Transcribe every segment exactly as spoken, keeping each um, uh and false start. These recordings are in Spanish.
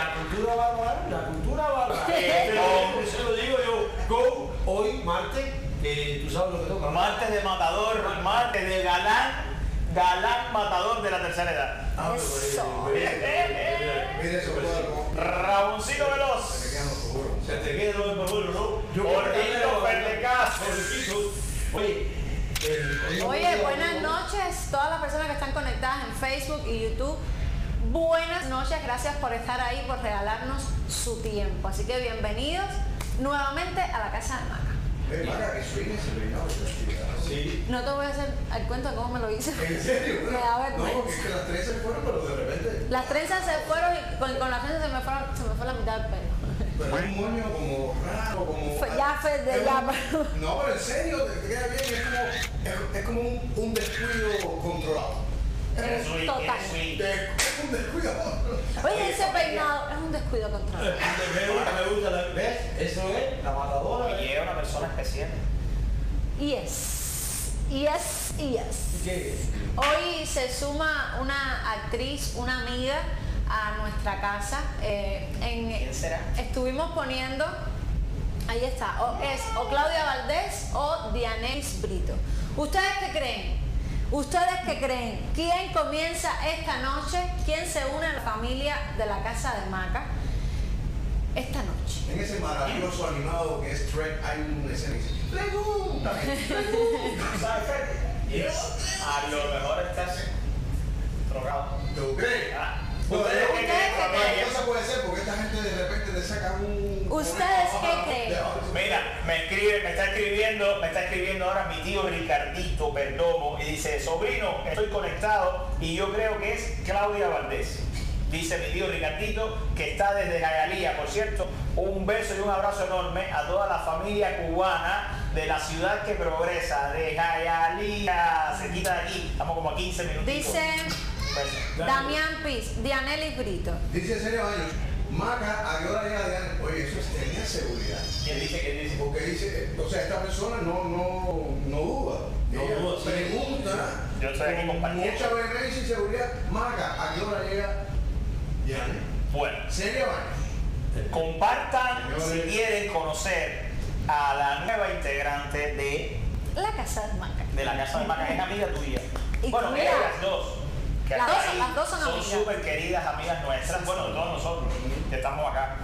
la cultura bárbara, la cultura bárbara. Eh, no, se lo digo yo, go, hoy, martes, eh, tú sabes lo que toca. Martes de matador, martes de galán, galán matador de la tercera edad. Ah, Eso. Mire eso, Ramoncito Veloz. Se te queda lo del pueblo, ¿no? Gordito Perlecazo. Oye, eh, Oye, buenas noches todas las personas que están conectadas en Facebook y YouTube. Buenas noches, gracias por estar ahí, por regalarnos su tiempo. Así que bienvenidos nuevamente a la Casa de Maca. Ven, Maca, que sueña ese peinado. sí. No te voy a hacer el cuento de cómo me lo hice. ¿En serio? Me da No, vergüenza. es que las tres se fueron, pero de repente. Las trenzas se fueron y con, con las trenzas se me, fueron, se me fue la mitad del pelo. Pero es un moño como raro, como. Fue- ya fue de es ya, un- pero- No, pero en serio, te queda bien, es como, es, es como un, un descuido controlado. Eres sweet, Total. eres sweet. De- Es un descuido. Oye, ese peinado es un descuido controlado. Me gusta, me gusta la, ¿ves? Eso es la matadora. Oye, es una persona especial. Yes, yes, yes. ¿Qué? Hoy se suma una actriz, una amiga a nuestra casa. Eh, en, ¿Quién será? Estuvimos poniendo, ahí está, o es o Claudia Valdés o Dianelis Brito. ¿Ustedes qué creen? ¿Ustedes qué creen? ¿Quién comienza esta noche? ¿Quién se une a la familia de la Casa de Maca esta noche? En ese maravilloso animado que es Shrek hay una escena que dice, ¡pregunta! Yes. A lo mejor estás drogado. ¿Tú crees? Ah. No, ¿Ustedes pero- qué creen, La familia? cosa puede ser porque esta gente de repente le saca un... ¿Ustedes qué creen? Mira, me escribe, me está escribiendo, me está escribiendo ahora mi tío Ricardito Perdomo y dice, sobrino, estoy conectado y yo creo que es Claudia Valdés. Dice mi tío Ricardito, que está desde Jayalía. Por cierto, un beso y un abrazo enorme a toda la familia cubana de la ciudad que progresa, de Jayalía, cerquita de aquí, estamos como a quince minutos. Dice Damián Piz, Dianelis Brito. Dice en serio, años, Maca, ¿a qué hora llega Diana? Oye, eso es tenía seguridad. ¿Quién dice? ¿Quién dice? Porque dice, o sea, esta persona no, no, no duda. No Ella duda, sí. pregunta, Yo estoy aquí con compartiendo. mucha vehemencia y seguridad, Maca, ¿a qué hora llega Diana? Bueno, ¿Serio, años? compartan si Señores. quieren conocer a la nueva integrante de, La Casa de Maca. de la Casa de Maca, es amiga tuya. Y Bueno, mira, ellas dos. Que las acá dos- ahí las dos son amigas. súper queridas amigas nuestras, bueno, de todos nosotros que estamos acá.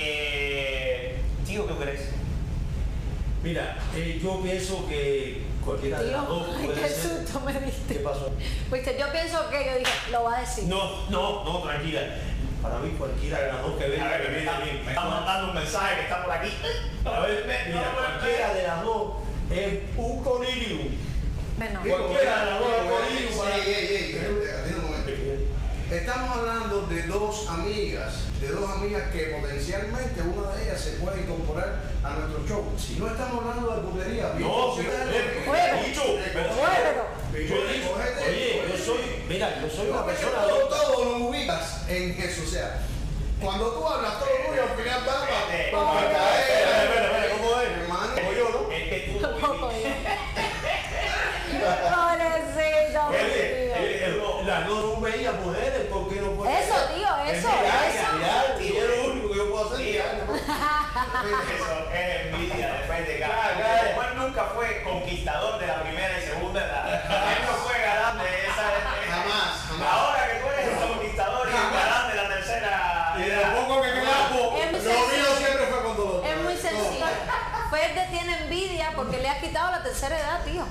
Eh, tío, ¿qué crees? Mira, eh, yo pienso que cualquiera de las dos Tío, ay, puede qué ser. susto me diste. ¿Qué pasó? Pues yo pienso que yo dije, lo va a decir. No, no, no, tranquila. Para mí cualquiera de las dos que A venga ver, que me viene está, bien. me está mandando un mensaje que está por aquí. A ver, mira, cualquiera de las dos es un colirio. Bueno, Cualquiera de las dos es un colirio para Ey, ey, ey, ey, atiende un momento. Estamos hablando de dos amigas, de dos amigas que potencialmente una de ellas se puede incorporar a nuestro show. Si no estamos hablando de putería, No, si sí, no eh, Bueno. dicho, pero- Bueno. Yo digo, oye, yo soy, mira, yo soy una No, persona todo, adulta. todo lo ubicas en eso, o sea, cuando tú hablas todo el mundo al final va Espérate, para espérate, caer. espérate, espérate, ¿cómo es? Hermano, Como yo, ¿no? Es que tú lo Tampoco viviste. yo. Pobrecito, Oye, tío. Eh, eh, Las dos no veían mujeres, ¿por qué no pueden? Eso, tío, eso, Es mirar, eso. mirar, y es lo único que yo puedo hacer. Sí. mirar, ¿no? Eso es envidia después de Claro, ganar. claro. Después nunca fue conquistador de la primera y segunda edad. Él no fue galán de esa. Jamás, jamás. Ahora que tú eres el conquistador y el galán de la tercera Y de edad. lo poco que quedamos. Es muy Lo mío sencillo. siempre fue con dolor. Es muy sencillo. Fede tiene envidia porque le has quitado la tercera edad, tío.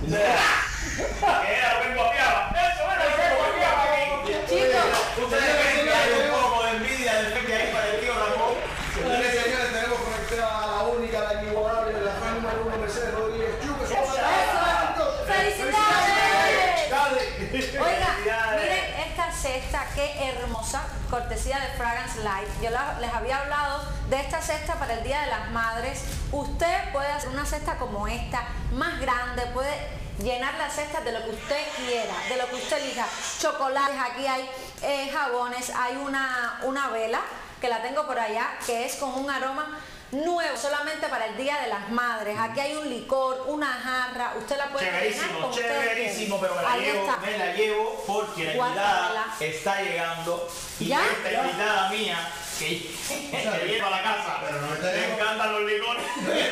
Que era lo que guapeaba. Eso era lo que guapeaba aquí. Chicos, Ustedes ven que hay un poco de envidia del que hay para el tío Ramón. Señores y señores, tenemos conectada a la única, la inigualable, la fan número uno, Mercedes Rodríguez Chuque. ¡Somos ¡Eso! ¡Felicidades! ¡Dale! Oiga, miren esta cesta, qué hermosa, cortesía de Fragrance Light. Yo la- les había hablado de esta cesta para el Día de las Madres. Usted puede hacer una cesta como esta, más grande, puede llenar la cesta de lo que usted quiera, de lo que usted elija. Chocolates, aquí hay eh, jabones, hay una, una vela que la tengo por allá, que es con un aroma nuevo, solamente para el Día de las Madres. Aquí hay un licor, una jarra, usted la puede rellenar Chéverísimo, como usted chéverísimo, quiera. pero me la Ahí llevo, está. me la llevo porque la Guárdamela. invitada está llegando y ¿Ya? esta invitada mía que, que lleva a la casa. Pero no me Me tenemos- encantan los licores.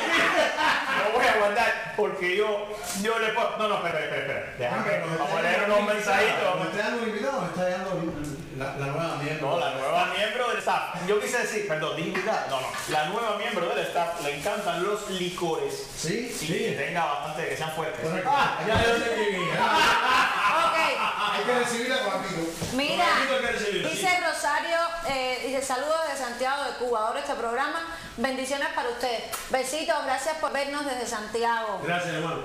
No voy a aguantar porque yo, yo le puedo. No, no, espera, espera, espera. Déjame que vamos a leer unos mensajitos. Me está dando un invitado, me está dando la, la nueva miembro. No, la nueva miembro del staff. Yo quise decir, perdón, dije invitada. No, no. La nueva miembro del staff le encantan los licores. Sí, Sí, que tenga bastante, que sean fuertes. Correcto. Ah, ya yo sé quién es. Ah, Hay que recibirla con amigo. Ok, mira, Con amigos hay que recibirlo, dice Rosario, eh, dice saludos de Santiago de Cuba. Ahora este programa, bendiciones para ustedes. Besitos, gracias por vernos desde Santiago. Gracias, hermano.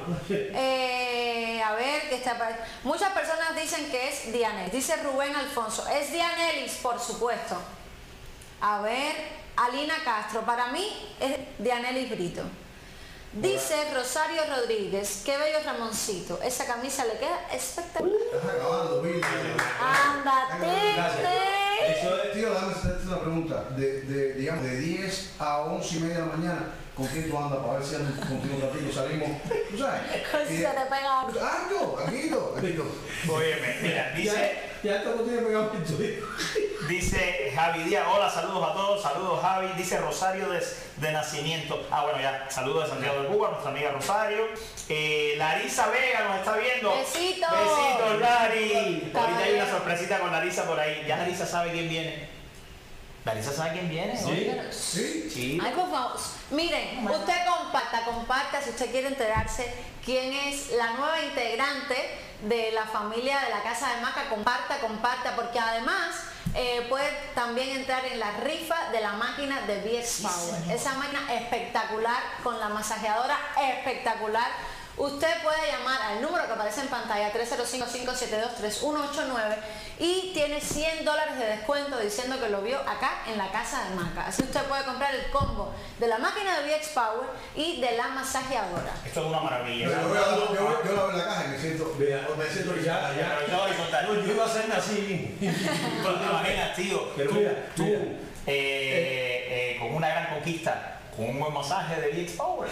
Eh, a ver, que está pa- muchas personas dicen que es Dianelis. Dice Rubén Alfonso, es Dianelis, por supuesto. A ver, Alina Castro, para mí es Dianelis Brito. Dice Rosario Rodríguez, qué bello Ramoncito, esa camisa le queda espectacular. Estás acabando, Bill. Ándate. Gracias. Eso es. Tío, déjame hacerte una pregunta. De, de, digamos, de diez a once y media de la mañana, ¿con quién tú andas? Para ver si andas contigo un ratito, salimos. ¿Tú sabes? Con Y- se le pega. Ando, Aquito, Aquito. Óyeme, mira, dice. Ya, ya esto no tiene pegamento. Dice Javi Díaz, hola, saludos a todos, saludos Javi, dice Rosario de, de Nacimiento, ah bueno ya, saludos de Santiago de Cuba, nuestra amiga Rosario, eh, Larisa Vega nos está viendo, Besitos. besitos Lari, ahorita hay Caballero. una sorpresita con Larisa por ahí, ya Larisa sabe quién viene, Larisa sabe quién viene, Sí. Sí. Sí. Ay, por favor. Miren, usted comparta, comparta si usted quiere enterarse quién es la nueva integrante de la familia de la Casa de Maca. Comparta, comparta, porque además eh, puede también entrar en la rifa de la máquina de V X Power. Esa máquina espectacular, con la masajeadora espectacular. Usted puede llamar al número que aparece en pantalla, tres cero cinco, cinco siete dos, tres uno ocho nueve, y tiene cien dólares de descuento diciendo que lo vio acá en la Casa de Maca. Así usted puede comprar el combo de la máquina de V X Power y de la masajeadora. Esto es una maravilla. Yo, yo, yo, yo, yo la veo en la caja y me siento, Vea, me siento ya, Pero ya. yo horizontal. No, yo iba a hacer así. ¿Tú te imaginas, tío? Pero tú, mira, tú, mira. eh, eh, con una gran conquista, con un buen masaje de V X Power.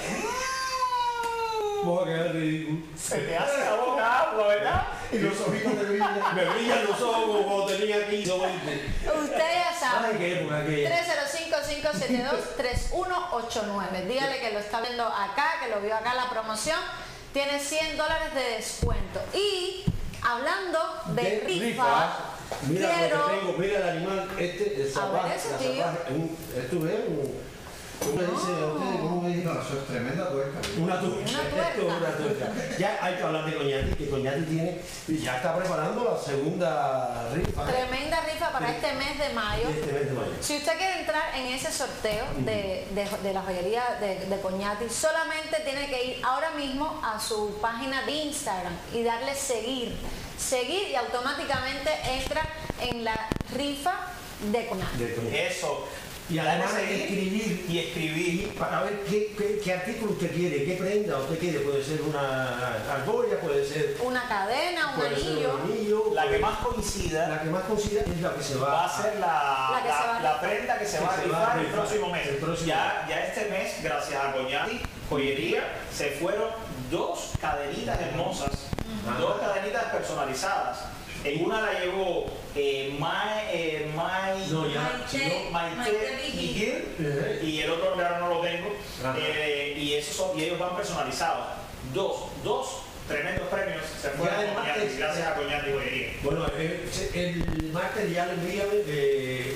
Voy a quedar ridículo. Se te hace la boca agua, ¿verdad? y los ojitos te brillan. Me brillan los ojos como cuando tenía quince o veinte. Usted ya sabe. Ay, qué época aquella. tres cero cinco, cinco siete dos, tres uno ocho nueve. Dígale que lo está viendo acá, que lo vio acá la promoción. Tiene cien dólares de descuento. Y hablando de, De rifa, rifa, mira quiero... lo que tengo, mira el animal, este, el zapaje, ese la tío. zapaje, un, esto es un, ¿cómo me dice a ustedes? ¿Cómo me dice? No, eso es tremenda tuerca. Una tuerca. Una Esto tuerca. es una tuerca. Ya hay que hablar de Coñati, que Coñati tiene, ya está preparando la segunda rifa Tremenda rifa para Sí. este mes de mayo. de este mes de mayo. Si usted quiere entrar en ese sorteo de, de- de la joyería de, de Coñati, solamente tiene que ir ahora mismo a su página de Instagram y darle seguir. Seguir y automáticamente entra en la rifa de Coñati. De Coñati. Eso. Y además Dale de seguir escribir, y escribir. para ver qué, qué, qué artículo usted quiere, qué prenda usted quiere. Puede ser una argolla, puede ser, Una cadena, un puede ser anillo. un anillo. La que puede- más coincida la que más considera es la que se va, va a ser la, La que se va la, a la rifar. prenda que se Que va a se va a rifar el rifar próximo mes. el próximo ya, ya este mes, gracias a Coñati Joyería, se fueron dos cadenitas hermosas, dos cadenitas personalizadas. En una la llevó eh, Mai, eh, Mai, No, ya, Maite, si no, Maite Maite Vigil. Vigil, eh, y el otro ahora no lo tengo. Ajá. Eh, y esos son, y ellos van personalizados. Dos, dos tremendos premios se fueron Ya, a Coñati, además, gracias a Coñati Joyería. bueno, eh, se- el martes ya le envíame de...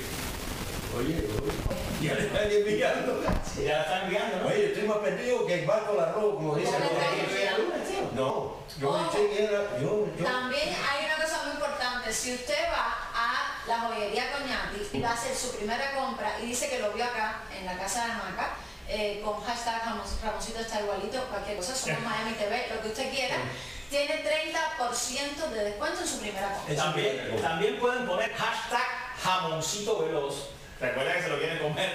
Oye, oye, ya le están enviando. Ya la están enviando, ¿no? Oye, yo estoy más perdido que el barco la ropa, como dice ¿Cómo le el está otro. enviando? No, yo Oh. pensé que era... Yo, yo, También hay una cosa muy importante. Si usted va a la joyería Coñati y va a hacer su primera compra y dice que lo vio acá en la Casa de Maca, eh, con hashtag Ramos- Ramoncito está igualito, cualquier cosa, somos Miami T V, lo que usted quiera, tiene treinta por ciento de descuento en su primera compra. Eso También, es. también pueden poner hashtag jamoncito veloz. Recuerda que se lo quieren comer.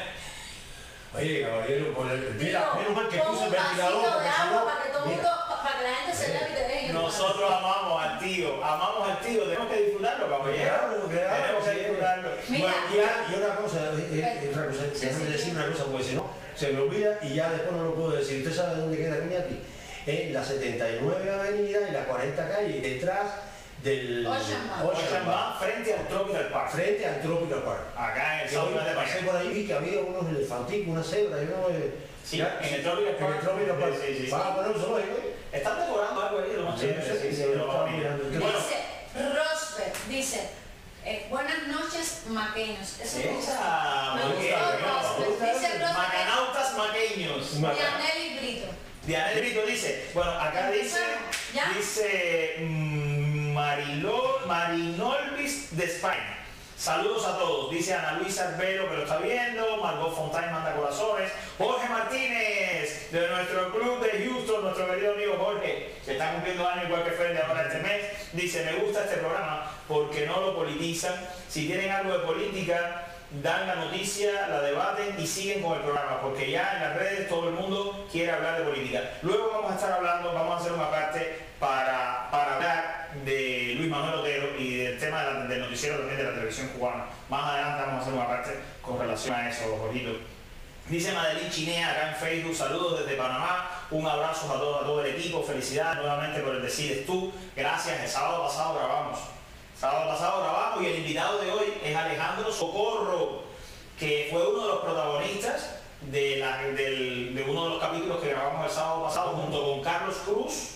Oye, caballero, por el... Mira, Digo, menos mal que pon puse un el ventilador. vasito de porque si agua no- para que todo el mira, mundo, para que la gente se lave y te deje. Nosotros amamos al tío, amamos al tío, tenemos que disfrutarlo, caballero. Claro, claro, Tenemos que sí. disfrutarlo. Mira. Bueno, y, a- y una cosa, eh, eh, otra cosa, Sí, déjame sí, decir sí. una cosa, porque si no, se me olvida y ya después no lo puedo decir. ¿Usted sabe dónde queda Coñati? En la setenta y nueve Avenida, en la cuarenta Calle, detrás del Ocean Bank. Ocean Bank frente al Tropical Park. frente al Tropical Park. Acá en el Y hoy South de pasé Miami. por ahí y vi que había unos elefanticos, una cebra y uno de... Sí, ya, en el Tropical En el Park. Tropical Park. Sí, sí, sí. ¿Van a poner un zoológico ahí? Están decorando algo ahí, lo más Sí, chévere. sí, Sí, sí, sí, lo lo estaba vamos a mirar. mirando. Bueno, Dice Rosberg, dice, eh, buenas noches, maqueños. Eso me gusta. esa, Me muy gustó bien, Rosberg. bien. Dice Rosberg. Macanautas maqueños. Yaneli Brito. Diana Brito dice, bueno, acá dice, ¿Ya? dice mm, Mariló, Marinolvis de España. Saludos a todos, dice Ana Luisa Arbelo que lo está viendo, Margot Fontaine manda corazones, Jorge Martínez de nuestro club de Houston, nuestro querido amigo Jorge, que está cumpliendo años igual que Fred ahora este mes, dice, me gusta este programa porque no lo politizan, si tienen algo de política, dan la noticia, la debaten y siguen con el programa, porque ya en las redes todo el mundo quiere hablar de política. Luego vamos a estar hablando, vamos a hacer una parte para, para hablar de Luis Manuel Otero y del tema de la, del noticiero también de la televisión cubana. Más adelante vamos a hacer una parte con relación a eso, Jorgito. Dice Madeline Chinea acá en Facebook, saludos desde Panamá, un abrazo a todo, a todo el equipo, felicidades nuevamente por el Decides Tú, gracias, el sábado pasado grabamos. Sábado pasado grabamos y el invitado de hoy es Alejandro Socorro, que fue uno de los protagonistas de, la, del, de uno de los capítulos que grabamos el sábado pasado junto con Carlos Cruz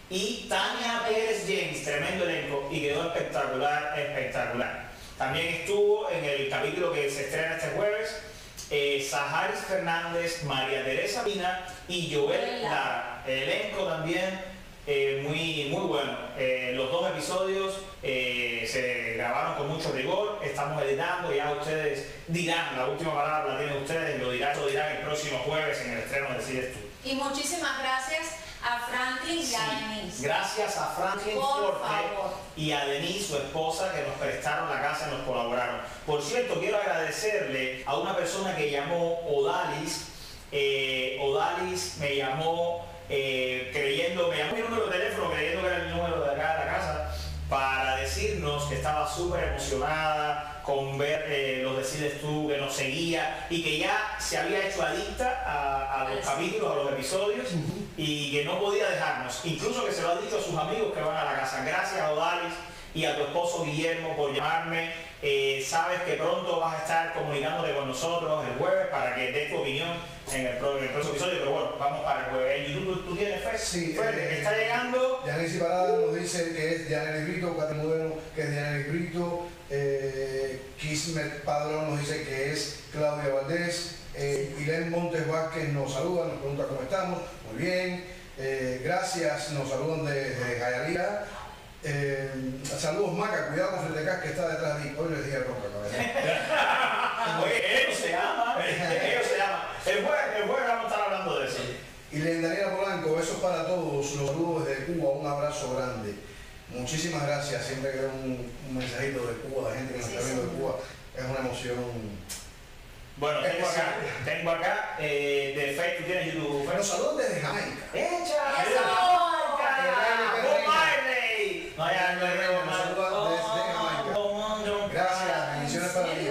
y Tania Pérez James, tremendo elenco y quedó espectacular, espectacular. También estuvo en el capítulo que se estrena este jueves eh, Saharis Fernández, María Teresa Pina y Joel Lara. El elenco también Eh, muy, muy bueno. Eh, los dos episodios eh, se grabaron con mucho rigor, estamos editando, ya ustedes dirán, la última palabra la tienen ustedes, lo dirán, lo dirán el próximo jueves en el estreno de Decides Tú. Y muchísimas gracias a Franklin y a Denise. Gracias a Franklin Por Forte favor. y a Denise, su esposa, que nos prestaron la casa y nos colaboraron. Por cierto, quiero agradecerle a una persona que llamó Odalis. Eh, Odalis me llamó eh, creyendo, me llamó mi número de teléfono creyendo que era el número de acá de la casa para decirnos que estaba súper emocionada con ver eh, los Decides Tú, que nos seguía y que ya se había hecho adicta a, a los capítulos, a los episodios y que no podía dejarnos. Incluso que se lo ha dicho a sus amigos que van a la casa. Gracias a Odalis y a tu esposo Guillermo por llamarme. Eh, sabes que pronto vas a estar comunicándote con nosotros el jueves para que des tu opinión en el, pro, en el próximo episodio, pero bueno, vamos para el jueves. En YouTube, ¿tú tienes fe? Sí, Fe, eh, está llegando. Yanesi Parada nos dice que es Yaneli Brito, Katy Modeno que es Yaneli Brito, eh, Kismet Padrón nos dice que es Claudia Valdés, eh, Ilén Montes Vázquez nos saluda, nos pregunta cómo estamos, muy bien, eh, gracias, nos saludan desde Jayalía. Eh, saludos Maca, cuidado con Fretecas que está detrás de ti. Hoy les dije roca, caballero. Oye, ellos se aman, ellos se aman. El jueves, el jueves vamos a estar hablando de eso. Y Daniela Polanco, besos para todos, los saludos desde Cuba, un abrazo grande. Muchísimas gracias, siempre que veo un, un mensajito de Cuba, de gente que nos está viendo de Cuba, es una emoción. Bueno, tengo acá, tengo acá eh, de Facebook, tienes YouTube. Bueno, saludos desde Jamaica. ¡Echa! ¡Eso! ¡Bob Marley! No, ya no hay Bob Marley. Saludos desde Jamaica. Gracias, bendiciones para ti.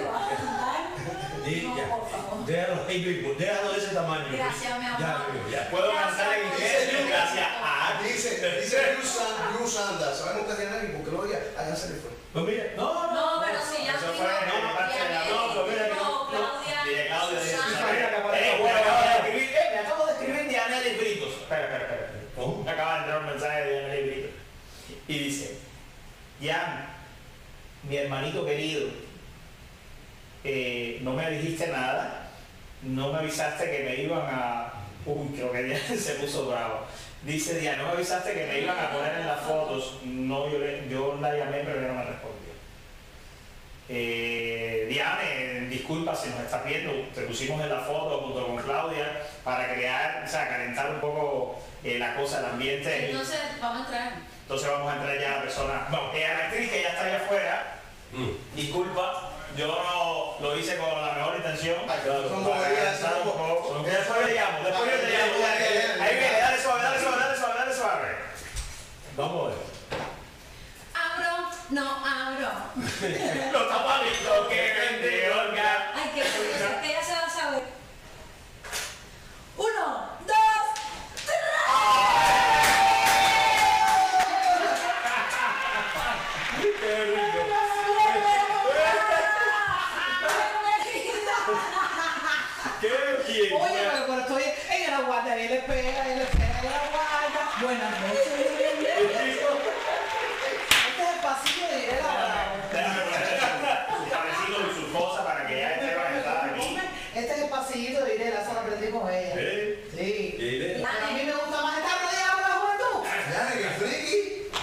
Sí, ya. Déjalo ahí mismo, déjalo de ese tamaño. Gracias, mi amor. Ya, amigo, ya. Puedo cantar en inglés gracias a... Dice, dice Blue Sanda, sabemos que es de Yaneli porque luego ya allá se le fue. Pues mira, No, No, pero si ya eso dijo, fue no, aparte de la no, pero mira que no, no, Claudia, Dile, Claudia, dice, Susana. eh, me acabo de escribir, eh, me acabo de escribir Dianelli Britos. Espera, espera, espera. ¿cómo? Me acaba de entrar un mensaje de Dianelli Britos. Y dice, Jan, mi hermanito querido, eh, no me dijiste nada, no me avisaste que me iban a... Uy, creo que Diana se puso bravo. Dice Diana, no me avisaste que me iban a poner en las fotos. No, yo, le, yo la llamé, pero ella no me respondió. Eh, Diane, disculpa si nos estás viendo, te pusimos en la foto junto con Claudia para crear, o sea, calentar un poco eh, la cosa, el ambiente. Entonces, vamos a entrar. Entonces vamos a entrar ya a la persona. No, eh, a la actriz que ya está allá afuera, Mm. disculpa, yo no lo hice con la mejor intención. Ay, claro, son Para boberías, calentar son un poco. Después le llamo, después yo te llamo. Ahí viene, dale suave, dale suave, dale suave, dale suave. Vamos a ver. Abro, no abro. Los tamalitos que vende Olga. Ay, qué curioso, que ella se va a saber. Uno, dos, tres. Oye, pero cuando estoy en la guarda, él espera, él espera en la guarda. Buenas noches, bienvenido. Este es el pasillo de Irela Bravo. Déjame poner su cabecito y su cosa para que ya esté conectada aquí. Este es el pasillito de Irela, eso lo aprendí con ella. ¿Eh? Sí. Irela. Pero a mí me gusta más estar rodeada con la juventud. Ya, que friki.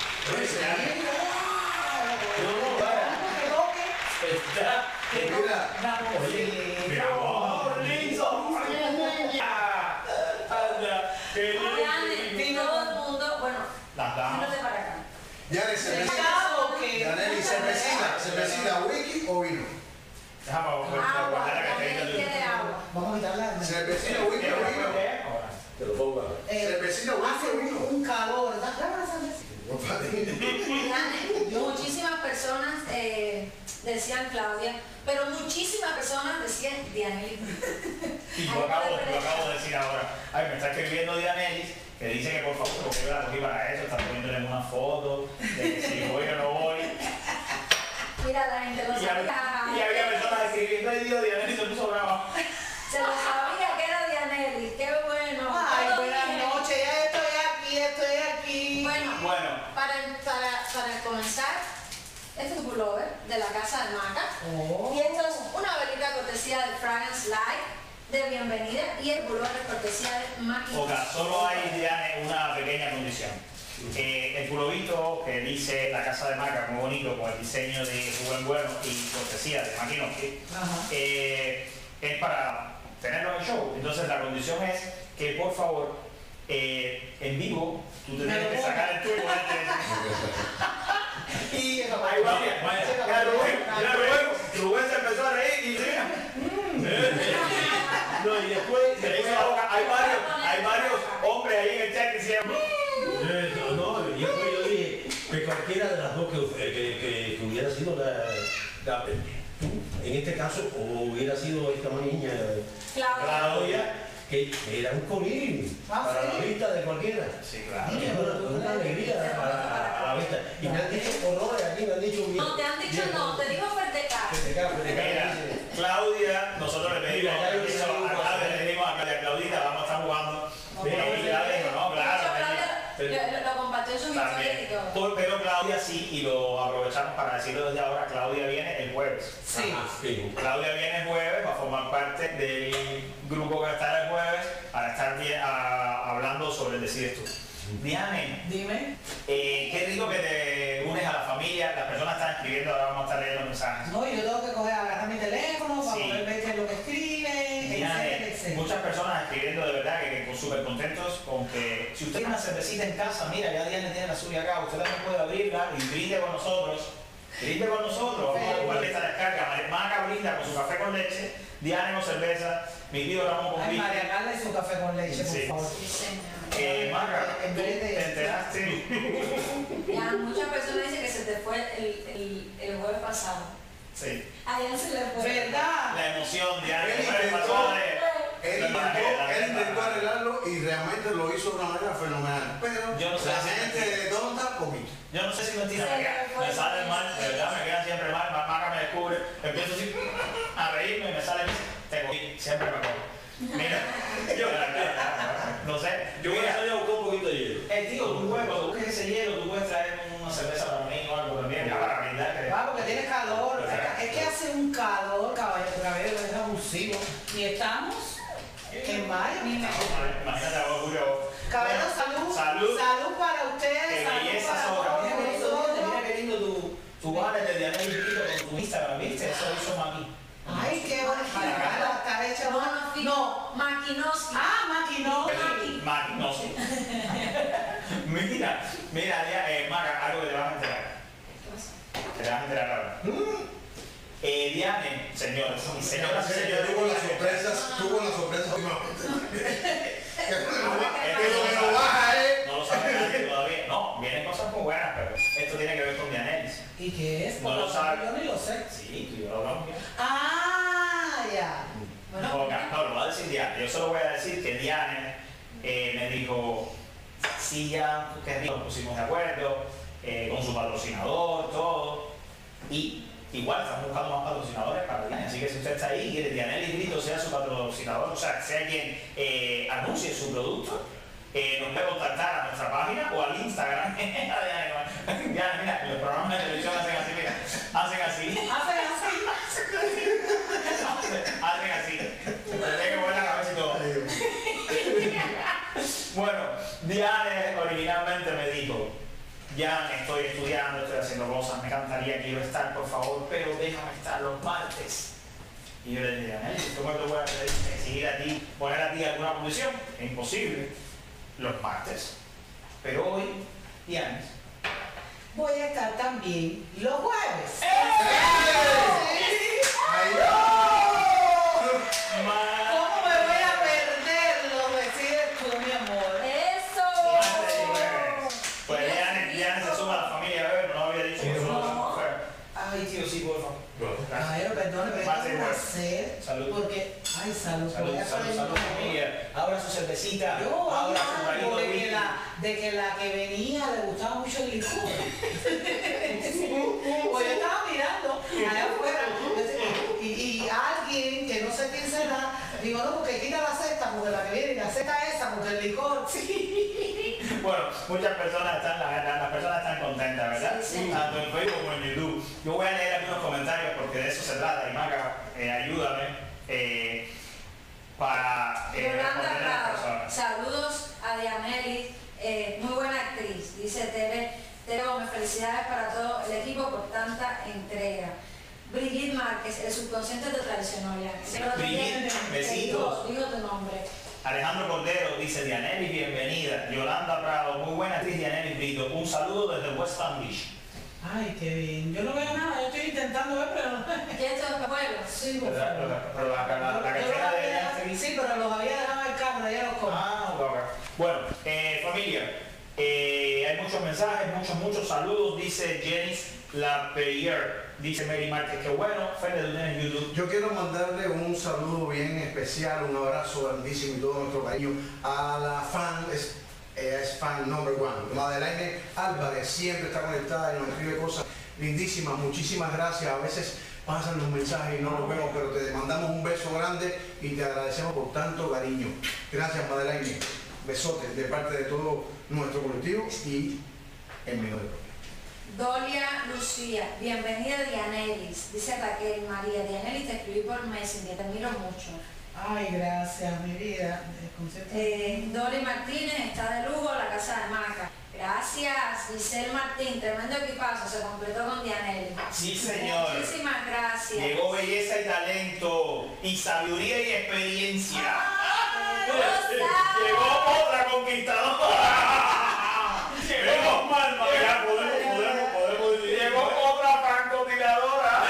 Está. Mira, Mi amor, lindo. Anda. Que Diane, todo el mundo, bueno, Las damas. siéntate para acá. ya de cervecita. Pescado, que- Yaneli, cervecita, cervecita, wiki o vino. Déjame Agua, guardar la también carterita quiere de agua. Vamos a quitarla. Cervecita, wiki o vino. te lo pongo acá. Eh, Cervecita, wiki hace o un, vino. un calor. ¿Estás clara esa cervecita? Diane, muchísimas personas eh, decían Claudia, pero muchísimas personas decían Dianelis. Y yo acabo, yo acabo de decir ahora, ay, me está escribiendo Dianelis, que dice que por favor, porque yo la cogí para eso, está poniéndole una foto de que si voy o no voy. Mira, la gente lo Y había, y sabía. había personas escribiendo, ay Dios, Dianelis se puso brava. Se lo sabía que era Dianelis. Qué bueno. Ay, Todo buenas bien. noches, ya estoy aquí, estoy aquí. Bueno, Bueno, para, para, para comenzar, este es un pullover de la casa de Maca. Oh. Y esto es una velita cortesía de Fragrance Light de bienvenida y el pullover es cortesía de Maquinón. Oka, solo hay, Diane, una pequeña condición. Eh, el pulovito que dice la casa de Maca, muy bonito, con el diseño de Rubén Bueno y cortesía de Maquinoski, Ajá. eh, es para tenerlo en el show. Entonces la condición es que por favor, eh, en vivo, tú te Me tienes lo que pongo. sacar el tuyo antes. Y eso Ahí va, mira, Rubén, mira, Rubén, Rubén se empezó a reír y mira, No, y después. se le hizo la boca. Hay varios, hay varios hombres ahí en el chat que hicieron. Eh, No, no, y después yo dije que cualquiera de las dos que, que, que, que hubiera sido la, la- en este caso, o hubiera sido esta niña Claudia. Claudia, que era un colín Ah, para ¿sí? la vista de cualquiera. Sí, claro. Y es una, una alegría a, a- a la vista. Y me han dicho horrores aquí, me han dicho bien. No, te han dicho no, te digo Ferdecar. Mira, Claudia, nosotros le pedimos Mira, ya yo permiso tengo un a Claudia, le pedimos a Claudia, Claudita, vamos a estar jugando. Mira, y Claudia dijo, no, claro. De hecho, mentira. Claudia lo, lo compartió en sus historias y También. todo. Por- Pero Claudia sí, y lo aprovechamos para decirlo desde ahora, Claudia viene el jueves. Sí. Ajá, sí. Claudia viene el jueves, va a formar parte del grupo que va a estar el jueves para estar bien, a- hablando sobre el Decides Tú. Diane, Dime. eh, qué rico que te unes a la familia, las personas están escribiendo, ahora vamos a estar leyendo mensajes. No, yo tengo que coger, agarrar mi teléfono para Sí. poder ver qué es lo que escriben, etcétera, Diane, etcétera. muchas personas escribiendo de verdad que, que súper contentos con que si usted tiene una cervecita en casa, mira, ya Diane tiene la suya acá, usted también puede abrirla y brinde con nosotros. Brinde con nosotros, vamos a compartir esta descarga. Maca brinda con su café con leche, Diane con cerveza, mi tío Ramón con Ay, vino. María Carla y su café con leche, Sí. por favor. Sí, señor. Eh, Maca, En ¿tú vez de- te enteraste? Ya, muchas personas dicen que se te fue el, el, el jueves pasado. Sí. A ella se le fue. ¿Verdad? La emoción, Diane, Él que fue intentó- pasada de... Él La intentó, tarjeta, él la intentó tarjeta. arreglarlo y realmente lo hizo de una manera fenomenal. Pero Yo no sé la si- gente de tonta, poquito. Yo no sé si mentira, Se me, le queda- fue. me salen mal, de verdad me quedan siempre mal, Maca me descubre, empiezo así a reírme y me sale, te cogí, siempre me cojo. Mira, yo, no sé, Yo voy a mira, salir a buscar un poquito de hielo. eh, tío, tú puedes, cuando busques ese hielo, tú puedes traer una cerveza para mí o algo también, ya para brindar. que- Va, porque tiene calor. Es que hace un calor, caballero, caballero, es abusivo. Y estamos en mayo. Imagínate, a vos, Julio. Caballero, Bueno, salud. Salud. Salud para ustedes. Qué salud belleza para sobra. todos Mira qué lindo, nosotros. mira qué lindo tu, tu banner de Diana Librito con tu Instagram, ¿viste? Eso lo hizo Mami. Ay, qué original. Está hecha No, una- no, No. Maquinoski. Ah, maquinón. Maki. Mami, no sé. Mira, mira, ya, eh, Maca, algo que te vas a enterar. Te vas a enterar ahora. Eh, Diane, señores y señoras y Yo señores. tuvo las sorpresas, tuvo las sorpresas últimamente. Que Es que lo que no baja es. no lo sabe nadie todavía. No, vienen cosas muy buenas, pero esto tiene que ver con Dianelis. ¿Y qué es? No lo sabe. Yo ni lo sé. Sí, tú y yo lo hablamos ya. Ah, ya. Bueno, No, no, lo va a decir Diane. Yo solo voy a decir que Diane eh, me dijo, sí, ya, que rico, nos pusimos de acuerdo, eh, con su patrocinador, todo. Y igual estamos buscando más patrocinadores para Diane. Así que si usted está ahí y quiere que Diane Librito sea su patrocinador, patrocinador, o sea, sea quien eh, anuncie su producto, eh, nos puede contactar a nuestra página o al Instagram. Ya, mira, los programas de televisión hacen así, mira, hacen así. Hacen así. Hacen así. Tendré que mover la cabeza y todo. Bueno, Diane originalmente me dijo, ya estoy estudiando, estoy haciendo cosas, me encantaría, quiero estar, por favor, pero déjame estar los martes. Y yo le dije, ¿eh? ¿Cómo te voy a exigir a ti, poner a ti alguna condición? Es imposible. Los martes. Pero hoy, Diane, Voy a estar también los jueves. ¿Cómo me voy a perder? Lo decides tú, mi amor. ¡Eso! pues Diane, Diane se suma a la familia, ¿verdad? No lo había dicho. No. Ay, tío, sí, por favor. Caballero, perdone, pero Martes, tengo que jueves. hacer. Salud. Porque, ay, salud. Salud, voy a salud, poner- salud, familia. Abra su cervecita. Yo Abra su hablando traguito de de que, whisky. la, de que la que venía le gustaba mucho el licor. Pues yo estaba mirando allá afuera y, y alguien que no sé quién será, digo, no, porque quita la cesta, porque la que viene y la cesta esa, porque el licor, sí. Bueno, muchas personas están, las, las personas están contentas, ¿verdad? Sí, sí. Tanto en Facebook como en YouTube. Yo voy a leer algunos comentarios porque de eso se trata. Y Maca, eh, ayúdame eh, para eh, Yolanda responder a las Prado, personas. saludos a Dianelis, eh, muy buena actriz, dice Tere, Tere Gómez, felicidades para todo el equipo por tanta entrega. Brigitte Márquez, el subconsciente te traicionó, ya. Brigitte, besitos. Digo, digo tu nombre. Alejandro Cordero dice, Dianelis, bienvenida. Yolanda Prado, muy buena actriz, Dianelis Brito. Un saludo desde West Palm Beach. Ay, qué bien. Yo no veo nada, yo estoy intentando ver, pero no. ¿Quieres tu espejuelos? Sí, por ¿Verdad? favor. Pero la, la, la, la Yo cartera los de había- actriz. Sí, pero los había dejado en el carro, ya los compré. Ah, ok, ok. Bueno, eh, familia, eh, hay muchos mensajes, muchos, muchos saludos. Dice Janice Lapierre, dice Mary Márquez, que bueno, Fede de en YouTube. Yo quiero mandarle un saludo bien especial, un abrazo grandísimo y todo nuestro cariño a la fan, es, ella es fan number one, Madeleine Álvarez, siempre está conectada y nos escribe cosas lindísimas, muchísimas gracias. A veces pasan los mensajes y no los vemos, pero te mandamos un beso grande y te agradecemos por tanto cariño. Gracias, Madeleine. Besotes de parte de todo nuestro colectivo y el mío de propio. Dolia Lucía, bienvenida Dianelis, dice Raquel María, Dianelis te escribí por Messenger, te admiro mucho. Ay, gracias, mi vida. El concierto. Eh, Dolly Martínez está de lujo, la casa de Maca. Gracias, Giselle Martín, tremendo equipazo, se completó con Dianelis. Sí, señor. Muchísimas gracias. Llegó belleza y talento, y sabiduría y experiencia. ¡Ay, Rosa! Llegó otra conquistadora. Llegó Malma. Ya podemos, podemos, podemos decir. Llegó otra francotiradora.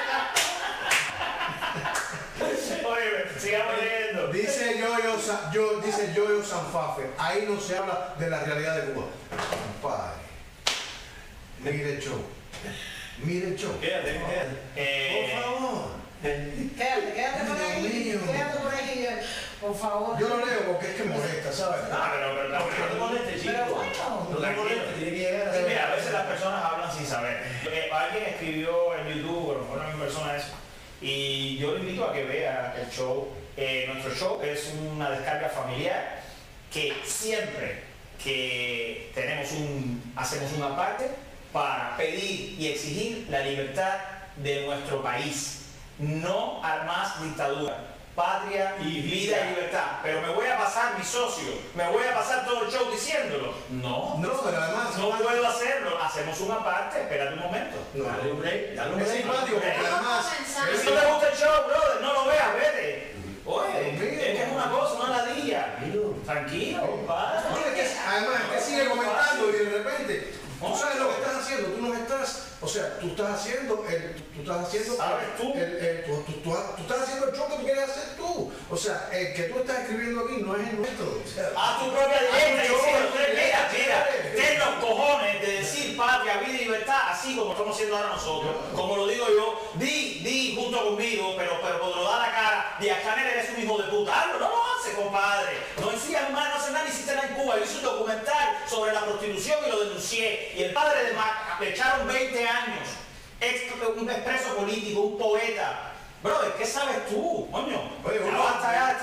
Oye, sigamos leyendo. Dice Yoyo, Sa- yo, dice Yoyo Sanfafe, ahí no se habla de la realidad de Cuba. Compadre, mire el show, mire el show. Quédate, quédate. Eh, Por favor. Quédate, quédate por Dios ahí. mío. Quédate por ahí, por favor. Yo lo leo porque es que molesta, ¿sabes? Ah, pero, pero, No te pero, molestes, chico. Pero bueno. No te molestes, tiene que llegar así. mira, a veces las personas hablan sin saber. Eh, alguien escribió en YouTube, bueno, fue una misma persona eso, y yo le invito a que vea el show. Eh, nuestro show es una descarga familiar que siempre que tenemos un, hacemos una parte para pedir y exigir la libertad de nuestro país. No a más dictadura. Patria y vida y libertad. Pero me voy a pasar mi socio, me voy a pasar todo el show diciéndolo. No, No, pero además, no puedo hacerlo. Hacemos una parte, espérate un momento. no, Dale un break, dale un es break. simpático porque además, Comenzando. Y si no te gusta el show, brother, no lo veas, vete. Oye, Dios mío. es que es una cosa, una ladilla. Tranquilo. Tranquilo, compadre. mira que, además, que sigue comentando y de repente, tú sabes lo que estás haciendo, tú no estás, o sea, tú estás haciendo, el, tú estás haciendo, ¿Sabes tú? el, el- tú, tú- tú- tú estás haciendo el show que tú quieres hacer tú, o sea, el que tú estás escribiendo aquí no es el nuestro, o sea, A tu propia directa y show, decir, usted, mira, mira, eh, ten los cojones de decir patria, vida y libertad, así como estamos haciendo ahora nosotros, como lo digo yo, di, di junto conmigo, pero, pero cuando lo da la cara, Díaz Canel eres un hijo de puta, hazlo, no lo hace, compadre, no enseñas más, no hace nada, ni hiciste nada en Cuba, yo hice un documental sobre la prostitución y lo denuncié, y el padre de Mac le echaron veinte años, ex- un expreso político, un poeta. Brother, ¿qué sabes tú, coño? Oye, Ya uno- basta ya de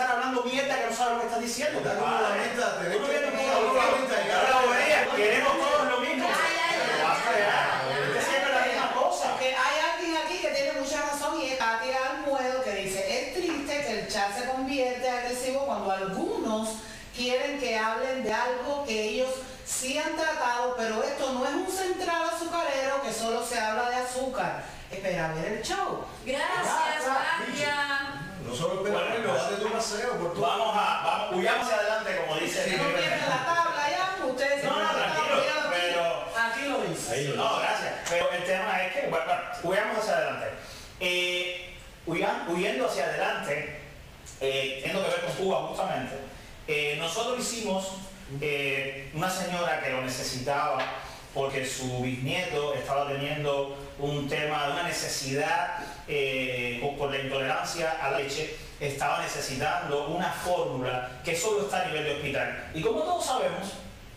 diciendo. Está como la meta, tenés Uno que- viene con uno la viene bobería. a llegar. La bobería, queremos todos lo mismo. Ya, ya, ya, Basta ya, ya. ya, ya. Es siempre la misma cosa. Porque hay alguien aquí que tiene mucha razón y es Katia Almuedo que dice, es triste que el chat se convierte agresivo cuando algunos quieren que hablen de algo que ellos sí han tratado, pero esto no es un central azucarero que solo se habla de azúcar. Espera a ver el show. Gracias, Ya, Katia. No solo espera verlo, date tu paseo por todo. Vamos a, vamos, huyamos hacia adelante, como dice Si el no tienen la tabla ya, ustedes No, no, tienen la tranquilo, tabla, míralo aquí. pero- Aquí lo dice. Ahí lo No, gracias. Pero el tema es que, bueno, bueno, huyamos hacia adelante. Eh, huyan- huyendo hacia adelante, eh, teniendo que ver con Cuba justamente, eh, nosotros hicimos eh, una señora que lo necesitaba porque su bisnieto estaba teniendo un tema, una necesidad eh, por- por la intolerancia a la leche, estaba necesitando una fórmula que solo está a nivel de hospital. Y como todos sabemos,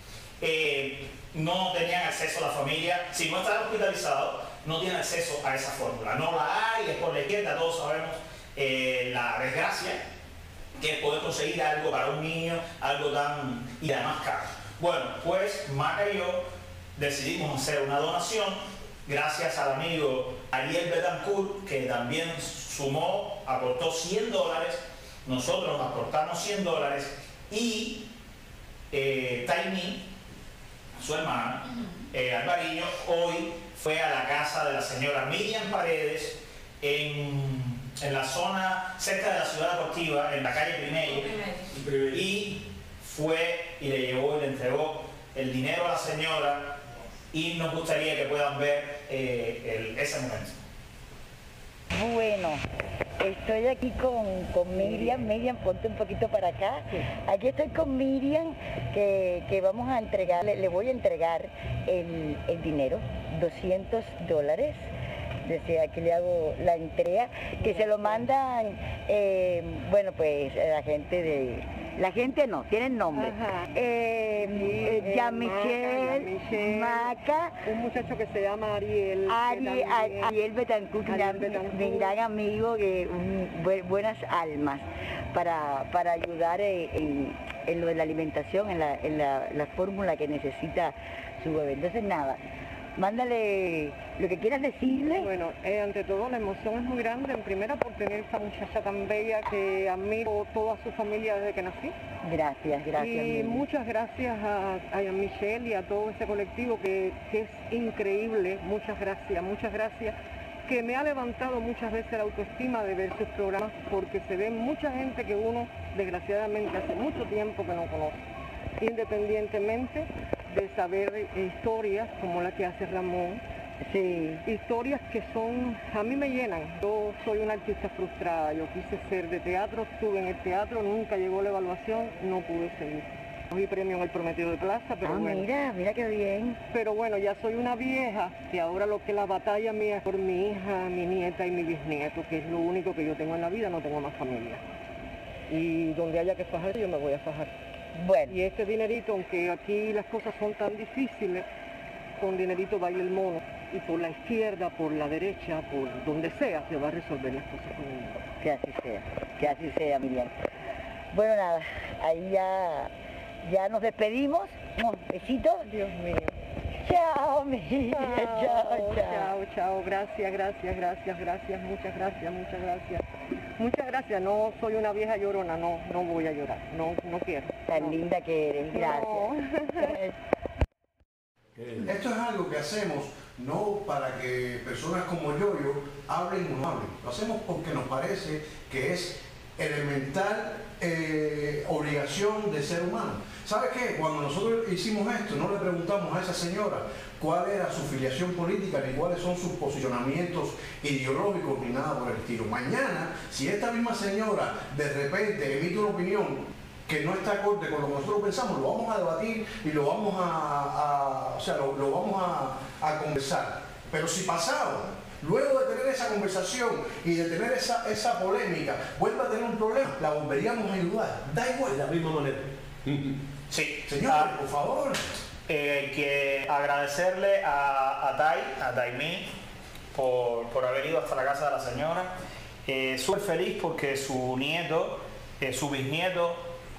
eh, no tenían acceso a la familia, si no están hospitalizados, no tienen acceso a esa fórmula. No la hay, es por la izquierda, todos sabemos eh, la desgracia que es poder conseguir algo para un niño, algo tan y además caro. Bueno, pues Maca y yo decidimos hacer una donación gracias al amigo Ariel Betancourt, que también sumó, aportó cien dólares, nosotros aportamos cien dólares y eh, Taimí, su hermana, eh, Alvariño, hoy fue a la casa de la señora Miriam Paredes en, en la zona cerca de la ciudad deportiva, en la calle Primeiro, y fue y le llevó y le entregó el dinero a la señora y nos gustaría que puedan ver eh, el- ese momento. Bueno, estoy aquí con, con Miriam. Miriam, ponte un poquito para acá. Aquí estoy con Miriam, que, que vamos a entregarle, le voy a entregar el, el dinero, doscientos dólares. Desde aquí le hago la entrega, que se lo mandan, eh, bueno, pues la gente de... La gente no, tienen nombre. Ajá. Eh, eh, eh, Jean-Michel, Maca, Jean-Michel, Maca, un muchacho que se llama Ariel. que Ari- también- Ari- Ariel Betancourt, Ariel gran- Betancourt. mi gran amigo, que un- bu- buenas almas para, para ayudar eh, en, en lo de la alimentación, en la, en la, la fórmula que necesita su bebé. Entonces nada, mándale lo que quieras decirle. Bueno, eh, ante todo la emoción es muy grande, en primera por tener esta muchacha tan bella que admiro toda su familia desde que nací. Gracias, gracias. y Miriam. muchas gracias a, a Michelle y a todo este colectivo que, que es increíble. Muchas gracias, muchas gracias. Que me ha levantado muchas veces la autoestima de ver sus programas porque se ve mucha gente que uno desgraciadamente hace mucho tiempo que no conoce. Independientemente de saber historias como la que hace Ramón, Sí, historias que son, a mí me llenan. Yo soy una artista frustrada, yo quise ser de teatro, estuve en el teatro, nunca llegó la evaluación, no pude seguir. Cogí premio en el Prometido de Plaza, pero ah, bueno. mira, mira qué bien. Pero bueno, ya soy una vieja, que ahora lo que la batalla mía es por mi hija, mi nieta y mi bisnieto, que es lo único que yo tengo en la vida, no tengo más familia. Y donde haya que fajar, yo me voy a fajar. Bueno, Y este dinerito, aunque aquí las cosas son tan difíciles, con dinerito baila el mono. Y por la izquierda, por la derecha, por donde sea, se va a resolver las cosas con el mundo. que así sea, que así sea, Miriam. Bueno, nada, ahí ya, ya nos despedimos. Un besito. Dios mío. Chao, Miriam. Chao, chao. chao, chao. Gracias, gracias, gracias, gracias, muchas gracias, muchas gracias. Muchas gracias. No soy una vieja llorona, no, no voy a llorar, no, no quiero. Tan no. linda que eres, gracias. Esto es algo que hacemos no para que personas como yo, yo hablen o no hablen. Lo hacemos porque nos parece que es elemental eh, obligación de ser humano. ¿Sabe qué? Cuando nosotros hicimos esto, no le preguntamos a esa señora cuál era su filiación política, ni cuáles son sus posicionamientos ideológicos, ni nada por el estilo. Mañana, si esta misma señora de repente emite una opinión que no está acorde con lo que nosotros pensamos, lo vamos a debatir y lo vamos a, a- o sea, lo, lo vamos a, a conversar. Pero si pasado, luego de tener esa conversación y de tener esa, esa polémica, vuelve a tener un problema, la volveríamos a ayudar. Da De igual. la misma manera. Sí, Señor, Ah, por favor. eh, que agradecerle a, a Tai, a Taimí, por, por haber ido hasta la casa de la señora. Eh, Súper feliz porque su nieto, eh, su bisnieto,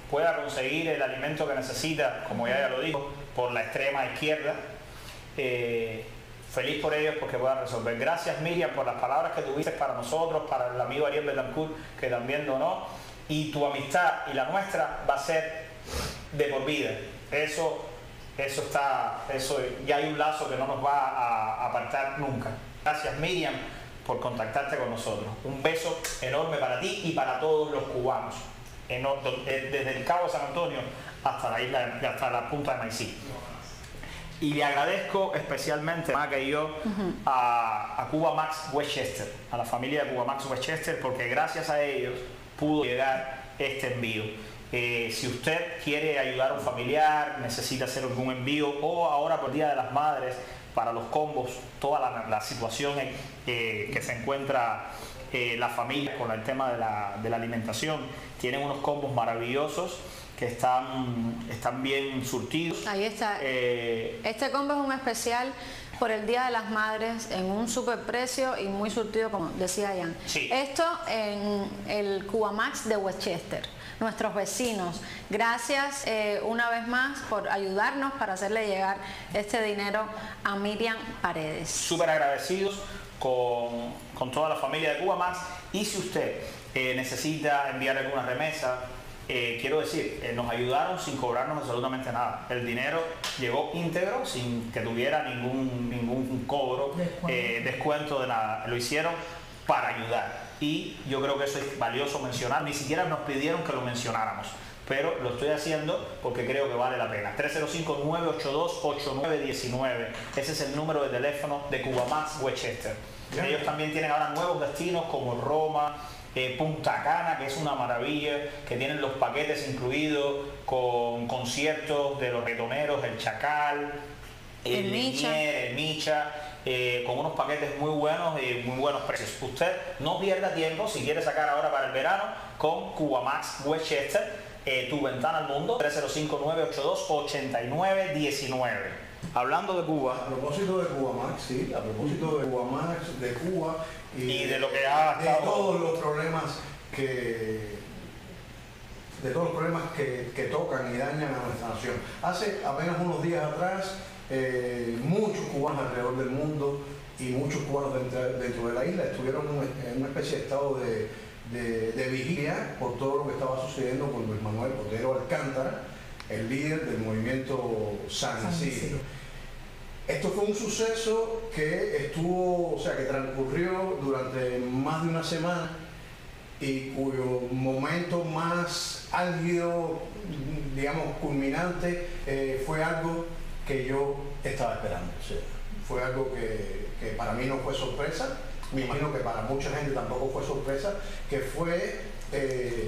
pueda conseguir el alimento que necesita, como ya, ya lo dijo, por la extrema izquierda. Eh, feliz por ellos porque puedan resolver. Gracias, Miriam, por las palabras que tuviste para nosotros, para el amigo Ariel Betancourt, que también donó, y tu amistad y la nuestra va a ser de por vida. Eso, eso está, eso ya hay un lazo que no nos va a apartar nunca. Gracias, Miriam, por contactarte con nosotros. Un beso enorme para ti y para todos los cubanos, desde el Cabo de San Antonio hasta la isla, hasta la punta de Maicí. Y le agradezco especialmente, más que yo, uh-huh. a, a Cuba Max Westchester, a la familia de Cuba Max Westchester, porque gracias a ellos pudo llegar este envío. Eh, si usted quiere ayudar a un familiar, necesita hacer algún envío, o ahora por Día de las Madres, para los combos, toda la, la situación en, eh, que se encuentra eh, la familia con el tema de la, de la alimentación, tienen unos combos maravillosos que están, están bien surtidos. Ahí está. Eh, este combo es un especial por el Día de las Madres en un superprecio y muy surtido, como decía Ian. Sí. Esto en el Cuba Max de Westchester. Nuestros vecinos, gracias eh, una vez más por ayudarnos para hacerle llegar este dinero a Miriam Paredes. Súper agradecidos con, con toda la familia de Cuba Max. Y si usted eh, necesita enviar alguna remesa, eh, quiero decir, eh, nos ayudaron sin cobrarnos absolutamente nada. El dinero llegó íntegro, sin que tuviera ningún, ningún cobro, descuento. Eh, descuento de nada. Lo hicieron para ayudar. Y yo creo que eso es valioso mencionar. Ni siquiera nos pidieron que lo mencionáramos, pero lo estoy haciendo porque creo que vale la pena. tres cero cinco, nueve ocho dos, ocho nueve uno nueve. Ese es el número de teléfono de Cuba Max Westchester. Yeah. Ellos también tienen ahora nuevos destinos como Roma, eh, Punta Cana, que es una maravilla, que tienen los paquetes incluidos con conciertos de los reggaetoneros, el Chacal, el, el Micha, el Micha. Eh, con unos paquetes muy buenos y muy buenos precios. Usted no pierda tiempo si quiere sacar ahora para el verano con Cuba Max Westchester, eh, tu ventana al mundo. Tres cero cinco, nueve ocho dos, ocho nueve uno nueve. Hablando de Cuba, a propósito de Cuba Max, sí, a propósito de Cuba Max, de Cuba y, y de lo que ha de, estado... de todos los problemas que de todos los problemas que, que tocan y dañan a nuestra nación. Hace apenas unos días atrás, Eh, muchos cubanos alrededor del mundo y muchos cubanos dentro, dentro de la isla estuvieron en una especie de estado de, de, de vigilia por todo lo que estaba sucediendo con Luis Manuel Otero Alcántara, el líder del movimiento San Isidro. Esto fue un suceso que estuvo, o sea, que transcurrió durante más de una semana y cuyo momento más álgido, digamos, culminante, eh, fue algo que yo estaba esperando. O sea, fue algo que, que para mí no fue sorpresa, me imagino que para mucha gente tampoco fue sorpresa, que fue, eh,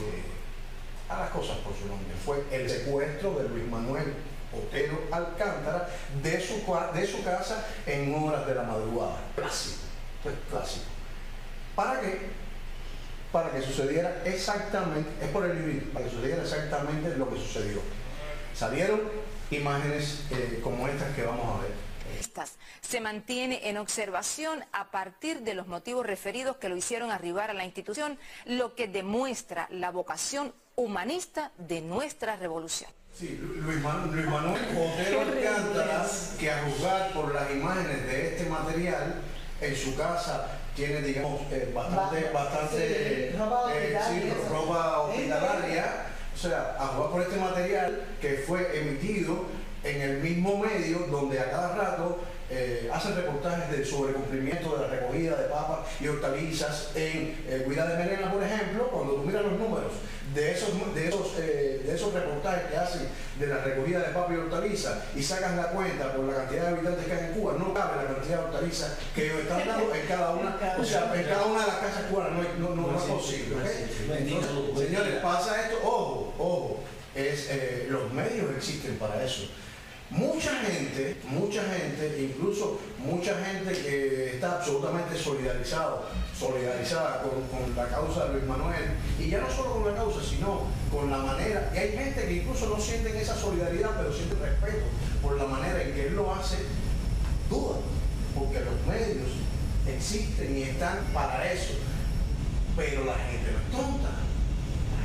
a las cosas por su nombre, fue el secuestro de Luis Manuel Otero Alcántara de su, de su casa en horas de la madrugada. Clásico, pues clásico. ¿Para qué? Para que sucediera exactamente, es por el librito, para que sucediera exactamente lo que sucedió. Salieron imágenes eh, como estas que vamos a ver. Estas se mantiene en observación a partir de los motivos referidos que lo hicieron arribar a la institución, lo que demuestra la vocación humanista de nuestra revolución. Sí, Luis, Man, Luis Manuel Otero Alcántara, que a juzgar por las imágenes de este material, en su casa tiene, digamos, eh, bastante, bastante sí, ropa eh, sí, ropa hospitalaria. O sea, a jugar por este material que fue emitido en el mismo medio donde a cada rato eh, hacen reportajes de, sobre cumplimiento de la recogida de papas y hortalizas en eh, Guira de Merena, por ejemplo. Cuando tú miras los números de esos, de esos, eh, de esos reportajes que hacen de la recogida de papas y hortalizas y sacas la cuenta por la cantidad de habitantes que hay en Cuba, no cabe la cantidad de hortalizas que ellos están dando en cada una, o sea, en cada una de las casas cubanas. No, no, no, no es posible. ¿Okay? Entonces, señores, pasa esto, ojo, ojo, es, eh, los medios existen para eso. Mucha gente, mucha gente, incluso mucha gente que está absolutamente solidarizado, solidarizada con, con la causa de Luis Manuel, y ya no solo con la causa, sino con la manera, y hay gente que incluso no sienten esa solidaridad, pero sienten respeto por la manera en que él lo hace, duda, porque los medios existen y están para eso, pero la gente no es tonta. La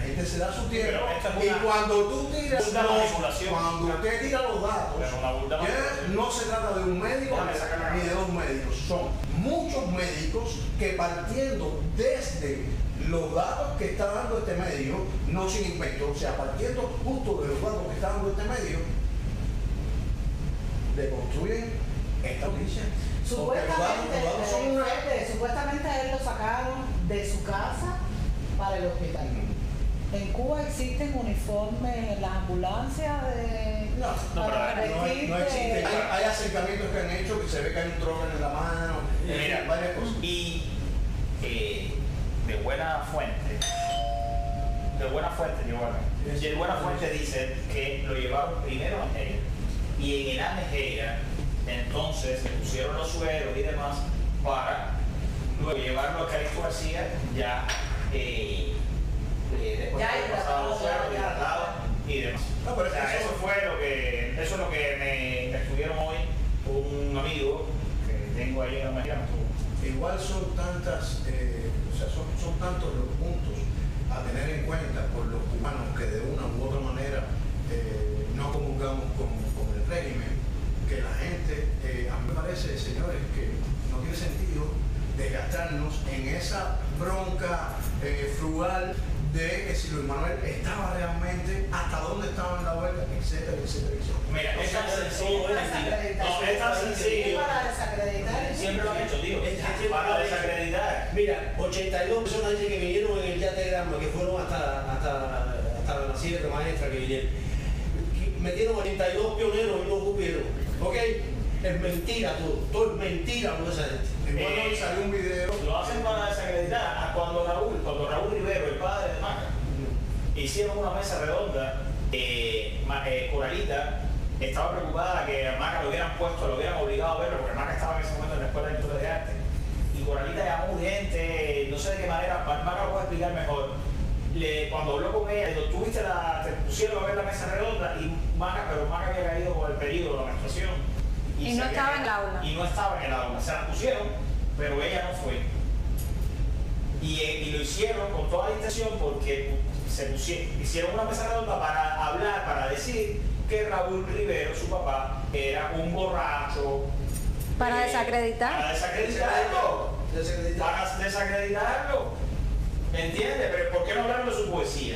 gente se da su tiempo. Pero esta es Y una- cuando tú tiras una los, manipulación. cuando usted tira los datos, Pero una burda ya manipulación. no se trata de un médico Déjame sacar la ni de dos médicos, son muchos médicos que partiendo desde los datos que está dando este medio, no sin invento, o sea, partiendo justo de los datos que está dando este medio, le construyen esta noticia. Porque los datos- Supuestamente, los datos son una- Fede, supuestamente a él lo sacaron de su casa para el hospital. En Cuba existen uniformes en las ambulancias de... No, no, para pero No, vestir no de- existe. Hay, hay acercamientos que han hecho que se ve que hay un trono en la mano, eh, Mira, varias cosas. y eh, de buena fuente, de buena fuente, yo bueno, de buena fuente dice que lo llevaron primero a Almería y en el Almería entonces le pusieron los sueros y demás para luego llevarlo a Calixto García ya eh, eh, después Ya de haber pasado los hidratado, sueros, ya, ya. hidratado y demás. No, pero O sea, eso- eso fue lo que, eso es lo que me, me estuvieron hoy un amigo que tengo ahí en Almería. Igual son tantas, eh, o sea, son, son tantos los puntos a tener en cuenta por los cubanos que de una u otra manera eh, no comulgamos con, con el régimen, que la gente, eh, a mí me parece, señores, que no tiene sentido desgastarnos en esa bronca eh, frugal de que si Luis Manuel estaba realmente, hasta dónde estaba en la vuelta, etcétera, etcétera, etcétera. Mira, es tan sencillo, Para desacreditar. no, es tan Es sencillo. para desacreditar. Siempre lo han hecho, tío. Es que Para siempre- desacreditar. Mira, ochenta y dos personas dicen que vinieron en el yate de Granma, que fueron hasta, hasta, hasta la sierra maestra que vinieron. Metieron ochenta y dos pioneros y no ocupieron. ¿Ok? Es mentira todo. Todo es mentira lo de esa gente. Igual Eh, hoy salió un video. Lo hacen para desacreditar. A cuando Raúl, cuando Raúl Rivero, el padre de Maca, hicieron una mesa redonda, eh, Ma- eh, Coralita estaba preocupada que a Maca lo hubieran puesto, lo hubieran obligado a verlo, porque Maca estaba en ese momento en la Escuela de Historia de Arte. Y Coralita llamó urgente, no sé de qué manera, Ma- Maca lo puede explicar mejor. Le, cuando habló con ella, dijo, tú viste la, te pusieron a ver la mesa redonda y Maca, pero Maca había caído por el periodo de la menstruación. Y se no había estaba quedado- en el aula. Y no estaba en el aula. Se la pusieron, pero ella no fue. Y, eh, y lo hicieron con toda la intención porque se pusieron, hicieron una mesa redonda para hablar, para decir que Raúl Rivero, su papá, era un borracho. Para eh, desacreditar. Para desacreditarlo. Desacreditar. Para desacreditarlo. ¿Entiendes? Pero ¿por qué no hablaron de su poesía?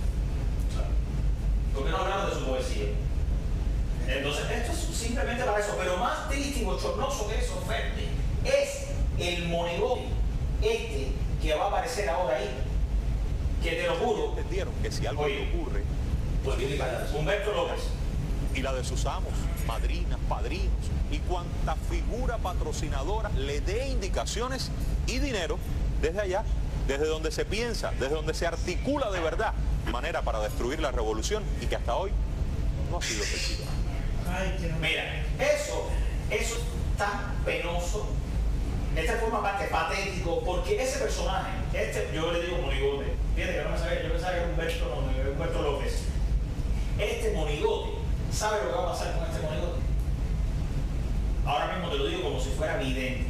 ¿Por qué no hablaron de su poesía? Entonces, esto es simplemente para eso. Pero más triste y bochornoso que eso, Ferde, es el monigote este que va a aparecer ahora ahí. Que te lo juro, Entendieron que si algo Oye. le ocurre, Pues tiene que quedarse. Humberto López. y la de sus amos, madrinas, padrinos y cuanta figura patrocinadora le dé indicaciones y dinero desde allá, desde donde se piensa, desde donde se articula de verdad, manera para destruir la revolución y que hasta hoy no ha sido efectiva. Mira, eso, eso es tan penoso, de esta forma parte patético, porque ese personaje, este, yo le digo monigote, fíjate que no me sabía, yo pensaba que era Humberto, no, era Humberto López. Este monigote, ¿sabe lo que va a pasar con este monigote? Ahora mismo te lo digo como si fuera evidente.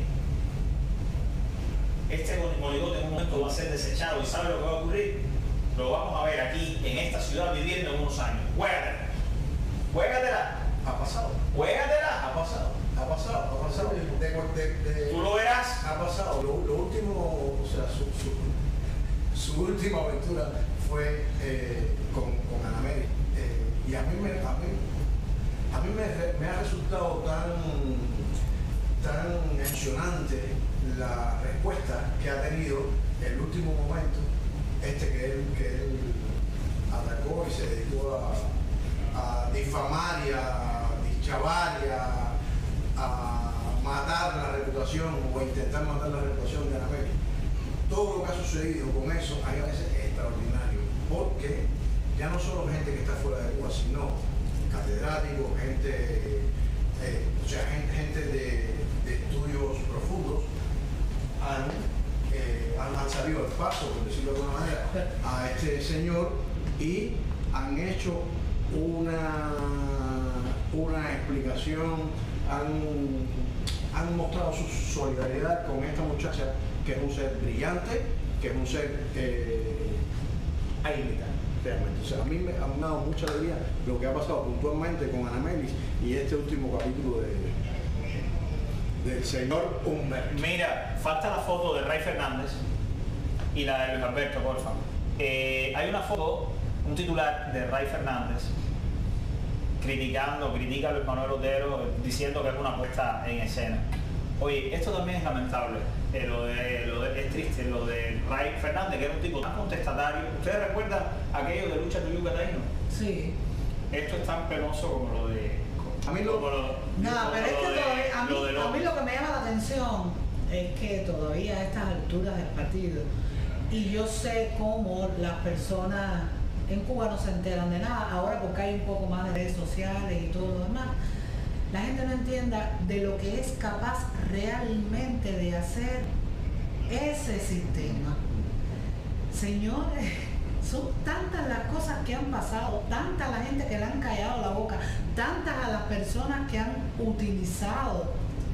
Este monigote en un momento va a ser desechado y ¿sabe lo que va a ocurrir? Lo vamos a ver aquí, en esta ciudad, viviendo en unos años. Juégatela. Juégatela. Ha pasado. Juégatela. Ha pasado. Ha pasado. Ha pasado. De, de, de- Tú lo verás. Ha pasado. Lo, lo último, o sea, su, su, su última aventura fue eh, con, con Ana Mary. Eh, y a mí me, a mí, a mí me, me ha resultado tan, tan emocionante la respuesta que ha tenido el último momento, este que él, que él atacó y se dedicó a, a difamar y a dichavar y a, a matar la reputación o a intentar matar la reputación de Ana Mary. Todo lo que ha sucedido con eso a mí me parece extraordinario, porque ya no solo gente que está fuera de Cuba, sino catedráticos, gente, eh, o sea, gente, gente de, de estudios profundos, han, eh, han, han salido al paso, por decirlo de alguna manera, a este señor y han hecho una, una explicación, han, han mostrado su solidaridad con esta muchacha, que es un ser brillante, que es un ser eh, a imitar. realmente. O sea, a mí me ha dado mucha alegría lo que ha pasado puntualmente con Anamelis y este último capítulo de, del señor Humberto. Mira, falta la foto de Ray Fernández y la de Luis Alberto, por favor. Eh, hay una foto, un titular de Ray Fernández criticando, critica a Luis Manuel Otero, diciendo que es una puesta en escena. Oye, esto también es lamentable, eh, lo de, lo de, es triste, lo de Ray Fernández, que era un tipo tan contestatario. ¿Ustedes recuerdan aquello de Lucha Tuyuca Taíno? Sí. Esto es tan penoso como lo de... A mí lo... como lo, No, como pero es lo que de- todavía, a, mí, lo de lo- a mí lo que me llama la atención es que todavía a estas alturas del partido, y yo sé cómo las personas en Cuba no se enteran de nada, ahora porque hay un poco más de redes sociales y todo lo demás, la gente no entienda de lo que es capaz realmente de hacer ese sistema. Señores, son tantas las cosas que han pasado, tanta la gente que le han callado la boca, tantas a las personas que han utilizado,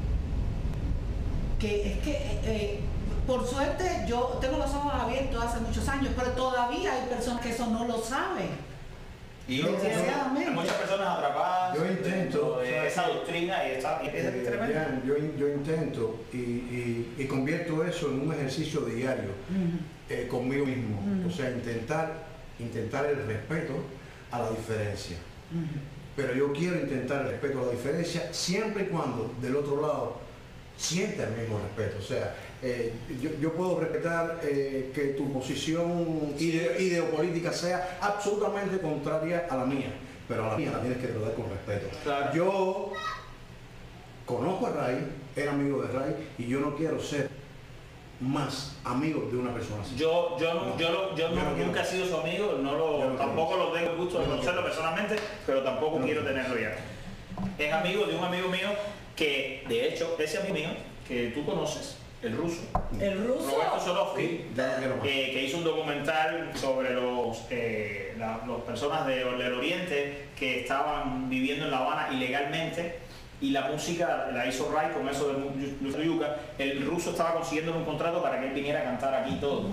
que es que, eh, eh, por suerte, yo tengo los ojos abiertos hace muchos años, pero todavía hay personas que eso no lo saben. Y yo Desgraciadamente. hay muchas personas atrapadas Yo intento, de ¿sabes? esa doctrina y, está, y es Eh, tremendo. Jan, yo, yo intento y, y- y convierto eso en un ejercicio diario eh, conmigo mismo. Ujú. O sea, intentar, intentar el respeto a la diferencia. Pero yo quiero intentar el respeto a la diferencia siempre y cuando del otro lado sienta el mismo respeto. O sea, eh, yo, yo puedo respetar eh, que tu posición ide- ideopolítica sea absolutamente contraria a la mía, pero a la mía la tienes que tratar con respeto. Claro. Yo conozco a Ray, era amigo de Ray, y yo no quiero ser más amigo de una persona así. Yo, yo, no, yo, lo- yo Yo no- no quiero. nunca he sido su amigo, no lo, Yo no tampoco quiero. lo tengo el gusto de Yo no conocerlo quiero. personalmente, pero tampoco Yo no quiero quiero. tenerlo ya. Es amigo de un amigo mío que, de hecho, ese amigo mío que tú conoces, el ruso, El ruso. Roberto Solovsky, Ya no quiero más. eh, que hizo un documental sobre los, eh, la- las personas de- del Oriente que estaban viviendo en La Habana ilegalmente, y la música la hizo Ray con eso de Lucha Tuyuca. El ruso estaba consiguiendo un contrato para que él viniera a cantar aquí todo.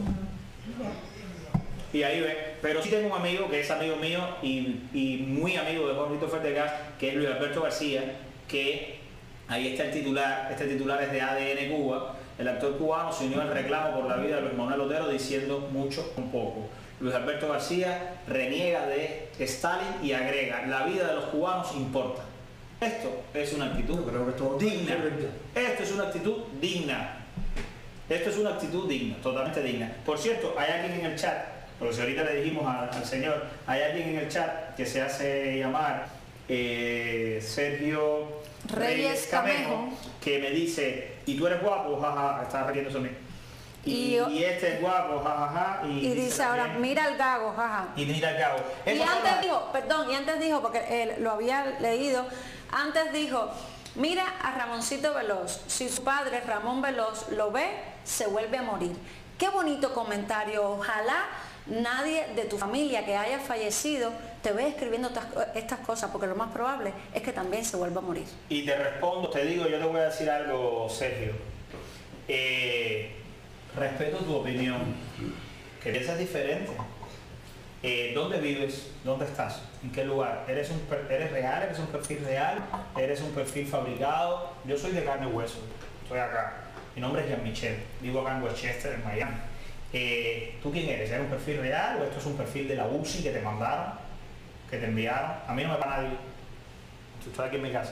Y ahí ve, pero sí tengo un amigo que es amigo mío y, y muy amigo de Juan Rito Ferdegas, que es Luis Alberto García, que ahí está el titular, este titular es de A D N Cuba. El actor cubano se unió al reclamo por la vida de Luis Manuel Otero diciendo mucho con poco. Luis Alberto García reniega de Stalin y agrega, la vida de los cubanos importa. Esto es una actitud Pero esto- digna. Esto es una actitud digna. Esto es una actitud digna, totalmente digna. Por cierto, hay alguien en el chat, porque si ahorita le dijimos al, al señor, hay alguien en el chat que se hace llamar eh, Sergio Reyes Camejo, que me dice, y tú eres guapo, jaja, está refiriéndose a mí. Y, Y- y este es guapo, jajaja. Y, Y dice ahora, también- mira el gago, jaja. Y mira el cabo. Y Estas son antes las- dijo, perdón, y antes dijo, porque él lo había leído, antes dijo, mira a Ramoncito Veloz, si su padre Ramón Veloz lo ve, se vuelve a morir. Qué bonito comentario, ojalá nadie de tu familia que haya fallecido te vea escribiendo estas, estas cosas, porque lo más probable es que también se vuelva a morir. Y te respondo, te digo, yo te voy a decir algo, Sergio. Eh, respeto tu opinión, que piensas diferente. Eh, ¿Dónde vives? ¿Dónde estás? ¿En qué lugar? ¿Eres, un, per- ¿Eres real? ¿Eres un perfil real? ¿Eres un perfil fabricado? Yo soy de carne y hueso, estoy acá. Mi nombre es Jean-Michel, vivo acá en Westchester, en Miami. Eh, ¿Tú quién eres? ¿Eres un perfil real o esto es un perfil de la U C I que te mandaron, que te enviaron? A mí no me va nadie. Tú estás aquí en mi casa.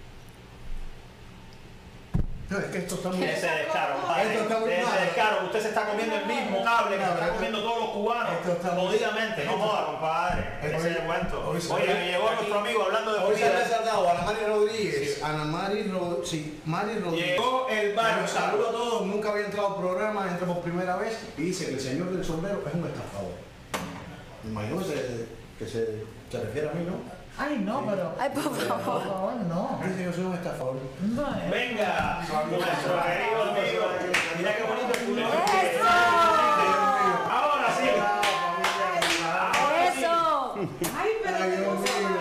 No, es que esto está muy... Ese descaro, compadre. Esto está muy Ese mal. descaro. Usted se está comiendo el mismo cable que No, se está esto- comiendo todos los cubanos. esto está muy- Jodidamente. No esto- joda, compadre. Hoy- Ese es el cuento. hoy se- Oye, me llegó nuestro amigo hablando de Hoy se ha comida. desatado Ana Mari Rodríguez. Ana Mari Rodríguez. Sí, Mari Rodríguez. Llegó el barrio. Bueno, saludo a todos. Nunca había entrado al programa, entra por primera vez y dice que el señor del sombrero es un estafador. Me imagino que se, que se, se refiere a mí, ¿no? Ay, no, pero. Ay, por Por favor. favor, no. Dice que yo soy un estafador. No, eh. Venga, nuestro querido amigo. Mira qué bonito el culo. ¡Eso! Ahora sí. Ahora sí. ¡Eso! Ay, pero Ay, qué Dios cosa mío.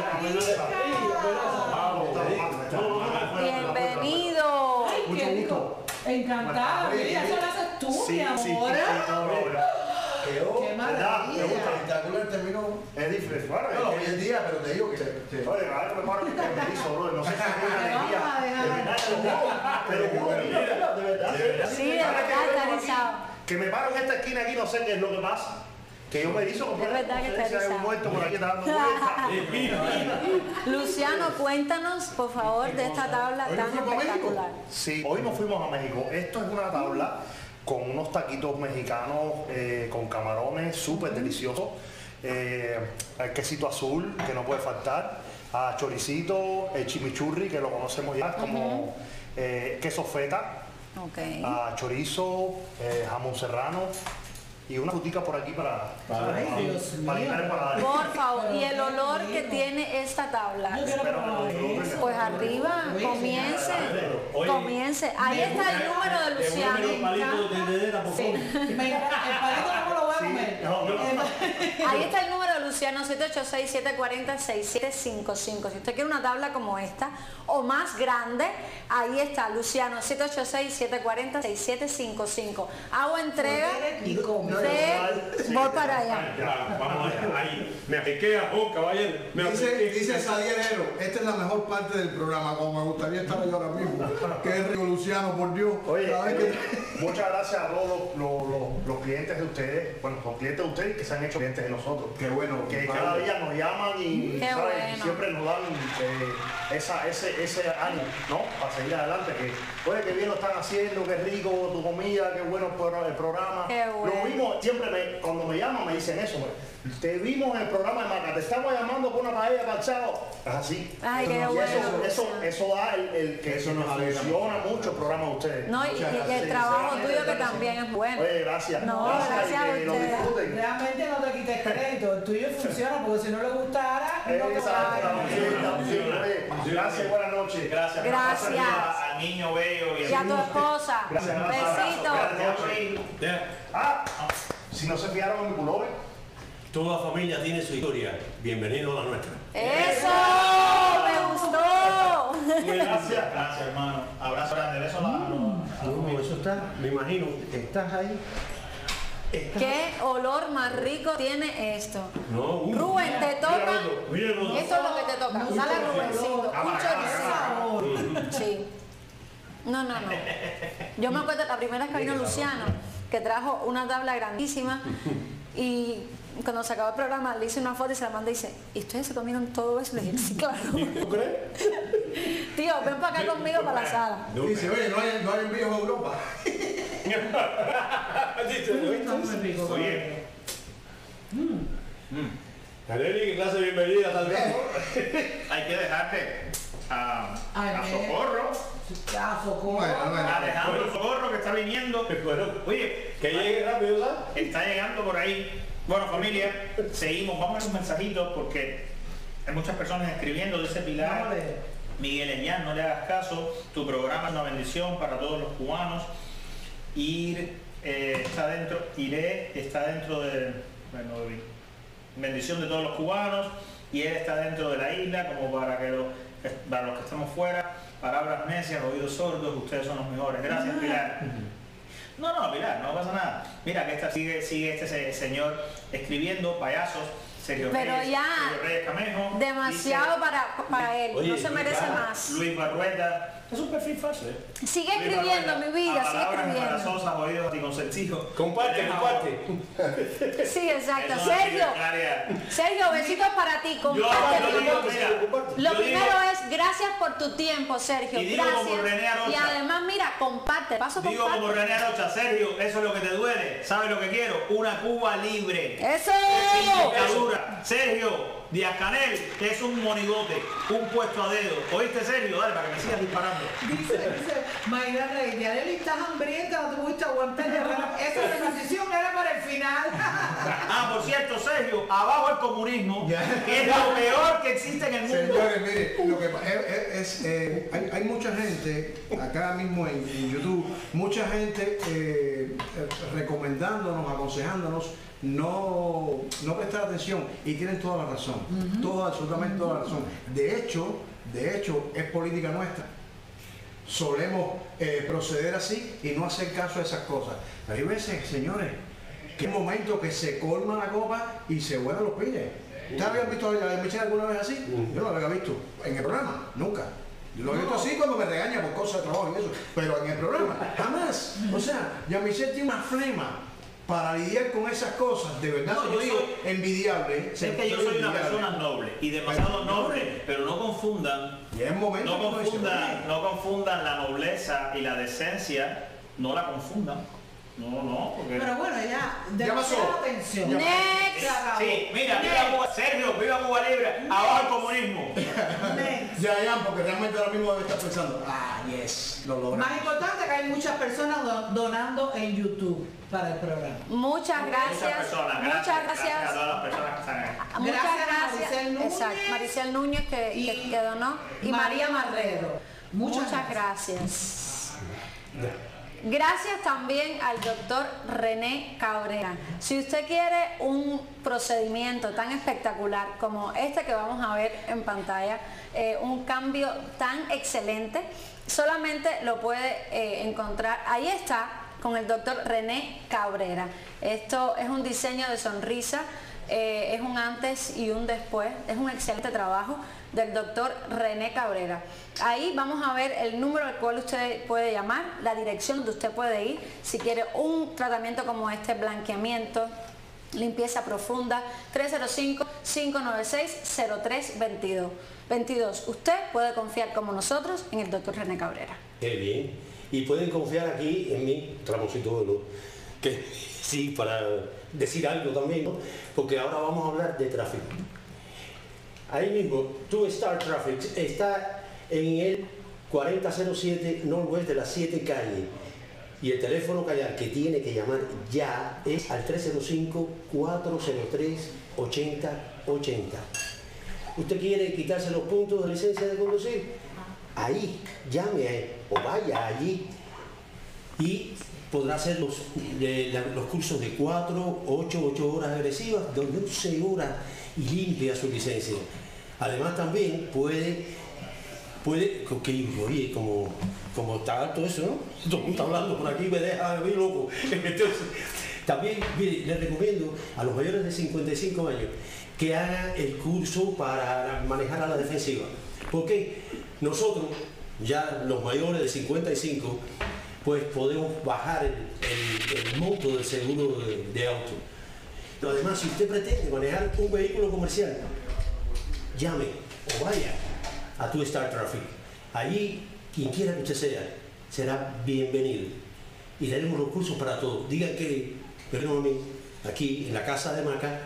más rica. Bienvenido. Ay, qué Mucho rico. gusto. Encantada. Bueno, Mira, oye, eso lo haces tú, sí, mi sí, amor. sí, sí, todo. Quedó, ¡Qué ¿verdad? Me gusta, maravilla! espectacular el término. Es diferente. Bueno, No, hoy en día, pero te digo que... que- Oye, a ver, me paro que me hizo, bro. No sé si es una alegría. Vamos a dejar. De verdad, te lo juro. Te lo juro, mira, mira, de verdad. de verdad. Sí, de ¿Sabes verdad, qué vengo está aquí? erizado. Que me paro en esta esquina aquí, no sé qué es lo que pasa. Que yo me hizo como Es verdad que no sé está si hay un erizado. muerto por aquí dando vueltas. Luciano, cuéntanos, por favor, de esta tabla ¿Hoy tan no fuimos a México? espectacular. Sí, hoy nos fuimos a México. Esto es una tabla con unos taquitos mexicanos eh, con camarones súper deliciosos. Eh, el quesito azul, que no puede faltar. A choricito, el chimichurri, que lo conocemos ya como eh, queso feta. Ok. A chorizo, eh, jamón serrano y una frutica por aquí para, para, Ay, para, Dios para mío. limpiar el paladar. Por favor, y el Pero qué olor que rico. tiene esta tabla. Yo quiero Espero que probar lo disfruten. eso. Pues arriba, Oye, comience, Oye, comience. Ahí está el número de Luciano. Devuélveme los palitos de dedera, por Sí, favor. me encanta. El palito no me lo voy a comer. no, no. Eh, Ahí está el número de Luciano, siete ocho seis, siete cuatro cero, seis siete cinco cinco. Si usted quiere una tabla como esta o más grande, ahí está Luciano, siete ocho seis, siete cuatro cero, seis siete cinco cinco. Hago entrega Y come. de... Voy para allá. Ya, vamos allá. Ahí. Me apliqué a vos, caballero. Me Dice, apliqué. dice Sadiel Ero, esta es la mejor parte del programa, como me gustaría estar yo ahora mismo, que es Rico Luciano, por Dios. Oye, Cada vez eh, que- muchas gracias a todos los, los- los- los clientes de ustedes, bueno, los clientes de ustedes que se han hecho clientes de nosotros. Qué bueno, Que compadre. cada día nos llaman y, Qué ¿sabes? bueno. y siempre nos dan eh, esa, ese, ese ánimo, ¿no? Para seguir adelante. Que, oye, qué bien lo están haciendo, qué rico tu comida, qué bueno el programa. Qué bueno. Lo mismo, siempre me- cuando me llaman me dicen eso. me- Te vimos en el programa de Maca, te estamos llamando por una paella para el chavo. Es así. Ay, qué Y bueno. Eso, eso, eso da el, el que Eso nos alegra funciona mucho el programa de ustedes. No, y, y- y el trabajo tuyo que también es bueno. Oye, gracias. No, gracias a y que lo ustedes. disfruten. Realmente no te quites crédito, el tuyo funciona porque si no le gustara, no te Exacto, va sí, oye, gracias, buenas noches. Gracias. Gracias. A- Al niño bello Y a tu esposa. Gracias, un abrazo. Besito. Buenas noches. Ya. Ah, si no se fijaron en mi pullover. Toda familia tiene su historia. Bienvenido a la nuestra. ¡Eso! ¡Me gustó! Gracias. Gracias, hermano. Abrazo grande. Beso a la, a la- a la No, eso está, me imagino, estás ahí. Estás- ¿Qué olor más rico tiene esto? No, uh, Rubén, te mira, toca. Rodo, mira, Rodo. Esto es lo que te toca. Dale, Rubencito. Un choricito. Sí. No, no, no. Yo me acuerdo la primera vez que vino Luciano, que trajo una tabla grandísima y cuando se acabó el programa le hice una foto y se la mandé y dice, ¿y ustedes se comieron todo eso? Le dije, sí, claro. ¿Tú crees? Tío, ven para acá conmigo para la sala. Dice, oye, no hay, no hay envíos a Europa. Dice, ¿oíste? Oye. Areli, ¿qué clase de bienvenida tal vez? Hay que dejarte a, Ay, a ve. Socorro, Ah, socorro. Bueno, bueno. a Alejandro Socorro que está viniendo. Bueno, Oye, que llegue rápido, ¿sabes? está llegando por ahí. Bueno, familia, seguimos. Vamos a ver un mensajito porque hay muchas personas escribiendo. Dice Pilar, Vamos a leer. Miguel Eñán, no le hagas caso. Tu programa es una bendición para todos los cubanos. Ir eh, está dentro, iré está dentro de, bueno, de- bendición de todos los cubanos. Y él está dentro de la isla como para que lo- para los que estamos fuera. Palabras necias, oídos sordos. Ustedes son los mejores. Gracias, Pilar. No, no, Pilar, no pasa nada. Mira que esta sigue, sigue este se- señor escribiendo payasos. Sergio Pero Reyes, ya, Sergio Reyes Camejo. Demasiado dice para, para él. Oye, No se merece ya. más. Luis Barrueta. Es un perfil falso, ¿eh? Sigue Luis escribiendo, Barrueta, mi vida, a sigue palabras escribiendo. embarazosas, oídos anticonceptivos. Comparte, Tenemos- comparte. Sí, exacto. Es una Sergio, secretaria. Sergio, besitos para ti. Yo, Comparte. yo digo, mira, Lo yo primero digo- es gracias por tu tiempo, Sergio. Y digo como René Gracias. Arocha. Y además, mira, comparte, paso Digo comparte. como René Arocha, Sergio, eso es lo que te duele. ¿Sabes lo que quiero? Una Cuba libre. ¡Eso! Sin dictadura. Sergio Díaz Canel, que es un monigote, un puesto a dedo. ¿Oíste, Sergio? Dale, para que me sigas disparando. Dice, dice, Mayra Rey, Yareli, estás hambrienta, no te pudiste aguantar. Esa repetición era para el final. Ah, por cierto, Sergio, abajo el comunismo, que es lo peor que existe en el mundo. Señores, mire, lo que pa- es, es- es, eh, hay, hay mucha gente, acá mismo en, en YouTube, mucha gente eh, eh, recomendándonos, aconsejándonos no, no prestar atención y tienen toda la razón, toda, absolutamente toda la razón. De hecho, de hecho, es política nuestra. Solemos eh, proceder así y no hacer caso a esas cosas. Pero hay veces, señores, que es un momento que se colma la copa y se vuelan los pines. ¿Ustedes habían visto a Michelle alguna vez así? Yo no lo había visto. En el programa, nunca. Yo lo he visto así cuando me regaña por cosas de trabajo y eso, pero en el programa, jamás. O sea, Jean-Michel tiene una flema para lidiar con esas cosas, de verdad, No, se yo lo digo, soy- envidiable. Es que yo soy una persona noble y demasiado noble, pero no confundan, Y es momento no que uno dice, confundan, no confundan la nobleza y la decencia, no la confundan. No, no, porque... Pero bueno, ya, Ya pasó. demasiada atención. Next. Se acabó. Sí, mira, viva Cuba, Sergio, viva Cuba Libre, abajo el comunismo. Next. Ya, ya, porque realmente ahora mismo debe estar pensando, ah, yes, lo logramos. Más importante que hay muchas personas do- donando en YouTube para el programa. Muchas gracias. Muchas personas, Muchas gracias, gracias. a todas las personas que están ahí. Muchas Gracias a gracias. Maricel Núñez. Exacto, Maricel Núñez que, Y que, que donó. Y María Marrero. Muchas Muchas, gracias. Gracias también al doctor René Cabrera. Si usted quiere un procedimiento tan espectacular como este que vamos a ver en pantalla, eh, un cambio tan excelente, solamente lo puede eh, encontrar, ahí está, con el doctor René Cabrera. Esto es un diseño de sonrisa, eh, es un antes y un después, es un excelente trabajo del doctor René Cabrera. Ahí vamos a ver el número al cual usted puede llamar, la dirección donde usted puede ir si quiere un tratamiento como este, blanqueamiento, limpieza profunda, tres cero cinco, cinco nueve seis, cero tres dos dos. Usted puede confiar como nosotros en el doctor René Cabrera. Qué bien. Y pueden confiar aquí en mí, Tramoncito, que sí, para decir algo también, ¿no? Porque ahora vamos a hablar de tráfico. Ahí mismo, Two Star Traffic está en el cuarenta cero siete Northwest de las siete calles. Y el teléfono callar que tiene que llamar ya es al tres cero cinco, cuatro cero tres, ocho cero ocho cero. ¿Usted quiere quitarse los puntos de licencia de conducir? Ahí, llame a él o vaya allí y podrá hacer los, de, la, los cursos de cuatro, ocho, ocho horas agresivas, donde once horas y limpia su licencia. Además también puede, puede, que, oye, como, como está alto eso, ¿no? Todo el mundo está hablando por aquí, me deja muy loco. Entonces, también, mire, les recomiendo a los mayores de cincuenta y cinco años que hagan el curso para manejar a la defensiva. Porque nosotros, ya los mayores de cincuenta y cinco, pues podemos bajar el, el, el monto del seguro de, de auto. Pero además, si usted pretende manejar un vehículo comercial, llame o vaya a Two Star Traffic. Allí, quien quiera que usted sea, será bienvenido. Y daremos los cursos para todos. Digan que venimos a mí, aquí en la casa de Maca,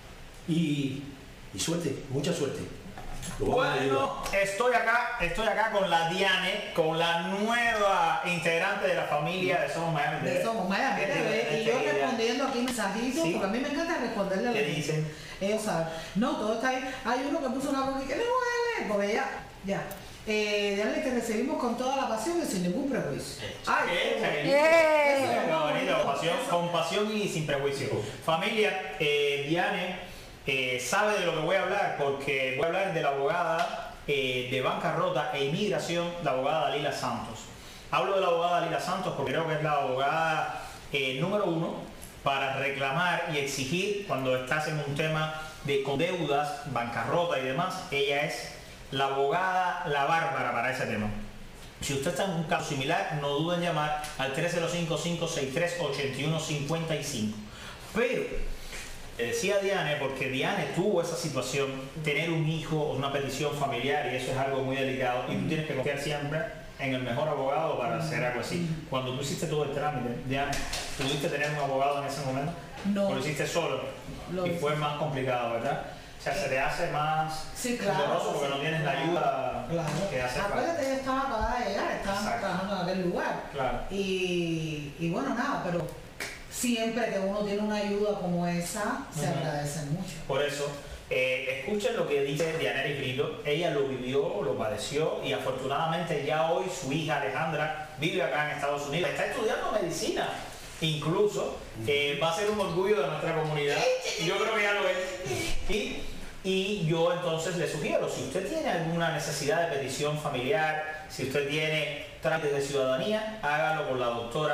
y, y suerte, mucha suerte. Lo vamos a ayudar. Bueno, estoy acá, estoy acá con la Diane, con la nueva integrante de la familia de Somos Miami. De Somos Miami T V, y yo Enseguida. respondiendo aquí mensajitos, Sí. porque a mí me encanta responderle a la ¿Qué gente. dicen? Ellos saben. No, todo está ahí. Hay uno que puso una cosa que le duele, porque ya, ya. Eh, dale que recibimos con toda la pasión y sin ningún prejuicio. Ay, Qué ¡Eh! Eso es Qué lo bonito, bonito. pasión, con pasión y sin prejuicio. Familia, eh, Diane eh, sabe de lo que voy a hablar porque voy a hablar de la abogada eh, de bancarrota e inmigración, la abogada Dalila Santos. Hablo de la abogada Dalila Santos porque creo que es la abogada eh, número uno para reclamar y exigir cuando estás en un tema de con deudas, bancarrota y demás. Ella es la abogada, la bárbara para ese tema. Si usted está en un caso similar, no duden en llamar al tres cero cinco, cinco seis tres, ocho uno cinco cinco. Pero, le decía a Diane, porque Diane tuvo esa situación, tener un hijo o una petición familiar, y eso es algo muy delicado, y tú tienes que confiar siempre en el mejor abogado para hacer algo así. Cuando tú hiciste todo el trámite, Diane, ¿pudiste tener un abogado en ese momento? No. ¿O lo hiciste solo? Lo y hice. fue más complicado, ¿verdad? O sea, se te hace más Sí, claro. doloroso porque no tienes la ayuda Claro. que hace falta. Acuérdate, ella estaba acabada de llegar, estábamos Exacto. trabajando en aquel lugar. Claro. Y, y bueno, nada, pero siempre que uno tiene una ayuda como esa, se Ujú. agradece mucho. Por eso, eh, escuchen lo que dice Dianeris Brito. Ella lo vivió, lo padeció y afortunadamente ya hoy su hija Alejandra vive acá en Estados Unidos. Está estudiando medicina. Incluso eh, va a ser un orgullo de nuestra comunidad. Y yo creo que ya lo es. Y, y yo entonces le sugiero, si usted tiene alguna necesidad de petición familiar, si usted tiene trámites de ciudadanía, hágalo con la doctora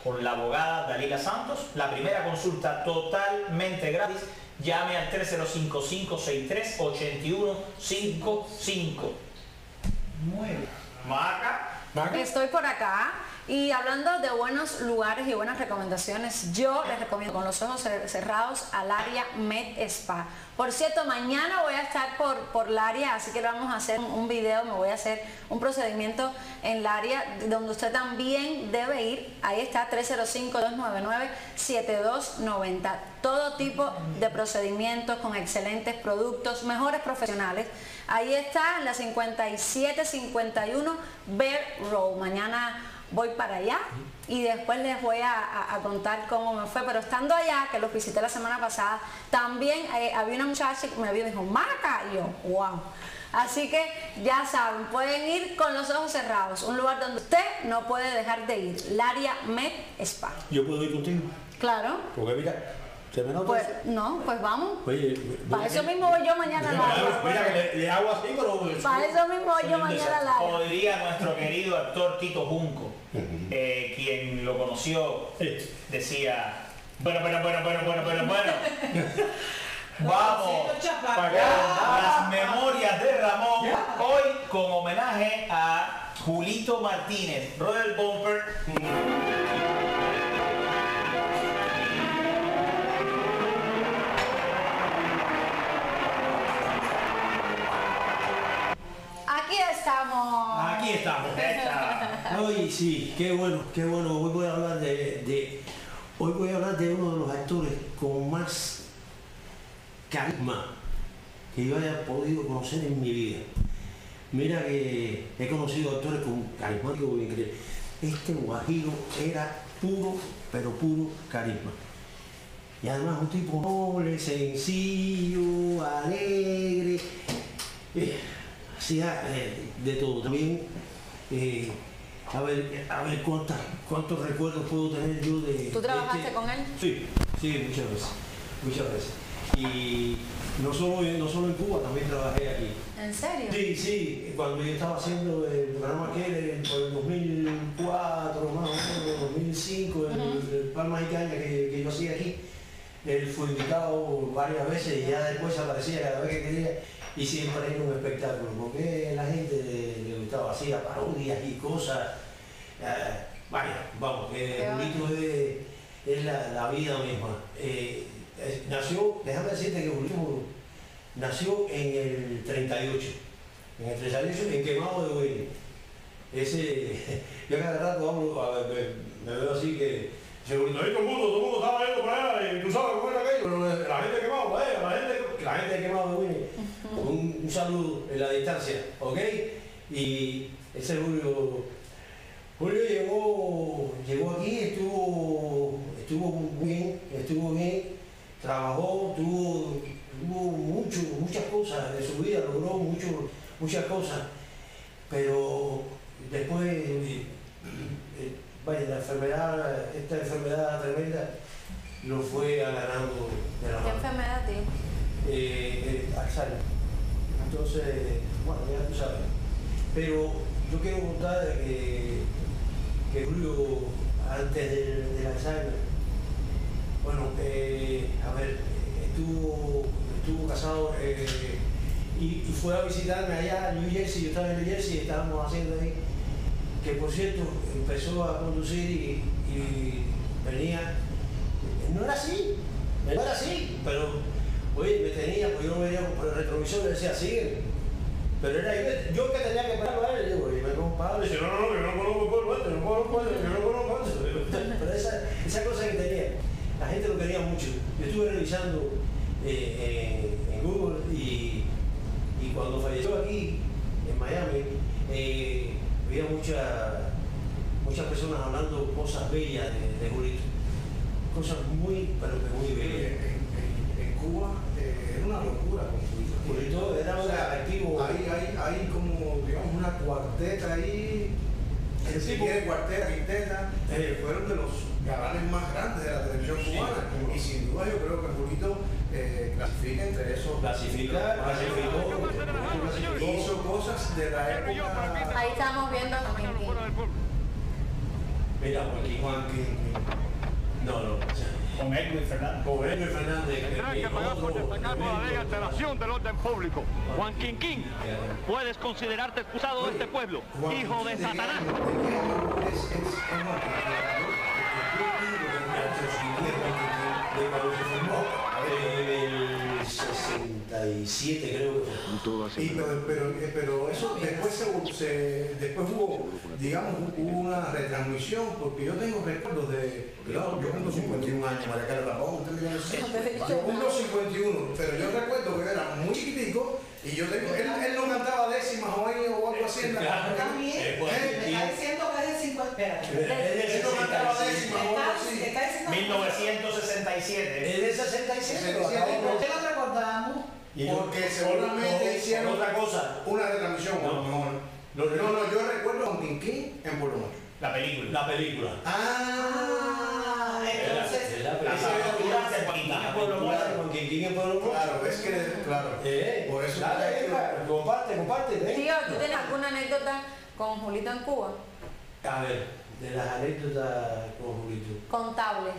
con la abogada Dalila Santos. La primera consulta totalmente gratis. Llame al tres cero cinco, cinco seis tres, ocho uno cinco cinco. Nueve. Maca. Estoy por acá y hablando de buenos lugares y buenas recomendaciones, yo les recomiendo con los ojos cerrados al área Med Spa. Por cierto, mañana voy a estar por, por el área, así que vamos a hacer un video, me voy a hacer un procedimiento en el área donde usted también debe ir. Ahí está, tres cero cinco, dos nueve nueve, siete dos nueve cero. Todo tipo de procedimientos con excelentes productos, mejores profesionales. Ahí está, en la cincuenta y siete cincuenta y uno Bear Road. Mañana voy para allá y después les voy a, a, a contar cómo me fue, pero estando allá, que los visité la semana pasada, también eh, había una muchacha que me vio y dijo, Maca, y yo, wow. Así que ya saben, pueden ir con los ojos cerrados, un lugar donde usted no puede dejar de ir, el área Med Spa. ¿Yo puedo ir contigo? Claro. Porque mira, ¿se me nota? Pues no, pues vamos. Oye, para eso mismo voy yo mañana al área. Mira, que le, le hago así, pero... Para eso mismo voy yo mañana al área. Como diría nuestro querido actor Tito Junco, eh, quien lo conoció, decía, bueno, bueno, bueno, bueno, bueno, bueno, bueno. Vamos para acá, las memorias de Ramón, hoy con homenaje a Julito Martínez, Royal Bumper. Aquí estamos. Aquí estamos. Hoy sí, qué bueno, qué bueno. Hoy voy a hablar de, de, hoy voy a hablar de uno de los actores con más carisma que yo haya podido conocer en mi vida. Mira que he conocido actores con carismáticos increíbles. Este guajiro era puro, pero puro carisma. Y además un tipo noble, sencillo, alegre. Eh, hacía eh, de todo. También, eh, a ver, a ver cuántas, cuántos recuerdos puedo tener yo de... ¿Tú trabajaste de este... con él? Sí, sí, muchas veces, muchas veces. Y no solo, no solo en Cuba, también trabajé aquí. ¿En serio? Sí, sí, cuando yo estaba haciendo el programa aquel por el dos mil cuatro, más o menos, dos mil cinco, el, uh-huh. el Palmas y Caña que, que yo hacía aquí, él fue invitado varias veces y ya después aparecía cada vez que quería y siempre era un espectáculo, porque a la gente le, le gustaba, hacía parodias y cosas. Eh, vaya, vamos, que Julito es, es la, la vida misma. Eh, eh, nació, déjame decirte que Julito nació en el treinta y ocho, en el treinta y ocho en Quemado de Huele. Ese, yo cada rato hablo, a ver, me, me veo así que se Julito, todo el mundo, todo el mundo estaba yendo para allá y tú sabes cómo era aquello, pero la gente de Quemado, vaya, la gente, la gente de Quemado de Huele. Un, un saludo en la distancia, ¿ok? Y ese Julio, Julio llegó, llegó aquí, estuvo, estuvo bien, estuvo bien, trabajó, tuvo, tuvo mucho, muchas cosas de su vida, logró mucho, muchas cosas, pero después, eh, eh, vaya, la enfermedad, esta enfermedad tremenda, lo fue agarrando de la mano. ¿Qué enfermedad tiene? Eh, eh, Alzheimer. Entonces, bueno, ya tú sabes. Pero yo quiero contar que, que Julio, antes del, del Alzheimer, bueno, eh, a ver, estuvo, estuvo casado eh, y, y fue a visitarme allá en New Jersey. Yo estaba en New Jersey y estábamos haciendo ahí, que por cierto, empezó a conducir y, y venía, no era así, no era así, pero oye, me tenía, pues yo no veía por el retrovisor y le decía, sigue. Pero era yo, yo que tenía que pararlo a él, y digo, y me compadre, y dice, no, no, no, yo no conozco el pueblo este, no conozco el yo no conozco eso. Pero esa, esa cosa que tenía, la gente lo quería mucho. Yo estuve revisando eh, en, en Google y, y cuando falleció aquí, en Miami, eh, había mucha, muchas personas hablando cosas bellas de, de Julito. Cosas muy, pero que muy bellas. Cuba eh, era una locura con Julito. Julito era un activo. Hay, hay, hay como, digamos, una cuarteta ahí, el si quiere cuarteta, quinteta, eh, fueron de los galanes más grandes de la televisión cubana. Sí, y sin duda yo creo que Julito eh, clasifica entre esos. Clasifica, clasificó, hizo cosas de la época. Ahí estamos viendo a Minky. Mira, Joaquín, Joaquín. No, no. Con Edwin Fernández. Con Edwin Fernández. Tendrá que pagar por destacar la ley de alteración del orden público. Juan Quinquín, puedes considerarte expulsado de este pueblo, hijo de Satanás. El sesenta y siete creo que fue. Y pero, pero, pero eso después, se, se, después hubo, digamos, hubo una retransmisión, porque yo tengo recuerdos de, claro, yo cumplo cincuenta y un años, María Carla Tapón, yo cumplo cincuenta y uno, pero yo recuerdo que era muy chiquitico y yo tengo, él, él no cantaba décimas o algo así en la También, ¿Eh? me está diciendo que es de cincuenta. Él no cantaba décimas o algo así. mil novecientos sesenta y siete. Es de sesenta y siete. ¿Por qué lo recordamos? Porque seguramente hicieron otra cosa. Una retransmisión. No, no, no, no, no, yo recuerdo a Quinquín en Puerto Montt. La película. La película. Ah, entonces. La película de Juan Quinquín en Pueblo Montt. Claro, es que, claro. Eh, por eso. Dale, comparte, comparte. ¿eh? Tío, ¿tú tienes alguna anécdota con Julito en Cuba? A ver, de las anécdotas con Julito. Contables.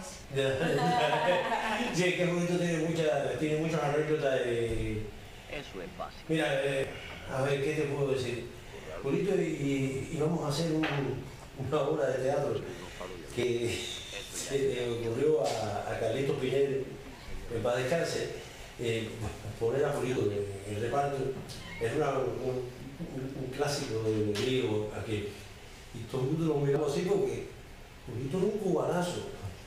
Sí, es que Julito tiene muchas, tiene muchas anécdotas de... Eso es básico. Mira, eh, a ver, ¿qué te puedo decir? Julito y, y vamos a hacer un, una obra de teatro que se le ocurrió a, a Carlitos Piñero, en paz descanse, eh, poner a Julito en el reparto. Es una, un, un, un clásico de griego aquí. Y todo el mundo lo miraba así porque Julito era un cubanazo.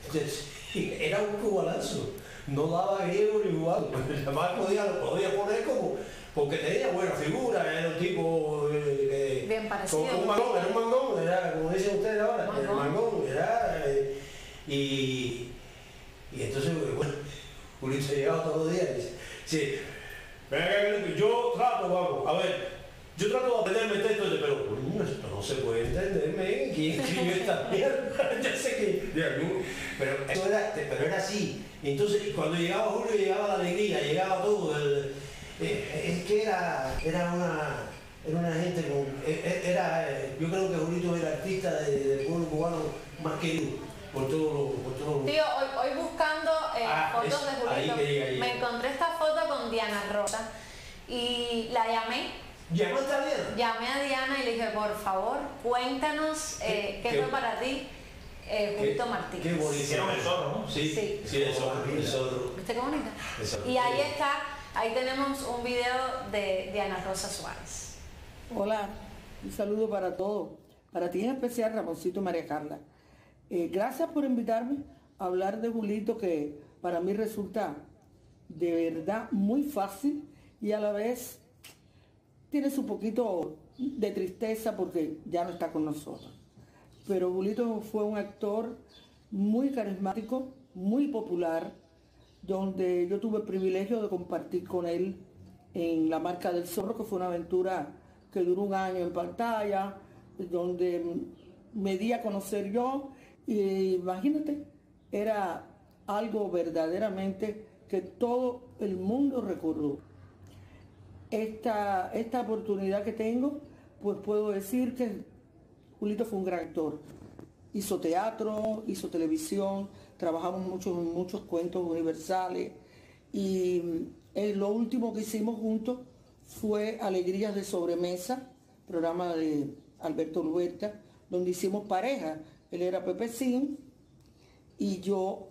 Era un cubanazo. No daba griego ni cubano. Además podía, lo podía poner como... Porque tenía buena figura, era un tipo... Eh, bien parecido. Como un mangón, era un mangón, era como dicen ustedes ahora, mangón. Era un mangón, era... Eh, y, y entonces, bueno, Julito llegaba todos los días y dice, sí, venga, yo trato, vamos, a ver, yo trato de aprenderme el texto, pero esto no se puede entenderme, ¿quién escribió esta mierda? Yo sé que... Pero eso era, pero era así. Entonces, cuando llegaba Julio, llegaba la alegría, llegaba todo. El, eh, es que era, era una... Era una gente con... Era, yo creo que Julito era artista del pueblo cubano más querido. Por todo, por todo. Tío, hoy, hoy buscando eh, ah, fotos es, de Julito, ahí, ahí, me encontré esta foto con Diana Rosa y la llamé. ¿Llamaste a Diana? Llamé a Diana y le dije, por favor, cuéntanos eh, qué, qué fue para ti eh, Julito qué, Martínez. Qué bonito. Hicieron el zorro, ¿no? Sí, sí, sí el zorro. El zorro. ¿Viste qué bonita? Y ahí está, ahí tenemos un video de Diana Rosa Suárez. Hola, un saludo para todos. Para ti en especial, Ramoncito y María Carla. Eh, gracias por invitarme a hablar de Julito, que para mí resulta de verdad muy fácil y a la vez tiene su poquito de tristeza porque ya no está con nosotros. Pero Julito fue un actor muy carismático, muy popular, donde yo tuve el privilegio de compartir con él en La Marca del Zorro, que fue una aventura que duró un año en pantalla, donde me di a conocer yo. Y imagínate, era algo verdaderamente que todo el mundo recordó. Esta, esta oportunidad que tengo, pues puedo decir que Julito fue un gran actor. Hizo teatro, hizo televisión, trabajamos mucho en muchos cuentos universales y eh, lo último que hicimos juntos fue Alegrías de Sobremesa, programa de Alberto Luberta, donde hicimos pareja. Él era Pepecín y yo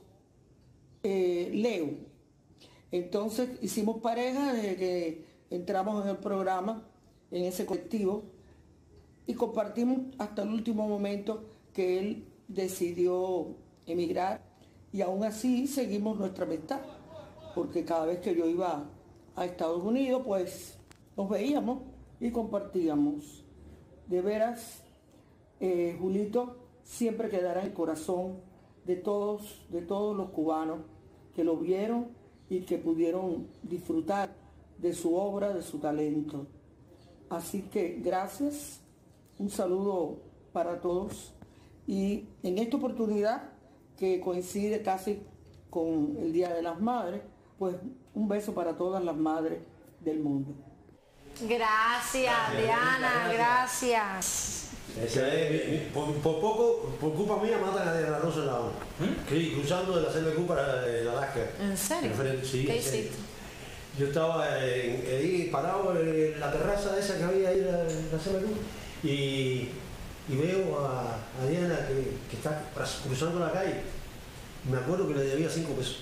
eh, Leo. Entonces hicimos pareja desde que entramos en el programa, en ese colectivo, y compartimos hasta el último momento que él decidió emigrar y aún así seguimos nuestra amistad, porque cada vez que yo iba a Estados Unidos, pues nos veíamos y compartíamos. De veras, eh, Julito siempre quedará en el corazón de todos, de todos los cubanos que lo vieron y que pudieron disfrutar de su obra, de su talento. Así que gracias, un saludo para todos y en esta oportunidad que coincide casi con el Día de las Madres, pues un beso para todas las madres del mundo. Gracias, Gracias, Diana, gracias. gracias. Esa es, por, por poco, por culpa mía matan a Diana Rosa en la ONU. ¿Mm? Cruzando de la C M Q para el Alaska. ¿En serio? Sí, ¿Qué en serio. hiciste? Yo estaba en, ahí parado en la terraza esa que había ahí en la, en la C M Q y, y veo a, a Diana que, que está cruzando la calle. Me acuerdo que le debía cinco pesos.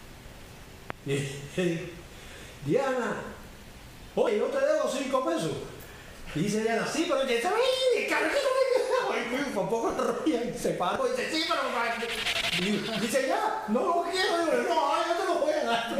Y le digo, Diana, oye, yo te debo cinco pesos. Y dice Diana, sí, pero ya está bien, carajito, por poco se se paró y dice, sí, pero y dice, ya, no lo quiero, digo, no, yo te lo voy a dar.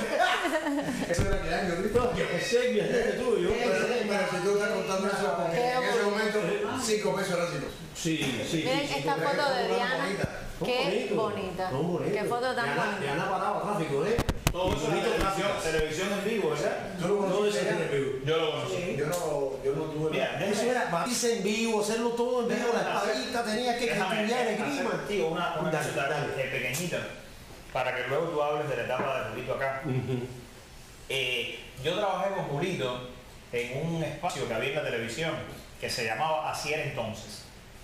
Eso era que año, ¿viste? No, yo sé, mi gente tú, yo. Pero, pero si tú estás contando eso, en ese momento, cinco pesos eran cinco. Sí, sí. Miren sí, esta sí, foto de bonita. Diana, Son qué bonitos, bonita. son bonitos. Qué foto tan Diana- bonita. Diana paraba tráfico, ¿eh? Todo eso en televisión, televisión en vivo, ¿verdad? Yo lo conocí en vivo. Yo lo conocí. Yo no, yo no tuve. Mira, Eso era batirse en vivo, hacerlo todo en vivo, la espadita, tenías que Déjame estudiar hacer el clima. contigo una, una Dale, cosita dale. eh, pequeñita, para que luego tú hables de la etapa de Julito acá. Eh, yo trabajé con Julito en un espacio que había en la televisión que se llamaba Así era entonces.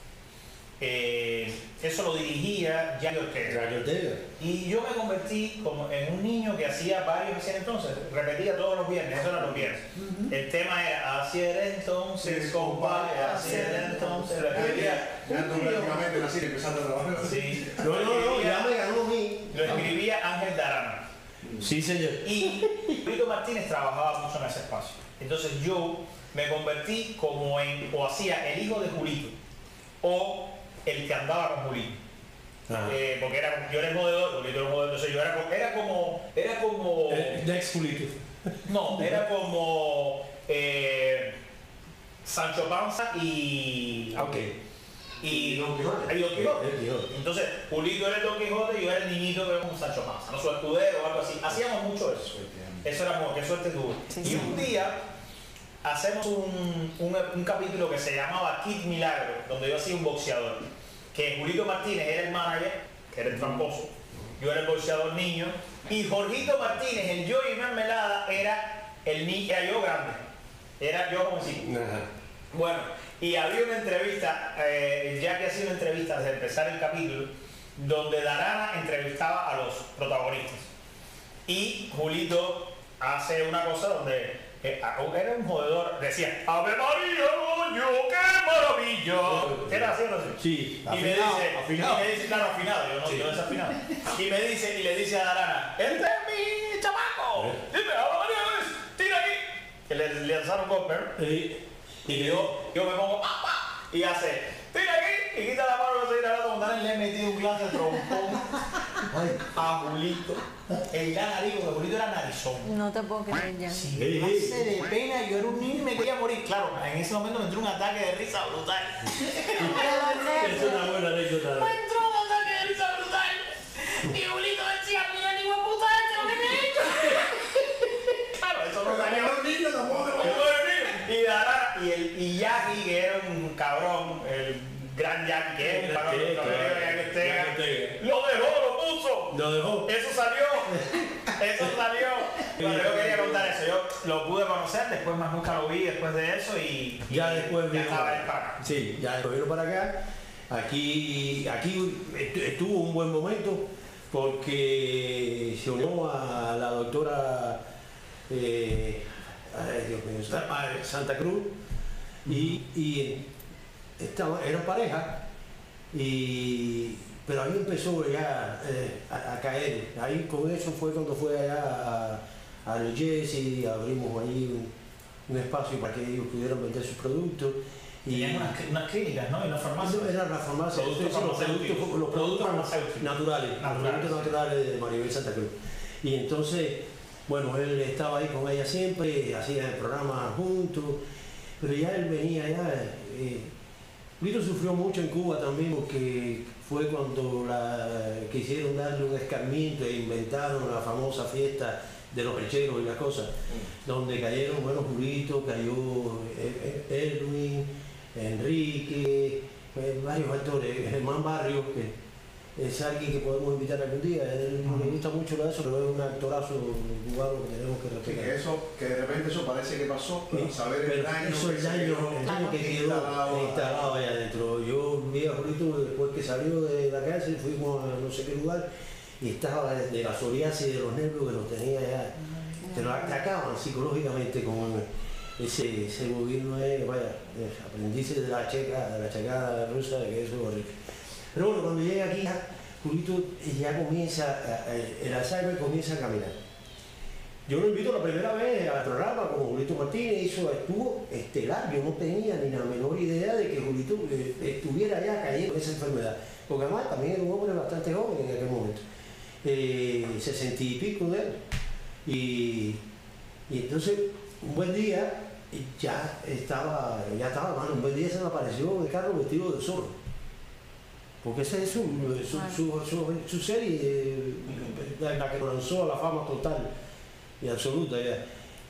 Eh, eso lo dirigía Yayo Ortega. Yayo Ortega. Y yo me convertí como en un niño que hacía varios Así era entonces, repetía todos los viernes, eso era los viernes. El tema era Así era entonces, compadre, así era entonces, lo escribía. Ya tú prácticamente nací empezando a trabajar. Sí. No, no, no, ya me ganó a mí. Lo escribía Ángel Darana. Sí, señor. Y Julito Martínez trabajaba mucho en ese espacio. Entonces yo me convertí como en, o hacía el hijo de Julito, o el que andaba con Julito. Eh, porque era, yo era el jodedor, Julito era el jodedor, entonces yo era, como- era como, era como... Next Julito. No, era como eh, Sancho Panza y... Ok. Y Don Quijote. y Don Quijote. El Quijote. Entonces, Julito era el Don Quijote y yo era el niñito que era como Sancho Panza, no su escudero o algo así. Hacíamos mucho eso. Eso era como, qué suerte tuve. Y un día hacemos un, un, un capítulo que se llamaba Kid Milagro, donde yo hacía un boxeador. Que Julito Martínez era el manager, que era el tramposo. Yo era el boxeador niño. Y Jorgito Martínez, el Joey Mermelada, era el niño, era yo grande. Era yo como si. Bueno, y había una entrevista, eh, ya que hacía una entrevista desde empezar el capítulo, donde Darana entrevistaba a los protagonistas. Y Julito hace una cosa donde eh, era un jodedor, decía, ¡Ave María, coño, qué maravilla! Era así, no sé. Sí, Y me afinado, dice, afinado. y me dice, claro, afinado, yo no, Sí. yo desafinado. Y me dice, y le dice a Darana, ¡este es mi chamaco! Dime, ¡Ave María, tira ahí! Que le, le lanzaron golpe, Eh, y yo, yo me pongo, ¡pa, pa! Y hace, tira aquí, y quita la mano, no se tira la mano, le he metido un glance de trompón a Julito. El gran nariz, porque Julito era narizón. No te puedo creer ya. Sí, me pasé de pena, yo era un niño y me quería morir. Claro, en ese momento me entró un ataque de risa brutal. Es una buena anécdota. Me entró un ataque de risa brutal. Y Julito decía, mira, ni huevo puta, este lo que me he hecho. Claro, eso no salió. niño tampoco. Y Darana, y, el, y Jackie, que era un cabrón, el gran Jackie, que es un cabrón, Sí, el claro. cabrón de Jackie Ortega, Jackie Ortega. lo dejó, lo puso. Lo dejó. Eso salió, eso salió. Bueno, yo quería contar eso, yo lo pude conocer, después más nunca lo vi después de eso y, y Ya después ya vino estaba para en acá. Paca. Sí, ya después vino para acá. Aquí, aquí estu- estuvo un buen momento porque se unió a la doctora eh, ay, Dios mío, Santa- Santa Cruz y, y estaba, eran pareja y pero ahí empezó ya eh, a, a caer. Ahí con eso fue cuando fue allá a, a New Jersey, abrimos ahí un, un espacio para que ellos pudieran vender sus productos. Y Tenían unas, unas clínicas, ¿no? Y unas farmacias. eso era la farmacia, Productos sí, sí, los farmacéuticos. productos, los productos farmacéuticos. naturales, los Naturales, productos sí. naturales de Maribel Santa Cruz. Y entonces, bueno, él estaba ahí con ella siempre, hacía el programa juntos, pero ya él venía ya. Eh, Lito sufrió mucho en Cuba también porque fue cuando la, quisieron darle un escarmiento e inventaron la famosa fiesta de los pecheros y las cosas, mm. donde cayeron, bueno, Julito, cayó Erwin, Enrique, pues, varios actores, Germán Barrios, que es alguien que podemos invitar algún día. Él me gusta mucho de eso, pero es un actorazo cubano que tenemos que respetar. Que, eso, que de repente eso parece que pasó, pero saber el pero daño, eso el daño, el daño que quedó instalado, instalado allá adentro. Yo vi a Julito después que salió de la cárcel, fuimos a no sé qué lugar y estaba de la psoriasis y de los nervios que los tenía allá. Te lo atacaban psicológicamente con ese, ese gobierno, de, vaya, aprendices de la checa, de la chacada rusa, que eso es horrible. Pero bueno, cuando llega aquí, Julito ya comienza, el Alzheimer comienza a caminar. Yo lo invito la primera vez al programa como Julito Martínez, hizo, estuvo estelar, yo no tenía ni la menor idea de que Julito eh, estuviera ya cayendo en esa enfermedad, porque además también era un hombre bastante joven en aquel momento, eh, sesenta y pico de él. Y, y entonces, un buen día, ya estaba, ya estaba mal, un buen día se me apareció de carro vestido de zorro. Porque esa es su, su, su, su, su serie, la que lo lanzó a la fama total y absoluta ya.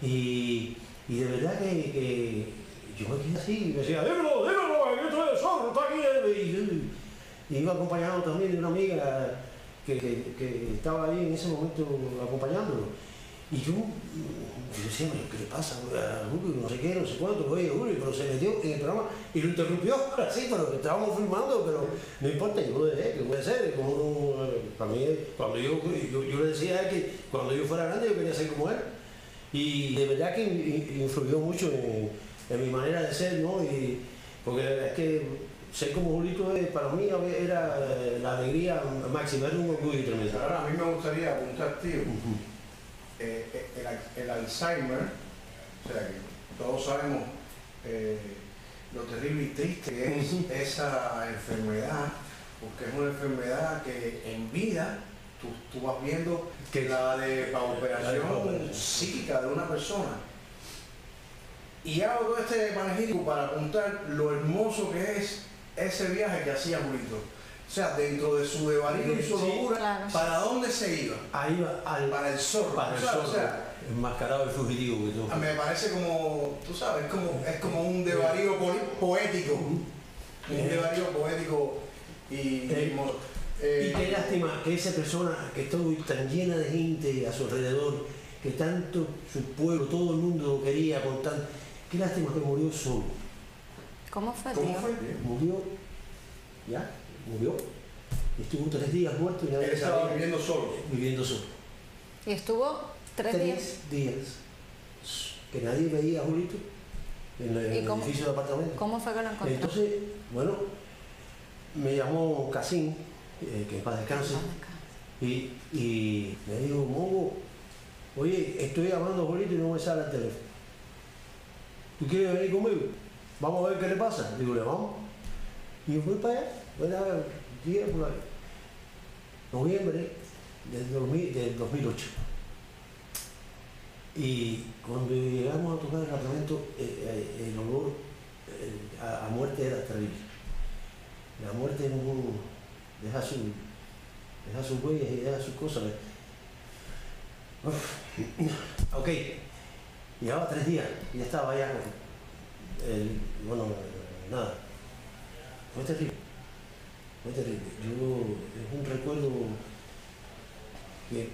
Y, y de verdad que, que yo me quedé así, me decía, dímelo, dímelo, yo estoy de zorro, está aquí. Y, y iba acompañado también de una amiga que, que, que estaba ahí en ese momento acompañándolo. Y yo, yo decía, ¿qué le pasa a Julio? No sé qué, no sé cuánto, oye Julio, pero se metió en el programa y lo interrumpió así, pero estábamos filmando, pero no importa, yo lo dejé, que puede ser, como uno, para mí, cuando yo, yo, yo le decía a él que cuando yo fuera grande yo quería ser como él. Y de verdad que influyó mucho en, en mi manera de ser, ¿no? Y, porque es que ser como Julito para mí era la alegría máxima, era un orgullo tremendo. Ahora a mí me gustaría apuntar, tío, uh-huh. Eh, el, el Alzheimer, o sea que todos sabemos eh, lo terrible y triste que es esa enfermedad, porque es una enfermedad que en vida tú, tú vas viendo que la de pauperación psíquica de una persona. Y hago todo este panegírico para apuntar lo hermoso que es ese viaje que hacía Julito. O sea, dentro de su desvarío y su locura, sí, claro. ¿Para dónde se iba? Ahí va, al, para el zorro. Para el zorro, o sea, enmascarado y fugitivo. Que tú. Me parece como, tú sabes, es como, es como un desvarío poético. Un eh, desvarío poético y... Eh, eh, y qué lástima que esa persona que estuvo tan llena de gente a su alrededor, que tanto su pueblo, todo el mundo lo quería con tan... Qué lástima que murió solo. ¿Cómo fue, ¿Cómo tío? fue? Murió, ¿ya? Murió, estuvo tres días muerto y nadie Él estaba sabía, viviendo solo. Viviendo solo. ¿Y estuvo tres, tres días? días que nadie veía a Julito en, en el cómo, edificio de apartamento. ¿Cómo fue que lo encontró? Entonces, bueno, me llamó Casín, eh, que en paz descanse, y, y me dijo, Mongo, oye, estoy llamando a Julito y no me sale el teléfono. ¿Tú quieres venir conmigo? Vamos a ver qué le pasa. Digo, le vamos. Y yo fui para allá. Bueno, día por ahí. Noviembre del, dos mil, del dos mil ocho. Y cuando llegamos a tocar el apartamento, eh, el olor eh, a, a muerte era terrible. La muerte no deja, su, deja sus huellas y deja sus cosas. Uf. Ok, llevaba tres días y ya estaba allá con el, bueno, nada. Fue terrible. Fue terrible. Yo, es un recuerdo que,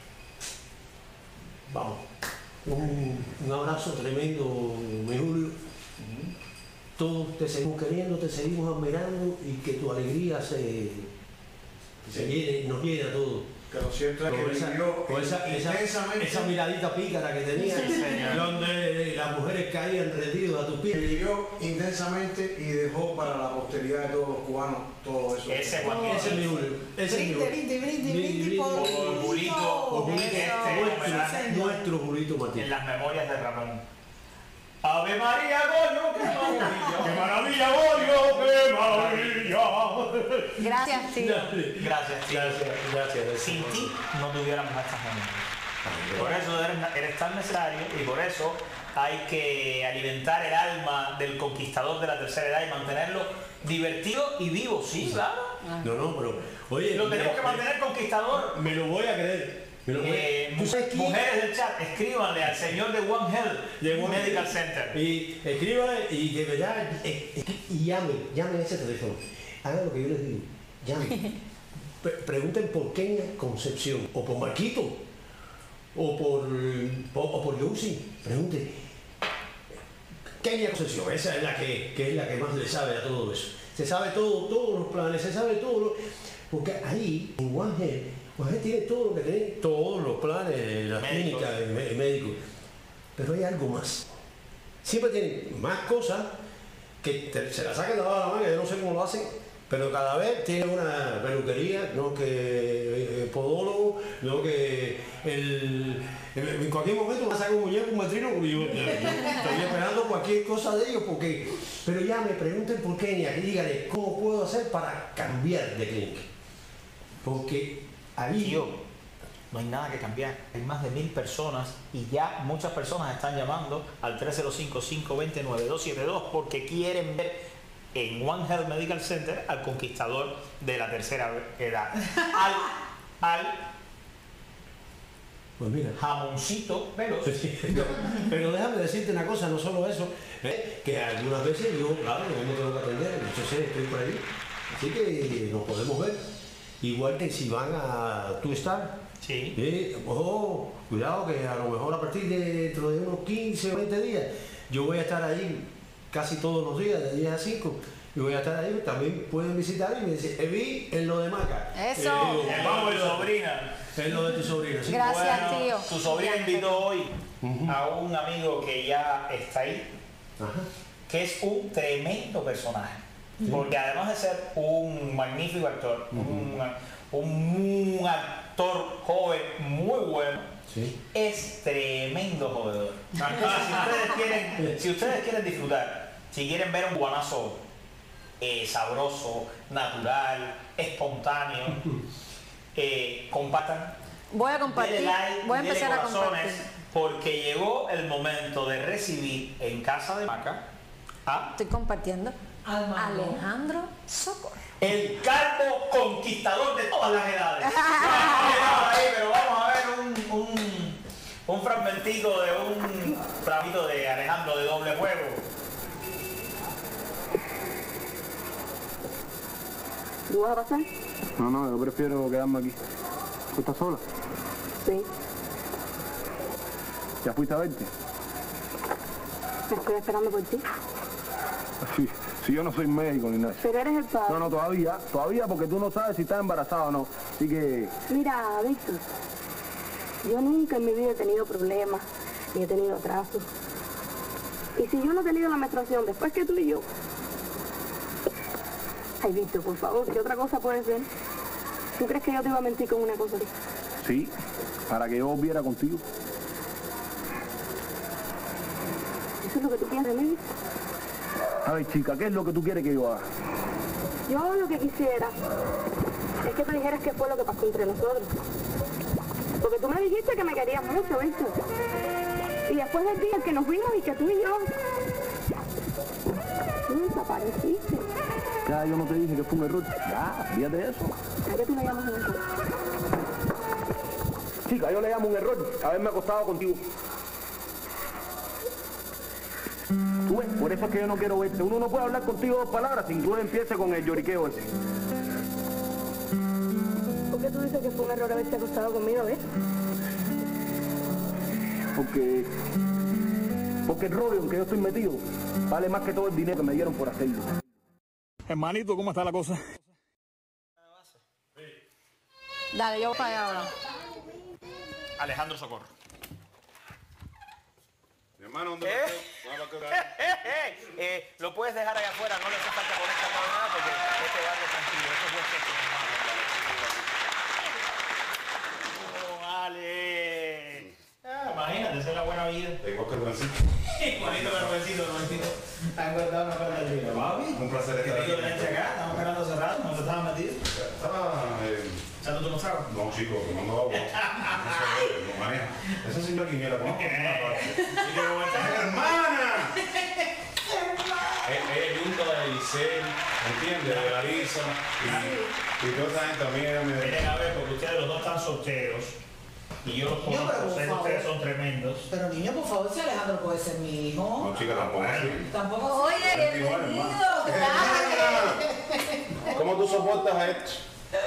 vamos, un, un abrazo tremendo, mi Julio. Uh-huh. Todos te seguimos queriendo, te seguimos admirando y que tu alegría se, se llene, nos llena a todos. Que lo cierto es que esa, vivió con esa, esa, esa miradita pícara que tenía, sí, donde las mujeres caían rendidas a tus pies. Vivió intensamente y dejó para la posteridad de todos los cubanos todo eso. Ese Juan, ese es mi Julio. Ese es mi Julio. Brinde, brinde, brinde por Julito. Nuestro Julito Martínez. En las memorias de Ramón. Ave María, Goyo, qué maravilla. Qué maravilla, Goyo, qué maravilla. Gracias, tío. Gracias, tío. Gracias, gracias. Sin ti no tuviéramos a esta gente. Por eso eres, eres tan necesario y por eso hay que alimentar el alma del conquistador de la tercera edad y mantenerlo divertido y vivo. Sí, claro. No, no, pero oye, lo tenemos que mantener conquistador. Me lo voy a creer. Eh, mujeres del chat, escríbanle al señor de One Health de One Medical Center y escríbanle y de verdad eh, eh, y llamen, llamen a ese teléfono, hagan lo que yo les digo, llamen pregunten por Kenia Concepción, o por Marquito, o por, o por Lucy, pregunten. Kenia Concepción, esa es la que, que es la que más le sabe a todo eso. Se sabe todo, todos los planes, se sabe todo lo, porque ahí en One Health, One Health tiene todo lo que tiene, todos los planes de las clínicas, de médicos. Pero hay algo más. Siempre tienen más cosas que te, se la sacan de la manga, yo no sé cómo lo hacen, pero cada vez tiene una peluquería, no que eh, podólogo, no que el, en cualquier momento me saca un muñeco, un matrino, porque yo, yo, yo estoy esperando cualquier cosa de ellos, porque, pero ya me pregunten por Kenia, y díganle cómo puedo hacer para cambiar de clínica, porque ahí... Tío, no hay nada que cambiar, hay más de mil personas y ya muchas personas están llamando al tres cero cinco, cinco dos cero, nueve dos siete dos porque quieren ver en One Health Medical Center al conquistador de la tercera edad, al, al pues mira, jamoncito veloz. No, pero déjame decirte una cosa, no solo eso, ¿eh? Que algunas veces yo, claro, yo me tengo que atender, yo sé, estoy por ahí, así que nos podemos ver, igual que si van a Tu Star. Sí. Eh, ojo, cuidado que a lo mejor a partir de dentro de unos quince o veinte días yo voy a estar ahí casi todos los días de diez a cinco y voy a estar ahí, también pueden visitar y me dicen, vi en lo de Maca. Eso. Eh, digo, Vamos, sobrina. En lo de tu sobrina. ¿Sí? Gracias, bueno, tío. Tu sobrina invitó hoy uh-huh. a un amigo que ya está ahí, Ajá. que es un tremendo personaje. Sí. Porque además de ser un magnífico actor, uh-huh. un, un, un actor joven muy bueno, sí. es tremendo jodedor. Entonces, si ustedes quieren, si ustedes quieren disfrutar, si quieren ver un guanazo eh, sabroso, natural, espontáneo, eh, compartan. Voy a compartir, like, voy a empezar a compartir. Porque llegó el momento de recibir en casa de Maca a... Estoy compartiendo. Almagro. Alejandro Socorro. El calvo conquistador de todas las edades. Ahí, pero vamos a ver un, un, un fragmentico de un fragmento de Alejandro de Doble Juego. ¿Tú vas a pasar? No, no, yo prefiero quedarme aquí. ¿Tú estás sola? Sí. ¿Ya fuiste a verte? Estoy esperando por ti. Sí, sí, yo no soy médico ni nada. Pero eres el padre. No, no, todavía, todavía porque tú no sabes si estás embarazada o no. Así que... Mira, Víctor, yo nunca en mi vida he tenido problemas, ni he tenido atrasos. Y si yo no he tenido la menstruación después que tú y yo... Ay, Víctor, por favor, ¿qué otra cosa puede ser? ¿Tú crees que yo te iba a mentir con una cosa así? Sí, para que yo volviera contigo. ¿Eso es lo que tú piensas de mí? A ver, chica, ¿qué es lo que tú quieres que yo haga? Yo lo que quisiera es que tú dijeras qué fue lo que pasó entre nosotros. Porque tú me dijiste que me querías mucho, Víctor. Y después del día que nos vimos y que tú y yo... Tú desapareciste. Ya, yo no te dije que fue un error. Ya, fíjate de eso. ¿A qué tú le llamas un error? Chica, yo le llamo un error haberme acostado contigo. Tú ves, por eso es que yo no quiero verte. Uno no puede hablar contigo dos palabras sin que tú empieces con el lloriqueo ese. ¿Por qué tú dices que fue un error haberte acostado conmigo, ves? Porque... Porque el rollo en que yo estoy metido vale más que todo el dinero que me dieron por hacerlo. Hermanito, ¿cómo está la cosa? Dale, yo voy para allá ahora. Alejandro Socorro. Mi hermano, ¿dónde ¿Eh? lo eh, eh, eh, Lo puedes dejar allá afuera, no le hace falta poner candado nada porque este barrio es tranquilo. Eso es buen gesto, mi hermano. Oh, vale. Ah, imagínate, esa es la buena vida. Igual que el Juancito. Juanito, pero Juancito, Juancito. ¿Has guardado una cuenta del día? Papi. Un placer estar aquí. ¿Qué te acá? Estamos esperando hace rato, ¿no te estabas metido? Estaba... Eh... ¿Echando tu tragos? No, chico, tomando agua. No sé, no maneja. Esa señora Quiniela, conozco una parte. ¡Hermana! Ella es junta de Eliseo, ¿entiendes? De Larisa. Y, y toda esa gente también era medio... Miren a ver, porque ustedes los dos están solteros. Y yo los conozco, sé que ustedes son tremendos. Pero niño, por favor, si Alejandro puede ser mi hijo. No, chica, tampoco así. Tampoco. Oye, bienvenido, gracias. ¿Cómo tú soportas a esto?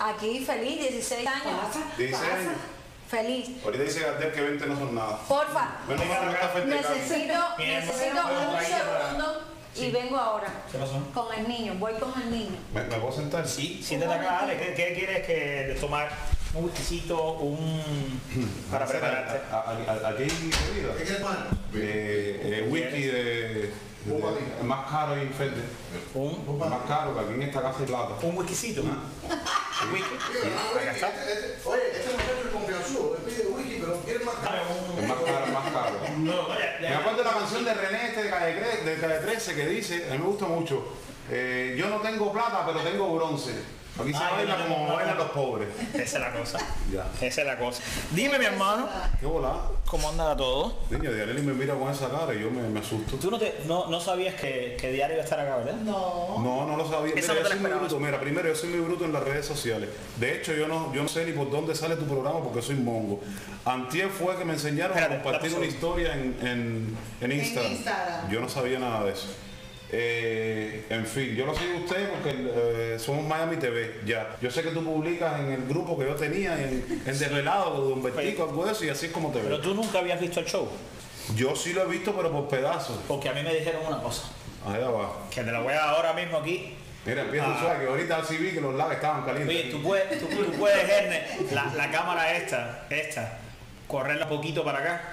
Aquí feliz, dieciséis años. dieciséis años. Feliz. Ahorita dice Gardel que veinte no son nada. Porfa, Bueno, no está festejando. necesito, necesito un segundo y vengo ahora. ¿Qué pasó? Con el niño, voy con el niño. ¿Me, me puedo sentar? Sí, siéntate acá, Ale. ¿Qué, qué quieres que tomar? Un whiskycito, un... para prepararte. A- a- a- Aquí hay bebida. ¿Qué quieres tomar? Eh, eh, whisky de, de- de- más caro y frente. Un más caro que aquí en esta casa hay plata. Un whiskycito. Whisky. Acá está. Oye, este muchacho es confianzudo, él pide whisky, pero quiere más caro. Es más caro, es más caro. Me acuerdo de la canción de René este de Calle, Cre- de Calle trece que dice, a mí me gusta mucho, eh, yo no tengo plata, pero tengo bronce. Aquí se Ah, baila yo no como tengo bailan plata. los pobres. Esa es la cosa. Ya. Esa es la cosa. Dime, mi hermano, ¿Qué volá? ¿cómo anda todo? Niño, Dianelli me mira con esa cara y yo me, me asusto. Tú no, te, no, no sabías que, que Diario iba a estar acá, ¿verdad? No. No, no lo sabía. Esa Mira, no te la yo soy muy esperabas. bruto. Mira, primero yo soy muy bruto en las redes sociales. De hecho, yo no, yo no sé ni por dónde sale tu programa porque soy mongo. Antier fue que me enseñaron Espérate, a compartir dame una un historia en, en, en Instagram. Instagram. Yo no sabía nada de eso. Eh, en fin, yo lo sigo a usted porque eh, somos Miami T V, ya. Yo sé que tú publicas en el grupo que yo tenía, en, en Desvelado, de Don Bertico, algo de eso, y así es como te Pero veo. tú nunca habías visto el show. Yo sí lo he visto, pero por pedazos. Porque a mí me dijeron una cosa. Allá va. Que te la voy a dar ahora mismo aquí. Mira, empieza Ah. a usar que ahorita sí vi que los lados estaban calientes. Oye, tú puedes, tú, tú puedes, Erne, la, la cámara esta, esta, correrla un poquito para acá.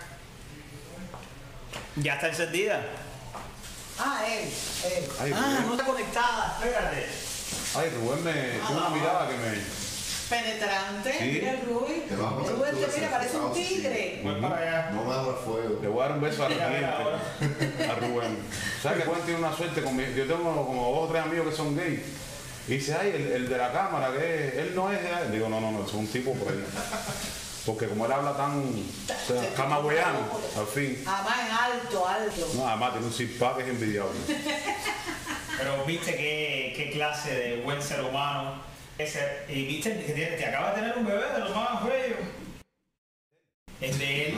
Ya está encendida. Ah, él, él. Ay, Ah, Rubén. no está conectada, espérate. Ay, Rubén me tiene una mirada que me... Penetrante. Sí. Mira el Rubén. Te vas a poner Rubén, tú te mira, parece un tigre. Voy para allá. No me abra fuego. Le voy a dar un beso a, Mira, mira, ahora. a Rubén. ¿Sabes que Juan tiene una suerte con mi- yo tengo como dos o tres amigos que son gays. Y dice, ay, el, el de la cámara, que es- él no es de ahí. Digo, no, no, no, es un tipo por ahí. Porque como él habla tan, o sea, camagüeyano, al fin. Además en alto, alto. No, además tiene un zip-pack que es envidiable. Pero viste qué, qué clase de buen ser humano. Ese, y viste que tiene- te acaba de tener un bebé de los más bellos. Es de él.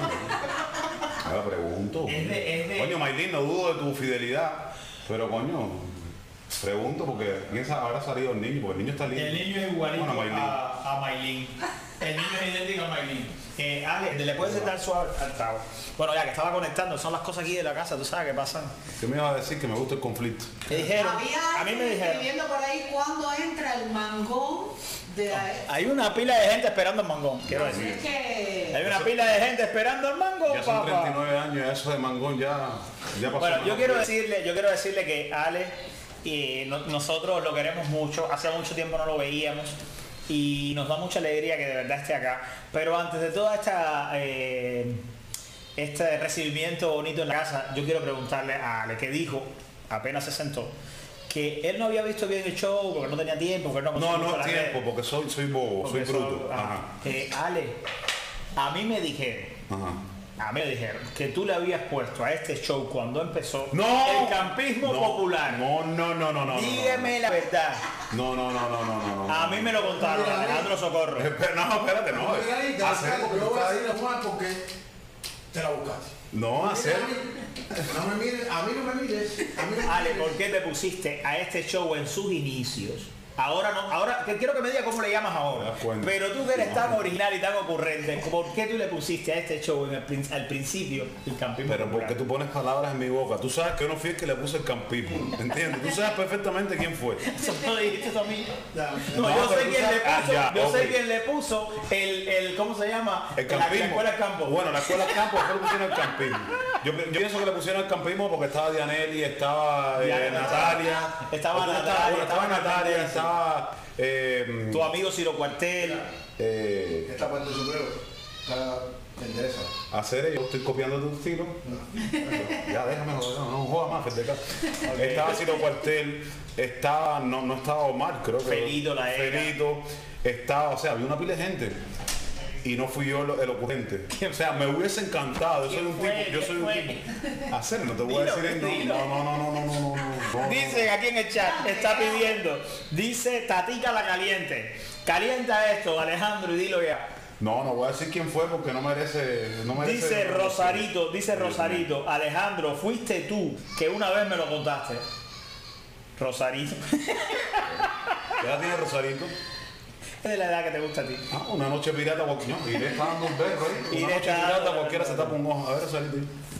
Ahora pregunto. Es de- es de- Coño, Maylin, no dudo de tu fidelidad. Pero coño, pregunto porque quién sabe, habrá salido el niño, porque el niño está lindo. El niño es igualito Bueno, Maylin. a, a Maylin. El niño es idéntico a Maylin. Eh, Ale, ¿le puedes sentar suave al trabo? Bueno, ya que estaba conectando, son las cosas aquí de la casa, tú sabes qué pasan. ¿Qué me iba a decir? Que me gusta el conflicto. Me dijeron, Había a mí me alguien dijeron. escribiendo por ahí cuando entra el mangón de la... Hay una pila de gente esperando el mangón, quiero decir. Es que... Hay una pila de gente esperando el mango, Ya son treinta y papá. nueve años, ya eso de mangón ya, ya pasó. Bueno, yo más. quiero decirle, yo quiero decirle que Ale y no- nosotros lo queremos mucho, hace mucho tiempo no lo veíamos y nos da mucha alegría que de verdad esté acá. Pero antes de toda esta eh, este recibimiento bonito en la casa, yo quiero preguntarle a Ale que dijo, apenas se sentó, que él no había visto bien el show porque no tenía tiempo, porque no No, consumía no las tiempo, redes. porque soy, soy bobo, Porque soy bruto. son- Ajá. Eh, Ale, a mí me dijeron, Ajá. a mí me dijeron que tú le habías puesto a este show cuando empezó ¡No! el campismo No, popular. No, no, no, no, no. Dígame la verdad. No, no, no, no, no, no, no. A mí me lo contaron, Mira, Alejandro Socorro. Espera, no, espérate, no. Margarita, Hacer, porque yo voy a decirle a Juan porque te la buscaste. no, hacer. No me mires, a mí no me mires. A mí no me Ale, mires. ¿por qué te pusiste a este show en sus inicios? Ahora no, ahora que quiero que me digas cómo le llamas ahora. Me das cuenta. Pero tú que eres tan original y tan ocurrente, ¿por qué tú le pusiste a este show en el prin- al principio el campismo Pero popular? porque tú pones palabras en mi boca. Tú sabes que yo no fui el que le puse el campismo. ¿Entiendes? Tú sabes perfectamente quién fue. Eso no lo dijiste tú a mí. No, No, yo pero sé tú quién le sabes- ah, puso, ya, yo ok. sé quién le puso el, el ¿cómo se llama? El La- campismo. La, escuela del campo. Bueno, la escuela del campo fue le pusieron el campismo. Yo, yo pienso que le pusieron el campismo porque estaba Dianelli, estaba eh, Dianelli, Natalia. estaba ¿O cómo Natalia, bueno, estaba estaba Natalia, Natalia, estaba. Eh, Tu amigo Ciro Cuartel. eh, Esta parte de su sombrero está endereza. hacer yo estoy copiando tu estilo. Ya déjame joder, no, no jodas más, Federica. Estaba Ciro Cuartel, estaba, no, no estaba Omar, creo que. Felito la era. Felito, estaba, o sea, había una pila de gente. Y no fui yo el, el ocurrente. O sea, me hubiese encantado. Yo soy un fue? tipo, yo soy ¿Quién un fue? tipo. Hacer, no te voy a Dilo, decir el dilo. no, no, no, no, no, no, no, no, no. Dicen aquí en el chat, está pidiendo, dice Tatica la caliente. Calienta esto, Alejandro, y dilo ya. No, no voy a decir quién fue porque no merece. No merece Dice no, Rosarito, dice Dios Rosarito, Alejandro, fuiste tú que una vez me lo contaste. Rosarito. ¿Qué edad tiene Rosarito? Es de la edad que te gusta a ti. Ah, una noche pirata, cualquiera. Y le está dando un berro ahí. Una Iré noche está pirata, dando- cualquiera se tapa un ojo. A ver, Rosarito.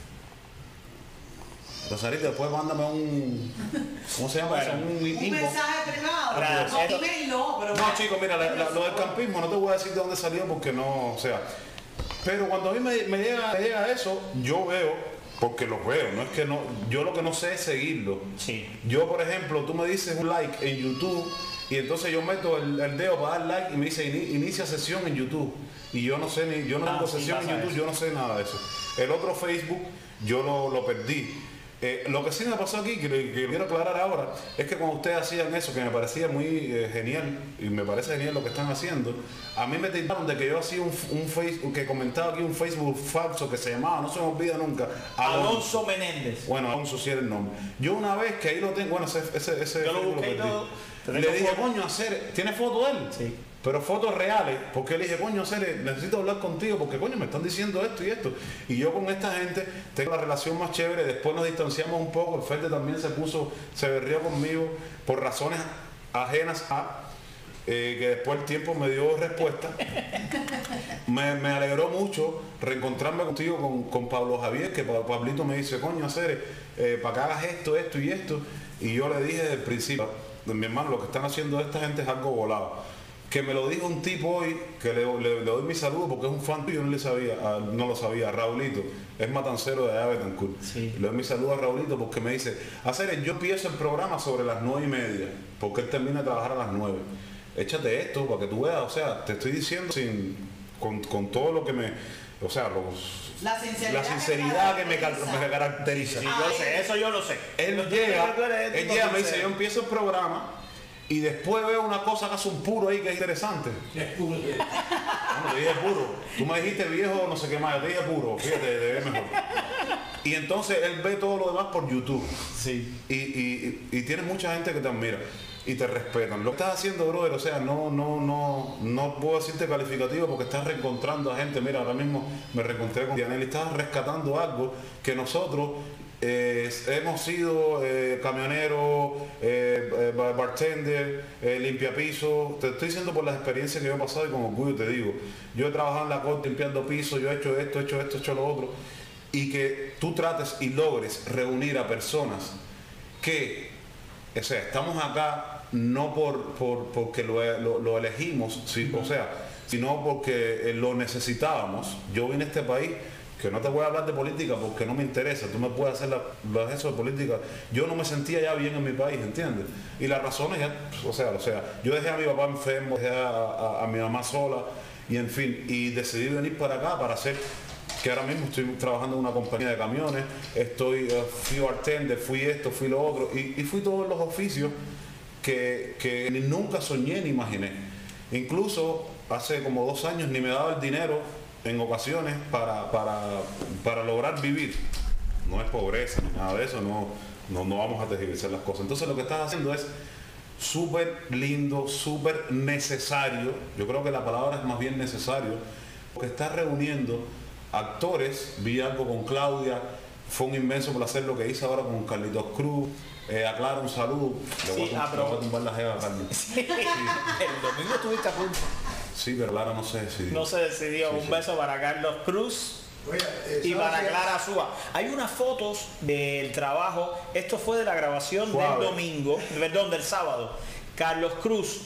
Rosarito, después mándame un... ¿Cómo se llama eso? Un Un info. mensaje privado. Gracias. No, email no, pero... No, chicos, mira, la- la- lo del campismo, no te voy a decir de dónde salió porque no, o sea... Pero cuando a mí me, me llega, me llega eso, yo veo, porque lo veo, no es que no... Yo lo que no sé es seguirlo. Sí. Yo, por ejemplo, tú me dices un like en YouTube y entonces yo meto el, el dedo para dar like y me dice "Ini- inicia sesión en YouTube". Y yo no sé, ni yo no Ah, tengo sí, sesión en pasa YouTube, eso. yo no sé nada de eso. El otro Facebook, yo lo, lo perdí. Eh, lo que sí me pasó aquí, que, le- que quiero aclarar ahora, es que cuando ustedes hacían eso, que me parecía muy eh, genial, y me parece genial lo que están haciendo, a mí me tildaron de que yo hacía un, un Facebook, que comentaba aquí un Facebook falso que se llamaba, no se me olvida nunca, Alonso Menéndez. Bueno, Alonso sí era el nombre. Yo una vez que ahí lo tengo, bueno, ese, ese, ese Yo lo Facebook busqué y perdí. todo. Te Le tengo dije, foto. coño, hacer, ¿tiene foto de él? Sí. Pero fotos reales, porque le dije, coño, hacer, necesito hablar contigo, porque coño, me están diciendo esto y esto. Y yo con esta gente tengo la relación más chévere, después nos distanciamos un poco, el Fede también se puso, se berrió conmigo por razones ajenas a, eh, que después el tiempo me dio respuesta. Me, me alegró mucho reencontrarme contigo con, con Pablo Javier, que Pa- Pablito me dice, coño, hacer, eh, para que hagas esto, esto y esto. Y yo le dije desde el principio, mi hermano, lo que están haciendo esta gente es algo volado. Que me lo dijo un tipo hoy, que le, le- le doy mi saludo porque es un fan tuyo, no le sabía, a- no lo sabía, Raulito, es matancero de allá de Betancourt. Sí. Le doy mi saludo a Raulito porque me dice, hacer, yo empiezo el programa sobre las nueve y media, porque él termina de trabajar a las nueve. Échate esto para que tú veas, o sea, te estoy diciendo sin, con, con todo lo que me, o sea, los, La sinceridad, la sinceridad que me, car- caracteriza. me caracteriza. Sí, yo sé, eso yo lo sé. Él Yo llega, tú eres él tipo llega, me sincero. dice, yo empiezo el programa y después veo una cosa que hace un puro ahí que es interesante. Bueno, te dije puro. Tú me dijiste viejo, no sé qué más, yo te dije puro, fíjate, te ves mejor. Y entonces él ve todo lo demás por YouTube. Sí. Y, y, y tienes mucha gente que te admira y te respetan. Lo que estás haciendo, brother, o sea, no, no, no, no puedo decirte calificativo porque estás reencontrando a gente. Mira, ahora mismo me reencontré con Dianel y estás rescatando algo que nosotros eh, hemos sido eh, camioneros, eh, eh, bar- bartender, eh, limpiapiso. Te estoy diciendo por las experiencias que yo he pasado y con orgullo te digo. Yo he trabajado en la corte limpiando pisos, yo he hecho esto, he hecho esto, he hecho lo otro. Y que tú trates y logres reunir a personas que, o sea, estamos acá no por, por porque lo, lo- lo elegimos, sí, o sea, sino porque eh, lo necesitábamos. Yo vine a este país, que no te voy a hablar de política porque no me interesa, tú me puedes hacer la, la- eso de política. Yo no me sentía ya bien en mi país, ¿entiendes? Y las razones ya, o sea, o sea, yo dejé a mi papá enfermo, dejé a, a- a mi mamá sola, y en fin, y decidí venir para acá para hacer, que ahora mismo estoy trabajando en una compañía de camiones, estoy, eh, fui bartender, fui esto, fui lo otro, y, y fui todos los oficios que, que ni nunca soñé ni imaginé. Incluso hace como dos años ni me daba el dinero en ocasiones para, para, para lograr vivir. No es pobreza ni nada de eso, no, no, no vamos a tergiversar las cosas. Entonces lo que estás haciendo es súper lindo, súper necesario. Yo creo que la palabra es más bien necesario, porque estás reuniendo actores. Vi algo con Claudia, fue un inmenso placer lo que hice ahora con Carlitos Cruz. Eh, a Clara un saludo. Le voy, Sí, a, ah, tum- pero- le voy a tumbar la jeva a Carlos. Sí. El domingo estuviste a punto. Sí, pero Clara no se decidió. No se decidió. Sí, Un sí. beso para Carlos Cruz Oye, eh, y ¿sabes para qué? Clara Azúa. Hay unas fotos del trabajo. Esto fue de la grabación Suave. del domingo, perdón, del sábado. Carlos Cruz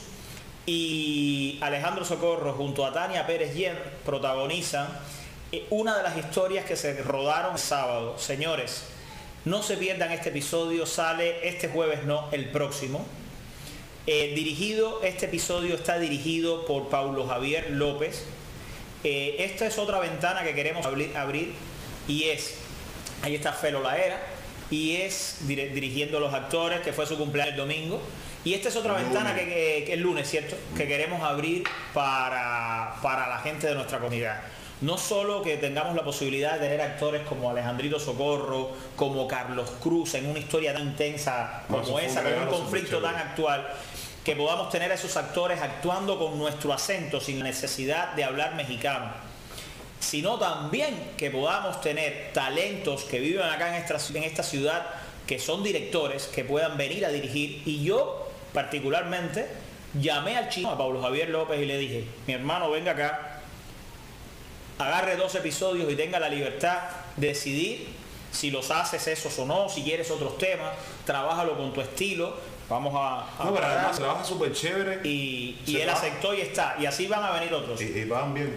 y Alejandro Socorro junto a Tania Pérez Yen protagonizan eh, una de las historias que se rodaron el sábado. Señores, no se pierdan este episodio. Sale este jueves, no, el próximo. Eh, dirigido, este episodio está dirigido por Paulo Javier López. Eh, esta es otra ventana que queremos abrir, abrir y es, ahí está Felo Laera, y es dire- dirigiendo a los actores, que fue su cumpleaños el domingo. Y esta es otra El ventana lunes. que, que, que el lunes, ¿cierto? Que queremos abrir para, para la gente de nuestra comunidad. No solo que tengamos la posibilidad de tener actores como Alejandrito Socorro, como Carlos Cruz, en una historia tan intensa No, eso como fue un esa, con un regalo conflicto superchévere. tan actual, que podamos tener a esos actores actuando con nuestro acento sin la necesidad de hablar mexicano, sino también que podamos tener talentos que viven acá en esta, en esta ciudad, que son directores, que puedan venir a dirigir. Y yo particularmente Llamé al chino, a Pablo Javier López, y le dije, mi hermano, venga acá, agarre dos episodios y tenga la libertad de decidir si los haces esos o no, si quieres otros temas, trabájalo con tu estilo, vamos a... a no, pero además trabaja súper chévere. Y, y él aceptó y está, y así van a venir otros. Y, y van bien.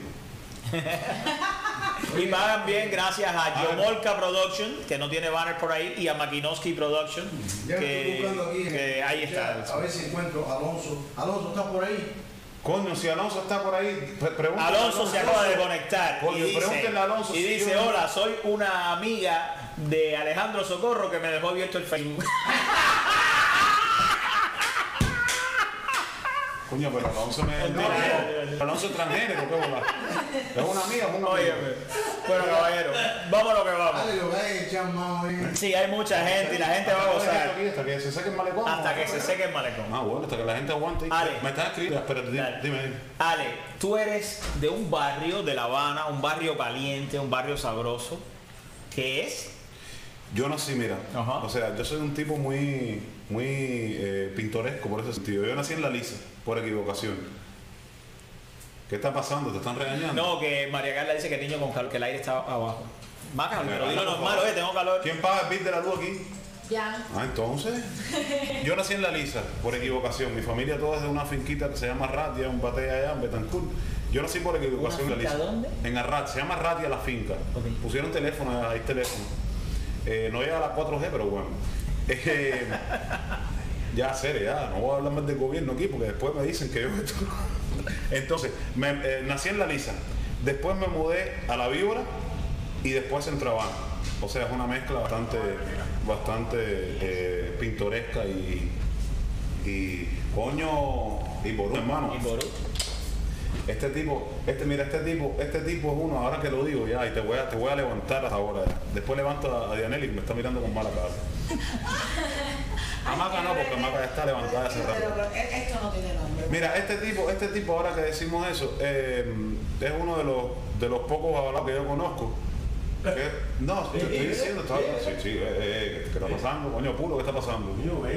Y pagan bien gracias a Yomolka Production, que no tiene banner por ahí, y a Makinowski Production, ya que, estoy buscando aquí, que ahí está. A ver si encuentro a Alonso. Alonso, ¿está por ahí? Coño, si Alonso está por ahí, Alonso, Alonso se acaba de conectar. Coño, y dice, a Alonso, y si dice yo... hola, soy una amiga de Alejandro Socorro que me dejó abierto el Facebook. Coño, pero Alonso me es Alonso extranjero, ¿qué bola? Es una amiga, es una amiga. Bueno, caballero, vamos a lo que vamos. Dale, lo que hay, echar mano ahí. Sí, hay mucha gente y la gente va a gozar. Hasta que se seque el malecón. Hasta que se seque el malecón. Ah, bueno, hasta que la gente aguante. Ale, me estás escribiendo, espérate, dime, dime, dime. Ale, tú eres de un barrio de La Habana, un barrio caliente, un barrio sabroso. ¿Qué es? Yo nací, mira, Ajá. o sea, yo soy un tipo muy, muy eh, pintoresco por ese sentido. Yo nací en La Lisa, por equivocación. ¿Qué está pasando? ¿Te están regañando? No, que María Carla dice que el niño con calor, que el aire está abajo. Maca, pero dilo normal, oye, tengo calor. ¿Quién paga el bill de la luz aquí? Ya. Ah, entonces. Yo nací en La Lisa, por equivocación. Mi familia toda es de una finquita que se llama Ratia, un bate allá en Betancourt. Yo nací por equivocación en La Lisa. ¿Dónde? En Arrat, se llama Ratia la finca. Okay. Pusieron teléfono, hay teléfono. Eh, no llega a la cuatro G, pero bueno. Eh, ya, serio, ya, no voy a hablar más del gobierno aquí porque después me dicen que yo... Entonces, me, eh, nací en La Lisa. Después me mudé a La Víbora y después en Trabán. O sea, es una mezcla bastante, bastante eh, pintoresca y, y coño, y Ború, hermano. Y Ború. Este tipo, este, mira, este tipo, este tipo es uno, ahora que lo digo ya, y te voy a, te voy a levantar hasta ahora ya. Después levanto a, a Dianelli que me está mirando con mala cara. A Maca no, porque Maca ya está levantada hace rato. Pero esto no tiene nombre. Mira, este tipo, este tipo ahora que decimos eso, eh, es uno de los de los pocos hablados que yo conozco. Que, no, te estoy diciendo, está, sí, sí, eh, eh, ¿qué está pasando? Coño, puro, ¿qué está pasando?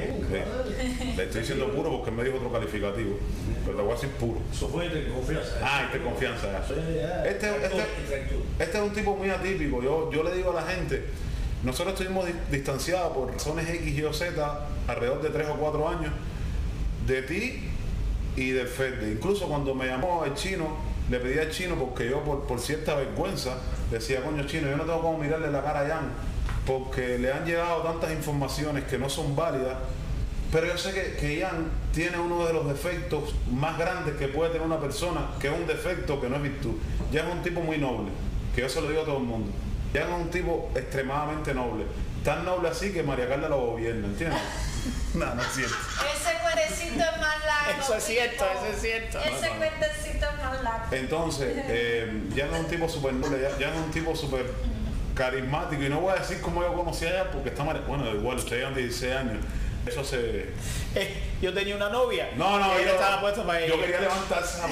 Sí. Le estoy diciendo puro porque me dijo otro calificativo, pero te voy a decir puro. Eso fue de confianza. Ah, de confianza. Este, este, este es un tipo muy atípico. Yo, yo le digo a la gente, nosotros estuvimos di distanciados por razones X, Y o Z alrededor de tres o cuatro años de ti y del Fede. Incluso cuando me llamó el chino, le pedí al chino porque yo por, por cierta vergüenza decía, coño chino, yo no tengo cómo mirarle la cara a Jan porque le han llegado tantas informaciones que no son válidas, pero yo sé que, que Jan tiene uno de los defectos más grandes que puede tener una persona, que es un defecto que no es virtud. Jan es un tipo muy noble, que yo se lo digo a todo el mundo. Jan es un tipo extremadamente noble, tan noble así que María Carla lo gobierna, ¿entiendes? No, no es cierto. Ese cuentecito es más largo. Eso es cierto, eso es cierto. Ese cuentecito es más largo. Entonces, eh, ya no es un tipo súper noble, ya, ya no es un tipo súper carismático. Y no voy a decir cómo yo conocí a ella porque está mal. Bueno, igual, ustedes llevan dieciséis años. Eso se... Eh, yo tenía una novia. No, no, yo, yo estaba puesto para yo quería levantarse.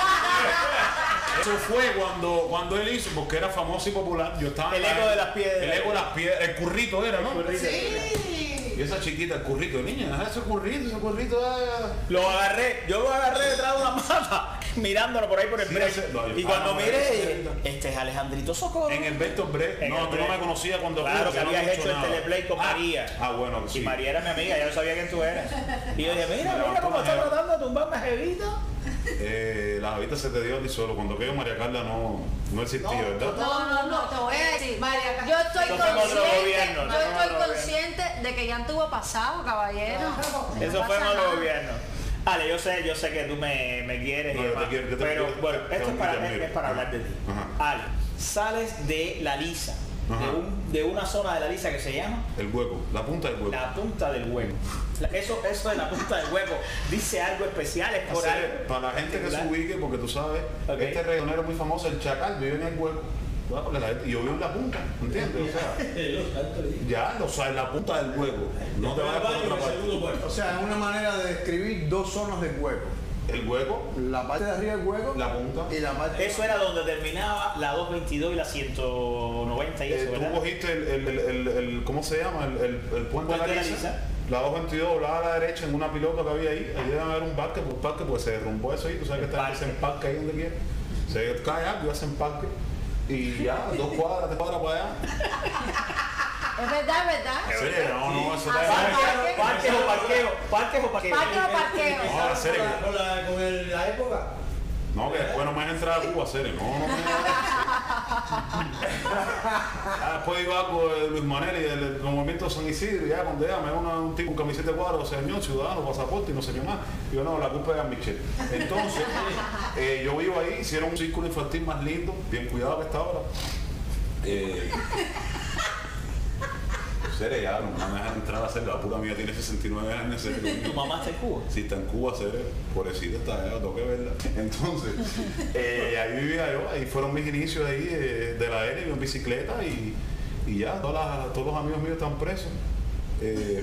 Eso fue cuando, cuando él hizo, porque era famoso y popular. Yo estaba El en la- eco de las piedras. El eco de las piedras. El currito era, ¿no? El currito. Sí. Y esa chiquita, el currito, niña, ese currito, ese currito. ah, Lo agarré, yo lo agarré detrás de una mata, mirándolo por ahí por el Sí, break. ese- no, yo- Y cuando ah, no, miré, ese- este es Alejandrito Socorro. En el Vector Break. En No, el tú no break. me conocías cuando Claro, que yo no habías he hecho el nada. teleplay con Ah, María. Ah, bueno, Y sí. María era mi amiga, ya yo sabía quién tú eras. Y yo dije, mira, Me mira levantó cómo una está jeva. tratando de tumbarme a Jevita. Eh, la Javita se te dio a ti solo. Cuando quedó María Carla no, no existía, ¿verdad? No, no, no, te voy a decir. María Carla. Yo estoy Eso fue en otro consciente, gobierno, yo eso fue en estoy otro consciente de que ya anduvo pasado, caballero. No Eso fue en pasa otro nada. gobierno. Ale, yo sé, yo sé que tú me, me quieres No, y yo te demás, quiero, yo te pero quiero, bueno, te- esto te- es para, te es, admiro. es para hablar de ti. Ajá. Ale, sales de La Lisa, de, Ajá. un- de una zona de La Lisa que se llama El hueco, la punta del hueco. la punta del hueco. La- Eso, eso de la punta del hueco dice algo especial, es por Hacer- algo para la gente que se particular. ubique, porque tú sabes, Ok. este reggaetonero muy famoso, el Chacal, vive en el hueco. Bueno, porque la gente- Y yo vivo en la punta, ¿entiendes? O sea, ya lo sabes, la punta del hueco. No te vayas por otra parte. O sea, es una manera de describir dos zonas del hueco. El hueco. La parte de arriba del hueco. La punta. Y la parte Eso era donde terminaba la doscientos veintidós y la ciento noventa y eso, Eh, ¿verdad? tú cogiste el, el, el, el, el- ¿cómo se llama? El, el, el puente de la Puente de la Lisa. Lisa. La doscientos veintidós doblada a la derecha en una pilota que había ahí. Ahí debe haber un parque, un parque porque se derrumbó eso ahí. Tú sabes que está en parque ahí donde quiera. Se cae algo y hacen parque. Y ya, dos cuadras, tres cuadras para allá. Es verdad, es verdad. ¿En serio? No, no, eso Ah, está Parques o parqueo, parques o parqueo. Parque o parqueo. No, en serio. Con la, con el- la época. No, que después no me dejan entrar a Cuba, serio. No, no me ah, después iba algo de Luis Manuel y del, del movimiento de San Isidro, y ya cuando ya me da una- un tipo con camiseta de cuadro, señor, ciudadano, pasaporte y no sé qué más. Y yo no, la culpa es de Michel. Entonces, eh, yo vivo ahí, hicieron un círculo infantil más lindo, bien cuidado que está ahora. Eh, Serio, ya no me dejan entrar a hacer, la pura mía tiene sesenta y nueve años. Serio. ¿Tu mamá está en Cuba? Sí, está en Cuba, serio. Pobrecita está allá, tengo que verla. Entonces, eh, ahí vivía yo, ahí fueron mis inicios ahí eh, de la L, en bicicleta y, y ya, todas las- todos los amigos míos están presos. Eh,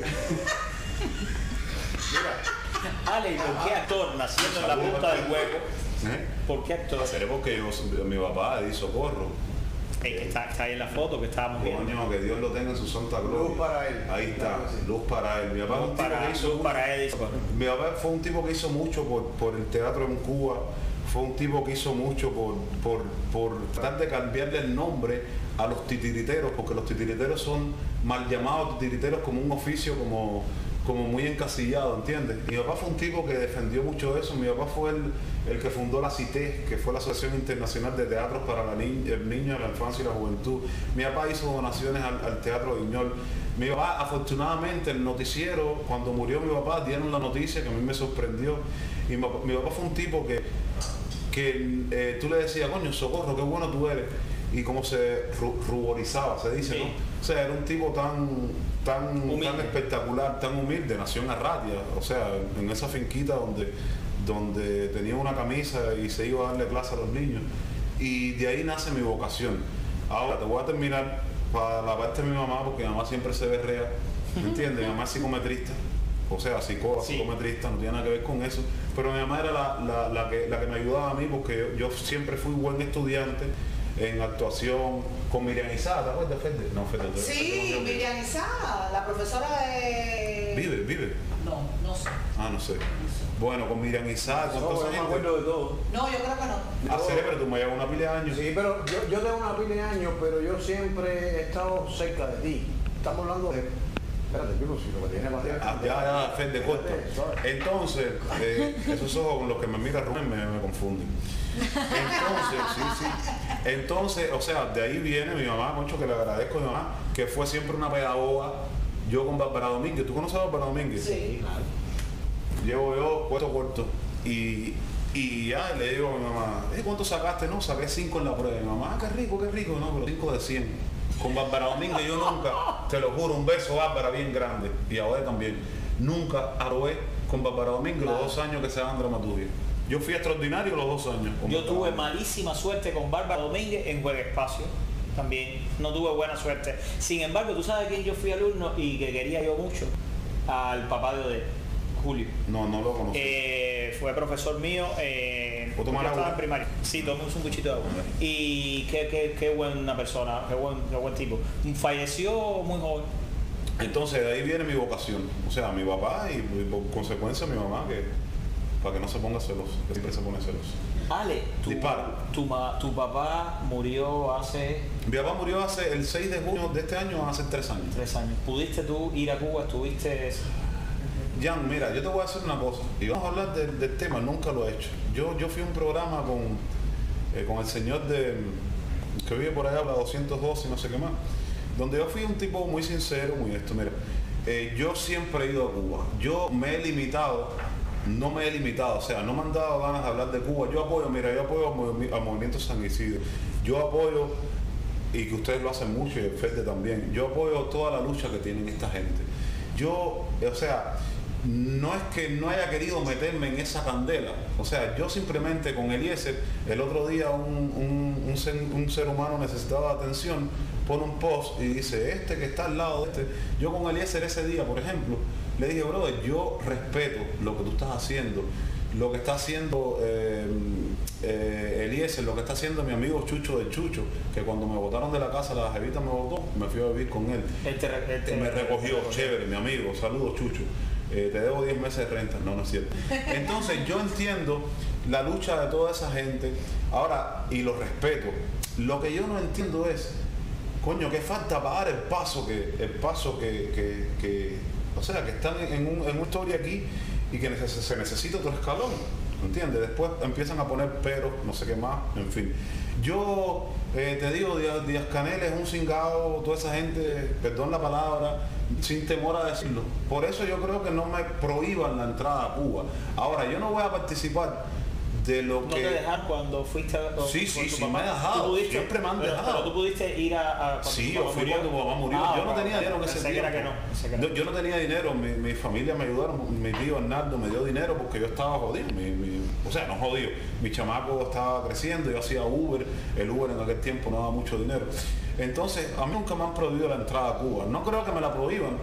Mira, Ale, ¿por qué actor naciendo en la punta del hueco? ¿Eh? ¿Por qué actor? Serio, porque yo, mi papá di socorro. El que está, está ahí en la foto que estábamos viendo. Coño, que Dios lo tenga en su santa gloria. Luz para él. Ahí está, Claro que sí. luz para él. Mi papá, Luz es un tipo para- que hizo luz mucho- para él y socorro. Mi papá fue un tipo que hizo mucho por, por el teatro en Cuba. Fue un tipo que hizo mucho por, por, por tratar de cambiarle el nombre a los titiriteros, porque los titiriteros son mal llamados titiriteros como un oficio como, como muy encasillado, ¿entiendes? Mi papá fue un tipo que defendió mucho eso. Mi papá fue el, el que fundó la CITES, que fue la Asociación Internacional de Teatros para la ni- el Niño, la Infancia y la Juventud. Mi papá hizo donaciones al, al Teatro Viñol. Mi papá, afortunadamente, el noticiero, cuando murió mi papá, dieron la noticia que a mí me sorprendió. Y mi papá, mi papá fue un tipo que, que eh, tú le decías, coño, Socorro, qué bueno tú eres. Y como se ru- ruborizaba, se dice, Sí. ¿no? O sea, era un tipo tan, tan, Humilde. tan espectacular, tan humilde, nació en Arratia, o sea, en esa finquita donde, donde tenía una camisa y se iba a darle clase a los niños. Y de ahí nace mi vocación. Ahora te voy a terminar para la parte de mi mamá, porque mi mamá siempre se berrea, ¿me entiendes? Mi mamá es psicometrista, o sea, psicóloga, Sí. psicometrista, no tiene nada que ver con eso, pero mi mamá era la, la- la que, la que me ayudaba a mí, porque yo, yo siempre fui buen estudiante en actuación con Miriam Izada, ¿te acuerdas, Fede? No, Fede, Fede, Sí, no, Miriam Izada, la profesora de... Vive, vive. No, no sé. Ah, no sé. Bueno, con Miriam Izada, con toda esa No, yo me gente. acuerdo de todo. No, yo creo que no. Ah, serio, pero tú me llevas una pila de años. Sí, pero yo, yo tengo una pila de años, pero yo siempre he estado cerca de ti. Estamos hablando de... Espérate, yo no sé lo que tiene más Ah, ya, ya, Fede, corta. Entonces, eh, esos ojos con los que me mira Rubén me, me confunden. Entonces, sí, sí. Entonces, o sea, de ahí viene mi mamá, mucho que le agradezco a mi mamá, que fue siempre una pedagoga. Yo con Bárbara Domínguez, ¿tú conoces a Bárbara Domínguez? Sí, claro. Llevo yo puesto corto y, y ya le digo a mi mamá, "Eh, ¿cuánto sacaste? No, saqué cinco en la prueba. Y mi mamá, ah, qué rico, qué rico, no, pero cinco de cien. Con Bárbara Domínguez yo nunca, te lo juro, un beso Bárbara bien grande, y ahora también, nunca aprobé con Bárbara Domínguez los dos años que se dan dramaturgia. Yo fui extraordinario los dos años. con Yo Bárbara tuve Domínguez. malísima suerte con Bárbara Domínguez en Juega Espacio. También no tuve buena suerte. Sin embargo, tú sabes que yo fui alumno y que quería yo mucho al papá de Odette, Julio. No, no lo conocí. Eh, fue profesor mío. Eh, ¿Puedo tomar yo estaba agua? en primaria. Sí, tomé un buchito de agua. Y qué, qué, qué buena persona, qué buen, qué buen tipo. Falleció muy joven. Entonces de ahí viene mi vocación. O sea, mi papá y, y por consecuencia mi mamá, que para que no se ponga celoso, que siempre se pone celoso. Ale, tu, Dispara. tu, ma- tu papá murió hace Mi papá murió hace el seis de junio de este año, hace tres años. tres años. ¿Pudiste tú ir a Cuba? ¿Estuviste...? Jan, mira, yo te voy a decir una cosa, y vamos a hablar del, del tema, nunca lo he hecho. Yo, yo fui a un programa con, eh, con el señor de, que vive por allá, la doscientos dos y no sé qué más, donde yo fui un tipo muy sincero, muy esto, mira, eh, yo siempre he ido a Cuba, yo me he limitado, no me he limitado, o sea, no me han dado ganas de hablar de Cuba, yo apoyo, mira, yo apoyo al, movi- al movimiento San Isidro, yo apoyo, y que ustedes lo hacen mucho y el Fede también, yo apoyo toda la lucha que tienen esta gente. Yo, o sea, no es que no haya querido meterme en esa candela, o sea, yo simplemente con Eliezer, el otro día un, un, un, ser, un ser humano necesitaba atención, pone un post y dice, este que está al lado de este, yo con Eliezer ese día, por ejemplo, le dije, brother, yo respeto lo que tú estás haciendo, lo que está haciendo eh, eh, Eliezer, lo que está haciendo mi amigo Chucho de Chucho, que cuando me botaron de la casa, la jevita me botó, me fui a vivir con él. Él te, él te, me recogió, chévere, mi amigo, saludos Chucho. Eh, te debo diez meses de renta, no, no es cierto. Entonces yo entiendo la lucha de toda esa gente, ahora, y lo respeto. Lo que yo no entiendo es, coño, que falta para dar el paso que, el paso que, que, que o sea, que están en, un, en una historia aquí y que neces se necesita otro escalón, ¿entiendes? Después empiezan a poner peros, no sé qué más, en fin. Yo eh, te digo, Díaz, Díaz Canel es un cingado, toda esa gente, perdón la palabra, sin temor a decirlo. Por eso yo creo que no me prohíban la entrada a Cuba. Ahora, yo no voy a participar de lo ¿No que... te dejaron cuando fuiste a... Sí, sí, sí, me ha dejado. Pudiste, siempre me han pero, dejado. Pero tú pudiste ir a... a sí, yo fui cuando tu mamá murió. Ah, yo no wow, tenía dinero en ese tiempo. Que no, que no. Yo, yo no tenía dinero. Mi, mi familia me ayudaron. Mi tío Arnaldo me dio dinero porque yo estaba jodido. Mi, mi, o sea, no jodido. Mi chamaco estaba creciendo. Yo hacía Uber. El Uber en aquel tiempo no daba mucho dinero. Entonces, a mí nunca me han prohibido la entrada a Cuba. No creo que me la prohíban.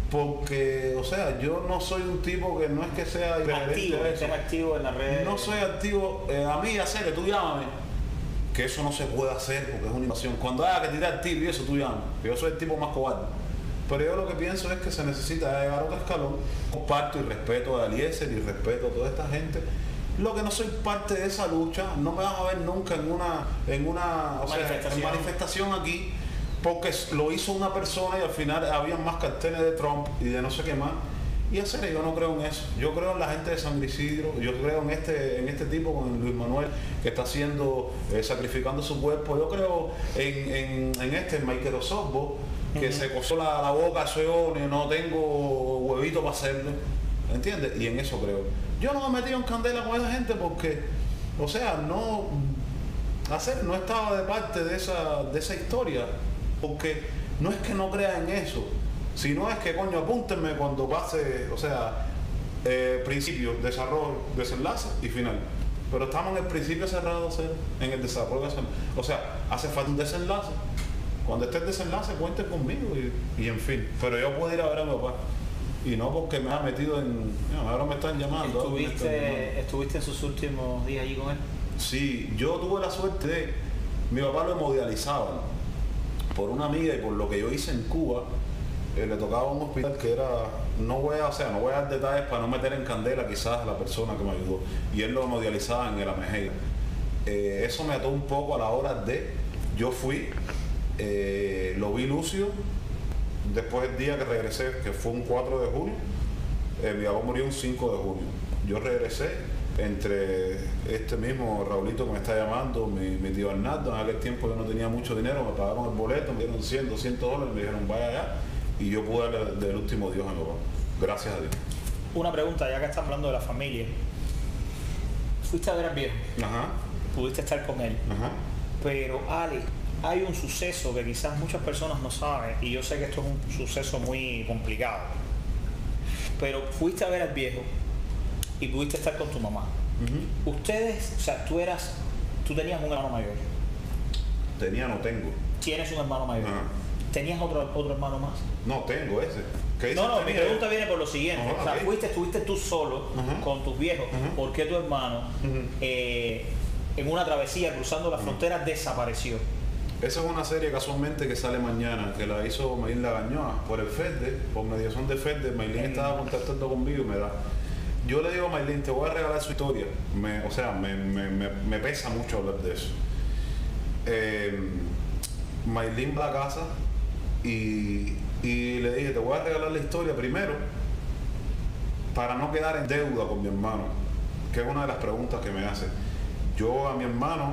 Porque, o sea, yo no soy un tipo que no es que sea activo, es activo en las redes. No soy activo. Eh, a mí, hacer que tú llámame, que eso no se puede hacer porque es una invasión. Cuando haya que tirar tiro y eso, tú llamas. Yo soy el tipo más cobarde. Pero yo lo que pienso es que se necesita llegar a otro escalón. Comparto y respeto a Eliezer y respeto a toda esta gente. Lo que no soy parte de esa lucha, no me vas a ver nunca en una, en una o sea, manifestación. En manifestación aquí. Porque lo hizo una persona y al final había más carteles de Trump y de no sé qué más. Y hacer, yo no creo en eso. Yo creo en la gente de San Isidro, yo creo en este, en este tipo, con Luis Manuel, que está haciendo, eh, sacrificando su cuerpo. Yo creo en, en, en este, en Michael Osorbo, que uh-huh. se cosó la, la boca, soy y no tengo huevito para hacerlo. ¿Entiendes? Y en eso creo. Yo no me he metido en candela con esa gente porque, o sea, no, hacer, no estaba de parte de esa, de esa historia. Porque no es que no crea en eso, sino es que, coño, apúntenme cuando pase, o sea, eh, principio, desarrollo, desenlace y final. Pero estamos en el principio cerrado, en el desarrollo, o sea, hace falta un desenlace. Cuando esté el desenlace, cuenten conmigo y, y en fin. Pero yo puedo ir a ver a mi papá. Y no porque me ha metido en... No, ahora me están llamando. ¿Estuviste, están llamando. ¿Estuviste en sus últimos días allí con él? Sí, yo tuve la suerte de... Mi papá lo hemodializaba por una amiga y por lo que yo hice en Cuba, eh, le tocaba un hospital que era, no voy a, o sea, no voy a dar detalles para no meter en candela quizás a la persona que me ayudó, y él lo hemodializaba en el Amejeira. Eh, eso me ató un poco a la hora de, yo fui, eh, lo vi lúcido, después del día que regresé, que fue un cuatro de junio, eh, mi papá murió un cinco de junio. Yo regresé, entre este mismo Raulito que me está llamando, mi, mi tío Arnaldo, en aquel tiempo yo no tenía mucho dinero, me pagaron el boleto, me dieron cien, doscientos dólares, me dijeron vaya allá, y yo pude darle del último Dios a mi papá. Gracias a Dios. Una pregunta, ya que estás hablando de la familia. Fuiste a ver al viejo. Ajá. Pudiste estar con él. Ajá. Pero, Ale, hay un suceso que quizás muchas personas no saben, y yo sé que esto es un suceso muy complicado. Pero fuiste a ver al viejo y pudiste estar con tu mamá. Uh-huh. Ustedes, o sea, tú eras, tú tenías un hermano mayor. Tenía, no tengo. Tienes un hermano mayor. Uh-huh. ¿Tenías otro, otro hermano más? No, tengo ese. ¿Qué no, no, mi pregunta viene por lo siguiente. Uh-huh, o sea, okay. fuiste, estuviste tú solo uh-huh. con tus viejos. Uh-huh. ¿Por qué tu hermano uh-huh. eh, en una travesía cruzando la uh-huh. frontera desapareció? Esa es una serie casualmente que sale mañana, que la hizo Maylin Lagañoa por el FEDE, por mediación de FEDE. Maylin uh-huh. estaba contactando conmigo y me da. Yo le digo a Maylin, te voy a regalar su historia. Me, o sea, me, me, me, me pesa mucho hablar de eso. Eh, Maylin va a casa y, y le dije, te voy a regalar la historia primero para no quedar en deuda con mi hermano, que es una de las preguntas que me hace. Yo a mi hermano,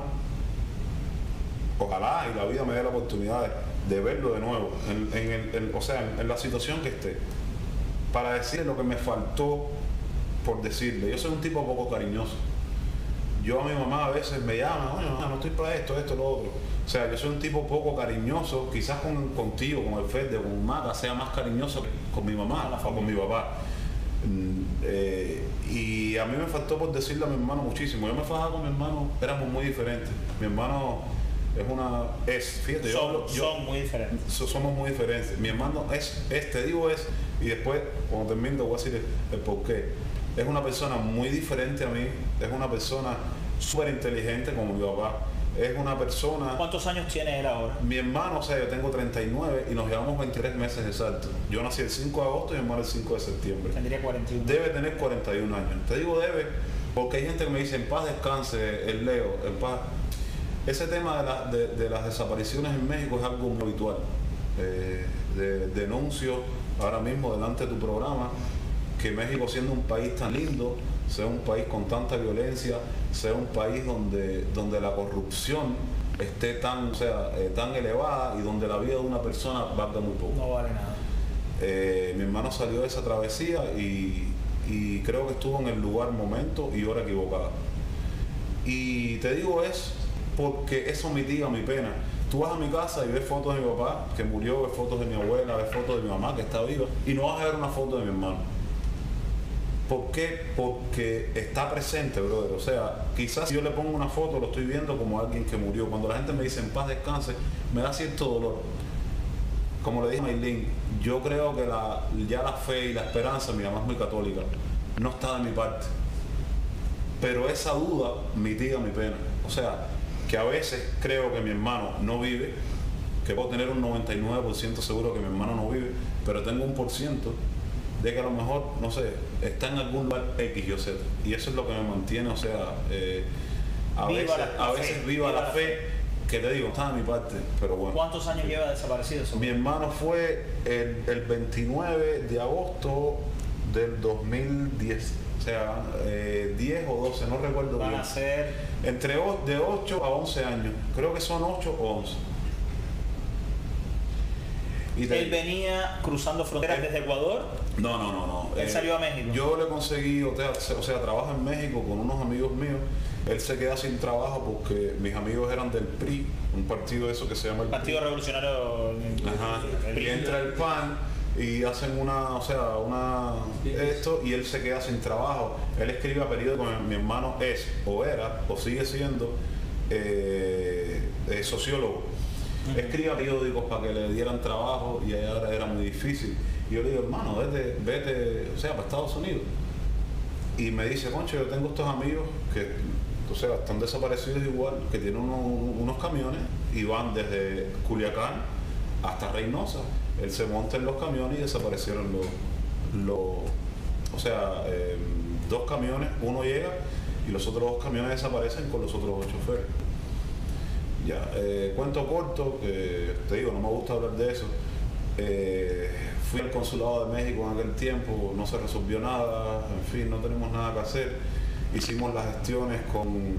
ojalá y la vida me dé la oportunidad de, de verlo de nuevo, en, en el, en, o sea, en, en la situación que esté, para decirle lo que me faltó por decirle. Yo soy un tipo poco cariñoso. Yo a mi mamá a veces me llama, oye, no, no estoy para esto, esto, lo otro. O sea, yo soy un tipo poco cariñoso, quizás con, contigo, con el Fede, con Maca, sea más cariñoso que con mi mamá o con mi papá. Eh, y a mí me faltó por decirle a mi hermano muchísimo. Yo me fajaba con mi hermano, éramos muy diferentes. Mi hermano es una, es, fíjate, son, yo, yo, son muy diferentes. So, somos muy diferentes. Mi hermano es, es, te digo es, y después, cuando termine, te voy a decir el, el porqué. es una persona muy diferente a mí, es una persona súper inteligente como mi papá. Es una persona... ¿Cuántos años tiene él ahora? Mi hermano, o sea, yo tengo treinta y nueve y nos llevamos veintitrés meses exactos. Yo nací el cinco de agosto y mi hermano el cinco de septiembre. Tendría cuarenta y uno. Debe tener cuarenta y un años. Te digo debe porque hay gente que me dice, en paz descanse, el Leo, en paz. Ese tema de, la, de, de las desapariciones en México es algo muy habitual. Eh, de, denuncio ahora mismo delante de tu programa que México, siendo un país tan lindo, sea un país con tanta violencia, sea un país donde, donde la corrupción esté tan, o sea, eh, tan elevada y donde la vida de una persona valga muy poco. No vale nada. Eh, mi hermano salió de esa travesía y, y creo que estuvo en el lugar, momento y hora equivocada. Y te digo es porque eso mitiga mi pena. Tú vas a mi casa y ves fotos de mi papá que murió, ves fotos de mi abuela, ves fotos de mi mamá que está viva y no vas a ver una foto de mi hermano. ¿Por qué? Porque está presente, brother. O sea, quizás si yo le pongo una foto lo estoy viendo como alguien que murió. Cuando la gente me dice en paz descanse, me da cierto dolor. Como le dije a Maylin, yo creo que la, ya la fe y la esperanza, mi mamá es muy católica, no está de mi parte. Pero esa duda mitiga mi pena. O sea, que a veces creo que mi hermano no vive, que puedo tener un noventa y nueve por ciento seguro que mi hermano no vive, pero tengo un por ciento de que a lo mejor, no sé, está en algún lugar X, yo Z. Y eso es lo que me mantiene, o sea, eh, a, viva veces, la, a la veces fe, viva, viva la, la fe, fe, que te digo, está de mi parte, pero bueno. ¿Cuántos años lleva desaparecido eso? Mi hermano fue el, el veintinueve de agosto del dos mil diez. O sea, eh, diez o doce, no recuerdo Van bien. a ser... Entre o, de ocho a once años. Creo que son ocho o once. Y te... Él venía cruzando fronteras desde Ecuador. No, no, no, no. Él eh, salió a México. Yo le conseguí, o sea, o sea, trabaja en México con unos amigos míos. Él se queda sin trabajo porque mis amigos eran del P R I, un partido de eso que se llama el Partido P R I. Revolucionario. Ajá. El Y entra el P A N y hacen una, o sea, una esto y él se queda sin trabajo. Él escribe a periódicos, mi hermano es o era o sigue siendo eh, eh, sociólogo. Uh-huh. Escribe a periódicos para que le dieran trabajo y ahora era muy difícil. Y yo le digo, hermano, vete, vete, o sea, para Estados Unidos. Y me dice, concho, yo tengo estos amigos que, o sea, están desaparecidos igual, que tienen unos, unos camiones y van desde Culiacán hasta Reynosa. Él se monta en los camiones y desaparecieron los, los o sea, eh, dos camiones, uno llega y los otros dos camiones desaparecen con los otros dos choferes. Ya, eh, cuento corto, que te digo, no me gusta hablar de eso. Eh, fui al consulado de México en aquel tiempo, no se resolvió nada, en fin, no tenemos nada que hacer. Hicimos las gestiones con...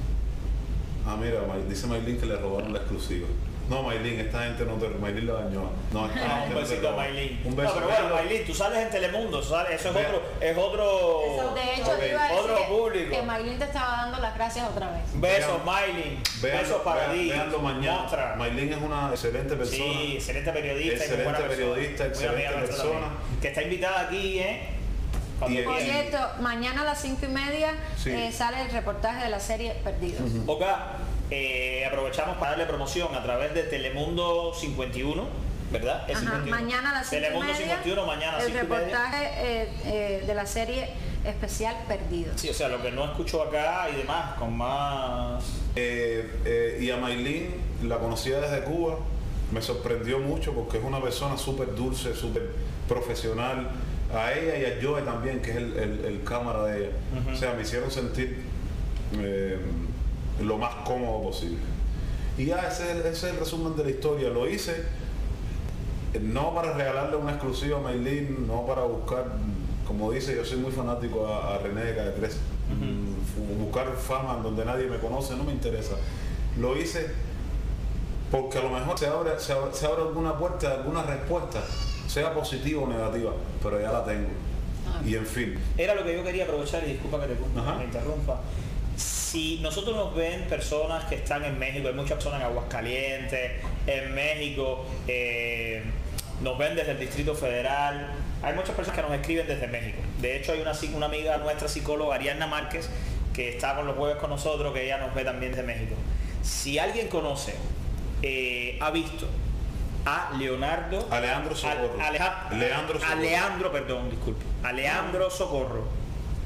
Ah, mira, dice Maylin que le robaron la exclusiva. No, Maylin, esta gente no te... Maylin la dañó. No, esta Ah, gente un no te besito a roba. Maylin. Un beso. No, pero bueno, Maylin, tú sales en Telemundo, ¿sabes? Eso es Vea. otro, es otro, De hecho, te iba a decir otro que- público. que Maylin te estaba dando las gracias otra vez. Besos, Maylin. Véanlo, Besos para vean- ti. véanlo mañana. Mostra. Maylin es una excelente persona. Sí, excelente periodista. y muy Excelente buena persona. periodista, Muy excelente amiga nuestra persona. también. Que está invitada aquí, ¿eh? Cuando Y- Por quiera. cierto, mañana a las cinco y media Sí. eh, sale el reportaje de la serie Perdidos. Boca, eh, aprovechamos para darle promoción a través de Telemundo cincuenta y uno, ¿verdad? Es Ajá, cincuenta y uno. mañana a las cinco y Telemundo media, cincuenta y uno, mañana a el cinco y media. reportaje eh, eh, de la serie especial Perdidos. Sí, o sea, lo que no escuchó acá y demás, con más... Eh, eh, y a Maylin la conocía desde Cuba, me sorprendió mucho porque es una persona súper dulce, súper profesional. A ella y a Joe también, que es el, el- el cámara de ella. Ujú. O sea, me hicieron sentir eh, lo más cómodo posible. Y ya ese, es el- ese es el resumen de la historia. Lo hice eh, no para regalarle una exclusiva a Maylin, no para buscar, como dice, yo soy muy fanático a, a René de Calle trece. Mm, buscar fama en donde nadie me conoce no me interesa. Lo hice porque a lo mejor se abre, se abre, se abre alguna puerta, alguna respuesta, sea positiva o negativa, pero ya la tengo. Y en fin. Era lo que yo quería aprovechar y disculpa que te Ajá. me interrumpa. Si nosotros nos ven personas que están en México, hay muchas personas en Aguascalientes, en México, eh, nos ven desde el Distrito Federal, hay muchas personas que nos escriben desde México. De hecho hay una, psi- una amiga nuestra psicóloga, Ariadna Márquez, que está con los jueves con nosotros, que ella nos ve también desde México. Si alguien conoce, eh, ha visto a Leonardo Alejandro Socorro. A- Aleja- Leandro Socorro. a Leandro, perdón, disculpe. A Leandro Socorro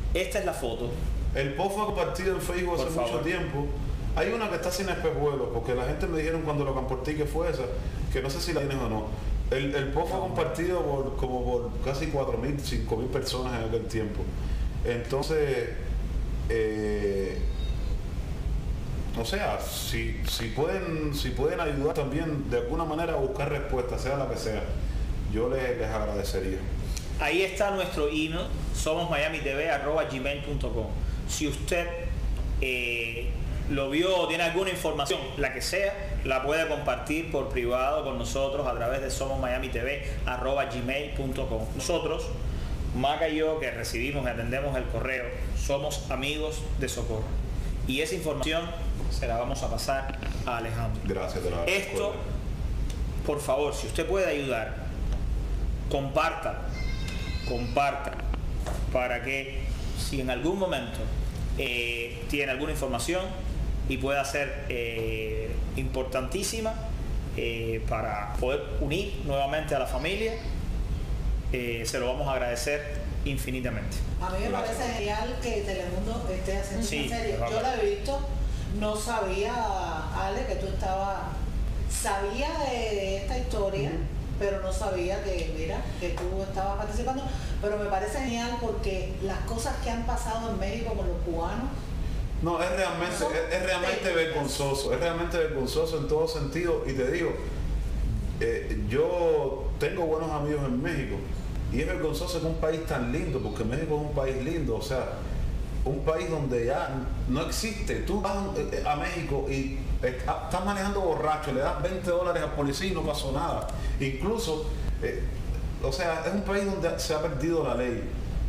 Esta es la foto. El post fue compartido en Facebook Por hace favor. mucho tiempo. Hay una que está sin espejuelos, porque la gente me dijeron cuando lo compartí que fue esa, que no sé si la tienes o no. El, el post fue compartido por como por casi cuatro mil, cinco mil personas en aquel tiempo. Entonces, eh, o sea, si, si, pueden, si pueden ayudar también de alguna manera a buscar respuestas, sea la que sea, yo les, les agradecería. Ahí está nuestro email, somos miami t v arroba gmail punto com. Si usted eh, lo vio o tiene alguna información, la que sea, la puede compartir por privado con nosotros a través de somos miami t v arroba gmail punto com. Nosotros, Maca y yo, que recibimos y atendemos el correo, somos amigos de Socorro. Y esa información se la vamos a pasar a Alejandro. Gracias, te lo agradezco. Esto, por favor, si usted puede ayudar, comparta, comparta, para que si en algún momento eh, tiene alguna información y pueda ser eh, importantísima eh, para poder unir nuevamente a la familia, eh, se lo vamos a agradecer infinitamente. A mí me parece genial que Telemundo esté haciendo Sí, esta serie. vamos. Yo la he visto, no sabía, Ale, que tú estabas, sabía de, de esta historia, pero no sabía que, mira, que tú estabas participando. Pero me parece genial porque las cosas que han pasado en México con los cubanos. No, es realmente, es, es realmente vergonzoso, es realmente vergonzoso en todo sentido. Y te digo, eh, yo tengo buenos amigos en México y es vergonzoso que un país tan lindo, porque México es un país lindo, o sea, un país donde ya no existe. Tú vas a México y estás manejando borracho, le das veinte dólares al policía y no pasó nada. Incluso, eh, o sea, es un país donde se ha perdido la ley.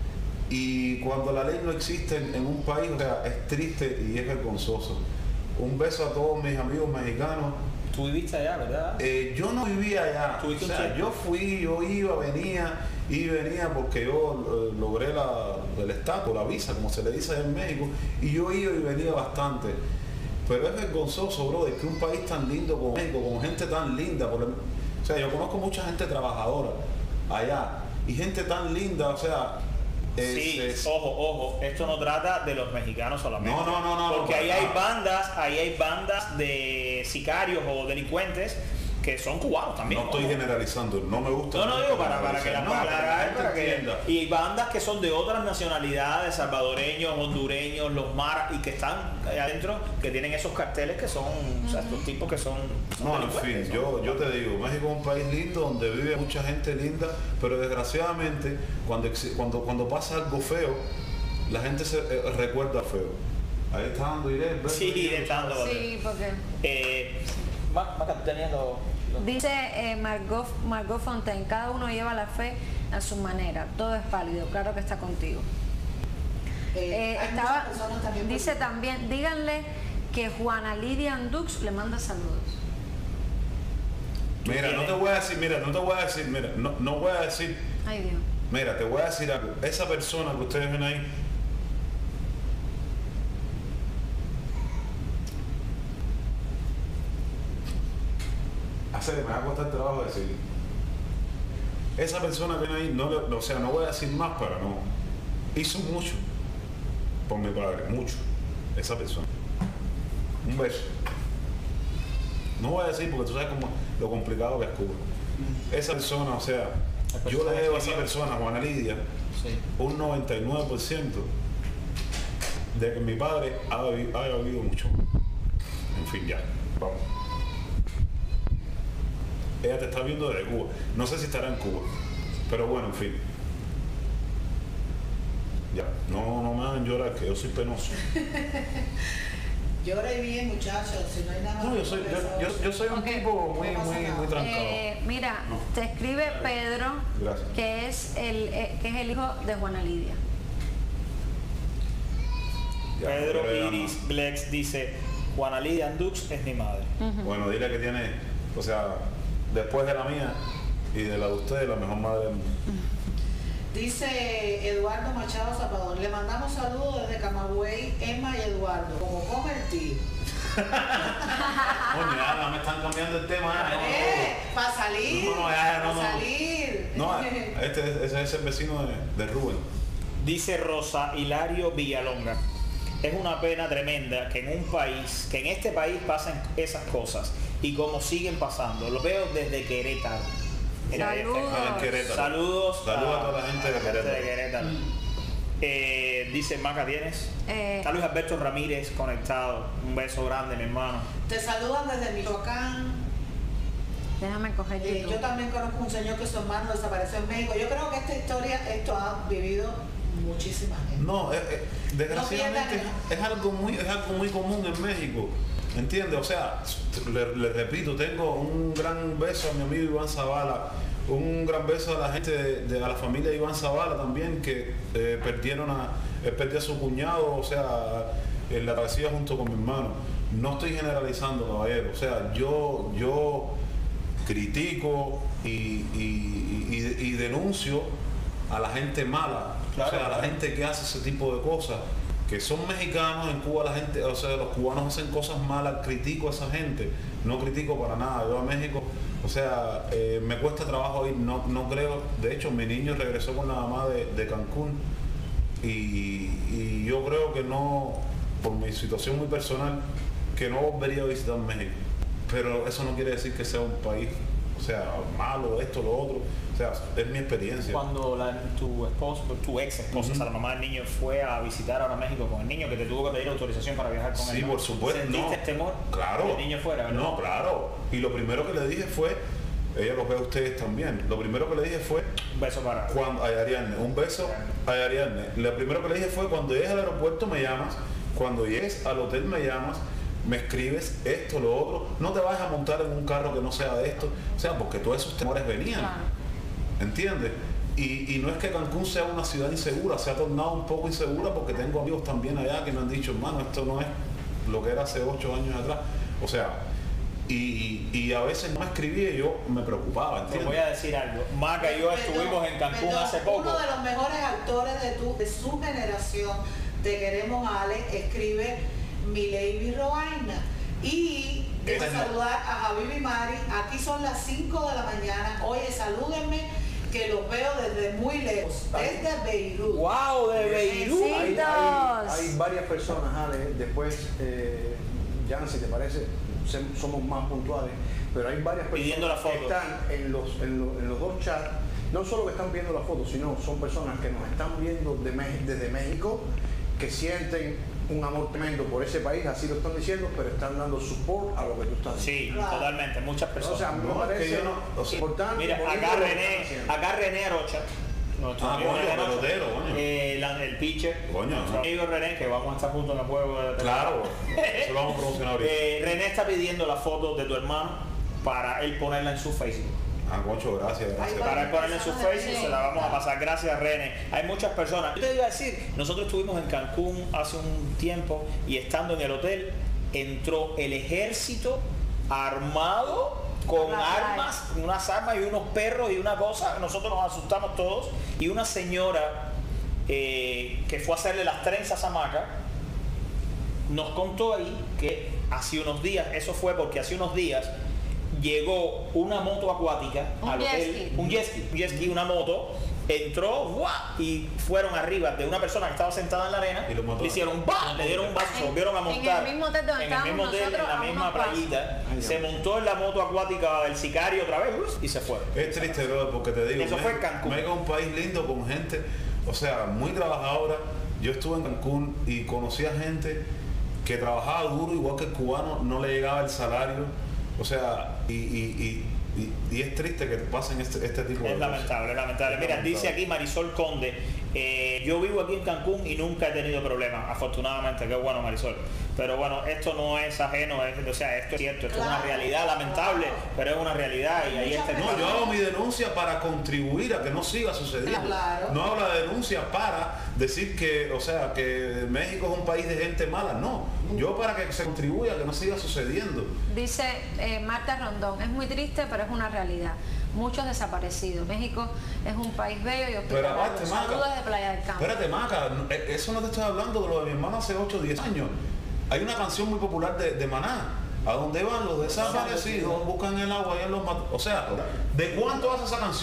Y cuando la ley no existe en, en un país, o sea, es triste y es vergonzoso. Un beso a todos mis amigos mexicanos. Tú viviste allá, ¿verdad? Eh, yo no vivía allá. O sea, yo fui, yo iba, venía y venía porque yo eh, logré la, el estatus, la visa, como se le dice allá en México, y yo iba y venía bastante. Pero es vergonzoso, brother, que un país tan lindo como México, con gente tan linda, por el, o sea, yo conozco mucha gente trabajadora allá y gente tan linda, o sea. Es, sí, es, ojo, ojo, esto no trata de los mexicanos solamente. No, no, no, no. Porque no, ahí no. hay bandas, ahí hay bandas de sicarios o delincuentes que son cubanos también. No estoy ojo. generalizando, no me gusta. No, no digo para, para que la no, para, para que entienda. y hay bandas que son de otras nacionalidades, salvadoreños, hondureños, los maras, y que están adentro, que tienen esos carteles que son, o sea, estos tipos que son, son No, en fin, son- yo, yo te digo, México es un país lindo donde vive mucha gente linda, pero desgraciadamente cuando, exi- cuando, cuando pasa algo feo, la gente se eh, recuerda feo. Ahí está dando Irene. ¿ves? Sí, está dando. Sí, porque Eh, va, va teniendo. dice eh, Margot, Margot Fontaine, cada uno lleva la fe a su manera, todo es válido, claro que está contigo. Eh, Eh, hay estaba, muchas personas también por- dice también, díganle que Juana Lidia Andux le manda saludos. Mira, no te voy a decir, mira, no te voy a decir, mira, no, no voy a decir, Ay Dios. mira, te voy a decir algo. Esa persona que ustedes ven ahí, hacer, me va a costar trabajo decir. Esa persona que ven ahí, no, le- o sea, no voy a decir más para no. Hizo mucho por mi padre, mucho. Esa persona. Un beso. No voy a decir porque tú sabes cómo, lo complicado que es Cuba. Esa persona, o sea, yo le debo a esa persona, Juana Lidia, un noventa y nueve por ciento de que mi padre haya, vi- haya vivido mucho. En fin, ya, vamos. Ella te está viendo desde Cuba. No sé si estará en Cuba, pero bueno, en fin. Ya, no, no me hagan llorar, que yo soy penoso. Llore bien, muchachos, si no hay nada. No, yo soy, yo, yo- yo soy un tipo muy, muy, muy trancado. Eh, mira, No. te escribe Pedro, Gracias. que es el eh, que es el hijo de Juana Lidia. Pedro pero ya Iris Blex dice, Juana Lidia Andux es mi madre. Bueno, dile que tiene, o sea, después de la mía y de la de ustedes, la mejor madre del mundo. Dice Eduardo Machado Zapadón, le mandamos saludos desde Camagüey, Emma y Eduardo, como come el tío. Coño, ya me están cambiando el tema. ya, no, Eh, para salir, No, no, ya, ya, no, para no. salir. No, no, este, ese es el vecino de, de Rubén. Dice Rosa Hilario Villalonga. Es una pena tremenda que en un país, que en este país pasen esas cosas y como siguen pasando. Lo veo desde Querétaro. Saludos. Ah, en Querétaro. Saludos. Saludos a toda la gente de a la Querétaro. de Querétaro. Eh, dice Maca, ¿tienes? Eh, Está Luis Alberto Ramírez conectado. Un beso grande, mi hermano. Te saludan desde Michoacán. Déjame coger Eh, YouTube. yo también conozco un señor que su hermano desapareció en México. Yo creo que esta historia, esto ha vivido muchísima gente. No, eh, eh, desgraciadamente No pierdan- es algo muy es algo muy común en México, ¿entiendes? O sea, le, le repito, tengo un gran beso a mi amigo Iván Zavala, un gran beso a la gente de, de- a la familia de Iván Zavala también, que eh, perdieron a él perdió a su cuñado, o sea, en la travesía junto con mi hermano. No estoy generalizando, caballero, o sea, yo yo critico y, y- y- y denuncio a la gente mala, Claro, o sea, a la claro. gente que hace ese tipo de cosas, que son mexicanos. En Cuba la gente, o sea, los cubanos hacen cosas malas, critico a esa gente, no critico para nada. Yo a México, o sea, eh, me cuesta trabajo ir, no, no creo, de hecho mi niño regresó con la mamá de, de Cancún y, y yo creo que no, por mi situación muy personal, que no volvería a visitar México, pero eso no quiere decir que sea un país, o sea, malo, esto, lo otro, o sea, es mi experiencia. Cuando la- tu esposo, tu ex esposa, o sea, la mamá del niño, fue a visitar ahora México con el niño, que te tuvo que pedir autorización para viajar con él. Sí, ¿no? por supuesto. ¿Sentiste No. temor? Claro. Que el niño fuera, ¿verdad? No, claro. Y lo primero que le dije fue, ella lo ve a ustedes también, lo primero que le dije fue, un beso para cuando, a Ariadne, un beso a Ariadne. Lo primero que le dije fue, cuando llegues al aeropuerto me llamas, cuando llegues al hotel me llamas, me escribes esto, lo otro, no te vas a montar en un carro que no sea de esto, o sea, porque todos esos temores venían, Claro. ¿entiendes? Y, y no es que Cancún sea una ciudad insegura, se ha tornado un poco insegura porque tengo amigos también allá que me han dicho, hermano, esto no es lo que era hace ocho años atrás, o sea, y, y a veces no me escribía y yo me preocupaba, Te ¿entiendes? voy a decir algo. Maca y yo estuvimos en Cancún Perdón, hace poco. Uno de los mejores actores de, tu, de su generación, Te Queremos Ale, escribe Milady Roaina. Y quiero Esa es la- saludar a Javi y Mari. Aquí son las cinco de la mañana. Oye, salúdenme que los veo desde muy lejos, desde Beirut. ¡Wow! De Beirut. Besitos. Hay, hay- hay varias personas, Ale, después, eh, Jan, si te parece, sem- somos más puntuales, pero hay varias personas Pidiendo la foto. que están en los, en, lo- en los dos chats, no solo que están viendo la foto, sino son personas que nos están viendo de Me- desde México, que sienten un amor tremendo por ese país, así lo están diciendo, pero están dando support a lo que tú estás diciendo. Sí, Claro. totalmente. Muchas personas. O sea, me No, es que parece yo no- o sea, importante. Mira, bonito acá lo que René, están haciendo. acá René Arocha, nuestro Ah, amigo coño, René Arocha, pelotero, coño. eh, la- el pitcher, Coño, nuestro ¿no? amigo René, que vamos a estar juntos en el juego de Claro, eso lo vamos a promocionar ahorita. Eh, René está pidiendo la foto de tu hermano para él ponerla en su Facebook. Ah, Concho, gracias, gracias. Para él ponerla en su Facebook, se la vamos a pasar. Gracias, René. Hay muchas personas. Yo te iba a decir, nosotros estuvimos en Cancún hace un tiempo y estando en el hotel, entró el ejército armado con La armas, unas armas y unos perros y una cosa. Nosotros nos asustamos todos. Y una señora eh, que fue a hacerle las trenzas a Maca nos contó ahí que hace unos días, eso fue porque hace unos días llegó una moto acuática Un al jet hotel, ski. un jet ski, un jet ski, una moto, entró ¡guau! Y fueron arriba de una persona que estaba sentada en la arena, Y lo montó. le hicieron ¡bah! Le dieron un vaso, se volvieron a En montar. el mismo hotel donde en el mismo estábamos hotel, en nosotros, la a misma unos pasos. playita, Ay, se Dios. montó en la moto acuática del sicario otra vez ¡uf! Y se fue. Es triste, brother, porque te digo, Eso fue en México- Cancún. México es un país lindo con gente, o sea, muy trabajadora. Yo estuve en Cancún y conocí a gente que trabajaba duro, igual que el cubano, no le llegaba el salario, o sea, y, y, y, y- y es triste que pasen este, este tipo de Es cosas. lamentable, es lamentable. Es Mira, lamentable. dice aquí Marisol Conde, eh, yo vivo aquí en Cancún y nunca he tenido problemas, afortunadamente, qué bueno Marisol. Pero bueno, esto no es ajeno, es- o sea, esto es cierto, esto es una Claro, realidad lamentable, claro. pero es una realidad y ahí está el No, yo hago mi denuncia para contribuir a que no siga sucediendo. Claro. No hago la denuncia para decir que, o sea, que México es un país de gente mala, no. Yo para que se contribuya a que no siga sucediendo. Dice eh, Marta Rondón, es muy triste, pero es una realidad. Muchos desaparecidos. México es un país bello y Pero hospitalario. aparte, Saludos Maca, de Playa del Campo. espérate, Maca, no, eh, eso no te estoy hablando de lo de mi hermano hace ocho o diez años. Hay una canción muy popular de, de Maná, a donde van los desaparecidos, buscan el agua y en los mat- O sea, ¿de cuánto hace esa canción?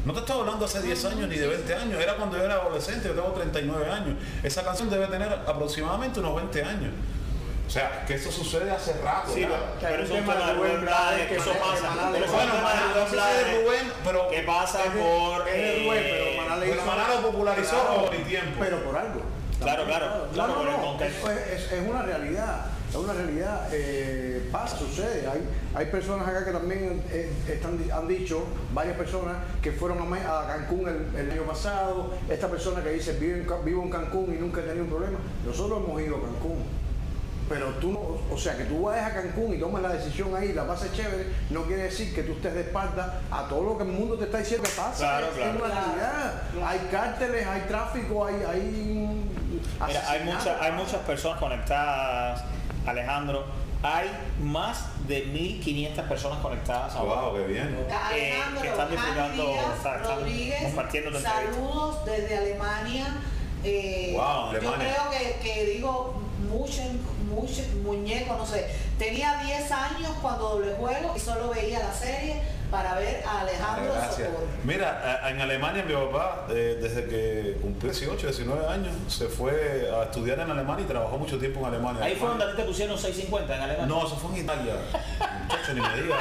No te estoy hablando hace diez años ni de veinte años, era cuando yo era adolescente, yo tengo treinta y nueve años. Esa canción debe tener aproximadamente unos veinte años. O sea, que eso sucede hace rato. Sí, pero es un tema de Rubén Blades, que eso pasa. Pero eso bueno, es de Rubén, pero que pasa por... Es de Rubén, pero Maná le hizo... Pero Maná lo popularizó Claro, por el tiempo. Pero por algo. Claro, claro. No, claro, no, por el no, contexto. es, es, es una realidad. Es una realidad, eh, pasa, sucede. Hay, hay personas acá que también eh, están, han dicho, varias personas que fueron a, a Cancún el, el año pasado. Esta persona que dice, vivo en, vivo en Cancún y nunca he tenido un problema. Nosotros hemos ido a Cancún. Pero tú, no, o sea, que tú vayas a Cancún y tomes la decisión ahí, la pases chévere, no quiere decir que tú estés de espalda a todo lo que el mundo te está diciendo que pasa. Claro, es claro. una realidad. Hay cárteles, hay tráfico, hay... hay Mira, hay, mucha, hay muchas personas conectadas, Alejandro. Hay más de mil quinientas personas conectadas ahora. Wow, qué bien. Eh, que están disfrutando, Díaz, o sea, están Rodríguez, compartiendo tu entrevista. saludos desde Alemania. Eh, Wow, yo Alemania. creo que, que digo mucho, mucho muñeco, no sé. Tenía diez años cuando doble juego y solo veía la serie para ver a Alejandro Gracias. Socorro. Mira, a- en Alemania mi papá, eh, desde que cumplió dieciocho, diecinueve años, se fue a estudiar en Alemania y trabajó mucho tiempo en Alemania. Ahí fue donde a ti te pusieron seiscientos cincuenta en Alemania. No, eso fue en Italia. Muchacho, ni me diga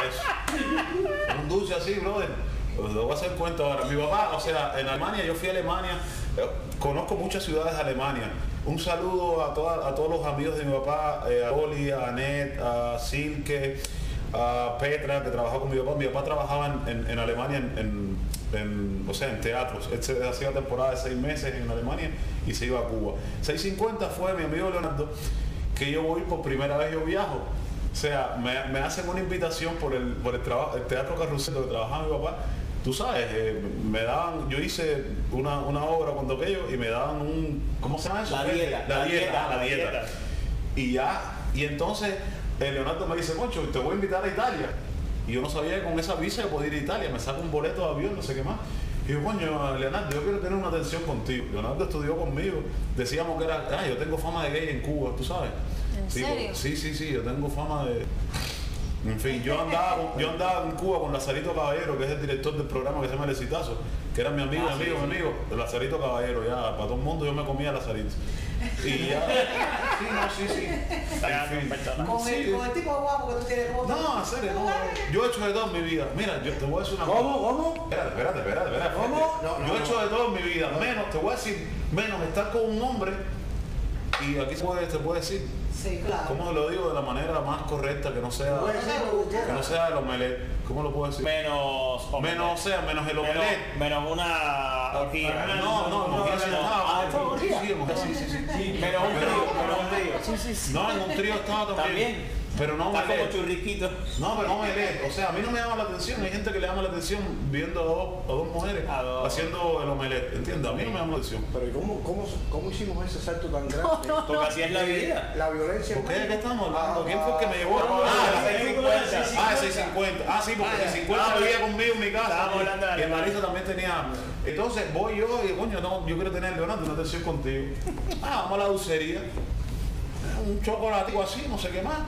eso. Un dulce así, brother. Os voy a hacer cuenta ahora. Mi papá, o sea, en Alemania, yo fui a Alemania, eh, conozco muchas ciudades de Alemania. Un saludo a, toda, a todos los amigos de mi papá, eh, a Oli, a Anet, a Silke, a Petra, que trabajó con mi papá. Mi papá trabajaba en, en, en Alemania, en, en, en, o sea, en teatros. Él se hacía temporada de seis meses en Alemania y se iba a Cuba. seiscientos cincuenta fue mi amigo Leonardo, que yo voy por primera vez, yo viajo. O sea, me, me hacen una invitación por el, por el, trabajo, el Teatro Carrusel donde trabajaba mi papá. Tú sabes, eh, me daban, yo hice una, una obra cuando aquello y me daban un, ¿cómo se llama eso? La dieta, La, la dieta, dieta, la la dieta. dieta. Y ya, y entonces eh, Leonardo me dice, Concho, te voy a invitar a Italia. Y yo no sabía que con esa visa yo podía ir a Italia, me saco un boleto de avión, no sé qué más. Y yo, coño, Leonardo, yo quiero tener una atención contigo. Leonardo estudió conmigo, decíamos que era, ah, yo tengo fama de gay en Cuba, ¿tú sabes? ¿En Sí, serio? pues, sí, sí, sí, yo tengo fama de... En fin, yo andaba, con- yo andaba en Cuba con Lazarito Caballero, que es el director del programa que se llama El Exitazo, que era mi amigo, Ah, mi sí, amigo, sí. mi amigo, el Lazarito Caballero, ya, para todo el mundo yo me comía a Lazarito. Y ya, sí, no, sí, sí. En fin. Con, Sí. el, con el tipo guapo que tú tienes. ¿cómo te- No, en serio, no. Yo he hecho de todo en mi vida. Mira, yo te voy a decir una cosa. ¿Cómo? ¿Cómo? Espérate, espérate, espérate, espérate. ¿Cómo? No, no, yo he no. hecho de todo en mi vida. Menos, te voy a decir, menos estar con un hombre. Y aquí se puede, se puede decir. Sí, claro. ¿Cómo lo digo de la manera más correcta? Que no sea, Puede ser lo que que quiera. no sea el omelette. ¿Cómo lo puedo decir? Menos... Menos, o sea, menos el menos, omelette. menos una orgía. No, no, no, no, Ah, ¿esto es no, orgía? sí, sí, sí, sí. Menos un Pero- trío, menos un trío. Sí, sí, sí. No, en un trío estaba también. También. Pero no Está como omelette. churriquito. No, pero no omelette. O sea, a mí no me llama la atención. Hay gente que le llama la atención viendo a dos, a dos mujeres A dos. haciendo el omelette. ¿Entiendes? A mí no me llama la atención. Pero ¿y cómo, cómo, cómo hicimos ese salto tan grande? Porque así es la vida. La violencia. ¿Por qué? ¿De qué estamos hablando? Ah, ¿Quién fue el que me llevó? Estamos Ah, hablando la de seiscientos seiscientos cincuenta. Ah, seiscientos cincuenta. Ah, sí, porque Ah, seiscientos cincuenta ah, vivía conmigo en mi casa. estábamos hablando de Y el Alemania. Marisa también tenía. Entonces voy yo y coño, no, yo quiero tener, Leonardo, una atención contigo. Ah, vamos a la dulcería. Un chocolatico así, no sé qué más.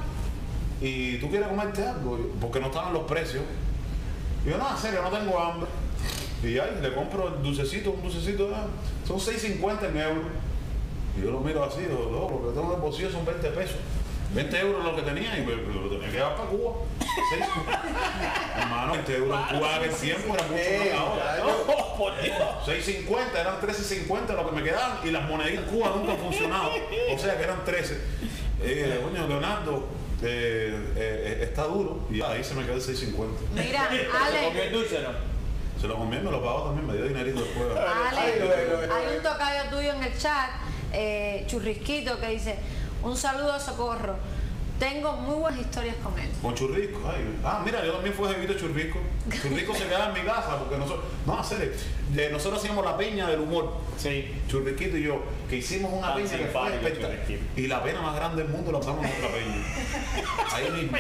Y tú quieres comerte algo, porque no estaban los precios. Y yo, no, en serio, no tengo hambre. Y ahí le compro el dulcecito, un dulcecito, ah, son seis cincuenta en euros. Y yo lo miro así, digo, no, lo que tengo en el bolsillo son veinte pesos. veinte euros lo que tenía y me, me lo tenía que llevar para Cuba. Seis- Hermano, veinte euros en Cuba en aquel tiempo era mucho más que ahora. Oh, por Dios. seis cincuenta, eran trece cincuenta lo que me quedaban y las moneditas en Cuba nunca han funcionado. O sea que eran trece. Eh, coño, Leonardo, eh, eh, está duro. Y ahí se me quedó el seis cincuenta. Mira, ¿Se comió el Ale, dulce o no? Se lo comí, me lo pagó también, me dio dinerito después. Ale, Ay, lo ve, lo ve. hay un tocayo tuyo en el chat, eh, Churrisquito, que dice, un saludo a Socorro. Tengo muy buenas historias con él. Con Churrisco, ay, ah, mira, yo también fui jevito Churrisco. Churrisco se quedaba en mi casa porque nosotros, no, hacer, nosotros hacíamos la peña del humor. Sí. Churrisquito y yo, que hicimos una Tan peña que fue simpático, espectacular. Churrisquito. Y la pena más grande del mundo la usamos en otra peña. Ahí mismo.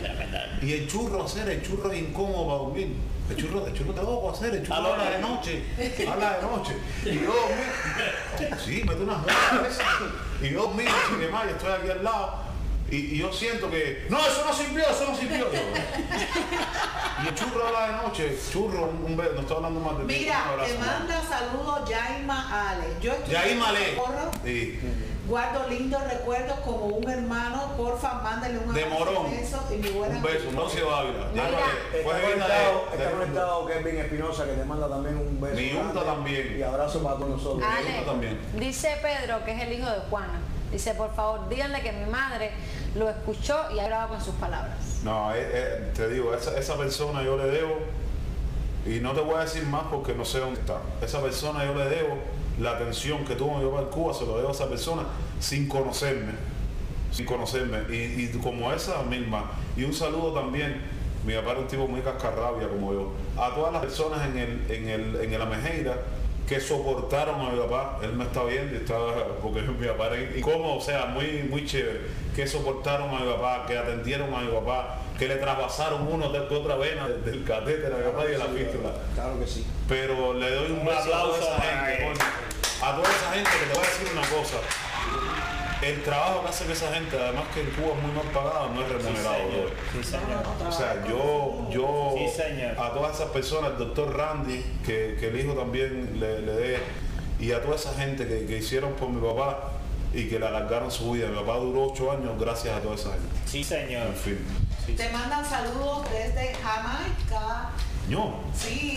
Y el churro, hacer, el churro es incómodo para dormir. El churro, el churro te loco hacer, el churro habla de noche, habla de noche. Y yo dormí, sí, mete unas muertes. Y yo dormí, no sé qué más, y estoy aquí al lado. Y, y yo siento que, no, eso no sirvió, eso no sirvió. Yo, Y el churro habla de noche, churro, un, un beso, no estoy hablando más de ti. Mira, Un abrazo, te manda saludos Yaima Ale. Yo estoy Yaima Ale. Socorro, Sí. guardo lindos recuerdos como un hermano. Porfa, mándale un De abrazo, Morón. un beso y mi buena Un beso, Moncio Ávila. Mira, Está conectado, está conectado Kevin Espinosa, que te manda también un beso. Mi junta grande también. Y abrazo para todos nosotros. Ale, también. dice Pedro, que es el hijo de Juana. Dice, por favor, díganle que mi madre lo escuchó y ha grabado con sus palabras. No, eh, eh, te digo, esa, esa persona yo le debo, y no te voy a decir más porque no sé dónde está. Esa persona yo le debo la atención que tuvo mi papá en Cuba, se lo debo a esa persona sin conocerme, sin conocerme. Y, y como esa misma. Y un saludo también, mi papá era un tipo muy cascarrabia como yo, a todas las personas en el, en el, en el Amejeira que soportaron a mi papá. Él me está viendo y está, porque mi papá era incómodo, o sea, muy, muy chévere, que soportaron a mi papá, que atendieron a mi papá, que le traspasaron uno de otra vena del catéter a mi papá y de la fístula. Claro que sí. Pero le doy un, Un beso a toda aplauso esa para gente, él. coño. A toda esa gente que te voy a decir una cosa. El trabajo que hace esa gente, además que en Cuba es muy mal pagado, no es remunerado. Sí, señor. bro. Sí, señor. O sea, yo, yo Sí, señor. a todas esas personas, el doctor Randy, que, que el hijo también le, le dé, y a toda esa gente que, que hicieron por mi papá y que le alargaron su vida. Mi papá duró ocho años gracias a toda esa gente. Sí, señor. En fin. Te mandan saludos desde Jamaica. No. Sí,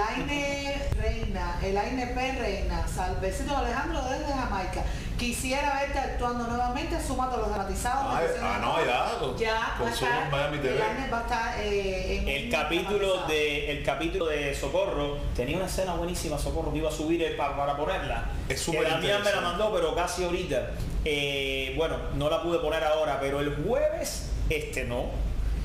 Elaine Reina, Elaine P. Reina, Salvecito Alejandro desde Jamaica. Quisiera verte actuando nuevamente, súmate a los dramatizados. Ay, ah, no, ya. Ya, Con va a su estar, Miami T V. Elaine va a estar eh, en El un capítulo dramatizado. de el capítulo de Socorro tenía una escena buenísima, Socorro, que iba a subir el para, para ponerla. Es que súper Damián me la interesante. mandó, pero casi ahorita. Eh, bueno, no la pude poner ahora, pero el jueves, este no.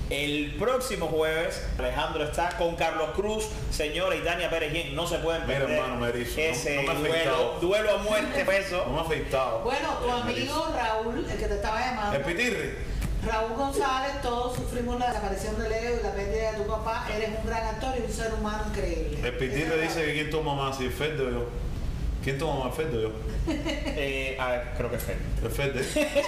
El próximo jueves, Alejandro está con Carlos Cruz, señora y Tania Pérez Yen. No se pueden Mira, perder hermano, me erizo, ese no- no me ha duelo, afeitado. duelo a muerte, peso. No me ha afeitado. Bueno, tu Eh, amigo Raúl, el que te estaba llamando. El pitirri. Raúl González, todos sufrimos la desaparición de Leo y la pérdida de tu papá. Eres un gran actor y un ser humano increíble. El pitirri dice que quién toma más, si el Fede o yo. ¿Quién toma más, Fede o yo? Eh, a ver, creo que fue. El Fede.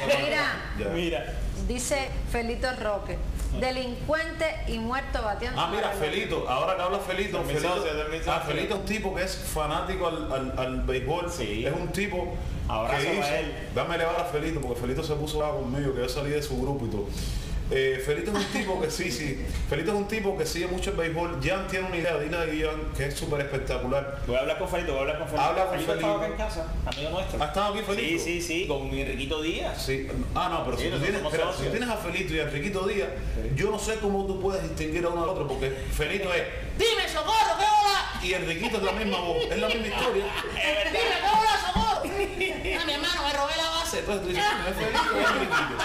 Mira, Ya. Mira. dice Felito Roque, delincuente y muerto bateando. Ah, mira, para el- Felito, ahora que habla Felito, Es mi Felito, socio, es mi socio. ah, Felito es un tipo que es fanático al, al, al béisbol, Sí. es un tipo Abrazo que para hizo, él. dame elevar a Felito, porque Felito se puso bravo conmigo, que yo salí de su grupo y todo. Eh, Felito es un tipo que sí, sí, Felito es un tipo que sigue mucho el béisbol. Jan tiene una idea, dile a Guian, que es súper espectacular. Voy a hablar con Felito, voy a hablar con Felito. Habla con Felito estaba acá Felito. en casa, amigo nuestro. ¿Ha estado aquí Sí, Felito? sí, sí, con mi Enriquito Díaz. Sí. Ah, no, pero Sí, si, tú nosotros tienes, somos espera, si socios. tienes a Felito y a Enriquito Díaz, yo no sé cómo tú puedes distinguir a uno al otro, porque Felito es ¡Dime, Socorro, qué hola! Y Enriquito es la misma voz, es la misma historia. ¡Dime, qué hola, Socorro! ¡Ah, mi hermano, me robé la base! Entonces tú dices, "No, es Felito o es Enriquito?".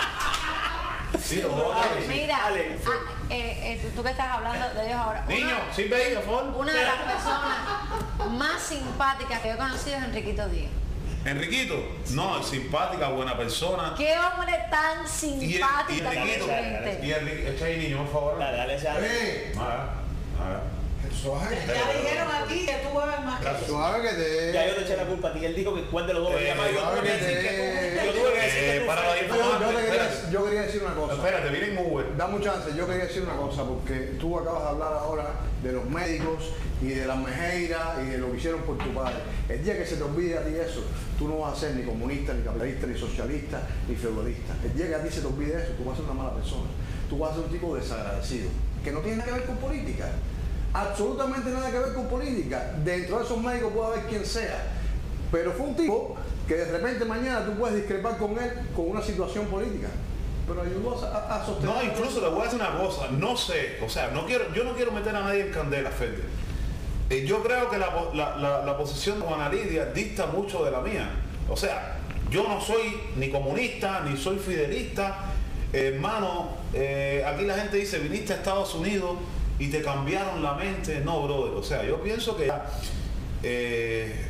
Sí, los dos. Mira, Ale, ah, eh, eh, tú, tú que estás hablando de ellos ahora. Niño, una- sí ve ahí, por favor. Una de las personas más simpáticas que yo he conocido es Enriquito Díaz. Enriquito, no, simpática, buena persona. Qué hombre tan Y, y simpático tan Enriquito, diferente. y Enriquito, echa ahí, niño, por favor. Dale, dale, dale. Eh, Ah, ah. suave. Ya dijeron aquí que tú bebes más que yo. Suave que te... Ya yo te eché la culpa a ti. Él dijo que cuál de los dos Eh, bebía más. Yo suave tuve que que decir te- que tú. Yo tuve que decir que Eh, tú. para la Félix. Yo, yo te quería, Espérate. yo quería decir una cosa. Espérate, viene en Uber. Dame un chance, yo quería decir una cosa, porque tú acabas de hablar ahora de los médicos y de las mejeiras y de lo que hicieron por tu padre. El día que se te olvide a ti eso, tú no vas a ser ni comunista, ni capitalista, ni socialista, ni feudalista. El día que a ti se te olvide eso, tú vas a ser una mala persona. Tú vas a ser un tipo desagradecido, que no tiene nada que ver con política. Absolutamente nada que ver con política. Dentro de esos médicos puede haber quien sea. Pero fue un tipo que de repente mañana tú puedes discrepar con él con una situación política. Pero ayudó a, a- a sostener. No, incluso le voy a decir una cosa, no sé, o sea, no quiero, yo no quiero meter a nadie en candela, Fede. Eh, yo creo que la, po- la- la- la posición de Juana Lidia dista mucho de la mía. O sea, yo no soy ni comunista, ni soy fidelista. Eh, hermano, eh, aquí la gente dice, viniste a Estados Unidos y te cambiaron la mente. No, brother, o sea, yo pienso que eh,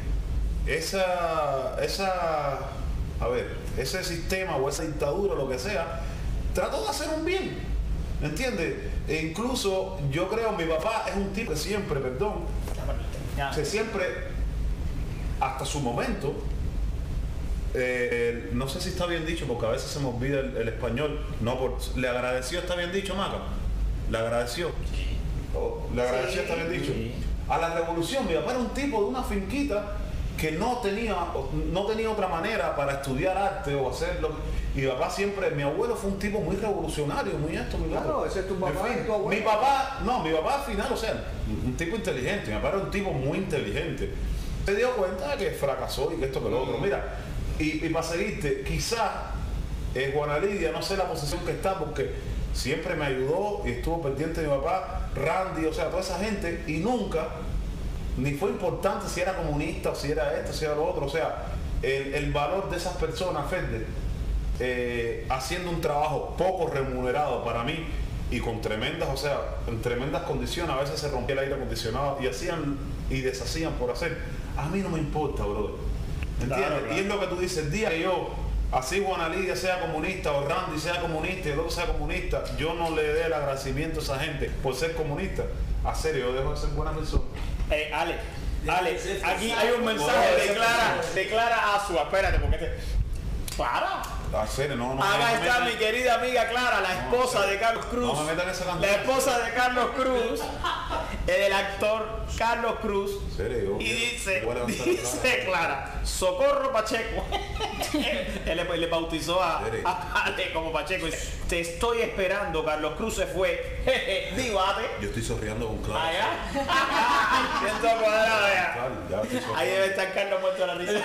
esa, esa, a ver, ese sistema o esa dictadura, lo que sea, trató de hacer un bien, ¿entiendes? E incluso yo creo, mi papá es un tipo que siempre, perdón, Ya. que siempre, hasta su momento, eh, no sé si está bien dicho, porque a veces se me olvida el, el español, no, por, le agradeció, está bien dicho, Maca, le agradeció. oh, le agradeció, está bien dicho. A la revolución, mi papá era un tipo de una finquita que no tenía, no tenía otra manera para estudiar arte o hacerlo. Y mi papá siempre, mi abuelo fue un tipo muy revolucionario, muy esto, muy Claro, loco. ese es tu papá En fin, y tu abuelo. Mi papá, no, mi papá al final, o sea, un tipo inteligente, mi papá era un tipo muy inteligente. Se dio cuenta de que fracasó y que esto que lo otro. Mira, y, y para seguirte, quizás eh, Juana Lidia, no sé la posición que está, porque siempre me ayudó y estuvo pendiente de mi papá, Randy, o sea, toda esa gente, y nunca, ni fue importante si era comunista o si era esto, si era lo otro, o sea, el, el valor de esas personas, Fede, eh, haciendo un trabajo poco remunerado para mí y con tremendas, o sea, en tremendas condiciones, a veces se rompía el aire acondicionado y hacían y deshacían por hacer, a mí no me importa, brother, ¿entiendes? Claro, claro. Y es lo que tú dices, el día que yo, así Juana Lidia sea comunista o Randy sea comunista y el otro sea comunista, yo no le dé el agradecimiento a esa gente por ser comunista, a serio, yo dejo de ser buena persona. Eh, Ale, Ale, aquí hay un mensaje, declara, declara Asua, espérate, porque te... Clara. A serio, no, no. Acá no, está no, mi querida amiga Clara, la esposa no, de Carlos Cruz. No me metan esa canción. La esposa de Carlos Cruz, el actor Carlos Cruz. ¿Serio? Y dice, Voy a levantar la dice Clara, Socorro Pacheco. Él le, le bautizó a, a Ale como Pacheco. Dice, te estoy esperando, Carlos Cruz se fue. Jeje, Díbate. Yo estoy sonriendo con Clara. Allá. Siento cuadrado, vea. Claro, ya estoy sonriendo. Ahí debe estar Carlos muerto de la risa.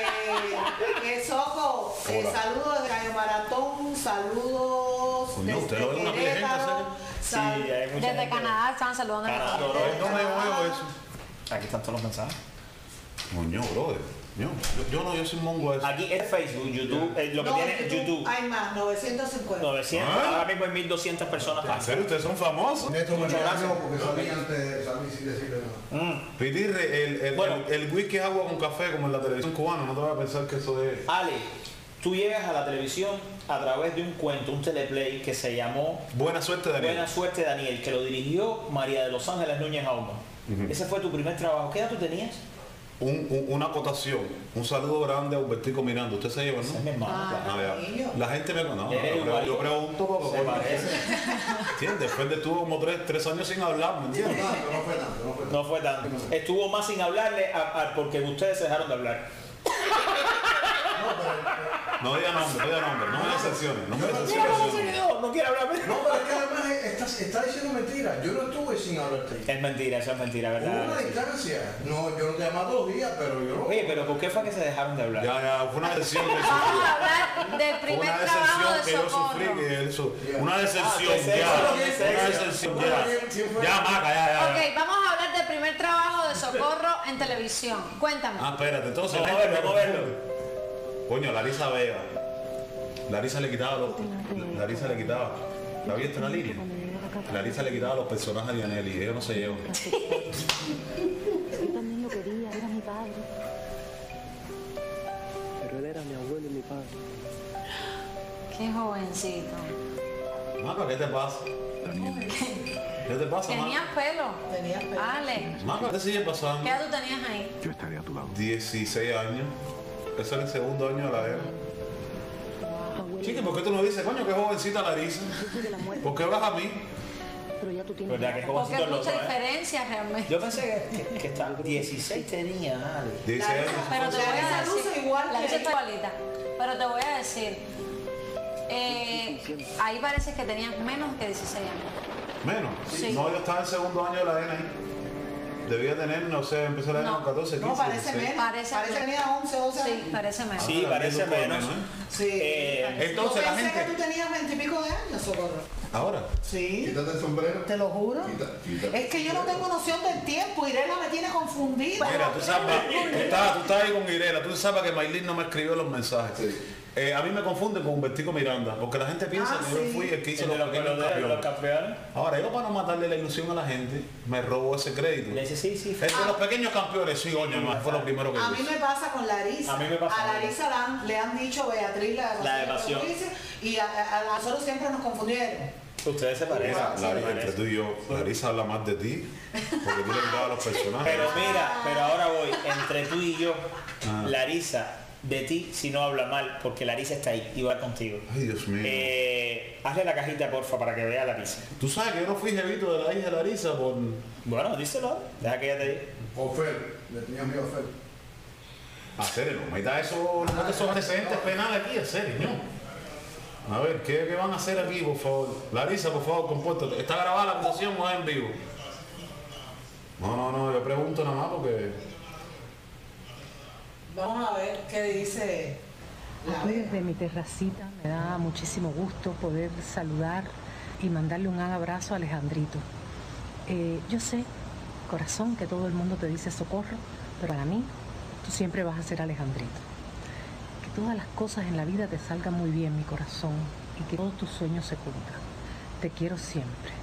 Eh, eh, Soco, eh, Hola. saludos de Cayo Maratón, saludos Coño, usted lo ve desde una pila de gente, Querétaro, Sí, sal- hay mucha Desde gente. Canadá están saludando a Canadá, mi todo gente. esto. ¿Dónde veo eso? Aquí están todos los mensajes. Coño, brother. Yo, yo, yo no, yo soy mongo a eso. Aquí es Facebook, YouTube, eh, lo que No, tiene YouTube. Hay más, novecientos cincuenta. novecientos, ¿Ah? ahora mismo hay mil doscientas personas. ¿En serio ustedes son famosos? Neto me Muchas gracias. regañó porque salí antes, salí sin decirle nada. Mm. Pitirre, el, el, Bueno. el, el whisky es agua con café como en la televisión cubana, no te vas a pensar que eso es... Ale, tú llegas a la televisión a través de un cuento, un teleplay que se llamó Buena suerte, Daniel. Buena Suerte Daniel, que lo dirigió María de los Ángeles Núñez Auma. Ujú. Ese fue tu primer trabajo. ¿Qué edad tú tenías? Un, un- una acotación, un saludo grande a Humbertico Miranda. Usted se lleva, ¿no? Ese es mi hermano, Ah, claro. Ah, ya. niño. La gente me conoce. Eres No, igual. yo pregunto porque Se parece. ¿entiendes? Después de estuvo como tres, tres años sin hablar, ¿me entiendes? No, no fue tanto, no fue tanto. No fue tanto. Estuvo más sin hablarle a- a- porque ustedes se dejaron de hablar. No diga nombre, no diga nombre, no me decepciones, no me Mira cómo se decepciones. quedó, no quiere hablarme. No, pero es que además está, está diciendo mentira. Yo no estuve sin hablarte. Es mentira, eso es mentira, Hubo ¿verdad? una distancia. No, yo no te llamaba todos los días, pero yo no. Oye, pero ¿por qué fue que se dejaron de hablar? Ya, ya, fue una decepción que Vamos sufrí. a hablar del Fue primer una trabajo decepción de que yo sufrí, Socorro. que eso, una Ah, decepción, qué sexo, ya, qué sexo. una decepción, ya. Ya, Maca, ya, ya. Ok, vamos a hablar del primer trabajo de Socorro en televisión. Cuéntame. Ah, espérate, entonces. Vamos la a gente verlo, me vamos a verlo. confunde. Coño, Larisa Vega. Larisa le quitaba los. Larisa le quitaba. ¿La viste en la línea? Larisa le quitaba los personajes a Dianelli, ellos no se llevan. Yo también lo quería, era mi padre. Pero él era mi abuelo y mi padre. Qué jovencito. Maca, ¿qué te pasa? ¿Qué te pasa, Maca? Tenías pelo. Tenías pelo. Ale, Maca, ¿qué sigue pasando? ¿qué edad tú tenías ahí? Yo estaría a tu lado. dieciséis años. Ese era el segundo año de la guerra. Chiqui, ¿por qué tú no dices, coño, qué jovencita Larisa? ¿Por qué vas a mí? Pero ya tú tienes... ¿Verdad que Porque jovencito hay el mucha otro, eh? diferencia realmente. Yo pensé que, que, que está dieciséis tenía, Ale. dieciséis años. Pero te voy a Larisa decir, luce igual que Larisa ella. está igualita. Pero te voy a decir, eh, ahí parece que tenías menos que dieciséis años. Menos. Sí. No, yo estaba en segundo año de la E N I. Debía tener, no sé, empecé la E N I No. con catorce, quince, No, parece dieciséis. menos. Parece Parece, que tenía once, doce años. Sí, parece menos. Sí, Ah, parece viendo por lo menos. menos, ¿eh? Sí. Eh, Entonces Yo la pensé gente. que tú tenías veintipico de años, Socorro. Ahora. Sí. Quítate el sombrero. Te lo juro. Quita- quítate Es que yo no tengo noción del tiempo. Irena me tiene confundida. Mira, tú sabes, tú estabas, tú estabas ahí con Irena, tú sabes que Maylin no me escribió los mensajes. Sí. Eh, a mí me confunden con Humbertico Miranda, porque la gente piensa Ah, que yo sí. fui el que hizo el los de los, pequeños los, de los campeones. campeones. Ahora, yo para no matarle la ilusión a la gente, me robo ese crédito. Le dice, sí, sí. El de los pequeños campeones, sí, coño, más fue lo primero que A mí hice. me pasa con Larisa. A mí me pasa. A Larisa la han- le han dicho Beatriz la, La de pasión. y a, a- a nosotros siempre nos confundieron. Ustedes se parecen. Mira, se Larisa, parecen. entre tú y yo, Larisa habla más de ti, porque tú le quitabas los personajes. Pero mira, pero ahora voy, entre tú y yo, Ah. Larisa de ti si no habla mal, porque Larisa está ahí y va contigo. Ay, Dios mío. Eh, hazle la cajita, porfa, para que vea a Larisa. Tú sabes que yo no fui jevito de la hija de Larisa por... Bueno, díselo, deja que ella te diga. Ofer, le tenía miedo a Ofer. A serio, no meta eso, no metas esos antecedentes penales aquí, a serio, ¿no? A ver, ¿qué, ¿qué van a hacer aquí, por favor? Larisa, por favor, compórtate. ¿Está grabada la acusación o es en vivo? No, no, no, yo pregunto nada más porque... Vamos a ver qué dice la Estoy desde mi terracita, me da muchísimo gusto poder saludar y mandarle un gran abrazo a Alejandrito. Eh, yo sé, corazón, que todo el mundo te dice socorro, pero para mí, tú siempre vas a ser Alejandrito. Que todas las cosas en la vida te salgan muy bien, mi corazón, y que todos tus sueños se cumplan. Te quiero siempre.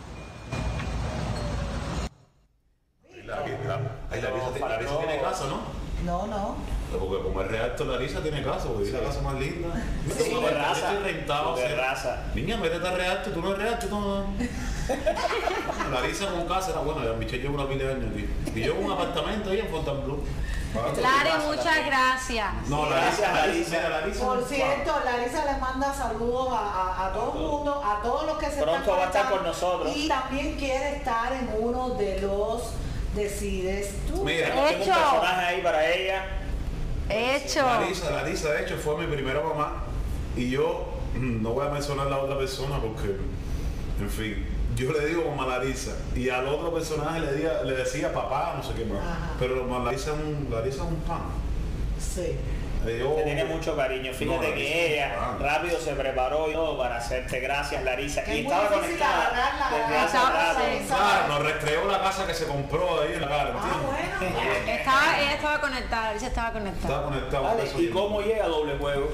Ay, Larisa, Larisa tiene casa, ¿no? No, no. Porque como es real, Larisa tiene casa, porque es la casa más linda. Mira, Sí, como de yo raza, estoy rentado. de o sea, raza. Niña, métete a real, tú no eres real, tú no... Larisa con casa era bueno, ya Michelle lleva una pila de años aquí. Y yo un apartamento ahí en Fontainebleau. Lari, muchas gracias. No, Larisa, Larisa, mira, Larisa. Por cierto, Larisa les manda saludos a, a, a todo el mundo, a todos los que se Pronto están va a estar conectando. con nosotros. Y también quiere estar en uno de los Decides Tú. Mira, tengo un personaje ahí para ella. Hecho. Larisa, Larisa, de hecho, fue mi primera mamá. Y yo, no voy a mencionar a la otra persona porque, en fin, yo le digo mamá Larisa. Y al otro personaje le, diga, le decía papá, no sé qué más. Ajá. Pero mamá Larisa es un, Larisa es un pan. Sí. Yo, Te tiene mucho cariño. Fíjate No, que Larisa, ella ah. rápido se preparó y todo para hacerte gracias, Larisa. Que Y es muy estaba difícil conectada agarrarla. desde hace Estaba- rato. sí. Claro, nos restregó la casa que se compró ahí en la cara, Ah, ¿entiendes? bueno. Estaba, ella estaba conectada, Larisa estaba conectada. Estaba conectado. Vale, por eso ¿y yo- cómo llega doble juego?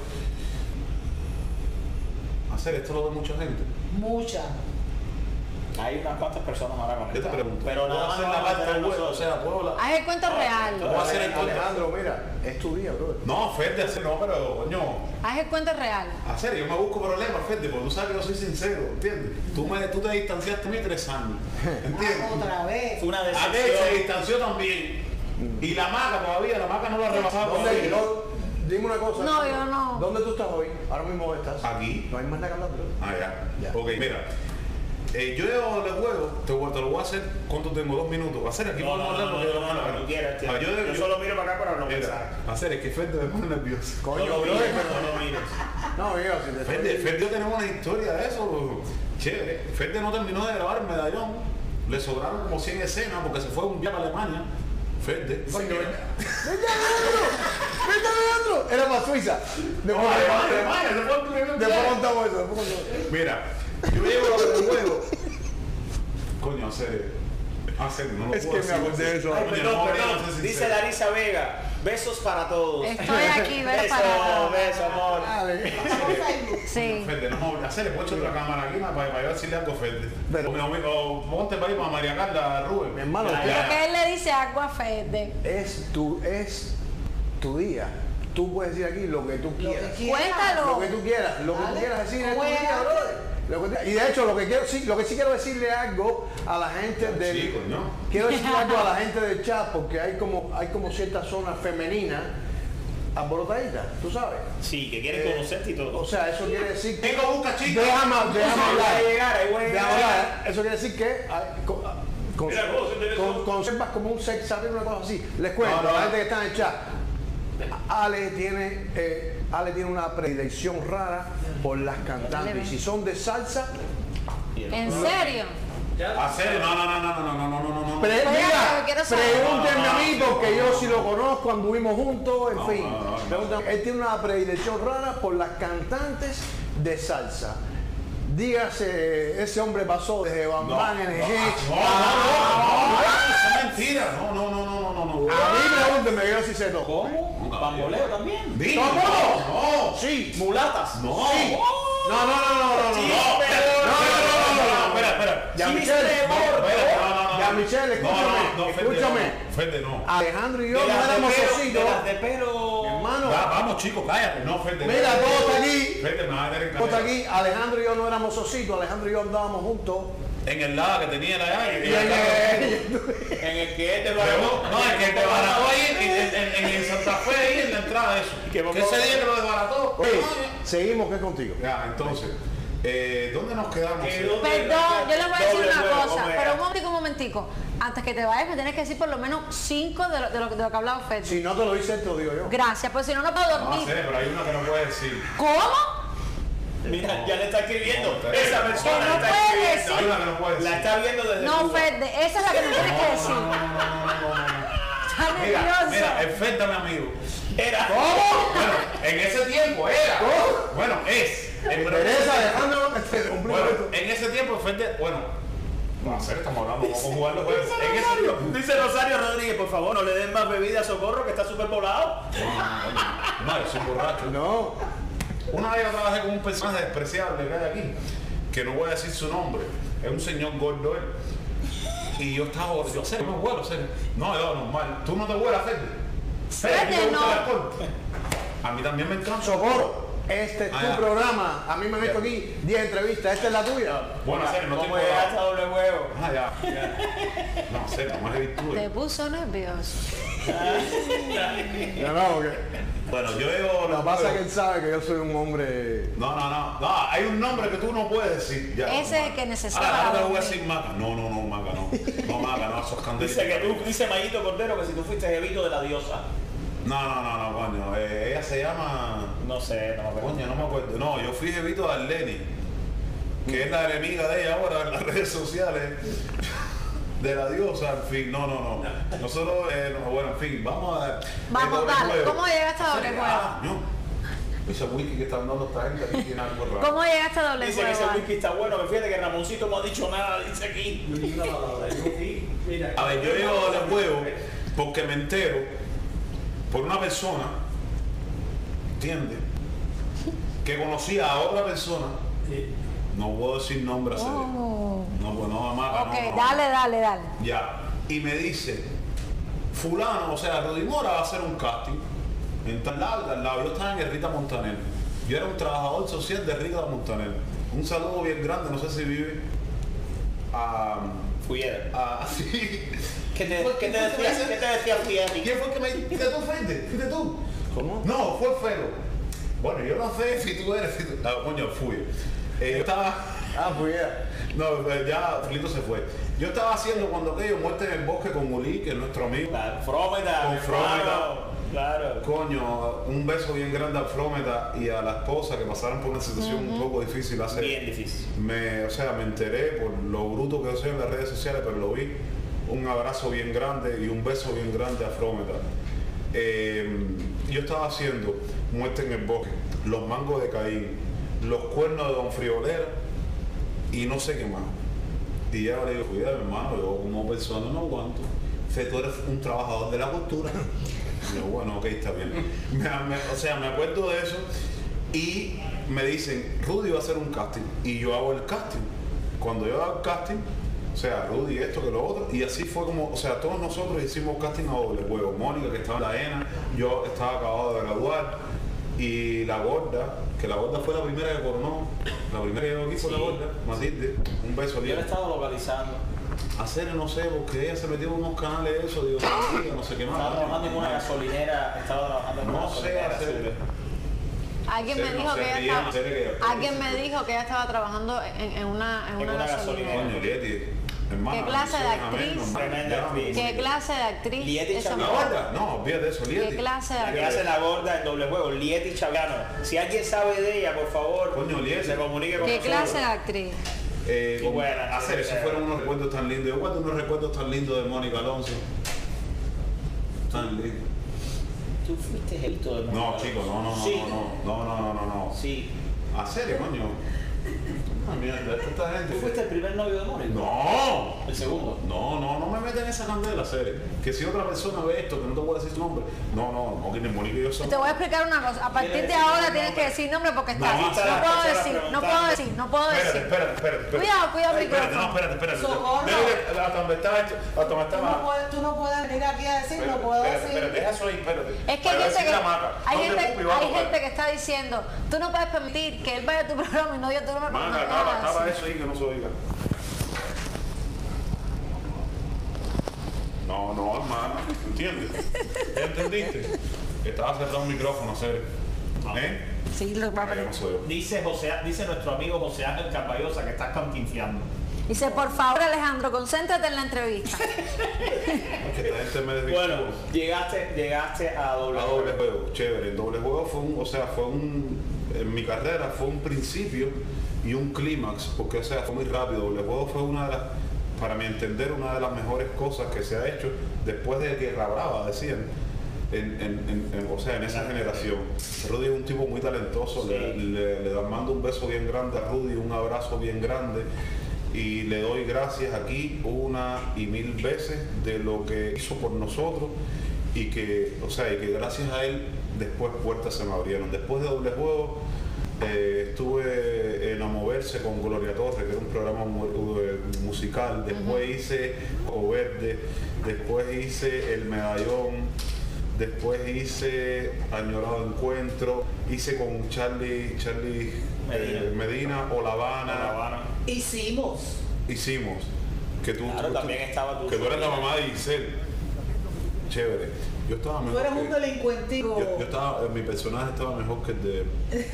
Hacer esto lo ve mucha gente. Mucha. Hay unas cuantas personas ahora Yo te conectadas. pregunto, Pero ¿puedo nada más hacer no la vamos a parte hacer del huevo? O nosotros. sea, ¿puedo la... Haz el cuento real. ¿Puedo hacer el cuento? Alejandro, mira, es tu día, bro. No, Fede, hacer no, pero coño, Haz el cuento real. hacer, yo me busco problemas, Fede, porque tú sabes que yo soy sincero, ¿entiendes? Tú, me, tú te distanciaste de mí tres años, ¿entiendes? Ah, otra vez. Fue una Aquel se decepción. distanció también. Y la maca todavía, la maca no la ha rebasado ¿Dónde, todavía. no, dime una cosa. No, yo no. ¿Dónde tú estás hoy? Ahora mismo estás. Aquí. No hay más nada que hablar, bro. Ah, ya. Ya. Ok, mira. Eh, yo le juego, te, voy- te lo voy a hacer, ¿cuánto tengo? Dos minutos. Hacer aquí No, podemos no, hablar no, porque no, yo no, no no, me no, tú quieras, tío. Ah, yo, Yo solo miro para acá para no pensar. Mira, hacer, es que Fede me pone nervioso. Coño, No lo bro, mires, pero- no lo mires. No, mira, si te Fede, Fede, yo tenemos una historia de eso. Chévere. Fede no terminó de grabar el medallón. Le sobraron como cien escenas porque se fue un día para Alemania. Fede. Coño, ven. ¡Vete a Alejandro! ¡Vete a Alejandro! Era para Suiza. Después, No, Alemania, Alemania, se fue el primer después viaje. contamos eso. Después contamos eso. Mira, yo llego a ver el juego. Coño, hacer. Hacer, no lo Es puedo que me decir. acordé de eso. Ay, Coño, perdón, no, perdón. no, no sé Dice sincero. Larisa Vega, besos para todos. Estoy aquí, besos beso, para todos. beso, amor. Sí. Fede, no, no, hacer, poncho otra cámara aquí para, para yo decirle algo a Fede. Pero- o, me- o ponte para ir para María Carla Rubén. Mi hermano, Ya, usted- ya. Lo que él le dice agua Fede. es tu, es tu día. Tú puedes decir aquí lo que tú quieras. Cuéntalo. Lo que tú quieras, lo que tú Dale. quieras decir es tu Juega. día, brother. Lo que- y de hecho, lo que quiero, sí, lo que sí quiero decirle algo a la gente del Chicos, ¿no? quiero decirle algo a la gente del chat porque hay como hay como ciertas zonas femeninas alborotaditas, tú sabes. Sí, que quieren Eh, conocerte y todo. O sea, eso quiere decir que Vengo, busca chicas. déjame, déjame hablar. Ahí voy a llegar, ahí voy a Déjame llegar. hablar. Eso quiere decir que hay- con- con- Mira, ¿cómo se te con- eso? conservas como un sex appeal, una cosa así. Les cuento, No, no, a la no. gente que está en el chat. Ale tiene, eh, Ale tiene una predilección rara por las cantantes. Y si son de salsa, ¿En serio? Hacer, no, no, no, no, no, no, no, no, no. pre- Oiga, mira, pero quiero saber. pregúntenme No, no, a mí no. porque yo sí lo conozco, anduvimos juntos, en No, fin. no, no, no. Pregúntame. Él tiene una predilección rara por las cantantes de salsa. Dígase, ese hombre pasó desde Bam No, Bam, no, N G. no, no, no, no, eso es mentira. No, no, no, no, no, no. A mí pregúntenme, yo sí sé todo. ¿Cómo? ¿Bamboleo también? Dime. ¿Cómo? No. Sí. ¿Mulatas? No. Sí. No, no, no, no, no, no. Sí, no. pero- No, no, no, no, no, no. Espera, espera. Ya Sí, Michelle, sí, no, amor. espera, No, no, no, ya no. Michelle, No, escúchame, no, no, Fede, escúchame. no. Fede, no. Alejandro y yo De no las de éramos pelo, socitos. de las de pelo. Mi hermano, Va, vamos, chicos, cállate. No, Fede. mira, todo está aquí. Fede, me vas a tener en Todo está cabeza. aquí. Alejandro y yo no éramos socitos. Alejandro y yo andábamos juntos. En el lado que tenía la llave. Y en el- En el que este Pero, no, es que te barató ahí en, en, en, en Santa Fe, ahí en la entrada. eso. Que Que vamos- ese día que lo desbarató. Oye, seguimos, ¿qué es contigo? Ya, entonces, eh, ¿dónde nos quedamos? Perdón, yo les voy a decir Doble una juego, cosa, ¿cómo pero era? un momentico, un momentico. Antes que te vayas me tienes que decir por lo menos cinco de lo, de lo, de lo que ha hablado Fede. Si no te lo dice, te lo digo yo. Gracias, pues si no, no puedo No, dormir. sé, pero hay una que no puede decir. ¿Cómo? Mira, ya le está escribiendo. No, Esa persona que no le está puede escribiendo. decir. Hay una que no puede decir. La está viendo desde No, Cuba. Fede, esa es la que me tienes que decir. Está Mira, nervioso. mira, enfrenta mi amigo. Era. Bueno, en ese tiempo era. Bueno, es. En Teresa, Alejandro, este, un Bueno, en ese tiempo, enfrente, bueno, no, en serio, estamos hablando, vamos a jugar los juegos. En ese tiempo, Dice Rosario Rodríguez, por favor, no le den más bebida a Socorro, que está súper volado. no, yo soy borracho. No. Una vez yo trabajé con un personaje despreciable que hay aquí, que no voy a decir su nombre, es un señor gordo él. Y yo estaba borracho, yo sé, no vuelo, sé. No, yo normal. ¿Tú no te vuelas, Fede? Fede, ¿a ti te Fede, gusta no. el alcohol? A mí también me encanta. Socorro, este es Ah, tu ya. programa. A mí me han hecho aquí diez entrevistas. Esta es la tuya. Bueno, en serio, no ¿Cómo tengo llegaste a doble huevo? Ah, ya, ya. No, en serio, más de virtudes. Te puso nervioso. No, no, porque Bueno, yo digo... lo que pasa es que él sabe que yo soy un hombre. No, no, no, no, hay un nombre que tú no puedes decir. Ya, Ese es el no, que necesita Ahora, para ahora te voy a dormir. decir Maca. No, no, no, Maca, no. No, Maca, no, esos candelitos. Dice que tú, dice Mayito Cordero, que si tú fuiste jevito de la diosa. No, no, no, no, coño. Eh, ella se llama... No sé, no me acuerdo. Coño, no me acuerdo. No, yo fui jevito de Arleni, que es la enemiga de ella ahora en las redes sociales. De la diosa, en fin, no, no, no. Nosotros, eh, no, bueno, en fin, vamos a... Vamos, el doble dale. juego. ¿Cómo llegaste a doble Ah, juego? no. Ese whisky que están dando esta gente aquí tiene algo raro. ¿Cómo llegaste a doble Dice que ese juego? whisky está bueno, que fíjate que Ramoncito no ha dicho nada, dice aquí. A ver, yo digo doble juego porque me entero por una persona, ¿entiendes? Que conocía a otra persona. No puedo decir nombre a serio. Oh. No, pues no, Maca, Ok, no, no. dale, dale, dale. Ya. Y me dice, fulano, o sea, Rodimora va a hacer un casting en tal lado y tal lado. Yo estaba en el Rita Montaner. Yo era un trabajador social de Rita Montaner. Un saludo bien grande, no sé si vive a... Fuyera. a sí. ¿Qué te, ¿qué te decía? ¿Qué te decía Fuyera? ¿Quién fue el que me fuiste tú, Fede? ¿Fuiste tú? ¿Cómo? No, fue Fero. Bueno, yo no sé si tú eres, si tú... Ah, coño, fui. Eh, yo estaba... Ah, pues ya. No, pues ya Filito se fue. Yo estaba haciendo cuando aquello muerte en el bosque con Uli, que es nuestro amigo. Claro, Frómeta, Con mi Frómeta. hermano. Claro. Coño, un beso bien grande a Flómeta y a la esposa que pasaron por una situación un poco difícil hace... Bien difícil. Me, o sea, me enteré por lo bruto que yo soy en las redes sociales, pero lo vi. Un abrazo bien grande y un beso bien grande a Flómeta. Eh, yo estaba haciendo Muerte en el Bosque, Los Mangos de Caín, Los Cuernos de Don Friolera y no sé qué más. Y ya le digo, cuidado hermano, yo como persona no aguanto. Fe, tú eres un trabajador de la cultura. Y yo, bueno, ok, está bien. Me- me- o sea, me acuerdo de eso y me dicen, Rudy va a hacer un casting. Y yo hago el casting. Cuando yo hago el casting, o sea, Rudy esto que lo otro, y así fue como, o sea, todos nosotros hicimos casting a doble juego. Mónica, que estaba en la ENA, yo estaba acabado de graduar, y la gorda, que la gorda fue la primera que coronó, la primera que llegó aquí fue la Sí. gorda, Matilde, un beso a Yo Dios. lo he estado localizando. Hacer, no sé, porque ella se metió en unos canales de eso, digo, no, no sé qué más. Estaba trabajando en una gasolinera, estaba trabajando en una No sé gasolinera. hacer. Sube. Alguien me Sí, no dijo sé, que ella ella estaba, no sé qué- alguien me dijo que ella estaba trabajando en, en una, en En una una gasolinera. Coño, Lieti, hermano. ¿Qué clase de amén, actriz? normal, Tremenda ya, actriz. ¿Qué clase de actriz? Lieti esa ¿La mujer? gorda? No, olvídate de eso, Lieti. ¿Qué clase de La que actriz? hace la gorda en doble juego, Lieti Chaviano. Si alguien sabe de ella, por favor, Coño, Lieti. se comunique con ¿Qué nosotros. clase de actriz? Eh, Qué con- buena, hacer, qué esos buena. fueron unos recuerdos tan lindos. Yo guardo unos recuerdos tan lindos de Mónica Alonso. Tan lindos. Tú fuiste jevito de No, Mónica. chicos, no, no, no, Sí. no, no, no, no, no, no. Sí. ¿A serio, coño? Ah, mierda, esta gente. ¿Tú fuiste el primer novio de Mónica? No. ¿El segundo? No, no, no me meten en esa candela, serio. Que si otra persona ve esto, que no te puedo decir su nombre. No, no, no, que ni Mónica y yo somos. Te voy a explicar una cosa. A partir de ahora tienes que decir nombre porque No, estás. aquí está la No puedo persona decir, no preguntando. puedo decir, no puedo Espérate, decir. espérate, espérate, espérate. Cuidado, cuidado, Ay, espérate, micrófono. no, espérate, espérate. Socorro. Mira, mira, hasta donde estaba esto, hasta donde Tú no, estaba. puedes, tú no puedes venir aquí a decir, no puedo Espérate, decir. espérate, deja eso ahí, espérate. Es que hay Para gente decir que, la maca. hay, No te gente, ocupes, vamos hay a ver. gente que está diciendo, tú no puedes permitir que él vaya a tu programa y no diga tu nombre. porque Maca, no tapa, es tapa así. eso ahí que no se oiga. No, no, hermano, ¿entiendes? ¿Ya entendiste? Estaba cerrado un micrófono, Cere. ¿Eh? Sí, lo va a Ahí no soy yo. Dice José, dice nuestro amigo José Ángel Caballosa que estás cantinfiando. Dice, por favor, Alejandro, concéntrate en la entrevista. Que esta gente me desvirtúa. Bueno, llegaste, llegaste a doble, a doble juego. Chévere. El doble juego fue un, o sea, fue un, en mi carrera fue un principio y un clímax, porque o sea, fue muy rápido. Doble juego fue una de las, para mi entender, una de las mejores cosas que se ha hecho después de Tierra Brava, decían. En, en, en, en, o sea, en esa generación. Rudy es un tipo muy talentoso, sí. le, le, le mando un beso bien grande a Rudy, un abrazo bien grande y le doy gracias aquí una y mil veces de lo que hizo por nosotros y que, o sea, y que gracias a él después puertas se me abrieron. Después de Doble Juego eh, estuve en A Moverse con Gloria Torres, que era un programa mu musical, después uh-huh. hice O Verde, después hice El Medallón, después hice Añorado Encuentro, hice con Charlie, Charlie Medina, eh, Medina o La Habana. La Habana. Hicimos. Hicimos. Que tú, claro, tú, también estaba tu que tú eres la mamá de Giselle. Chévere. Yo estaba mejor. Tú eres que, un delincuentico. Yo, yo estaba, mi personaje estaba mejor que el de él.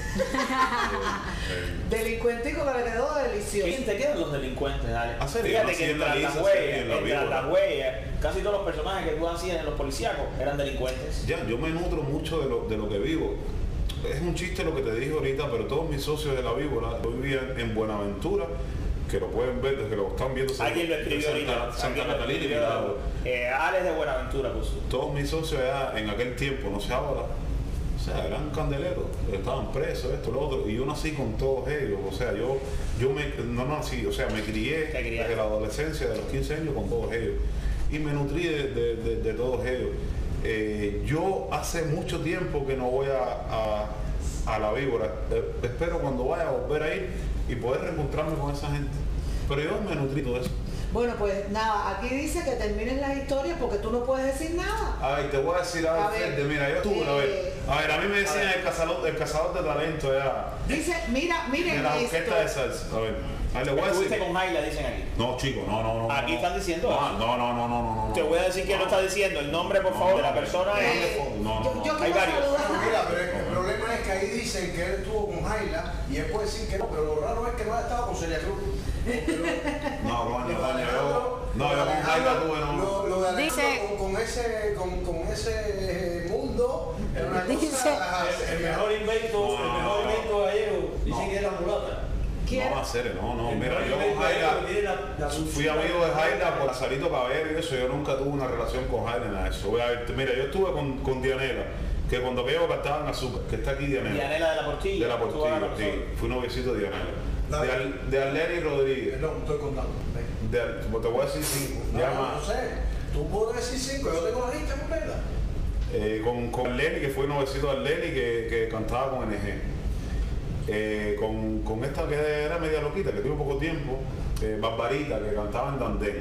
Delincuentico que le quedó delicioso. ¿Quién te quedan los delincuentes, Ale? ¿Ah, serio? Fíjate No, que sí, en la entre lista, las sí, huellas, en la entre víbora. las huellas, casi todos los personajes que tú hacías en los policíacos eran delincuentes. Ya, yo me nutro mucho de lo, de lo que vivo. Es un chiste lo que te dije ahorita, pero todos mis socios de la víbora, yo vivía en Buenaventura, que lo pueden ver, desde que lo están viendo. Alguien lo escribió ahorita. Santa Catalina y Milagro. Eh, Alex de Buenaventura puso. Todos mis socios allá en aquel tiempo, no sé ahora, o sea, eran candeleros, estaban presos, esto, lo otro, y yo nací con todos ellos, o sea, yo, yo me, no nací, o sea, me crié desde la adolescencia, de los quince años con todos ellos, y me nutrí de, de, de, de todos ellos. Eh, yo hace mucho tiempo que no voy a, a, a la víbora, eh, espero cuando vaya a volver a ir y poder reencontrarme con esa gente, pero yo me nutrí de eso. Bueno, pues nada, aquí dice que terminen las historias porque tú no puedes decir nada. A ver, te voy a decir a ver, A ver, Fede, mira, yo estuve una eh, vez. A ver, a mí me decían el cazador, el cazador de talento ya. Dice, mira, miren De la esto. orquesta de salsa. A ver, a ver, le voy a ¿Estuviste decir. con Jaila, dicen aquí? No, chico, no, no, no. Aquí no, están diciendo. No, no, no, no, no, no, no. Te voy a decir quién lo está diciendo. El nombre, por No, favor, no, de la no, persona no, es. no, no, no. Yo Hay quiero varios. saludar. Mira, pero el problema es que ahí dicen que él estuvo con Jaila y él puede decir que no, pero lo raro es que no ha estado con Celia Cruz. No, coño, coño, yo. No, yo con Jaila tuve, no. Lo, lo de Alejandro Dice- con, con ese, con, con ese mundo era una Dice- cosa. El, el mejor invento, No, el mejor no, invento gallego, dicen no. que es la mulata. ¿Quién? No va a ser, no, no. El Mira, mejor yo con invento Jaila gallego tiene la- la fui dulzura amigo de de- Jaila por Lazarito Cabello y eso. Yo nunca tuve una relación con Jaila ni nada de eso. Voy a ver, mira, yo estuve con, con Dianela, que cuando aquello cantaba en azúcar, que está aquí Dianela. Dianela de la Portilla. De la Estuvo Portilla, hablando sí. nosotros. Fui noviecito de Dianela. Dale. De, Al- de Arleni Rodríguez. No, estoy contando. De, Al- te voy a decir cinco. No, Llama, no, no sé. Tú puedes decir cinco, yo tengo la lista completa. eh, con, con Arleni, que fue noviecito de Arleni, que, que cantaba con N G. Eh, con, con esta que era media loquita, que tuvo poco tiempo, eh, Barbarita, que cantaba en Dandén.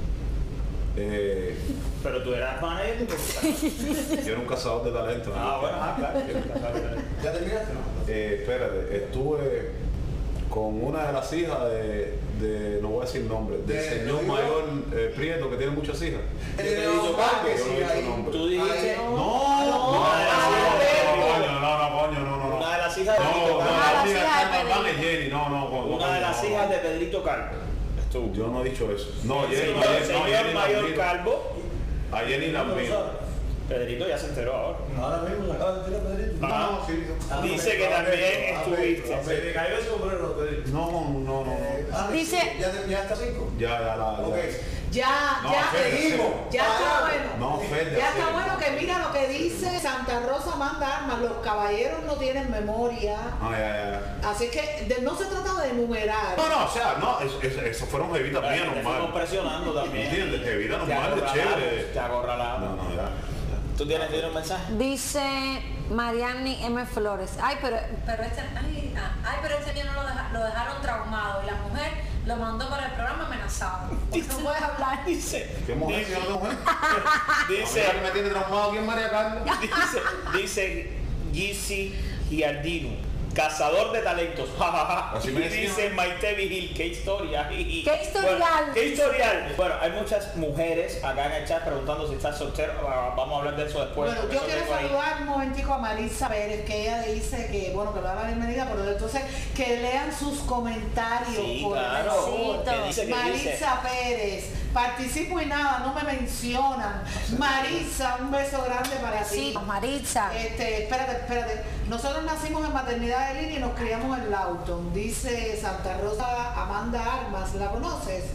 Eh, Pero tú eras manager de yo era un cazador de talento. ¿no? Ah, bueno, ah, claro. ¿Ya terminaste? No. Eh, espérate, estuve con una de las hijas de, de no voy a decir nombre, del De- señor ¿de mayor eh, Prieto, que tiene muchas hijas. El Yo de no he los dicho Vázquez, sí, nombre. ahí. Tú dijiste. No, no, no, no, no, no, coño, no, no, no. Una de las hijas de No, Pedrito no, Calvo. la las hija hijas de Carmen Van Pedrito. es Jenny, no, no, con- Una de las no, hijas no. de Pedrito Calvo. Estuvo. Yo no he dicho eso. No, El Jenny, señor, no, Jenny, no, señor Jenny la mayor admiro. Calvo. A Jenny la admiro. Pedrito ya se enteró ahora. Ahora mismo se acaba de enterar Pedrito. Ah, sí, Ah, dice que Pedrito, también Pedrito, estuviste. Se le cayó el sombrero, Pedrito. No, no, no, no. Ah, Dice- sí, ¿Ya terminaste cinco? Ya, ya la. Ok. Ya. Ya, No, ya, Fede, seguimos. Fede. Ya está bueno. No, Fede, Ya está Fede. bueno que mira lo que dice Santa Rosa manda armas. Los caballeros no tienen memoria. Ah, ya, ya. Así que de- no se trata de enumerar. No, no, o sea, no, eso, eso, eso fueron evitas Te mías fuimos normal. presionando también. ¿Entiendes? Evita Te normal, de acorralamos, chévere. Te acorralamos. No, no, ya. ¿Tú tienes, ¿tienes un mensaje? Dice Mariani M. Flores. Ay, pero, pero este, ay, ah, ay, pero este niño no lo, deja- lo dejaron traumado y la mujer lo mandó para el programa amenazado. Porque no puedes hablar. Dice. ¿Qué mujer Dice- si no tengo mujer? Dice. A mí me tiene traumado aquí en María Carmen. Dice, dice Gizzy Giardino. Cazador de talentos. Así Y me decían. dice Maite Vigil, qué historia. ¿Qué historial? Bueno, ¿qué historial? Bueno, hay muchas mujeres acá en el chat preguntando si estás soltero. Vamos a hablar de eso después. Bueno, porque yo eso quiero tengo ahí. saludar un momentico a Marisa Pérez, que ella dice que, bueno, que le da la bienvenida, pero entonces que lean sus comentarios. Sí, por claro. favor. ¿Qué dice, qué Marisa dice? Pérez, participo y nada, no me mencionan. Marisa, un beso grande para ti. Sí, Maritza. Este, espérate, espérate. Nosotros nacimos en maternidad de línea y nos criamos en Lawton. Dice Santa Rosa Amanda Armas, ¿la conoces?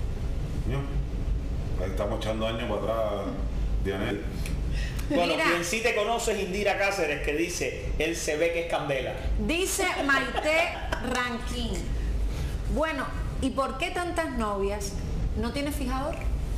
Ahí estamos echando años para atrás, Dianel. Bueno, Mira. quien sí te conoce es Indira Cáceres, que dice, él se ve que es candela. Dice Maite Ranquín. Bueno, ¿y por qué tantas novias? ¿No tiene fijador?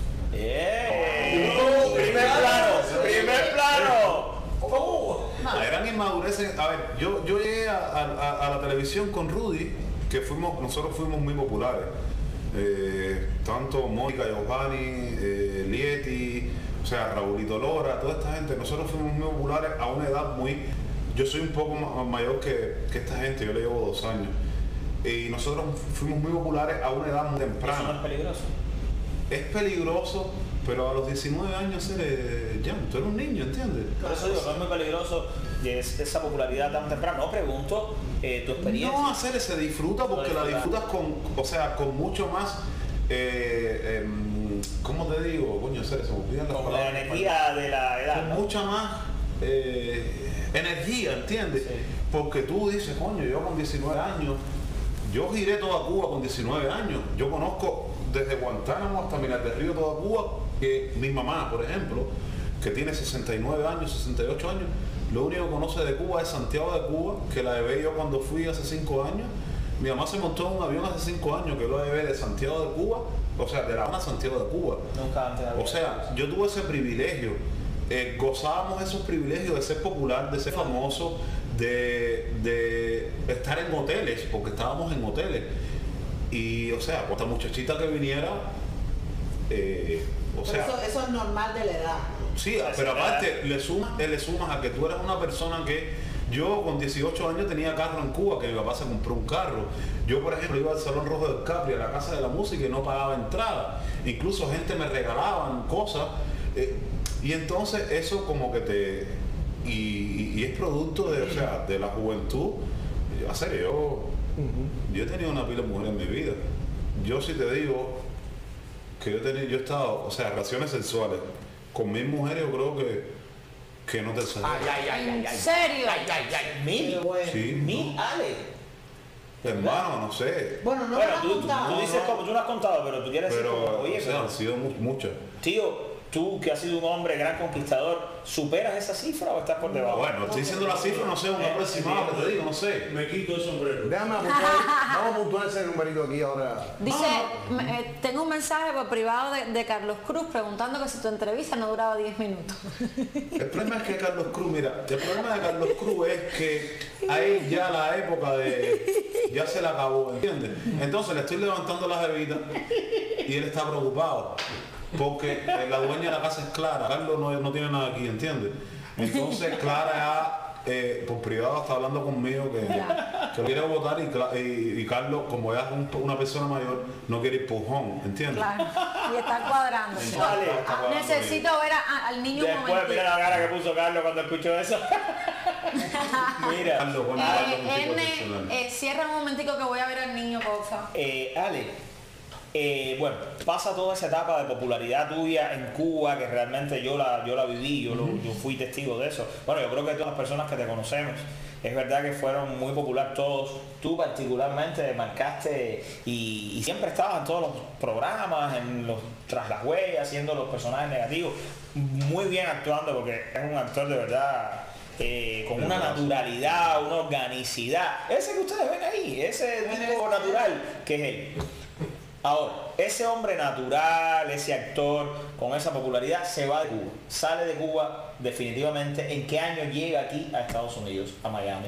¡Eh! Uh, ¡Primer plano! ¡Primer plano! Oh, eran inmadureces. A ver, yo, yo llegué a, a- a la televisión con Rudy, que fuimos, nosotros fuimos muy populares. Eh, tanto Mónica Giovanni, eh, Lieti, o sea, Raulito Lora, toda esta gente, nosotros fuimos muy populares a una edad muy... Yo soy un poco ma- mayor que, que esta gente, yo le llevo dos años. Y nosotros fuimos muy populares a una edad muy temprana. ¿Eso no es peligroso? Es peligroso, pero a los diecinueve años eres, ya, tú eres un niño, ¿entiendes? Por eso digo, no es muy peligroso es- esa popularidad tan temprana. No, pregunto eh, tu experiencia. No, hacer se disfruta porque No la disfrutar. disfrutas con, o sea, con mucho más, eh, em, ¿cómo te digo? Coño, Cere, se me olvidan las Con la palabras. energía de la edad, Con ¿no? mucha más eh, energía, ¿entiendes? Porque tú dices, coño, yo con diecinueve años, yo giré toda Cuba con diecinueve años, yo conozco desde Guantánamo hasta Minas del Río toda Cuba, que mi mamá, por ejemplo, que tiene sesenta y nueve años, sesenta y ocho años, lo único que conoce de Cuba es Santiago de Cuba, que la llevé yo cuando fui hace cinco años. Mi mamá se montó en un avión hace cinco años que lo llevé de Santiago de Cuba, o sea, de La Habana a Santiago de Cuba. Nunca antes había O sea, yo tuve ese privilegio. Eh, gozábamos esos privilegios de ser popular, de ser famoso, de, de estar en hoteles, porque estábamos en hoteles. Y, o sea, esta muchachita que viniera, eh, o Pero sea... eso, eso es normal de la edad. Sí, pero aparte le sumas, eh, le sumas a que tú eres una persona que yo con dieciocho años tenía carro en Cuba, que mi papá se compró un carro. Yo, por ejemplo, iba al Salón Rojo del Capri, a la Casa de la Música, y no pagaba entrada. Incluso gente me regalaban cosas. eh, y entonces eso como que te... Y, y- y es producto de, o sea, de la juventud. Yo, en serio, yo, yo he tenido una pila de mujeres en mi vida. Yo sí te digo que yo he tenido, yo he estado, o sea, relaciones sexuales con mil mujeres, yo creo que, que no te sale. Ay, ay, ay, ay, ¿En ay. serio? Ay, ay, ay. Mil. Sí. Mil, Ale. Hermano, no sé. Bueno, no Bueno, lo has tú, tú contado. dices como, tú no has contado, pero tú quieres decir como, Pero, oye, o sea, pero, han sido mu- muchas. tío, tú que has sido un hombre gran conquistador, ¿superas esa cifra o estás por debajo? Bueno, estoy diciendo la cifra, no sé, un aproximado que te digo, no sé. Me quito el sombrero. Déjame apuntar, vamos a puntuar ese numerito aquí ahora. Dice, me- eh, tengo un mensaje por privado de, de Carlos Cruz preguntando que si tu entrevista no duraba diez minutos. El problema es que Carlos Cruz, mira, el problema de Carlos Cruz es que ahí ya la época de... ya se la acabó, ¿entiendes? Entonces le estoy levantando las bebidas y él está preocupado. Porque eh, la dueña de la casa es Clara, Carlos no, no tiene nada aquí, ¿entiendes? Entonces Clara ya, eh, por privado está hablando conmigo que, que lo quiere votar y, Cla- y- y Carlos, como ya es un- una persona mayor, no quiere ir pujón, ¿entiendes? Claro. Y está cuadrando. Vale. Ah, necesito ver a- al niño un Después momentito. mira la cara que puso Carlos cuando escuchó eso. Mira. Carlos, bueno, Carlos es un Eh, tipo N, excepcional. eh, cierra un momentico que voy a ver al niño, porfa. Eh, Ale, eh, bueno, pasa toda esa etapa de popularidad tuya en Cuba, que realmente yo la, yo la viví, yo, lo- yo fui testigo de eso. Bueno, yo creo que todas las personas que te conocemos, es verdad que fueron muy popular todos. Tú particularmente marcaste y, y siempre estabas en todos los programas, en los tras las huellas, haciendo los personajes negativos, muy bien actuando porque es un actor de verdad. Eh, con una naturalidad, una organicidad, ese que ustedes ven ahí, ese tipo natural que es él. Ahora, ese hombre natural, ese actor con esa popularidad se va de Cuba, sale de Cuba definitivamente. ¿En qué año llega aquí a Estados Unidos, a Miami?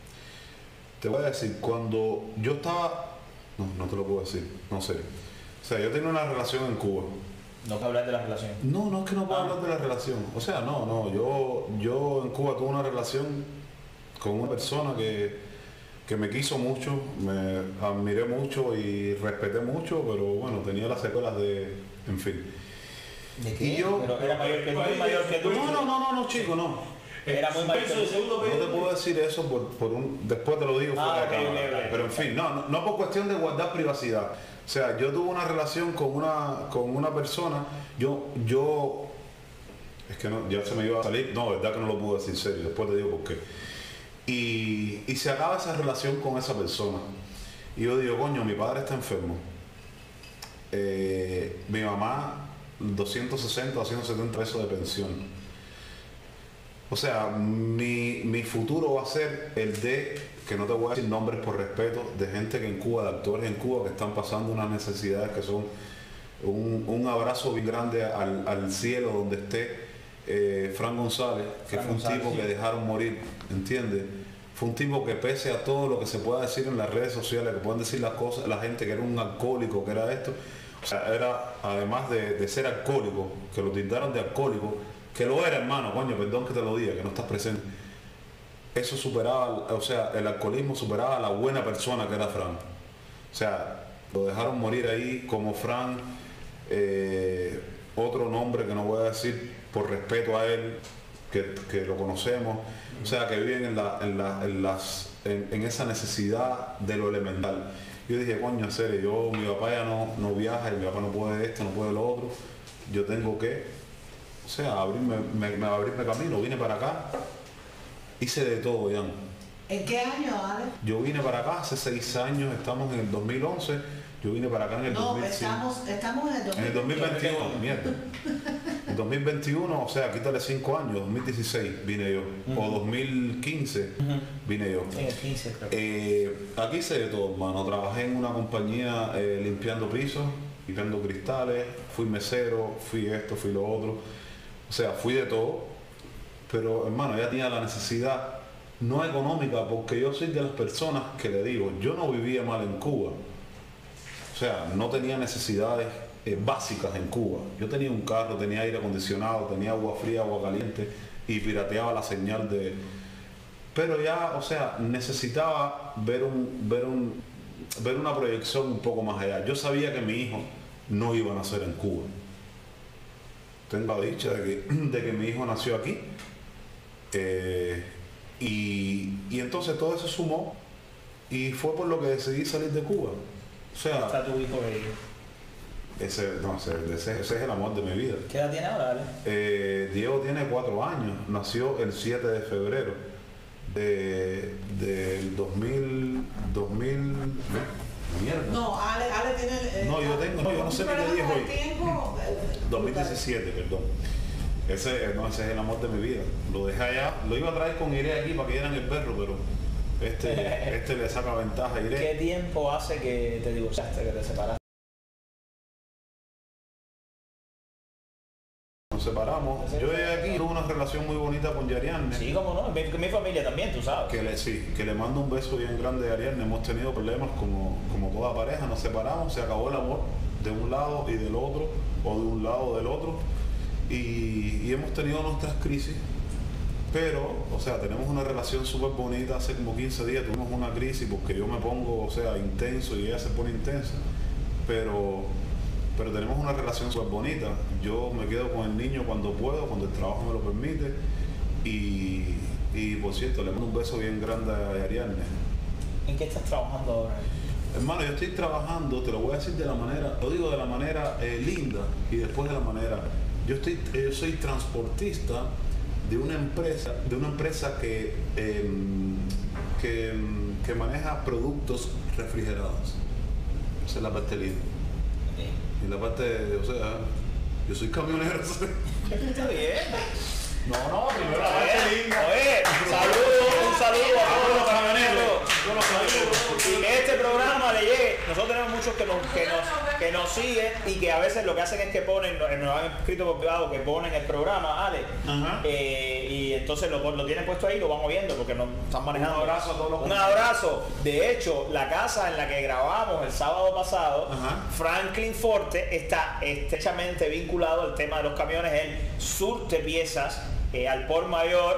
Te voy a decir, cuando yo estaba... No, no te lo puedo decir, no sé. O sea, yo tenía una relación en Cuba. No puedo hablar de la relación. No, no es que no puedo Ah. hablar de la relación. O sea, no, no. Yo, yo en Cuba tuve una relación con una persona que, que me quiso mucho, me admiré mucho y respeté mucho, pero bueno, tenía las secuelas de, en fin. ¿De qué? Y yo, pero era mayor que tú, muy mayor que tú. No, no, no, no, no, chico, no. Era muy mayor que tú. No te puedo decir eso por, por un, después te lo digo fuera Ah, de ok, cámara. ok, ok. Pero en fin, no, no, no por cuestión de guardar privacidad. O sea, yo tuve una relación con una, con una persona, yo, yo, es que no, ya se me iba a salir, no, verdad que no lo puedo decir serio, después te digo por qué. Y, y se acaba esa relación con esa persona. Y yo digo, coño, mi padre está enfermo. Eh, mi mamá, doscientos sesenta, doscientos setenta pesos de pensión. O sea, mi, mi futuro va a ser el de, que no te voy a decir nombres por respeto, de gente que en Cuba, de actores en Cuba que están pasando unas necesidades que son un, un abrazo bien grande al, al cielo donde esté eh, Fran González, que Fran fue un González, tipo sí. que dejaron morir, ¿entiendes? Fue un tipo que pese a todo lo que se pueda decir en las redes sociales, que pueden decir las cosas, la gente que era un alcohólico, que era esto, o sea, era, además de, de ser alcohólico, que lo tildaron de alcohólico, que lo era, hermano, coño, perdón que te lo diga, que no estás presente. Eso superaba, o sea, el alcoholismo superaba a la buena persona que era Fran. O sea, lo dejaron morir ahí como Fran, eh, otro nombre que no voy a decir por respeto a él, que, que lo conocemos, o sea, que viven en, la, en, la, en, las, en, en esa necesidad de lo elemental. Yo dije, coño, en serio, yo, mi papá ya no, no viaja y mi papá no puede esto, no puede lo otro, yo tengo que, o sea, abrirme, me, me, abrirme camino, vine para acá, hice de todo, Jan. ¿En qué año, Ale? Yo vine para acá hace seis años, estamos en el dos mil once, yo vine para acá en el No, dos mil cinco. estamos, estamos en el dos mil En el dos mil veintiuno, mierda. En dos mil veintiuno, o sea, quítale cinco años, dos mil dieciséis vine yo, uh-huh. O dos mil quince uh-huh. Vine yo. En el quince, creo. Eh, aquí hice de todo, hermano. Trabajé en una compañía eh, limpiando pisos, limpiando cristales, fui mesero, fui esto, fui lo otro. O sea, fui de todo, pero hermano, ya tenía la necesidad, no económica, porque yo soy de las personas que le digo, yo no vivía mal en Cuba. O sea, no tenía necesidades eh, básicas en Cuba. Yo tenía un carro, tenía aire acondicionado, tenía agua fría, agua caliente y pirateaba la señal de... Pero ya, o sea, necesitaba ver, un, ver, un, ver una proyección un poco más allá. Yo sabía que mi hijo no iba a nacer en Cuba. Tengo la dicha de que, de que mi hijo nació aquí. Eh, y, y entonces todo eso sumó y fue por lo que decidí salir de Cuba. O sea, ¿está tu hijo ahí? Ese, no, ese, ese, ese es el amor de mi vida. ¿Qué edad tiene ahora, Ale? Eh, Diego tiene cuatro años, nació el siete de febrero de, del dos mil, dos mil, mierda. No, Ale, Ale tiene... Eh, no, yo tengo, no, yo no sé ni qué día es hoy. Tiempo, eh, dos mil diecisiete, perdón. Ese, no, ese es el amor de mi vida. Lo dejé allá, lo iba a traer con Iré aquí para que dieran el perro, pero este, este le saca ventaja a Iré. ¿Qué tiempo hace que te divorciaste, que te separaste? Nos separamos. Yo llegué aquí, tuve una relación muy bonita con Yarianne. Sí, cómo no, mi, mi familia también, tú sabes. Que le, sí, que le mando un beso bien grande a Yarianne. Hemos tenido problemas como, como toda pareja, nos separamos, se acabó el amor de un lado y del otro, o de un lado o del otro. Y, y hemos tenido nuestras crisis, pero, o sea, tenemos una relación súper bonita. Hace como quince días tuvimos una crisis porque yo me pongo, o sea, intenso y ella se pone intensa, pero, pero tenemos una relación súper bonita. Yo me quedo con el niño cuando puedo, cuando el trabajo me lo permite, y, y por cierto, le mando un beso bien grande a Ariadne. ¿En qué estás trabajando ahora? Hermano, yo estoy trabajando, te lo voy a decir de la manera, lo digo de la manera eh, linda y después de la manera... Yo, estoy, yo soy transportista de una empresa, de una empresa que, eh, que, que maneja productos refrigerados. Esa es la parte linda. Okay. Y la parte, o sea, yo soy camionero. Está bien. No, no, primero la parte linda. Oye, saludos, un saludo a todos los camioneros. Y que este programa le llegue. Nosotros tenemos muchos que nos, que nos, que nos siguen y que a veces lo que hacen es que ponen, nos han escrito por privado que ponen el programa, Ale. Eh, y entonces lo, lo tienen puesto ahí, lo van oyendo porque nos están manejando. Un abrazo a todos los Un abrazo. De hecho, la casa en la que grabamos el sábado pasado, Ajá. Franklin Forte está estrechamente vinculado al tema de los camiones. Él surte piezas eh, al por mayor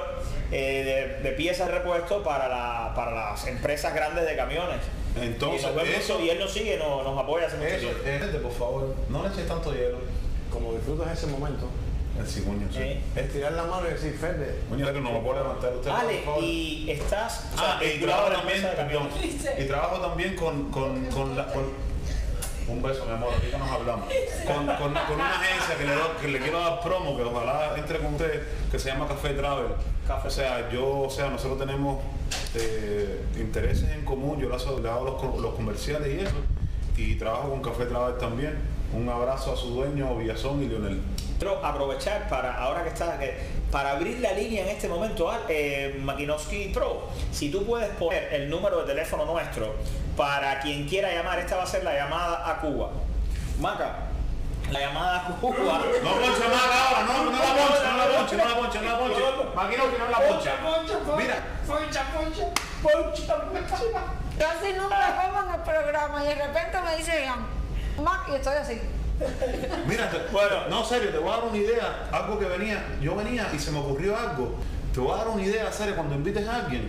eh, de, de piezas de repuesto para, la, para las empresas grandes de camiones. Entonces, y, nos vemos eso, y él nos sigue, nos, nos apoya hace mucho eso, tiempo. eh, por favor, no le eches tanto hielo. Como disfrutas ese momento, el cigüeño, sí. ¿Eh? Estirar la mano y decir, Fede. Coño, que no lo puedo levantar usted. Vale, y estás... O sea, Ah, y trabajo también, perdón, y trabajo también con, con, con la... Con, un beso, mi amor, aquí que nos hablamos. Con, con, con una agencia que le, do, que le quiero dar promo, que ojalá entre con ustedes, que se llama Café Travel. Café. O sea, yo, o sea, nosotros tenemos eh, intereses en común, yo le hago, le hago los, los comerciales y eso, y trabajo con Café Travel también. Un abrazo a su dueño, Villazón y Leonel. Quiero aprovechar para, ahora que está, que, para abrir la línea en este momento, eh, Makinowski Pro, si tú puedes poner el número de teléfono nuestro para quien quiera llamar, esta va a ser la llamada a Cuba. Maca, la llamada a Cuba. No poncha Maca ahora, no, no la poncha, no la poncha, no la poncha, no la poncha. Makinowski no la poncha. Mira. Poncha, poncha, poncha, poncha. Casi nunca vamos en el programa y de repente me dice, Mac, y estoy así. Mira, te, bueno, no, serio, te voy a dar una idea, algo que venía, yo venía y se me ocurrió algo. Te voy a dar una idea, serio, cuando invites a alguien.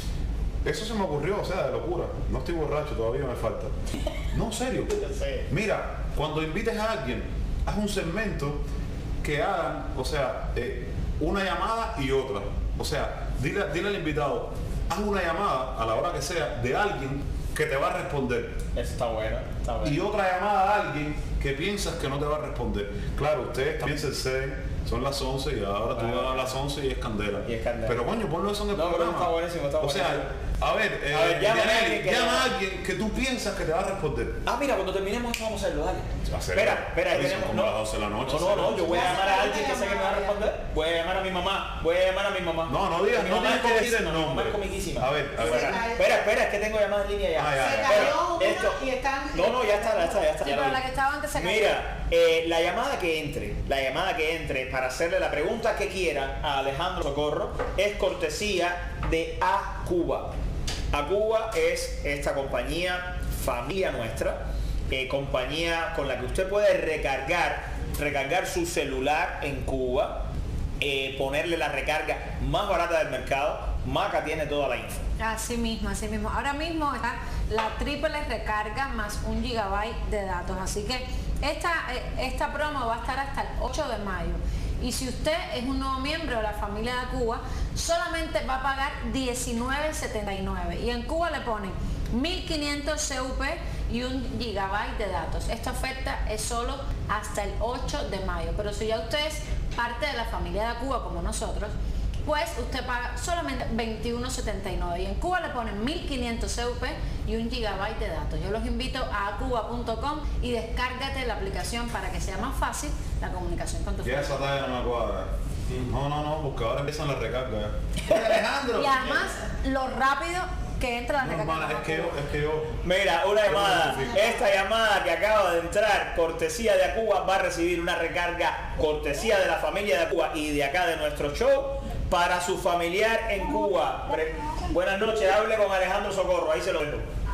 Eso se me ocurrió, o sea, de locura. No estoy borracho, todavía me falta. No, serio. Mira, cuando invites a alguien, haz un segmento que hagan, o sea, eh, una llamada y otra. O sea, dile, dile al invitado, haz una llamada a la hora que sea de alguien que te va a responder. Eso está bueno, está bueno. Y otra llamada a alguien que piensas que no te va a responder. Claro, ustedes también se exceden, son las once y ahora tú vas a las once y es candela. Y es candela. Pero coño, ponlo eso en el no, programa. Está buenísimo, está o buenísimo. sea, a ver, eh, a ver llama, Yaneli, a alguien que llama a alguien que tú piensas que te va a responder. Ah, mira, cuando terminemos eso vamos a hacerlo, dale. Hacerlo. Espera, espera, Dicen tenemos, como no, a las doce de la noche. No, no, no, yo voy a llamar a alguien que sé que me va a responder. Voy a llamar a mi mamá, voy a llamar a mi mamá. No, no digas, mi no mamá tienes es que decir el comiquísima, nombre. Mi mamá es comiquísima. A ver, a ver. Espera, espera, espera, es que tengo llamada en línea ya. Ah, ya, Se ya. cayó una esto, y están... no, no, ya está, ya está, ya está. Sí, ya pero lo la vi. que estaba antes se cayó. Mira, eh, la llamada que entre, la llamada que entre para hacerle la pregunta que quieran a Alejandro Socorro es cortesía de A Cuba. A Cuba es esta compañía, familia nuestra, eh, compañía con la que usted puede recargar, recargar su celular en Cuba, eh, ponerle la recarga más barata del mercado. Maca tiene toda la info. Así mismo, así mismo. Ahora mismo está la triple recarga más un gigabyte de datos. Así que esta, esta promo va a estar hasta el ocho de mayo. Y si usted es un nuevo miembro de la familia de Cuba, solamente va a pagar diecinueve setenta y nueve. Y en Cuba le ponen mil quinientos C U P y un gigabyte de datos. Esta oferta es solo hasta el ocho de mayo. Pero si ya usted es parte de la familia de Cuba como nosotros, pues usted paga solamente veintiuno setenta y nueve y en Cuba le ponen mil quinientos C U P y un gigabyte de datos. Yo los invito a cuba punto com y descárgate la aplicación para que sea más fácil la comunicación con tu Ya familia. esa talla no me cuadra. No, no, no, porque ahora empiezan las recargas. Alejandro. Y además lo rápido que entra la No, hermana, recarga. es que yo, es que yo. Mira, una llamada. Esta llamada que acaba de entrar, cortesía de Acuba, va a recibir una recarga cortesía de la familia de Acuba y de acá de nuestro show para su familiar en Cuba. Bre- Buenas noches, hable con Alejandro Socorro, ahí se lo dejo.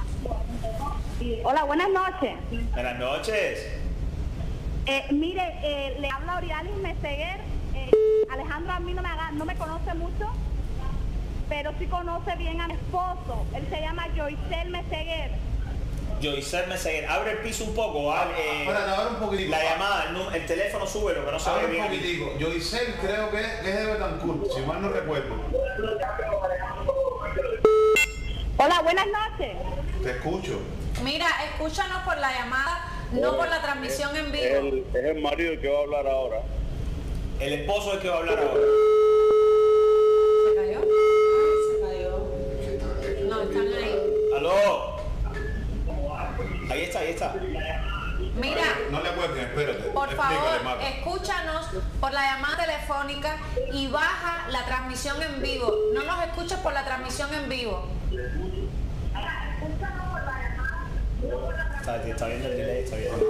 Hola, buenas noches. Buenas noches. Eh, mire, eh, le habla Orialis Meseguer. Eh, Alejandro a mí no me, haga, no me conoce mucho, pero sí conoce bien a mi esposo. Él se llama Joycel Meseguer. Joycer Meseguer, abre el piso un poco, abre, eh, Espérate, abre un poquitico. la llamada, el, nu- el teléfono súbelo, que no se ve Abre un bien. poquitico. Joycel creo que es de Betancourt, si mal no recuerdo. Hola, buenas noches. Te escucho. Mira, escúchanos por la llamada, no por la transmisión en vivo. El- es el marido el que va a hablar ahora. El esposo es el que va a hablar ahora. ¿Se cayó? Se cayó. No, están ahí. Aló. Ahí está, ahí está. Mira, No le acuerden, espérate. por Explícale, favor, Marco. escúchanos por la llamada telefónica y baja la transmisión en vivo. No nos escuches por la transmisión en vivo. Está, está viendo el delay, está viendo.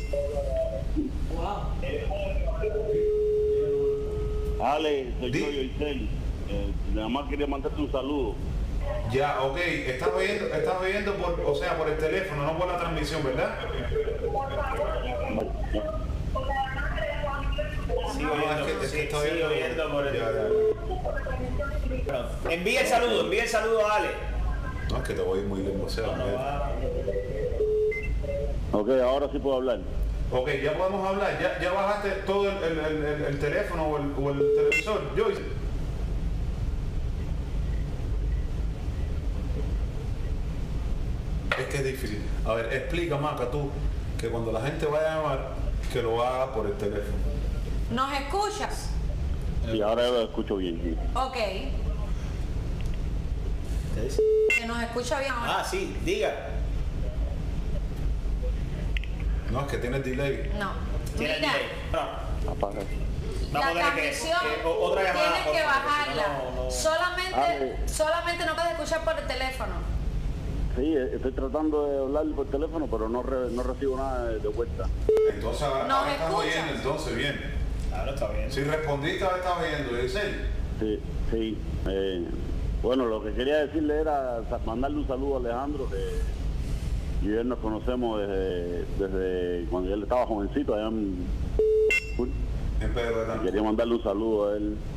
Ale, soy yo, Joycel. Eh, nada más quería mandarte un saludo. Ya, ok. Estás viendo, estás viendo por, o sea, por el teléfono, no por la transmisión, ¿verdad? Sigo No, viendo, es que- es que sí, está sigo viendo- viendo por el... Ya, ya. Bueno, envía el saludo, envía el saludo a Ale. No, es que te voy a ir muy lejos, o sea, No, no va. Ok, ahora sí puedo hablar. Ok, ya podemos hablar. ¿Ya, ya bajaste todo el, el, el, el- el teléfono o el, o el televisor, Joyce? Es que es difícil. A ver, explica, Maca, tú, que cuando la gente vaya a llamar, que lo haga por el teléfono. ¿Nos escuchas? Sí, ahora yo lo escucho bien. Sí. Ok. ¿Qué dice? Que nos escucha bien ahora. Ah, sí, diga. No, es que tiene delay. No. Tiene Mira, delay. No. Apaga. Vamos a la tener que- transmisión que- o- otra llamada, tienes por que favor, porque bajarla. si no, no- no- Solamente, Ah, solamente no puedes escuchar por el teléfono. Sí, estoy tratando de hablar por teléfono, pero no, re- no recibo nada de de vuelta. Entonces ahora, ¿Nos ahora estás escuchas? oyendo, entonces bien. Ahora está bien. Si respondiste, ahora estás oyendo, Giselle. Sí, sí. Eh, bueno, lo que quería decirle era sa- mandarle un saludo a Alejandro, que yo y él nos conocemos desde, desde cuando él estaba jovencito allá en... En Pedro de Tanco. Quería mandarle un saludo a él.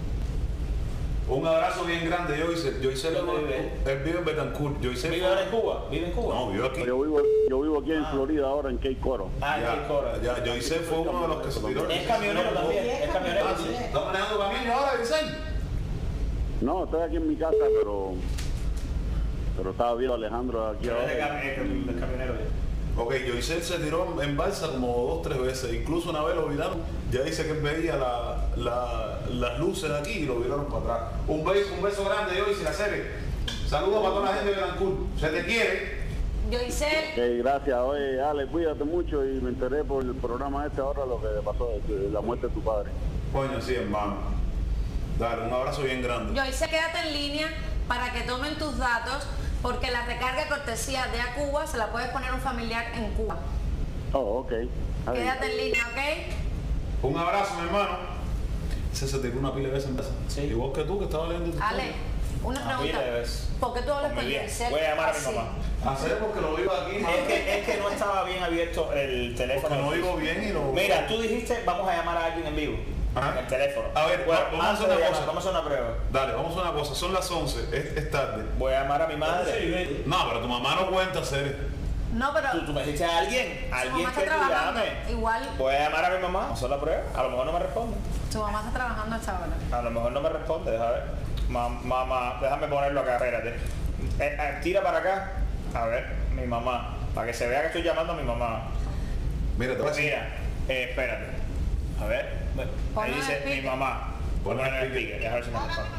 Un abrazo bien grande, Joyce. Joyce ¿Dónde vive él? Él vive en Betancourt. Joyce ¿Vive ahora en Cuba? ¿Vive en Cuba? No, vive aquí. Yo vivo, yo vivo aquí en Florida ahora, en Cape Coral. Ah, Ya, qué cora. ya, Joyce fue uno de los que se tiró. Es camionero también, es camionero. Ah, sí. ¿Está manejando camión ahora, Giselle? No, estoy aquí en mi casa, pero pero estaba viendo a Alejandro aquí Pero es de ahora. cam- es cam- es camionero. Ok, Joyce se tiró en balsa como dos, tres veces. Incluso una vez lo viraron. Ya dice que él veía la, la, las luces de aquí y lo viraron para atrás. Un beso, un beso grande, Joyce, la serie. Saludos para toda la gente de Betancourt. Se te quiere. Joycel, Ok, gracias. Oye, Ale, cuídate mucho y me enteré por el programa este ahora lo que pasó de, de la muerte de tu padre. Coño, sí, hermano. Dale, un abrazo bien grande. Joycel, quédate en línea para que tomen tus datos, porque la recarga cortesía de a Cuba se la puedes poner un familiar en Cuba. Oh, ok. Está bien. Quédate en línea, ¿ok? Un abrazo, mi hermano. Ese se tiró una pila de veces en casa. Sí. Igual que tú, que estabas leyendo tu Ale, una Una pregunta. pila de veces. ¿Por qué tú hablas Muy con bien. Joycel? Voy a llamar a mi así? mamá. Hacer porque lo vivo aquí. Es que, es que no estaba bien abierto el teléfono. Porque no oigo bien y lo... Mira, tú dijiste vamos a llamar a alguien en vivo. Ajá. En el teléfono. A ver, Bueno, vamos a antes hacer una de llamar, cosa. Vamos a hacer una prueba. Dale, vamos a una cosa. Son las once, es, es tarde. Voy a llamar a mi madre. No, pero tu mamá no cuenta, Cere. No, pero Tú, tú me dijiste a alguien, su alguien mamá que está tú trabajando. llame. Igual, Voy a llamar a mi mamá, vamos a hacer la prueba. A lo mejor no me responde. su mamá está trabajando a esta hora. A lo mejor no me responde, déjame ver. Ma- Mamá, déjame ponerlo acá, espérate. Eh, eh, tira para acá. A ver, mi mamá. Para que se vea que estoy llamando a mi mamá. Mira, te voy a decir. Mira, eh, espérate. A ver. Ahí Ponlo en dice speaker. mi mamá. Ponlo en el speaker, déjame ver si me responde.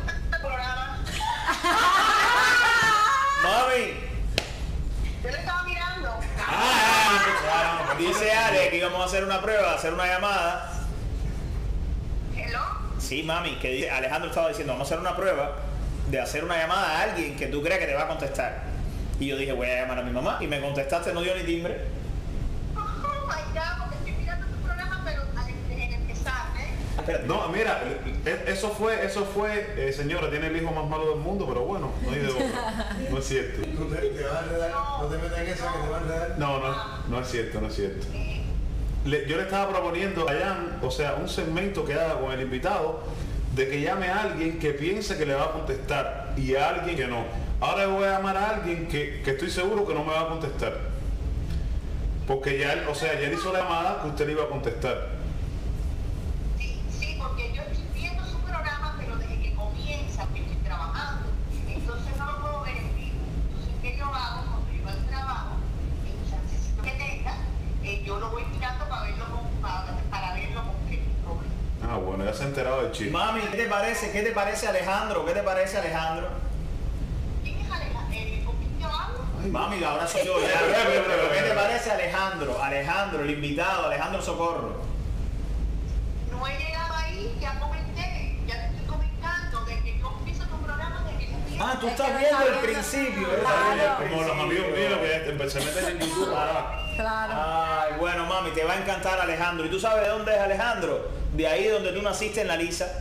Mami. Yo le estaba mirando. Ah, dice Ale que íbamos a hacer una prueba, hacer una llamada. Hello. Sí, mami, que dice, Alejandro estaba diciendo, vamos a hacer una prueba de hacer una llamada a alguien que tú creas que te va a contestar. Y yo dije, voy a llamar a mi mamá. Y me contestaste, no dio ni timbre. Oh my God, porque estoy mirando tu programa, pero en empezar, ¿eh? Espérate. No, mira, e- eso fue, eso fue, eh, señora, tiene el hijo más malo del mundo, pero bueno, no hay de otra. No es cierto. Tú te, te vas a enredar, no te metas en esa que te va a enredar. No, no, no es cierto, no es cierto. Le- yo le estaba proponiendo a Jan, o sea, un segmento que haga con el invitado, de que llame a alguien que piense que le va a contestar y a alguien que no. Ahora voy a llamar a alguien que, que estoy seguro que no me va a contestar. Porque ya él, o sea, ya él hizo la llamada que usted le iba a contestar. Sí, sí, porque yo estoy viendo su programa, pero desde que comienza, que estoy trabajando, entonces no lo puedo ver en vivo. Entonces, ¿qué yo hago cuando yo al trabajo? En un chancecito que tenga, eh, yo lo voy mirando para verlo con, para, para verlo con qué problema. Ah, bueno, ya se ha enterado del chisme. Mami, ¿qué te parece? ¿Qué te parece Alejandro? ¿Qué te parece Alejandro? ¿Quién es Alejandro? Eh, ¿Con quién yo hablo? Mami, ahora soy yo ya. ¿Qué te parece Alejandro? Alejandro, el invitado, Alejandro Socorro. No he llegado ahí, ya comenté, ya te estoy comentando de que yo empiezo tu programa desde que empiezo. Ah, tú Es estás que no viendo está el viendo. principio. Claro. Como los amigos míos que se meten en YouTube. Ah, Claro. Ay, bueno, mami, te va a encantar Alejandro. ¿Y tú sabes de dónde es Alejandro? De ahí donde tú naciste en la Lisa.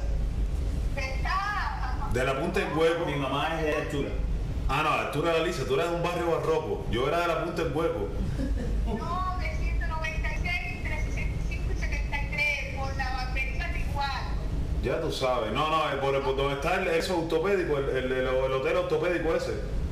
de la punta del hueco. Mi mamá es de altura. Ah, no, altura de la Lisa, tú eras de un barrio barroco. Yo era de la punta del hueco. No, de ciento noventa y seis, entre sesenta y cinco y setenta y tres, por la barbería igual. Ya tú sabes. No, no, por, por donde está el, eso ortopédico, el, el, el, el hotel ortopédico ese.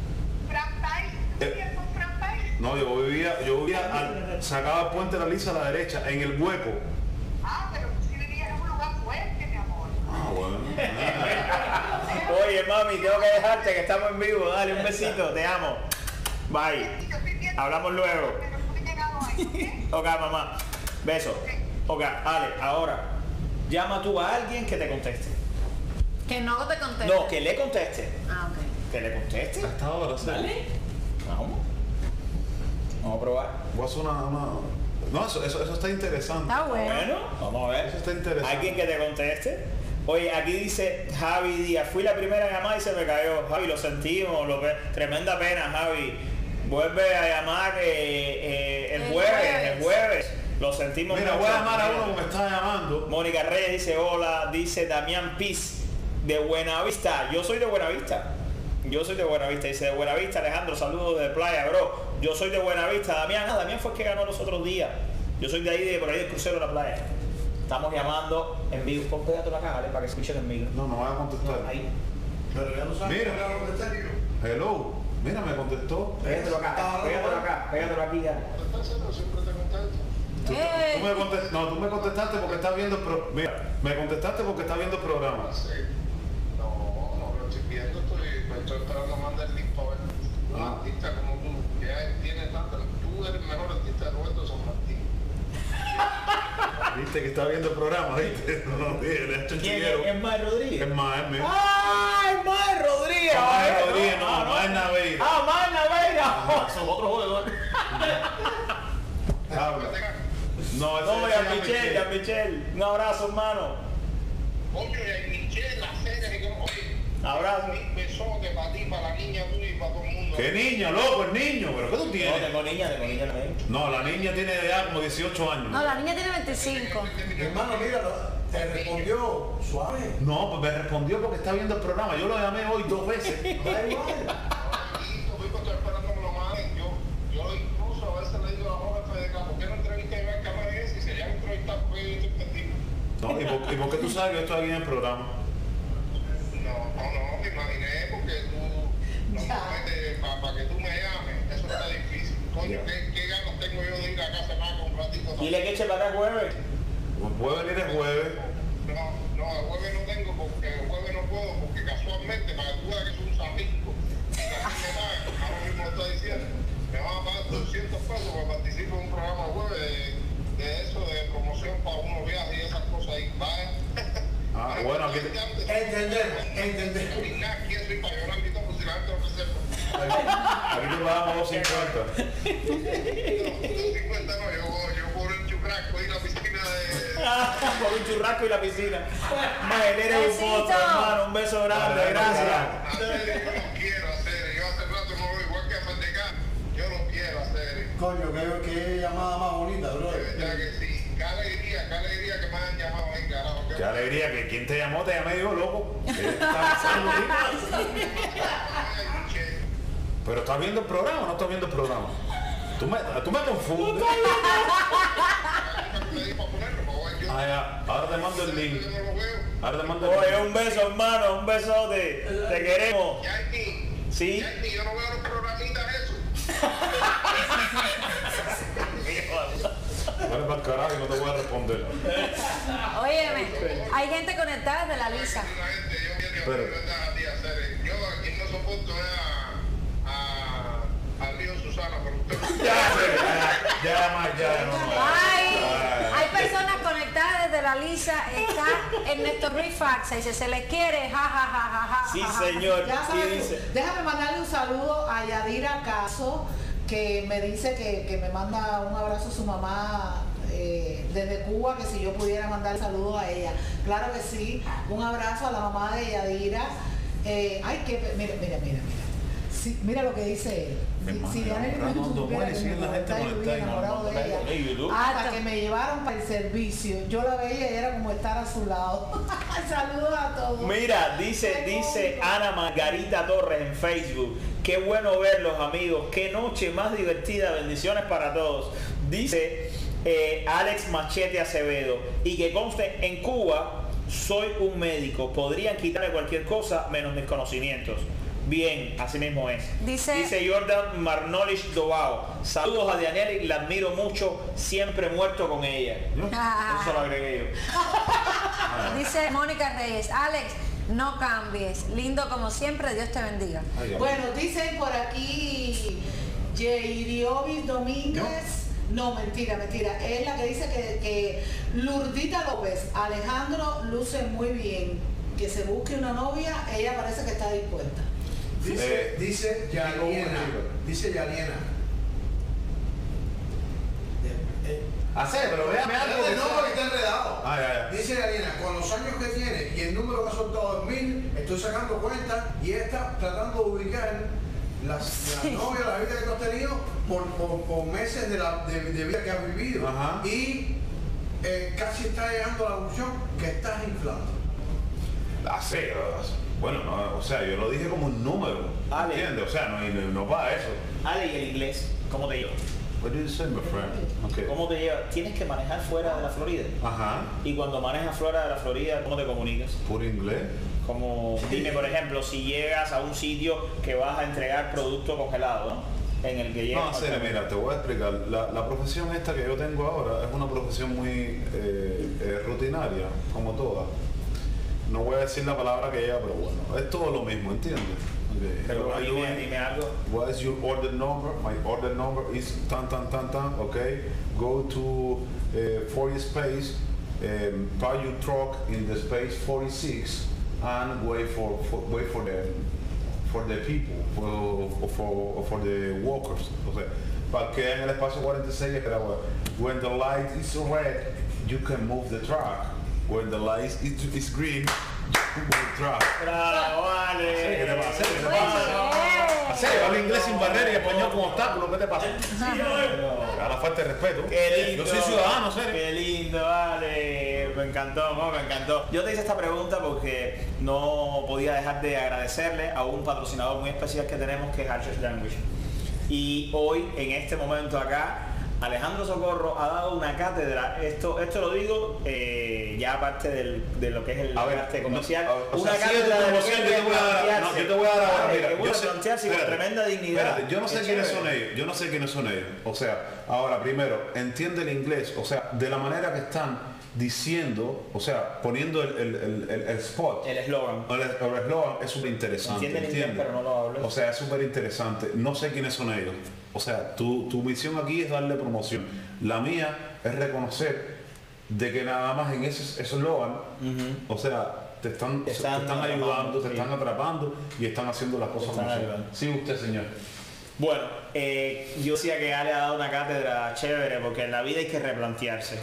Eh, no, yo vivía, yo vivía, al, sacaba el puente de la Lisa a la derecha, en el hueco. Ah, pero tú sí vivías en un lugar fuerte, mi amor. Ah, bueno. Oye, mami, tengo que dejarte que estamos en vivo. Dale un besito, te amo. Bye. Hablamos luego. Ok, mamá. Beso. Ok, Ale, ahora, llama tú a alguien que te conteste. Que no te conteste. No, que le conteste. Ah, ok. Que le conteste. Hasta ahora, sí. Dale. Vamos. Vamos a probar. Voy a hacer una... una... No, eso, eso, eso está interesante. Está bueno. Bueno, vamos a ver. Eso está interesante. Alguien que te conteste. Oye, aquí dice Javi Díaz, fui la primera llamada y se me cayó. Javi, lo sentimos, lo que... tremenda pena, Javi. Vuelve a llamar eh, eh, el, El jueves, jueves. el jueves. Lo sentimos. Mira, mucho. voy a llamar a uno que me está llamando. Mónica Reyes dice hola, dice Damián Piz de Buenavista. Yo soy de Buenavista. Yo soy de Buenavista, dice de Buenavista, Alejandro, saludos de playa, bro. Yo soy de Buenavista, Damián, ah, Damián fue el que ganó los otros días. Yo soy de ahí, de por ahí del crucero de la playa. Estamos llamando en vivo. Pon pégate la caja, ¿vale? Para que escuchen en vivo. No, no voy a contestar. No, ahí. Pero ya no sabes Mira. cómo le van a contestar. Hello. Mira, me contestó. Pégatelo acá, pégatelo acá, pégatelo aquí ya. Tú, Eh. tú me contest- no, tú me contestaste porque estás viendo el pro- mira, me contestaste porque estás viendo el programa. No, no lo estoy viendo, estoy, me estoy esperando mandar el link para ver. Un Ah. artista como tú, que hay- tiene tanta, tú eres el mejor artista de Roberto San Martín. Viste que está viendo el programa, viste. No, no, el hecho ¿Quién chiquero. es? ¿Es Mae Rodríguez? Es más, es mío. ¡Ah, es Mae Rodríguez! Mae Ah, Rodríguez, no, Mae Naveira. ¡Ah, Mae Naveira! Son otros jugadores. Habla. No, ese No, ese ya es Michelle, ya Michelle. Un abrazo, hermano. Oye, y Michelle, la serie que oye, Abrazo. un besote para ti, para la niña tuya y para todo el mundo. ¿Qué niño, loco? El niño, pero ¿qué tú No, tienes? tengo niña, tengo niña también. No, la niña tiene ya como dieciocho años. No, la niña tiene veinticinco. Mi hermano, mira, te respondió suave. No, pues me respondió porque está viendo el programa. Yo lo llamé hoy dos veces. Da igual. Estoy esperando que lo manden. Yo, yo incluso a veces le digo a la joven F D K, ¿por qué no entrevistas a Iván Cámara ese? Y se llama entrevistar porque yo estoy perdido. No, ¿y por, ¿y por qué tú sabes que yo estoy aquí en el programa? No, no, no, me imaginé porque tú no me metes para que tú me llames. Eso está difícil. Coño, ¿qué, qué ganas tengo yo de ir a casa más con un ratito? Dile que eche para acá jueves. Pues puede venir el jueves. No, no, el jueves no tengo porque el jueves no puedo porque casualmente para que tú veas que soy un sapinco. Y así me pagan, ahora mismo lo está diciendo. Me van a pagar doscientos pesos porque participo en un programa el jueves de, de eso, de promoción para unos viajes y esas cosas ahí. Vaya. Ah, bueno, aquí te... Entendemos, entendemos. Aquí soy para llorar y todo, pues si la gente no me sepa. Aquí te pagamos dos cincuenta. doscientos cincuenta no, yo, yo por el churrasco y la piscina de... Por un churrasco y la piscina. Mael, eres un Besito. monstruo, hermano. Un beso grande, Dale, gracias. Hacer, yo no quiero hacer, yo hace rato no lo igual que a F D K, yo no quiero hacer. Coño, qué, qué llamada más bonita, bro. De verdad que sí, qué alegría, qué alegría que me han llamado ahí, carajo. Qué alegría que quien te llamó te llamé yo, loco. ¿Qué está pasando ahí? Pero estás viendo el programa o no estás viendo el programa. Tú me, tú me confundes. Ah, ya. Ahora te mando el link. Ahora te mando el Oye, link. un beso, hermano. Un besote. Te queremos. Yankee, Sí. Yankee, yo no veo los programitas esos. Vale para el carajo y no te voy a responder. Óyeme, hay gente conectada desde la Lisa. Pero, Yo aquí no soporto a, a, a Río Susana, pero usted... ya, ya, ya, más, ya, no más. Ay, Ya. hay personas conectadas desde la Lisa. Está Ernesto Ruiz Faxa. Dice, se les quiere, ja, ja, ja, ja, ja. Sí, ja, ja. señor. Ya Sí, sabes, dice. déjame mandarle un saludo a Yadira Caso, que me dice que, que me manda un abrazo a su mamá eh, desde Cuba, que si yo pudiera mandar saludos a ella. Claro que sí, un abrazo a la mamá de Yadira. Eh, ay, que mira, mira, mira, mira. Sí, mira lo que dice él. Mi Si- madre, si Diana ahora Librito no, no, supiera no, que sí, me la gente conecta y conectada vivía y no, enamorado no, de no, ella. no, en YouTube. Hasta que me llevaron para el servicio. Yo la veía y era como estar a su lado. Saludos a todos. Mira, dice, dice Ana Margarita Torres en Facebook. Qué bueno verlos, amigos. Qué noche más divertida. Bendiciones para todos. Dice eh, Alex Machete Acevedo. Y que conste, en Cuba soy un médico, podrían quitarle cualquier cosa menos mis conocimientos. Bien, así mismo es. Dice, Dice Jordan Marnolich Dobao. Saludos a Dianelli, la admiro mucho, siempre muerto con ella. Ah. Eso lo agregué yo. Dice Mónica Reyes, Alex, no cambies. Lindo como siempre, Dios te bendiga. Bueno, dicen por aquí Yeiriovis Domínguez. No, mentira, mentira. Es la que dice que, que Lurdita López, Alejandro luce muy bien. Que se busque una novia, ella parece que está dispuesta. Dice, Eh, dice Yaliena, dice Yaliena. Hacer, pero véame algo. Espérate, que no, sea- porque está enredado. Ah, ya, ya. Dice Yaliena, con los años que tiene y el número que ha soltado es mil, estoy sacando cuentas y está tratando de ubicar las, las novias, la vida que tú has tenido por, por, por meses de, la, de, de vida que has vivido. Ajá. Y eh, casi está llegando a la conclusión que estás inflando. Hacer, bueno, no, o sea, yo lo dije como un número, Ale. ¿entiendes? O sea, no, no, no va a eso. Ale, ¿y el inglés? ¿Cómo te lleva? What did you say, my friend? Okay. ¿Cómo te lleva? Tienes que manejar fuera de la Florida. Ajá. Y cuando manejas fuera de la Florida, ¿cómo te comunicas? ¿Por inglés? Como, dime por ejemplo, si llegas a un sitio que vas a entregar producto congelado, ¿no? En el que llegas. No, serio, mira, te voy a explicar. La, la profesión esta que yo tengo ahora es una profesión muy eh, eh, rutinaria, como todas. No voy a decir la palabra que ella, pero bueno, es todo lo mismo, ¿entiendes? Okay. Pero What I dime, do- dime algo. What is your order number? My order number is tan tan tan tan. Okay, go to uh, forty space, um, park your truck in the space forty-six, and wait for, for wait for the for the people, for for, for the workers. O sea, parquea en el espacio cuarenta y seis y espera. When the light is red, you can move the truck. When the light is, is green, you can move the truck. Bravo, vale. ¿Qué te pasa? ¿Qué te pasa? ¿En serio? Habla inglés sin barrera y español con obstáculos. ¿Qué te pasa? A la falta de respeto. Qué lindo. Yo soy ciudadano, serio. Qué lindo, vale. Me encantó, ¿no? Me encantó. Yo te hice esta pregunta porque no podía dejar de agradecerle a un patrocinador muy especial que tenemos, que es Archer's Language. Y hoy, en este momento acá, Alejandro Socorro ha dado una cátedra. Esto esto lo digo eh, ya aparte del, de lo que es el A ver, arte comercial. no, o- o una sea, sí, cátedra de lo que yo es te voy a dar- replantearse. no, yo te voy a dar ahora, Vale, mira, que bueno yo sé- plantearse con espérate, tremenda dignidad. espérate, yo no sé Qué quiénes chévere. son ellos, yo no sé quiénes son ellos. O sea, ahora primero, entiende el inglés, o sea, de la manera que están diciendo, o sea, poniendo el, el, el, el- el spot. El eslogan. El el eslogan es súper interesante. Entiende el inglés, ¿entiendes? pero no lo hablo. O sea, es súper interesante. No sé quiénes son ellos. O sea, tu, tu misión aquí es darle promoción. La mía es reconocer de que nada más en ese eslogan, o sea, te están, te están están atrapando, ayudando, te sí. están atrapando y están haciendo las cosas están como son. ayudando. Sí, usted, señor. Bueno, eh, yo decía que Ale ha dado una cátedra chévere porque en la vida hay que replantearse.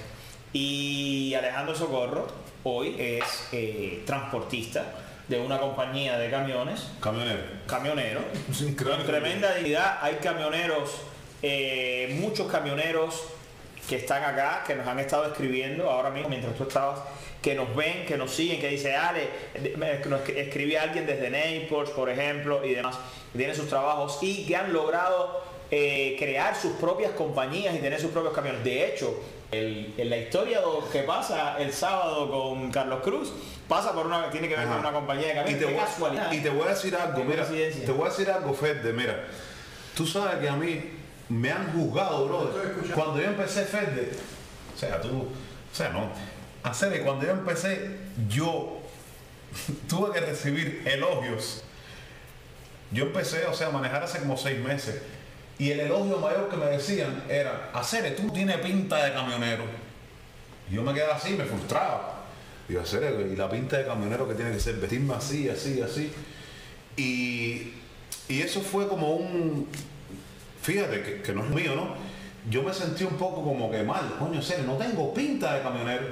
Y Alejandro Socorro hoy es eh, transportista de una compañía de camiones. Camionero. Camionero. Con tremenda dignidad. Hay camioneros, eh, muchos camioneros que están acá, que nos han estado escribiendo ahora mismo mientras tú estabas, que nos ven, que nos siguen, que dice Ale, me- nos escribí a alguien desde Naples, por ejemplo, y demás, que tiene sus trabajos y que han logrado eh, crear sus propias compañías y tener sus propios camiones. De hecho, el- en la historia lo que pasa el sábado con Carlos Cruz pasa por una, tiene que ver Ajá. con una compañía de Y camiones. te, Qué voy, casualidad. y te voy a decir algo, Qué mira, coincidencia. te voy a decir algo, Fede, mira, tú sabes que a mí me han juzgado, brother, cuando yo empecé Fede, o sea, tú, o sea, no, hacer cuando yo empecé, yo tuve que recibir elogios. Yo empecé, o sea, a manejar hace como seis meses. Y el elogio mayor que me decían era, Acere, tú tienes pinta de camionero. Y yo me quedaba así, me frustraba. Y yo, Acere, y la pinta de camionero que tiene que ser, vestirme así, así, así. Y, y eso fue como un... Fíjate, que, que no es mío, ¿no? Yo me sentí un poco como que mal, coño, Acere, no tengo pinta de camionero.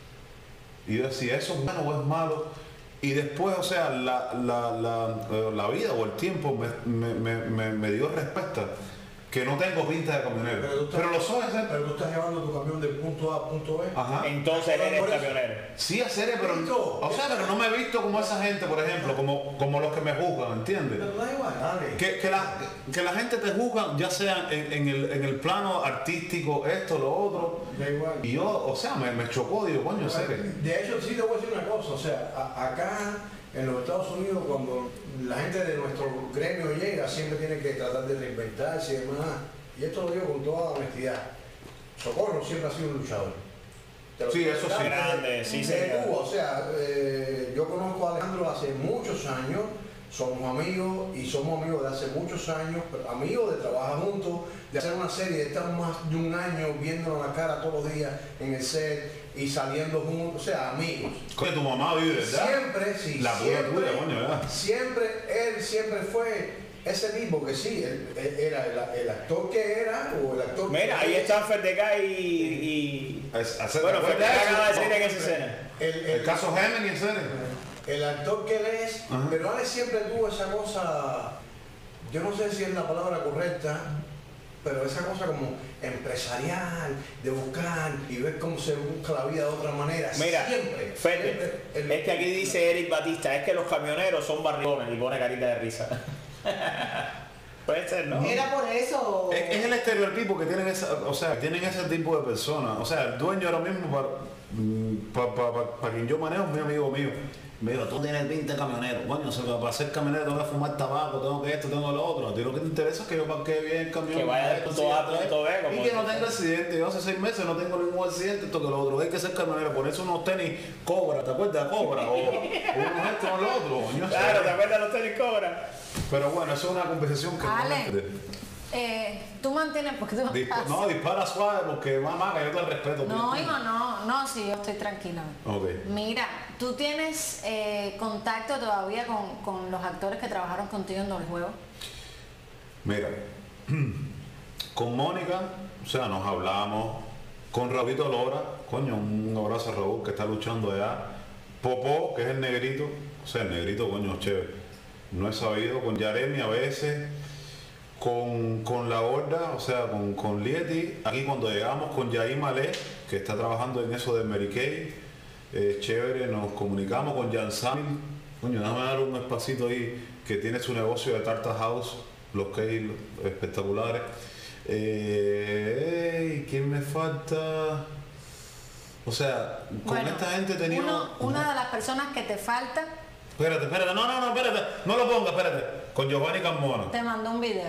Y yo decía, ¿eso es bueno o es malo? Y después, o sea, la, la, la, eh, la vida o el tiempo me, me, me, me, me dio respuesta que no tengo pinta de camionero. Pero, tú estás- Pero lo soy, Acere. Pero tú estás llevando tu camión del punto A a punto B. Ajá. Entonces eres Por eso. camionero. Sí, Acere, pero, Listo. o sea, pero no me he visto como esa gente, por ejemplo, como, como los que me juzgan, ¿entiendes? Pero da igual. que, que, la, que la gente te juzga, ya sea en, en, el, en el plano artístico, esto, lo otro. Y yo, o sea, me, me chocó, digo, coño, sé que... De hecho, sí te voy a decir una cosa, o sea, a, acá en los Estados Unidos, cuando la gente de nuestro gremio llega, siempre tiene que tratar de reinventarse y demás. Y esto lo digo con toda honestidad. Socorro siempre ha sido un luchador. Sí, eso sí. Grande, sí, sí. O sea, eh, yo conozco a Alejandro hace muchos años, somos amigos y somos amigos de hace muchos años, pero amigos de trabajar juntos, de hacer una serie, de estar más de un año viéndonos la cara todos los días en el set y saliendo juntos, o sea, amigos. Coño, tu mamá vive, ¿verdad? Siempre, sí. La siempre, pura tuya, coño, ¿verdad? Siempre, él siempre fue ese tipo que sí, él, él era el, el actor que era, o el actor Mira, que ahí es. está Ferdecay y... y... Es, hacer, bueno, Ferdecay acaba de decir en esa escena. El, el, el caso Géminis, en serio. El actor que él es, uh-huh. Pero Ale siempre tuvo esa cosa, yo no sé si es la palabra correcta, pero esa cosa como empresarial, de buscar y ver cómo se busca la vida de otra manera. Mira, siempre, Fede, siempre el, es que aquí dice Eric Batista, es que los camioneros son barrigones y pone carita de risa. Puede ser, ¿no? Era por eso. Es, es el estereotipo que tienen esa, o sea, tienen ese tipo de personas. O sea, el dueño ahora mismo para pa, pa, pa, pa quien yo manejo es mi amigo mío. Me dijo, tú tienes veinte camioneros. Coño, o sea, para ser camionero tengo que fumar tabaco, tengo que esto, tengo lo otro. A ti lo que te interesa es que yo parquee bien el camión. Que vaya de punto A a punto B. Y que no tenga accidente. Yo hace seis meses no tengo ningún accidente, esto que lo otro. Hay que ser camionero, ponerse unos tenis Cobra, ¿te acuerdas de Cobra? O, o unos estos o lo otro. Coño, claro, ¿te acuerdas de los tenis Cobra? Pero bueno, eso es una conversación que Ale, no eh, tú mantienes porque tú Dispa no, dispara suave porque mamá, que yo te respeto. No, hijo, no, no, sí, yo estoy tranquila. Okay. Mira, tú tienes eh, contacto todavía con, con los actores que trabajaron contigo en Doble Juego. Mira, con Mónica, o sea, nos hablamos. Con Raulito Lora, coño, un abrazo a Raúl que está luchando allá. Popó, que es el negrito, o sea, el negrito, coño, chévere. No he sabido, con Yaremi a veces, con, con la Horda, o sea, con, con Lieti, aquí cuando llegamos con Yair Malé, que está trabajando en eso de Mary Kay, eh, chévere, nos comunicamos con Jan Samil, coño, déjame dar un espacito ahí, que tiene su negocio de Tarta House, los cakes espectaculares. Eh, ¿Quién me falta? O sea, con bueno, esta gente tenía... Uno, una de las personas que te falta... Espérate, espérate, no, no, no, espérate, no lo ponga, espérate. Con Giovanni Carmona. Te mandó un video.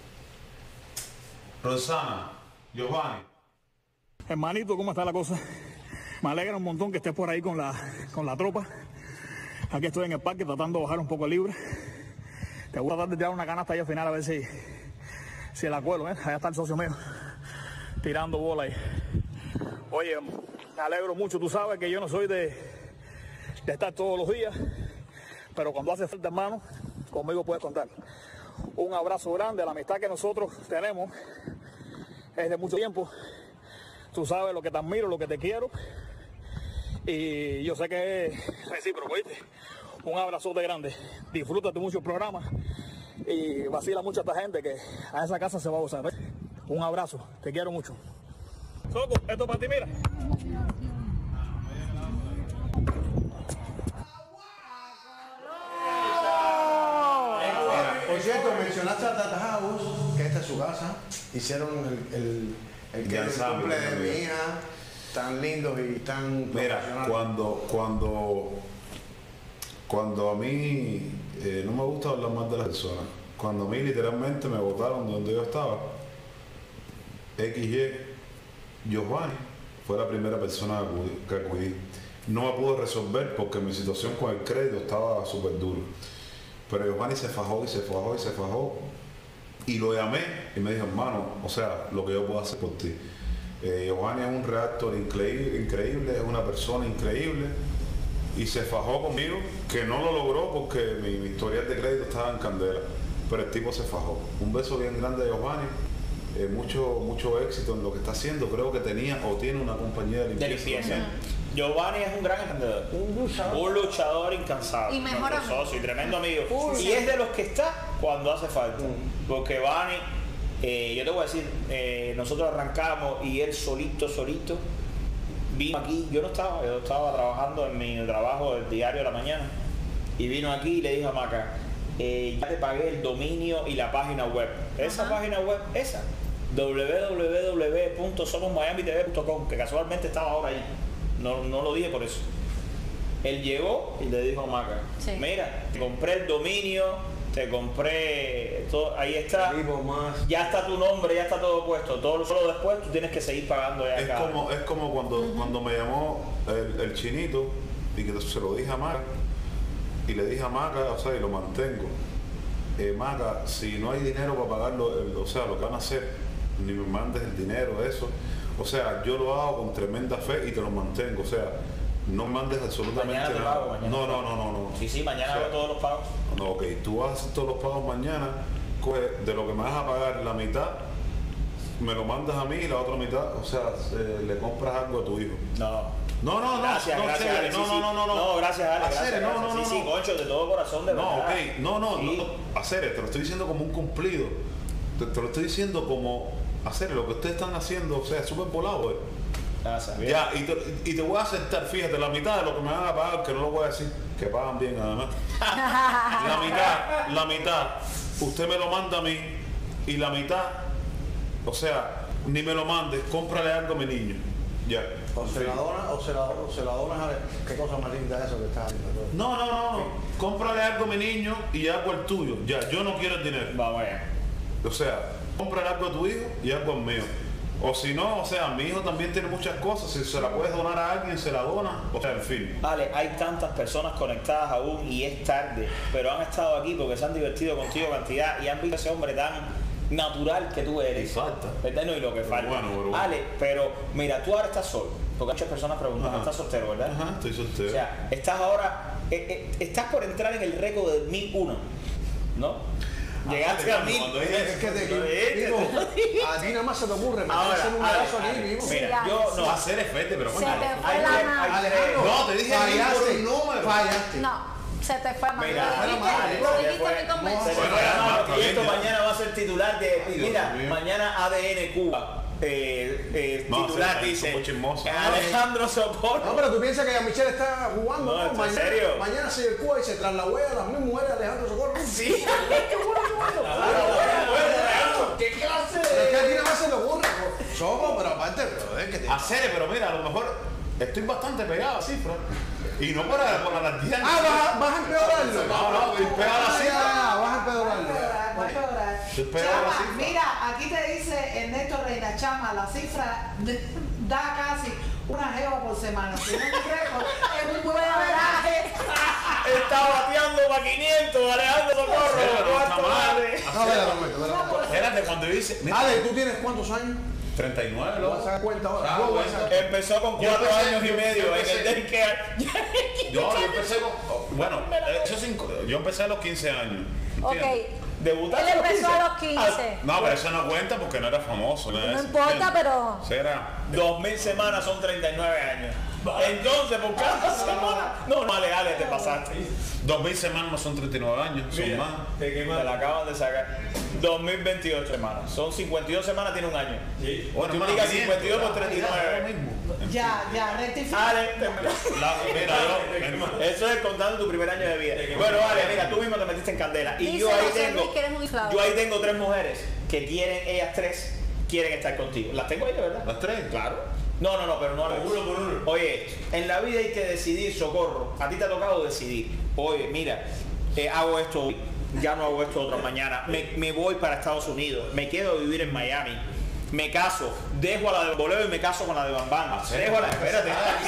Rosana, Giovanni. Hermanito, ¿cómo está la cosa? Me alegra un montón que estés por ahí con la, con la tropa. Aquí estoy en el parque tratando de bajar un poco libre. Te voy a tratar de tirar una canasta ahí al final a ver si, si la cuelo, ¿eh? Allá está el socio mío, tirando bola ahí. Oye, me alegro mucho, tú sabes que yo no soy de, de estar todos los días. Pero cuando hace falta, hermano, conmigo puedes contar. Un abrazo grande, la amistad que nosotros tenemos es de mucho tiempo. Tú sabes lo que te admiro, lo que te quiero. Y yo sé que es recíproco, ¿viste? Un abrazote grande. Disfrútate mucho el programa y vacila mucho a esta gente que a esa casa se va a gozar, ¿ves? Un abrazo, te quiero mucho. Soco, esto para ti, mira. Por cierto, mencionaste a Tata House, que esta es su casa. Hicieron el, el, el, que el cumple de mi hija, tan lindos y tan Mira, cuando, cuando, cuando a mí, eh, no me gusta hablar más de las personas, cuando a mí literalmente me botaron donde yo estaba, equis ye, Giovanni fue la primera persona que acudí. No me pude resolver porque mi situación con el crédito estaba súper duro. Pero Giovanni se fajó y se fajó y se fajó y lo llamé y me dijo, hermano, o sea, lo que yo puedo hacer por ti. Eh, Giovanni es un redactor increíble, increíble, es una persona increíble y se fajó conmigo, que no lo logró porque mi, mi historial de crédito estaba en candela, pero el tipo se fajó. Un beso bien grande a Giovanni, eh, mucho, mucho éxito en lo que está haciendo. Creo que tenía o tiene una compañía de limpieza. De limpieza. Giovanni es un gran entendedor, un luchador, un luchador incansable, y mejor nuestro socio y tremendo amigo. Uy, y es de los que está cuando hace falta, porque Giovanni, eh, yo te voy a decir, eh, nosotros arrancamos y él solito, solito, vino aquí, yo no estaba, yo estaba trabajando en mi trabajo del diario de la mañana, y vino aquí y le dijo a Maca, eh, ya te pagué el dominio y la página web. Esa Ajá. página web, esa, w w w punto somos miami t v punto com, que casualmente estaba ahora ahí. No, no lo dije por eso. Él llegó y le dijo a Maca, Sí. mira, te compré el dominio, te compré todo, ahí está, ya está tu nombre, ya está todo puesto, todo solo después tú tienes que seguir pagando ya Es cada como, es como cuando, Ujú. cuando me llamó el, el chinito y que se lo dije a Maca y le dije a Maca, o sea, y lo mantengo. Eh, Maca, si no hay dinero para pagarlo, el- o sea, lo que van a hacer, ni me mandes el dinero, eso. O sea, yo lo hago con tremenda fe y te lo mantengo. O sea, no me mandes absolutamente Mañana te nada. pago, mañana no, te no, pago. no, no, no. Sí, sí, mañana O sea, hago todos los pagos. No, ok, tú vas a hacer todos los pagos mañana, coge de lo que me vas a pagar la mitad, me lo mandas a mí y la otra mitad, o sea, eh, le compras algo a tu hijo. No. No, no, no, Gracias, no, gracias, chévere, Ale, no, sí, no, sí. no, no, no. No, gracias, Ale, Hacer, gracias, no, gracias. no, no, Sí, sí, no. concho, de todo corazón, de No, verdad. ok, no, no, Sí. no, hacer, te lo estoy diciendo como un cumplido. Te, te lo estoy diciendo como hacer lo que ustedes están haciendo, o sea, es súper volado, eh. Gracias, bien. Ya, y te, y te voy a aceptar, fíjate, la mitad de lo que me van a pagar, que no lo voy a decir, que pagan bien además. La mitad, la mitad, usted me lo manda a mí y la mitad, o sea, ni me lo mandes, cómprale algo a mi niño. Ya. O se la donas, o se la, o se la donas a ver. Qué cosa más linda es eso que estás haciendo. No, no, no, no. Cómprale algo a mi niño y algo al tuyo. Ya, yo no quiero el dinero. Vamos allá. O sea, cómprale algo a tu hijo y algo al mío. O si no, o sea, mi hijo también tiene muchas cosas. Si se la puedes donar a alguien, se la dona. O sea, en fin. Vale, hay tantas personas conectadas aún y es tarde, pero han estado aquí porque se han divertido contigo cantidad y han visto a ese hombre tan natural que tú eres. Falta. ¿Verdad? No, y lo que falta. bueno, pero bueno. Ale, pero mira, tú ahora estás solo, porque muchas personas preguntan, Ajá. ¿estás soltero, verdad? Ajá, estoy soltero. O sea, estás ahora, eh, eh, estás por entrar en el récord de mil uno, ¿no? Llegaste a mil. Cuando es que te digo, a ti nada más se te ocurre meter Ahora, ese Ale, numerazo Ale, aquí, vivo. mira, yo no. Hacer efecto, pero Se bueno. te fue hay la tres- mano. hay tres. Alejandro, No, te dije fallaste, el número. fallaste. No, se te fue la mano. Mira, Lo dijiste, vale, lo se dijiste fue. muy convencido. Se le Bueno, fue la ya, mano, está y esto bien, ya. mañana va a ser titular de, Dios mira, mío. mañana A D N Cuba. Eh, eh, No, titular sí, dice son muy chismosos. Alejandro Socorro. No, pero tú piensas que a Michelle está jugando, No, ¿no? ¿en Mañana, serio? mañana se Cuba y se trasladó a las mismas mujeres de Alejandro Socorro. Sí. ¡Qué bueno, qué bueno! ¿Qué clase? Pero es que a ti nada más se te ocurre. Somos, pero aparte, pero es que te... Hacer, pero mira, a lo mejor estoy bastante pegado a cifra. Y no para, para las diez. Ah, vas a, vas a empeorarlo. No, no, estoy pegado a la Ah, cifra. ya, vas a empeorarlo. Va a ya. empeorar. Estoy pegado a la Chama, cifra. mira, aquí te dice Ernesto Reina Chama, la cifra de- da casi una jeva por semana. Si no me récord, es un buen averaje. Está bateando para quinientos, Alejandro Socorro. Pero no ¿Cuánto está mal. vale? No, espérate, un momento, espérate un momento. Espérate, cuando dice. mira, Ale, ¿tú tienes cuántos años? treinta y nueve, Lo vas a loco. dar cuenta ahora. Ah, Yo voy a bueno. sacar- Empezó con Yo cuatro empecé- años y yo- medio yo en el empecé- daycare. Yo, yo empecé con. oh, Bueno, eso cinco, yo empecé a los quince años. Ok, ¿entiendes? ¿Debutaste él a los empezó quince? a los quince. No, pero eso no cuenta porque no era famoso. No, No importa, pero... Será. Dos mil semanas son treinta y nueve años. Entonces, por cada semana. No, no, Ale, Ale, te pasaste. Dos mil semanas no son treinta y nueve años, son Mira, más. te la acaban de sacar. dos mil veintiocho semanas. Son cincuenta y dos semanas, tiene un año. Sí. Bueno, Multiplica hermano, cincuenta y dos por quinientos, treinta y ya, ya, nueve. lo mismo. Ya, ya, rectifica. Ale, te- La- mira, yo- hermano. eso es contando tu primer año de vida. Bueno, Ale, mira, tú mismo te metiste en candela. Y Dice yo ahí José tengo, Luis que eres un inflador. yo ahí tengo tres mujeres que quieren, ellas tres, quieren estar contigo. Las tengo ahí, de verdad. Las tres. Claro. No, no, no, pero no. Uno por uno. Oye, en la vida hay que decidir, Socorro. A ti te ha tocado decidir. Oye, mira, eh, hago esto hoy, ya no hago esto otra mañana. Me, me voy para Estados Unidos, me quedo a vivir en Miami. Me caso, dejo a la de Boleo y me caso con la de Bambán. Dejo a la, espérate.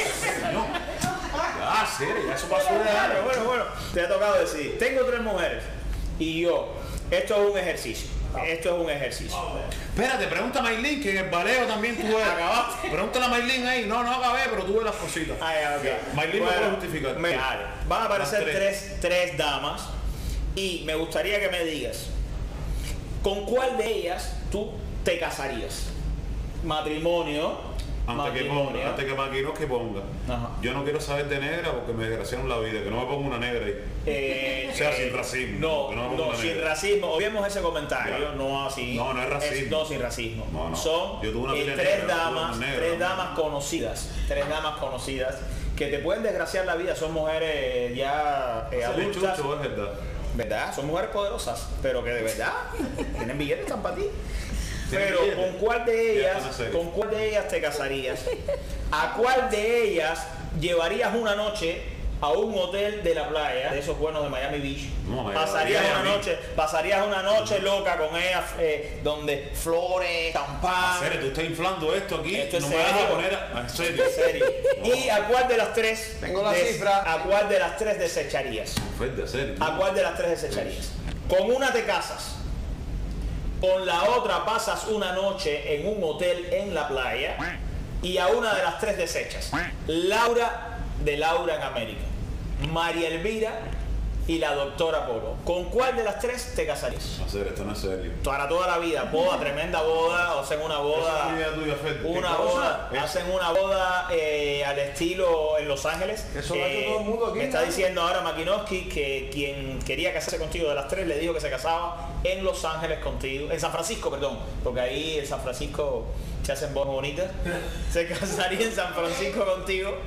Ah, serio, ya eso pasó. Claro, bueno, bueno, te ha tocado decidir. Tengo tres mujeres y yo, esto es un ejercicio. Esto es un ejercicio. Espérate, pregunta a Maylin, que en el baleo también tuve. ¿Acabaste? Pregúntale a Maylin ahí. No, no acabé, pero tuve las cositas. Ah, ya, ok. Maylin me Bueno, puede justificar. mira, vale. Van a aparecer Las tres. Tres, damas y me gustaría que me digas con cuál de ellas tú te casarías. Matrimonio. Antes que matrimonio. ponga, antes que maquino que ponga. Ajá. Yo no quiero saber de negra porque me desgraciaron la vida, que no me ponga una negra ahí. Eh, O sea, eh, sin racismo. No, que no me ponga no, una sin negra. racismo. Obviemos ese comentario, Ya. no así. No, no es racismo. no, sin racismo. No, no. Son Yo tuve una eh, pila tres negra, tuve damas, una negra, tres ¿no? damas conocidas, tres damas conocidas que te pueden desgraciar la vida. Son mujeres ya eh, Ese adultas. chucho, es verdad. ¿verdad? Son mujeres poderosas, pero que de verdad tienen billetes, están para ti. Pero ¿con cuál de ellas, con cuál de ellas te casarías? ¿A cuál de ellas llevarías una noche a un hotel de la playa, de esos buenos de Miami Beach? No, pasarías una noche, pasarías una noche loca con ellas, eh, donde flores, champán. Hacer, tú estás inflando esto aquí. Esto es no serio. me vas a poner a... en serio. En serio. ¿Y a cuál de las tres? Tengo la des- cifra. ¿A cuál de las tres desecharías? Fuerte, serio. ¿A cuál de las tres desecharías? Con una te casas. Con la otra pasas una noche en un hotel en la playa. Y a una de las tres desechas. Laura de Laura en América, María Elvira y la doctora Polo. ¿Con cuál de las tres te casarías? Hacer, esto no es serio. Para toda la vida, boda, tremenda boda, o hacen una boda, Esa es la idea tuya, Fede. una ¿Qué cosa? boda, Es- hacen una boda eh, al estilo en Los Ángeles. Eso lo ha hecho todo el mundo aquí, Me está ¿no? diciendo ahora Makinowski que quien quería casarse contigo de las tres le dijo que se casaba en Los Ángeles contigo, en San Francisco, perdón, porque ahí en San Francisco se hacen bodas bonitas. Se casaría en San Francisco contigo.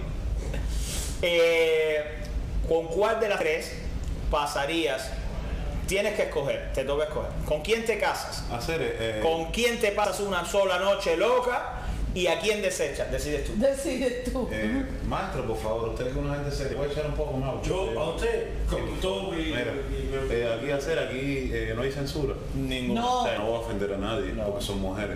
Eh, ¿Con cuál de las tres pasarías? Tienes que escoger, te toca escoger. ¿Con quién te casas? Hacer, eh, ¿Con quién te pasas una sola noche loca? ¿Y a quién desechas? Decides tú. Decides tú. eh, maestro, por favor, usted es una gente seria. Voy a echar un poco más. Yo, a usted, con todo mi... Mira, eh, aquí hacer, aquí eh, no hay censura. Ninguna. No. O sea, no voy a ofender a nadie porque son mujeres.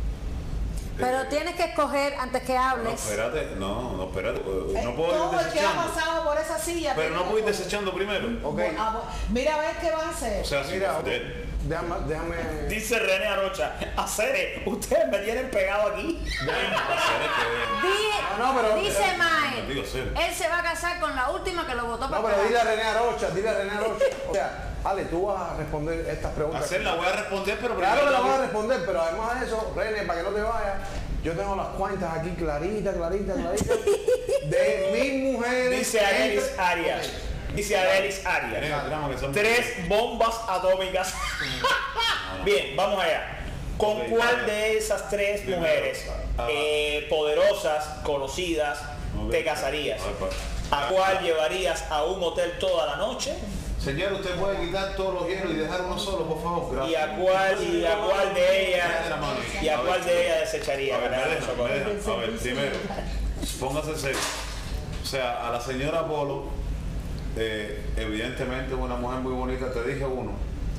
Pero tienes que escoger antes que No, hables. espérate, no, no, espérate. Eh, No puedo todo ir el que ha desechando. pasado por esa silla. Pero tiene no que puedo ir escoger. desechando primero. Ok. Ah, bueno. Mira a ver qué vas a hacer. O sea, sin Mira, ofender. déjame, déjame. Dice René Arocha, Acere, ustedes me tienen pegado aquí. Hacer es que- Di- No, no, pero- dice Mae, Digo, serio. él se va a casar con la última que lo votó para No, pero dile a pegar. René Arocha, dile a René Arocha. O sea, Ale, tú vas a responder estas preguntas. Hacer la voy a responder, pero Claro que primero la vas a voy- responder, pero además de eso, René, para que no te vayas, yo tengo las cuentas aquí claritas, claritas, claritas, de mis mujeres. Dice Adelis entre- Arias. Dice Adelis Arias. Mira, digamos que son- Tres bombas atómicas. Bien, vamos allá. ¿Con Ok. cuál de esas tres Primero, mujeres ah. eh, poderosas, conocidas, Ok. te casarías? A ver, pa- ¿A cuál llevarías a un hotel toda la noche? Señor, usted puede quitar todos los hielos y dejar uno solo, por favor. Gracias. ¿Y a cuál, y a cuál de ellas, Dale la mano. y a cuál de ellas desecharía? A ver, me Fernando deja, me Socorro? deja. A ver, primero, póngase serio. O sea, a la señora Polo, eh, evidentemente es una mujer muy bonita. Te dije uno.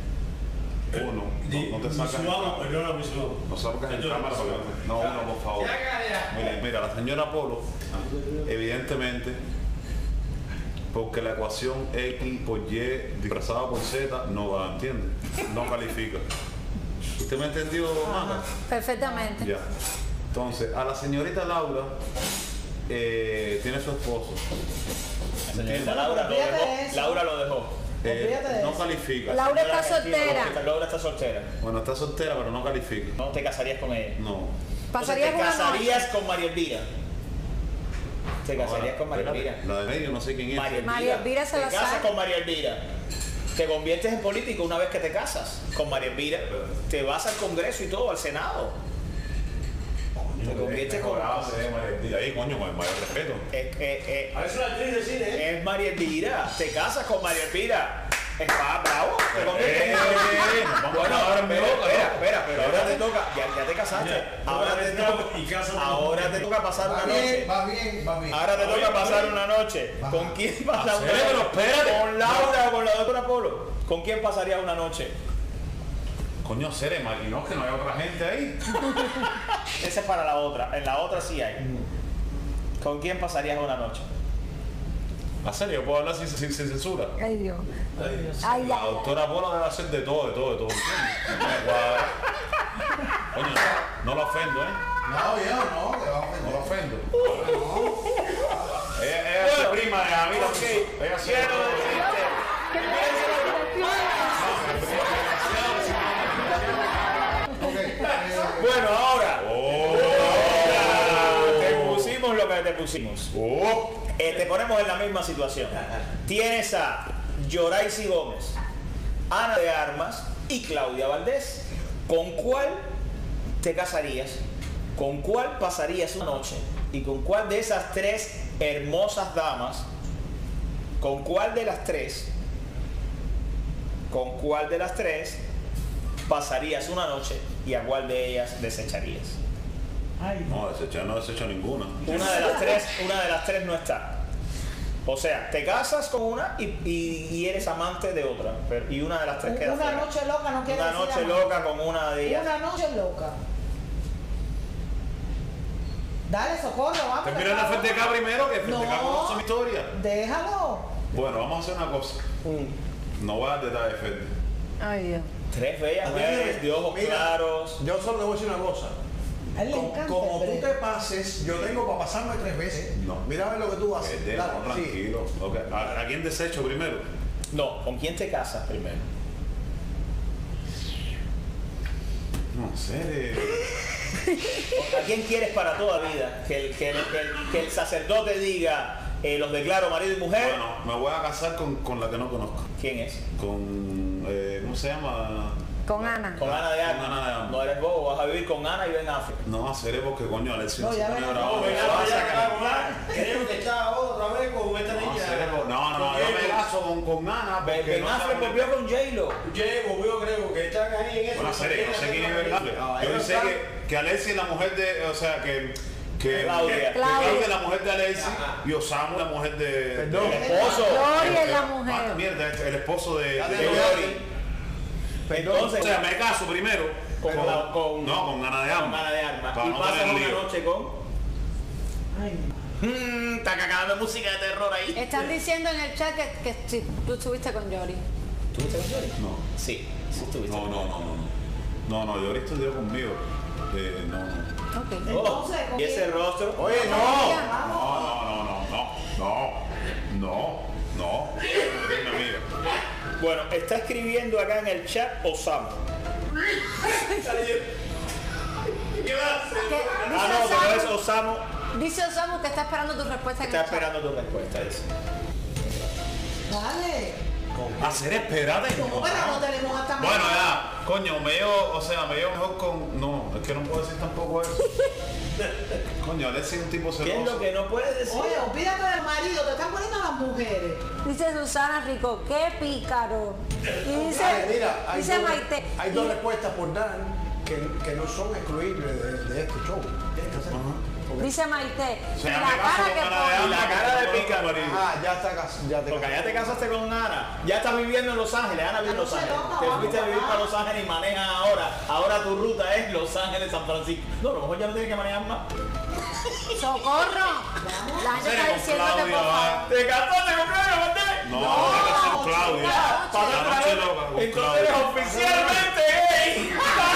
Uno. No, no te sacas. Perdona, mi ciudadano. No sacas en cámara para que no. No, uno, por favor. Mira, mira, la señora Polo, evidentemente, porque la ecuación X por Y disfrazada por Z no va, ¿entiende? No califica. ¿Usted me entendió, Maga? Perfectamente. Ya. Entonces, a la señorita Laura eh, tiene su esposo. Señorita Laura lo Olvídate de dejó. eso. Laura lo dejó. Eh, Olvídate de no eso. califica. Laura está Señora Argentina, soltera. Laura está soltera. Bueno, está soltera, pero no califica. No te casarías con ella. No. Pasarías Entonces, te una casarías noche. con María Elvira. Te casarías Ahora, con María espérate, Elvira. la de medio no sé quién es. María Elvira. María Elvira Te Salazar. casas con María Elvira. Te conviertes en político una vez que te casas con María Elvira. Te vas al Congreso y todo, al Senado. Te conviertes con... Y ahí, coño, con el mayor respeto. Eh, eh, eh, A eso es la actriz de cine, ¿eh? es María Elvira. Te casas con María Elvira. Está bravo. Te conviertes en... Eh, eh, nos vamos Bueno, a ahora dar espera, en boca, espera, ¿no? espera, pero ahora te toca, ya, ya te casaste. Mira, Ahora te ahora toca, y cásate ahora con- te toca pasar Va una bien, noche. va bien, va bien. Ahora te A toca ver, pasar a ver. una noche. Baja. ¿Con quién pasas una Acere, pero noche? espérate. ¿Con Laura o con la doctora Polo? ¿Con quién pasarías una noche? Coño, Cere, no, que no hay otra gente ahí. Esa es para la otra. En la otra sí hay. ¿Con quién pasarías una noche? A serio, yo puedo hablar sin, sin- sin censura. Ay, Dios. Ay, La ya. doctora Polo debe hacer de todo, de todo, de todo. ¿entiendes? Me cuadra. Coño, no lo ofendo, ¿eh? No, yo no, te va a No lo ofender. ofendo. Ella, ella es su prima de Javier. Ok, Ella se quiero decirte. Ok, eh, Bueno, ahora. Oh. ahora te pusimos lo que te pusimos. Oh. Eh, te ponemos en la misma situación. Tienes a Yoraisi Gómez, Ana de Armas y Claudia Valdés. ¿Con cuál te casarías? ¿Con cuál pasarías una noche? ¿Y con cuál de esas tres hermosas damas, con cuál de las tres ¿con cuál de las tres pasarías una noche y a cuál de ellas desecharías? No, desechar no desecho ninguna. Una de las tres, una de las tres no está. O sea, te casas con una y, y- y eres amante de otra, pero- y una de las tres queda Una fuera. noche loca no quiere Una decir noche amante. loca con una de ellas. Una noche loca. Dale, Socorro, vamos. Te miras de frente acá primero, que frente acá No. conoce mi historia. Déjalo. Bueno, vamos a hacer una cosa. No voy a dar detalles, Ferdi. Ay, Dios. Tres bellas mujeres de ojos Mira, claros. Yo solo le voy a decir una cosa. A él le Com- encanta Como el tú te pases, yo tengo para pasarme tres veces. No. Mira a ver lo que tú haces. Eh, Dale, no, sí. tranquilo. Ok. ¿A, a quién desecho primero? No, ¿con quién te casas primero? No sé. ¿A quién quieres para toda vida? Que el, que el- que el- que el sacerdote diga, eh, los declaro marido y mujer. Bueno, me voy a casar con, con la que no conozco. ¿Quién es? Con, eh, ¿cómo se llama? Con Ana. Con Ana de Armas. Con Ana de Armas. No eres bobo, vas a vivir con Ana y Ben Affleck. No, haceré porque coño, Alexis No, no se ya pone verás. bravo. No, Me venga, va a vaya, sacar. vaya, Creo que está otra vez con esta No, niña. haceré por- no, no, yo me caso con, con Ana Ben, porque Ben no Affleck sabe- volvió con J-Lo. Che, volvió, creo que están ahí en eso. Bueno, haceré, no sé quién es Ben Affleck. Yo sé que, que Alexis es la mujer de, o sea, que que Claudia. que- que Claudia. Claudia es la mujer de Alexis y Osamu es la mujer de, Perdón. de- El esposo. Gloria es la Ah, mujer. mierda, este, el esposo de, de De Glory. Glory. Entonces, O sea, me caso primero con, con, la- con- no, con Ana de con Armas. Ana de Armas. Para Y no pasas tener una lío. noche con... Ay, Mmm, está cagando música de terror ahí. Están diciendo en el chat que, que sí, tú estuviste con Yori. ¿Tuviste con Yori? No. Sí, sí estuviste No, con no, Yori. no, no, no. No, no, yo estudió conmigo. Eh, no, no. Ok. Entonces, ¿con Oh, y ese quién? rostro. Oye, no. Vamos. No, no, no, no, no, no, no. Es mi amiga. Bueno, está escribiendo acá en el chat Osamu. ¿Qué va a hacer? ¿Qué? Ah, no, Dice pero es Osamu, Osamu. dice Osamu que está esperando tu respuesta en Está el chat. esperando tu respuesta, dice. Dale. Hacer espérate. ¿Cómo pero no tenemos hasta Bueno, mañana? ya, coño, me llevo, o sea, me llevo mejor con. No, es que no puedo decir tampoco eso. Coño, Alexis es un tipo ¿Qué es lo celoso. que no puedes decir? Oye, olvídate del marido, te están poniendo las mujeres. Dice Susana Rico, qué pícaro. Y dice, Dale, mira, hay, dice dos, Maite. hay dos y- respuestas por dar que, que no son excluibles de, de este show. Tienes que hacer. Ok. Dice Maite, O sea, y me la caso cara con que Ana de pone. Armas, la cara de porque no pícaro. conozco al marido. Ah, ya está cas- ya te Porque ya te casaste. casaste con Ana, ya estás viviendo en Los Ángeles, Ana vive en Los No se Ángeles. loca, Te vamos, fuiste a vivir papá. para Los Ángeles y manejas ahora. Ahora tu ruta es Los Ángeles, San Francisco. No, a lo mejor ya no tienes que manejar más. ¡Socorro! La gente está Serio, diciendo que Claudia, por va. favor. ¿Te casaste con Claudia Martel? No, no, que con Claudia. Pasó La otra noche vez. loca con Entonces eres Claudia. oficialmente gay.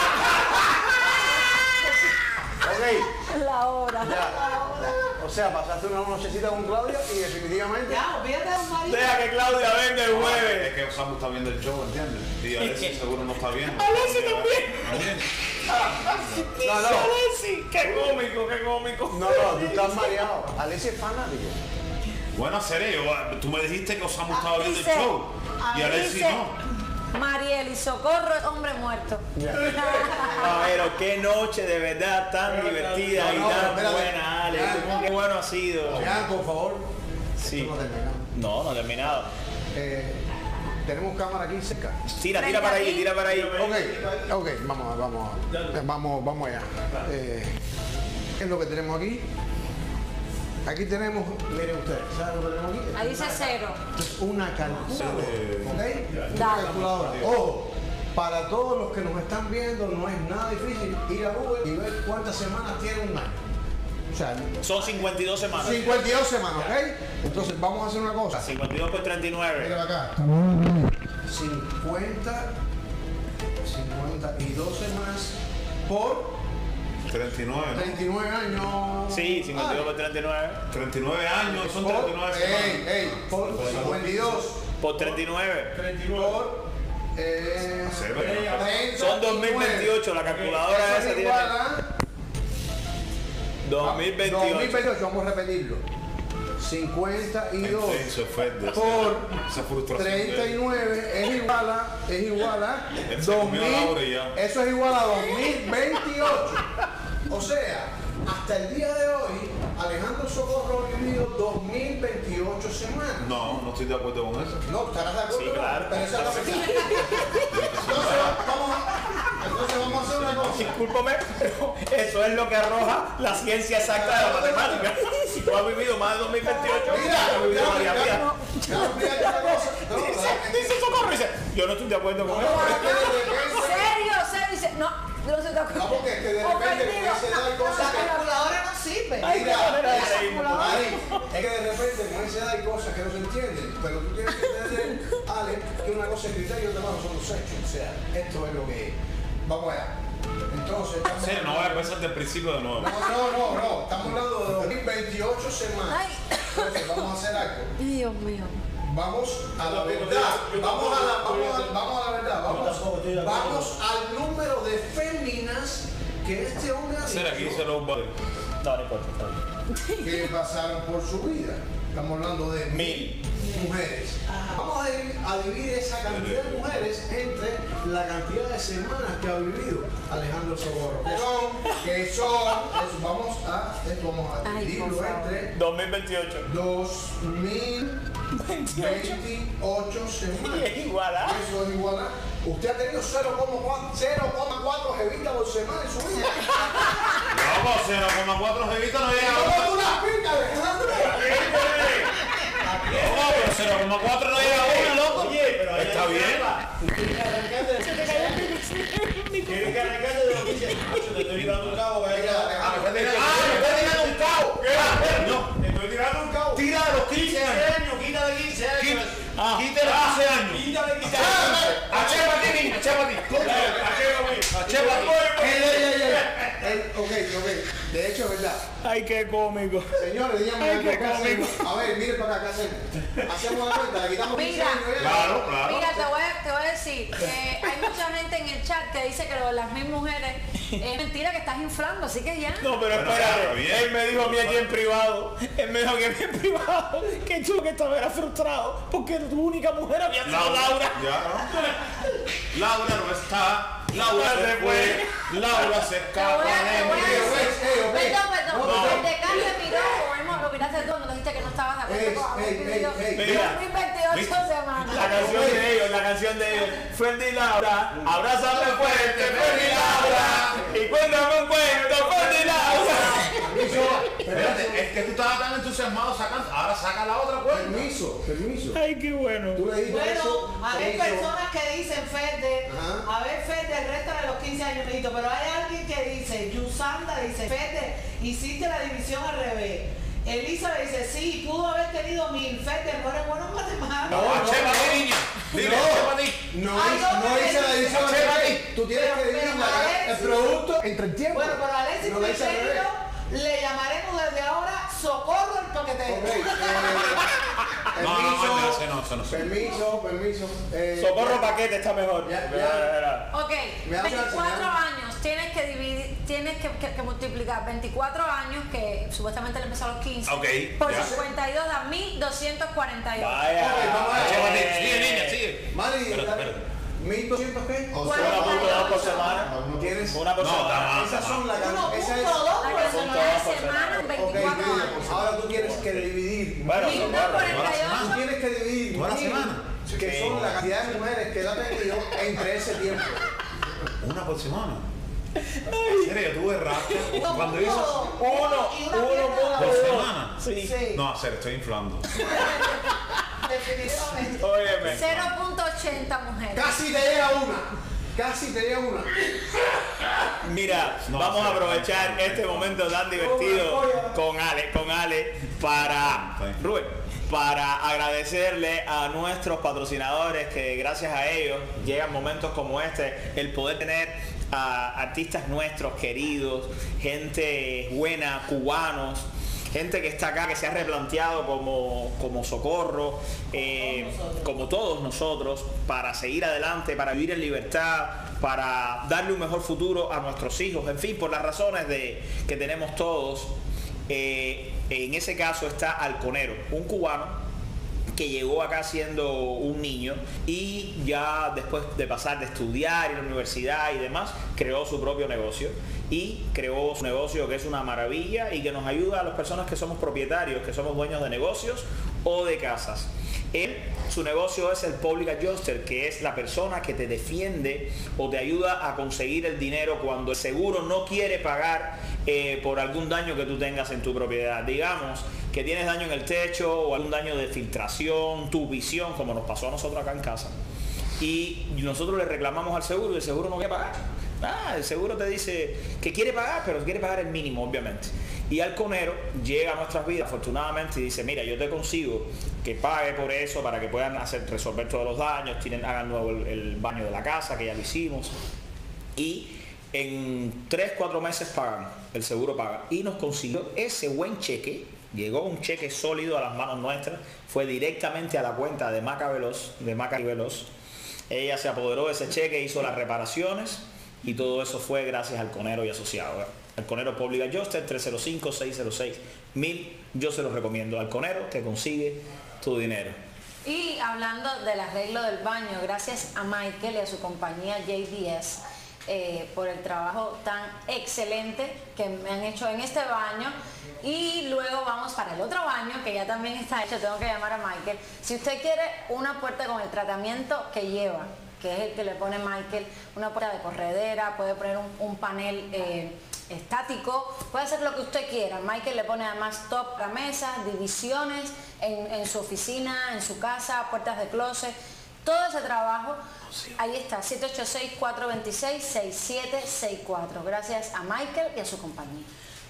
Ok, La hora. ya. O sea, pasaste una nochecita con Claudia y definitivamente. Ya, olvídate del marido. Deja que Claudia venga el Es jueves. que Osamu está viendo el show, ¿entiendes? Y Alexis seguro no está viendo. Alexis también. También. No, no. Alexis, qué cómico, qué cómico. No, no, tú estás mareado. Alexis es fanático. Bueno, seré yo. Tú me dijiste que Osamu estaba viendo el Dice- show. Y Alexis Dice no. Mariel y Socorro, hombre muerto. Ah, pero qué noche de verdad tan divertida No, y no, tan espérate. buena, Alex. Ya. Qué bueno ha sido. Ya, por favor. Sí. Esto no terminamos. No, no ha terminado. Eh, tenemos cámara aquí cerca. Tira, tira para ahí, tira para ahí. Ok, ok, vamos, vamos, vamos, vamos allá. Eh, ¿Qué es lo que tenemos aquí? Aquí tenemos, miren ustedes, ¿saben lo que tenemos aquí? Ahí dice cero. Es una calculadora, ¿ok? Una Dale. calculadora. Ojo, para todos los que nos están viendo no es nada difícil ir a Google y ver cuántas semanas tiene un año. O sea, Son cincuenta y dos semanas. cincuenta y dos semamas, ¿ok? Entonces vamos a hacer una cosa. cincuenta y dos por treinta y nueve. Mira acá. cincuenta, cincuenta y dos semanas por treinta y nueve. treinta y nueve años. Sí, cincuenta y dos por treinta y nueve. treinta y nueve años, son Por- treinta y nueve semanas. Ey, ey, por cincuenta y dos. Por treinta y nueve. Por eh, Cero, treinta Son y dos mil veintiocho, la calculadora Eso esa es tiene. igual a dos mil dos mil veintiocho. veintiocho, vamos a repetirlo. cincuenta y dos Intenso efecto. por Esa frustración. treinta y nueve es igual a, es igual a Él se dos comió mil, la hora y ya. eso es igual a dos mil veintiocho. O sea, hasta el día de hoy, Alejandro Socorro ha vivido dos mil veintiocho semanas. No, no estoy de acuerdo con eso. No, estarás de acuerdo. Sí, claro. Pero esa es la verdad. Entonces, vamos a, entonces vamos a hacer una cosa. Discúlpame, pero eso es lo que arroja la ciencia exacta de la matemática. Si tú has vivido más de dos mil veintiocho, Mira, has vivido mira, varias mira, vidas. Déjame explicarte una cosa. No, Dice, la- dice Socorro, dice, yo no estoy de acuerdo con eso. ¿Serio? ¿Serio? Dice, no, no se te ocurre. No, porque es que de repente con esa edad hay cosas La que... calculadora no sirve. Mira, Mari, es que de repente con esa edad hay cosas que no se entienden, pero tú tienes que entender, Ale, que una cosa es criterio y otra cosa son los hechos. O sea, esto es lo que es. Vamos allá. Entonces, estamos... Sí, no voy a empezar del principio de nuevo. No, no, no, no. Estamos hablando de dos mil veintiocho semanas. Entonces, vamos a hacer algo. Dios mío. Vamos a la verdad. Vamos a la, vamos a, vamos a la verdad. Vamos, vamos al número de féminas que este hombre ha Hacer aquí dicho se lo va No, no importa. que pasaron por su vida. Estamos hablando de mil mujeres. Vamos a, ir a dividir esa cantidad de mujeres entre la cantidad de semanas que ha vivido Alejandro Socorro. Que son, que son, eso, vamos a, esto vamos a dividirlo entre dos mil veintiocho. dos mil veintiocho semanas. Es igual a. Eso es igual a. Usted ha tenido cero coma cuatro jevitas por semana en su vida. No, cero coma cuatro jevitas no llega a ¿Cómo tú las pintas, Alejandro? No, pero cero coma cuatro no llega a una, loco. Oye, pero ahí Está hay bien. trampa. Tienes que arrancarte de- Tienes que arrancarte de lo que dice. Te estoy tirando un cabo. que hay que- Ah, me está tirando un cabo. No, te estoy tirando un cabo. Tira de los quince años. Quita de quince años. Ah, quita de los quince años. Quita de quince Ah, años. Achepa a ti, niña, achepa a ti. Achepa a ti. Ey, ey, ey, ey. Ey, ok, ok. De hecho, es verdad. Ay, qué cómico. Señores, díganme Ay, algo qué que hacemos. cómico. A ver, miren para acá, ¿qué hacemos? Hacemos la cuenta, le quitamos quince Mira, años. ¿eh? Claro, claro. Mira, te voy, a, te voy a decir que hay mucha gente en el chat que dice que lo de las mil mujeres es mentira, que estás inflando, así que ya. No, pero Bueno, espérate, está bien. él me dijo a mí aquí en privado, él me dijo a mí en privado que yo que estaba era frustrado porque tu única mujer había sido Laura. Ya, ¿no? Laura no está. Laura se fue. Laura se Te voy escapa a- te de voy a mí. decir- Perdón, perdón. No. El decano me miró, como hemos- lo miraste tú cuando dijiste que no estabas de acuerdo Ey, con haber ey, vivido ey, ey. Mira, dos mil veintiocho ¿viste? semanas. La canción de ellos, la canción de ellos. Fendi Laura, abrázame fuerte, Fendi Laura. Y cuéntame un cuento, Fendi Laura. Espérate, es que tú estabas tan entusiasmado sacando. Ahora saca la otra cuenta. Permiso, permiso. Ay, qué bueno. Tú le dijiste eso. Bueno, a ver eso. personas que dicen Fede, Ajá. a ver Fede, resta de los quince años, mijito, pero hay alguien que dice, Yusanda dice, Fede, hiciste la división al revés. Elizabeth dice, sí, pudo haber tenido mil. Fede, no eres bueno en matemáticas. No, achepa a ti, niña. Dile, achepa a ti. No, Ay, no, no pero hice la Alexis, división al Alexis, revés. Tú tienes pero- que dividir pero la- el Alexis- producto entre el tiempo. Bueno, pero Alexis No la hice al revés. Frigerio le llamaremos desde ahora Socorro el Toquetero. Ok, eh, No, no, no, permiso, no, ese no, ese no. permiso, permiso. eh, Socorro paquete está mejor. Ya, ya. Mira, mira. Ok, Me da veinticuatro chance, años, tienes que dividir, tienes que, que- que multiplicar veinticuatro años, que supuestamente le empezó a los quince, Ok, por ya. cincuenta y dos da mil doscientos cuarenta y ocho. Vaya. Ok, vamos a ver. Achepa a ti. Sigue, niña, sigue. Mari, Espérate, espérate. ¿mil doscientos qué? O Bueno, sea, Una punto dos por semana. no tienes. Una por No, semana. está mal. Esas son las Uno can- esa es. punto dos La por cantidad semana. de semanas en Ok, veinticuatro mira, años. ahora tú tienes que dividir. Bueno, mil Socorro. cuarenta y ocho. Tú tienes que dividir ¿Toda la mil, semana? que Sí. son la cantidad de mujeres que él ha tenido entre ese tiempo. Una por semana. En serio, yo tuve rapia. Cuando hizo Uno, Y una uno pierna punto por dos. semana. Sí. Sí, No, en serio, estoy inflando. definitivamente. Óyeme. cero punto ochenta mujeres. Casi te llega una. Casi te llega una. Mira, No, vamos a sí, aprovechar sí. este momento tan divertido con Ale, con Ale para Sí. Rubén, para agradecerle a nuestros patrocinadores que gracias a ellos llegan momentos como este, el poder tener a artistas nuestros queridos, gente buena, cubanos, gente que está acá, que se ha replanteado como, como Socorro, eh, como todos nosotros, para seguir adelante, para vivir en libertad, para darle un mejor futuro a nuestros hijos, en fin, por las razones de, que tenemos todos. Eh, en ese caso está Alconero, un cubano que llegó acá siendo un niño y ya después de pasar de estudiar en la universidad y demás, creó su propio negocio y creó su negocio que es una maravilla y que nos ayuda a las personas que somos propietarios, que somos dueños de negocios o de casas. Él, su negocio es el Public Adjuster, que es la persona que te defiende o te ayuda a conseguir el dinero cuando el seguro no quiere pagar eh, por algún daño que tú tengas en tu propiedad. Digamos que tienes daño en el techo o algún daño de filtración, tu visión, como nos pasó a nosotros acá en casa. Y nosotros le reclamamos al seguro y el seguro no quiere pagar. Ah, el seguro te dice que quiere pagar, pero quiere pagar el mínimo, obviamente. Y Halconero llega a nuestras vidas, afortunadamente, y dice, mira, yo te consigo que pague por eso para que puedan hacer, resolver todos los daños, tienen, hagan nuevo el, el baño de la casa, que ya lo hicimos. Y en tres, cuatro meses pagan, el seguro paga. Y nos consiguió ese buen cheque, llegó un cheque sólido a las manos nuestras, fue directamente a la cuenta de Maca Veloz, de Maca y Veloz. Ella se apoderó de ese cheque, hizo las reparaciones y todo eso fue gracias al Halconero y Asociado. ¿eh? Halconero Public Adjuster, tres cero cinco, seis cero seis, mil. Yo se los recomiendo. Halconero te consigue tu dinero. Y hablando del arreglo del baño, gracias a Michael y a su compañía J D S eh, por el trabajo tan excelente que me han hecho en este baño. Y luego vamos para el otro baño que ya también está hecho. Tengo que llamar a Michael. Si usted quiere una puerta con el tratamiento que lleva, que es el que le pone Michael, una puerta de corredera, puede poner un, un panel eh, estático, puede hacer lo que usted quiera. Michael le pone además top a mesa, divisiones en, en su oficina, en su casa, puertas de closet, todo ese trabajo. Ahí está, siete ocho seis, cuatro dos seis, seis siete seis cuatro. Gracias a Michael y a su compañía.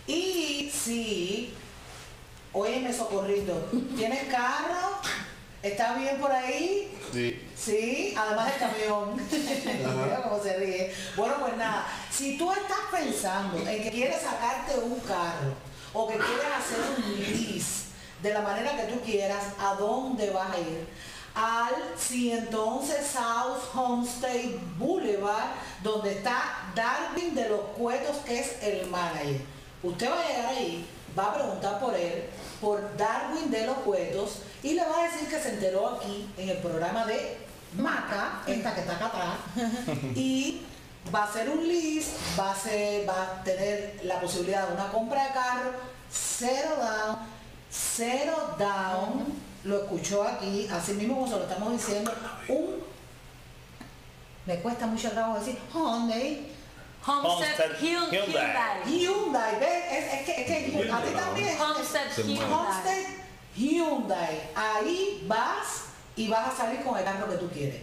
Y si, óyeme Socorrito, ¿tienes carro? ¿Está bien por ahí? Sí. Sí, además del camión. Mira cómo se ríe. Bueno, pues nada, si tú estás pensando en que quieres sacarte un carro o que quieres hacer un lease de la manera que tú quieras, ¿a dónde vas a ir? Al ciento once South Homestead Boulevard, donde está Darwin de los Cuetos, que es el manager. Usted va a llegar ahí, va a preguntar por él, por Darwin de los Cuetos, y le va a decir que se enteró aquí en el programa de Maca, esta que está acá atrás, y va a ser un lease, va a, ser, va a tener la posibilidad de una compra de carro, cero down, cero down, lo escuchó aquí, así mismo como se lo estamos diciendo, un, me cuesta mucho trabajo decir, Hyundai, Homestead Hyundai. Hyundai. Hyundai, ¿ves? Es, es que, es que a ti también. Homestead Hyundai. Homestead Hyundai. Ahí vas y vas a salir con el carro que tú quieres.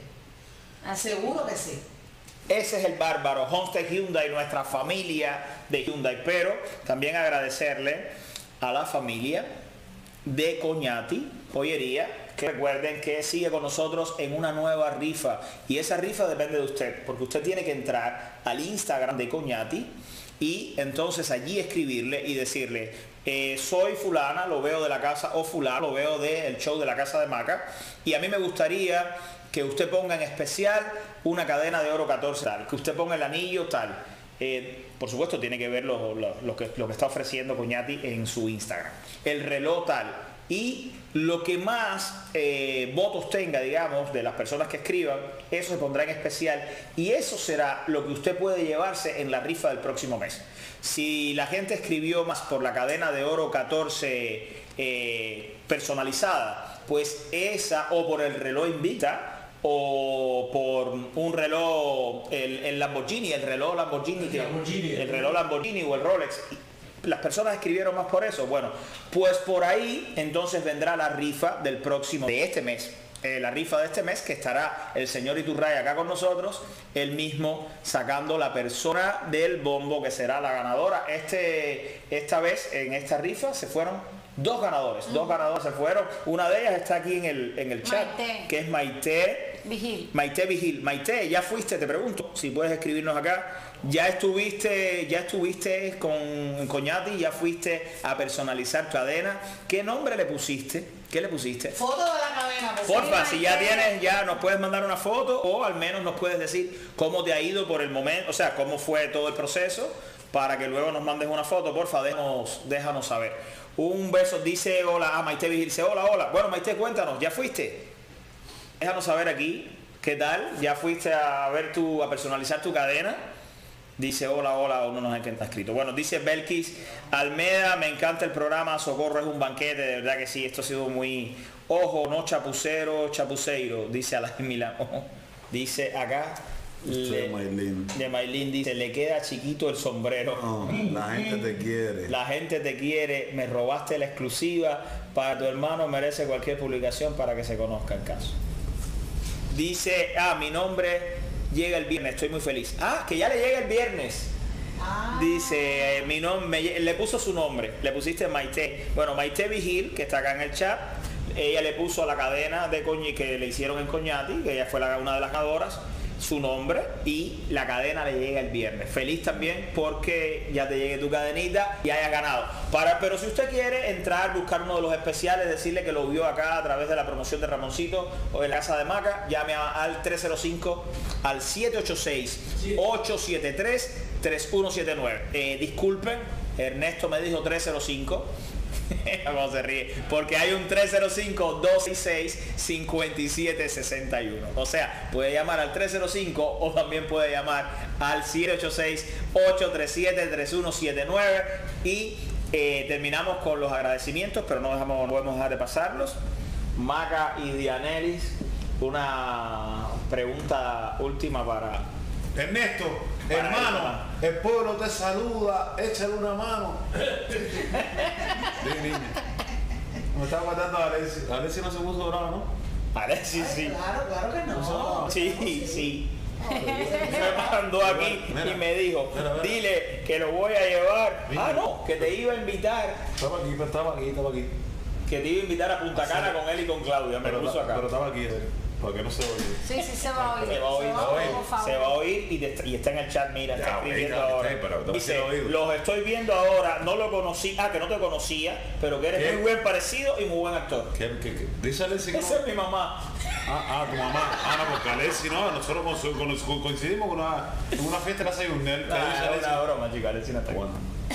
Seguro que sí. Ese es el bárbaro, Homestead Hyundai, nuestra familia de Hyundai. Pero también agradecerle a la familia de Coñati Joyería, que recuerden que sigue con nosotros en una nueva rifa, y esa rifa depende de usted, porque usted tiene que entrar al Instagram de Coñati y entonces allí escribirle y decirle eh, soy fulana, lo veo de la casa, o fulano, lo veo del show de la casa de Maca, y a mí me gustaría que usted ponga en especial una cadena de oro catorce tal, que usted ponga el anillo tal. Eh, por supuesto tiene que ver lo, lo, lo, que, lo que está ofreciendo Coñati en su Instagram, el reloj tal, y lo que más eh, votos tenga, digamos, de las personas que escriban, eso se pondrá en especial, y eso será lo que usted puede llevarse en la rifa del próximo mes. Si la gente escribió más por la cadena de oro catorce eh, personalizada, pues esa, o por el reloj Invicta, o por un reloj, el, el Lamborghini, el reloj Lamborghini, el, Lamborghini, el reloj Lamborghini o el Rolex, las personas escribieron más por eso. Bueno, pues por ahí entonces vendrá la rifa del próximo, de este mes. Eh, la rifa de este mes, que estará el señor Iturray acá con nosotros, él mismo sacando la persona del bombo que será la ganadora. Este, esta vez en esta rifa se fueron dos ganadores, uh-huh. dos ganadores se fueron. Una de ellas está aquí en el, en el chat, Maite. Que es Maite Vigil. Maite Vigil. Maite, ya fuiste, te pregunto, si puedes escribirnos acá. Ya estuviste, ya estuviste con Coñati, ya fuiste a personalizar tu cadena. ¿Qué nombre le pusiste? ¿Qué le pusiste? Foto de la cadena. Pues Porfa, sí, si ya tienes, ya nos puedes mandar una foto, o al menos nos puedes decir cómo te ha ido por el momento, o sea, cómo fue todo el proceso para que luego nos mandes una foto, porfa, déjanos, déjanos saber. Un beso, dice hola, ah, Maite Vigil dice hola, hola. Bueno, Maite, cuéntanos, ¿ya fuiste? Déjanos saber aquí, ¿qué tal? ¿Ya fuiste a ver tu, a personalizar tu cadena? Dice hola, hola, uno nos ha escrito. Bueno, dice Belkis Almeda, me encanta el programa, Socorro es un banquete, de verdad que sí, esto ha sido muy... Ojo, no chapucero, chapuceiro, dice Alain Milán. Ojo. Dice acá... Le, de Maylin dice, le queda chiquito el sombrero. Oh, la gente te quiere. La gente te quiere, me robaste la exclusiva, para tu hermano merece cualquier publicación para que se conozca el caso. Dice, ah, mi nombre llega el viernes, estoy muy feliz. Ah, que ya le llega el viernes. Ah. Dice, eh, mi nombre, le puso su nombre, le pusiste Maite. Bueno, Maite Vigil, que está acá en el chat, ella le puso a la cadena de coñi que le hicieron en Coñati, que ella fue la, una de las ganadoras, su nombre, y la cadena le llega el viernes. Feliz también porque ya te llegue tu cadenita y hayas ganado. Para, pero si usted quiere entrar, buscar uno de los especiales, decirle que lo vio acá a través de la promoción de Ramoncito o de la Casa de Maca, llame al tres cero cinco, al siete ocho seis, ocho siete tres, tres uno siete nueve. Eh, disculpen, Ernesto me dijo tres cero cinco. Cómo se ríe, porque hay un tres cero cinco, dos seis seis, cinco siete seis uno. O sea, puede llamar al tres cero cinco o también puede llamar al siete ocho seis, ocho tres siete, tres uno siete nueve. Y eh, terminamos con los agradecimientos, pero no, dejamos, no podemos dejar de pasarlos. Maca y Dianelis, una pregunta última para Ernesto, para hermano, él, el pueblo te saluda, échale una mano. Sí, niña. Me estaba matando a Alessi. Alessi no se puso bravo, ¿no? Alessi sí. Claro, claro que no. Sí, sí. Me mandó aquí mira, y me dijo, mira, mira. Dile que lo voy a llevar. Mira. Ah, no, que te iba a invitar. Estaba aquí, pero estaba aquí, estaba aquí. Que te iba a invitar a Punta Cana sí. Con él y con Claudia. Me pero, puso acá. Pero estaba aquí, eh. Para que no se oye. Sí, sí, se va a oír. Se va a oír, se va a oír, se va a oír, se va a oír y, de, y está en el chat, mira, ya, está escribiendo ya, ahora. está, pero dice, los estoy viendo ahora, no lo conocí, ah, que no te conocía, pero que eres ¿qué? Muy buen parecido y muy buen actor. ¿Qué, qué, qué? Dice Alessi. Esa es mi mamá. Ah, ah, tu mamá. Ah, no, porque Alessi, no, nosotros coincidimos con una, en una fiesta que hace un nerd. Ah, es una broma, chica, Alessi no está bueno.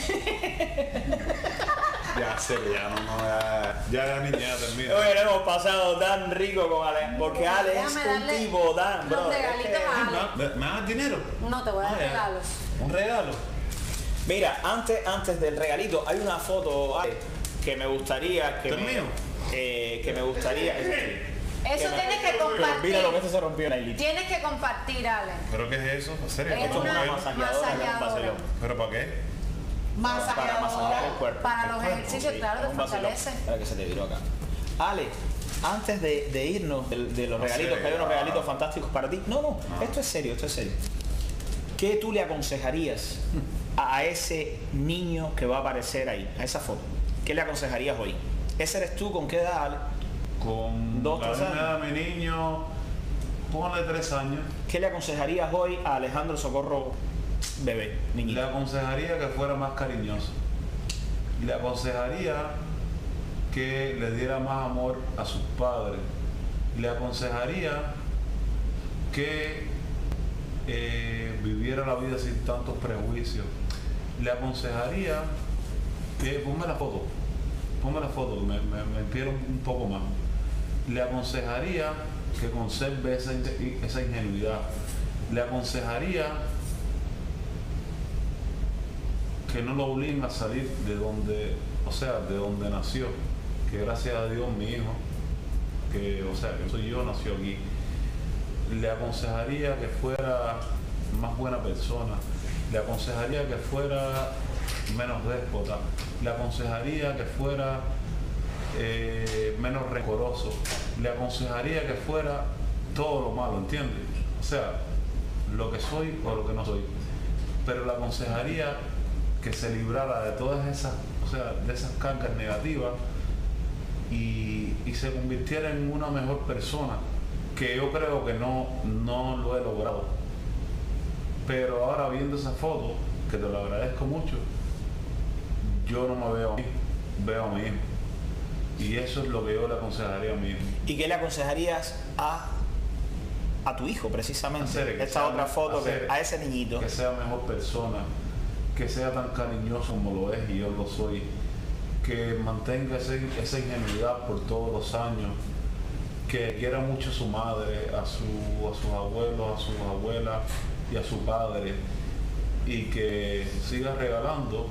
Ya sé, ya no, no, ya, ya la niña termina. Oye, lo hemos pasado tan rico con Ale, porque Ale es un tipo tan, bro. Es que, ¿Me, ¿Me das dinero? No, te voy a dar ah, regalos. ¿Un regalo? Mira, antes, antes del regalito, hay una foto, Ale, que me gustaría que ¿Es me, mío? Eh, que me gustaría. Eso que tienes me, que compartir. Mira lo que esto se rompió en la hilita. Tienes que compartir, Ale. ¿Pero qué es eso? ¿En serio? Es esto una, es una masajeadora. masajeadora. ¿Pero para qué? Para masajear el cuerpo. Para los ejercicios, sí, claro, te fortalece. Espera que se te viró acá. Ale, antes de, de irnos de, de los no regalitos, sé, que hay unos regalitos ah. fantásticos para ti. No, no, ah. esto es serio, esto es serio. ¿Qué tú le aconsejarías a ese niño que va a aparecer ahí, a esa foto? ¿Qué le aconsejarías hoy? ¿Ese eres tú? ¿Con qué edad, Ale? Con dos, la tres años. edad de mi niño, ponle tres años. ¿Qué le aconsejarías hoy a Alejandro Socorro bebé, niñito? Le aconsejaría que fuera más cariñoso. Le aconsejaría que le diera más amor a sus padres. Le aconsejaría que eh, viviera la vida sin tantos prejuicios. Le aconsejaría que, ponme la foto, ponme la foto, me, me, me quiero un poco más. Le aconsejaría que conserve esa, esa ingenuidad. Le aconsejaría que no lo obliguen a salir de donde, o sea, de donde nació, que gracias a Dios mi hijo, que, o sea, que soy yo, nació aquí. Le aconsejaría que fuera más buena persona, le aconsejaría que fuera menos déspota, le aconsejaría que fuera eh, menos rencoroso, le aconsejaría que fuera todo lo malo, ¿entiendes? O sea, lo que soy o lo que no soy, pero le aconsejaría que se librara de todas esas, o sea, de esas cargas negativas y, y se convirtiera en una mejor persona, que yo creo que no, no lo he logrado. Pero ahora viendo esa foto, que te lo agradezco mucho, yo no me veo a mí, veo a mi hijo. Y eso es lo que yo le aconsejaría a mi hijo. ¿Y qué le aconsejarías a, a tu hijo, precisamente? Hacer, Esta otra foto, hacer, que, a ese niñito. Que sea mejor persona, que sea tan cariñoso como lo es y yo lo soy, que mantenga ese, esa ingenuidad por todos los años, que quiera mucho a su madre, a, su, a sus abuelos, a sus abuelas y a su padre, y que siga regalando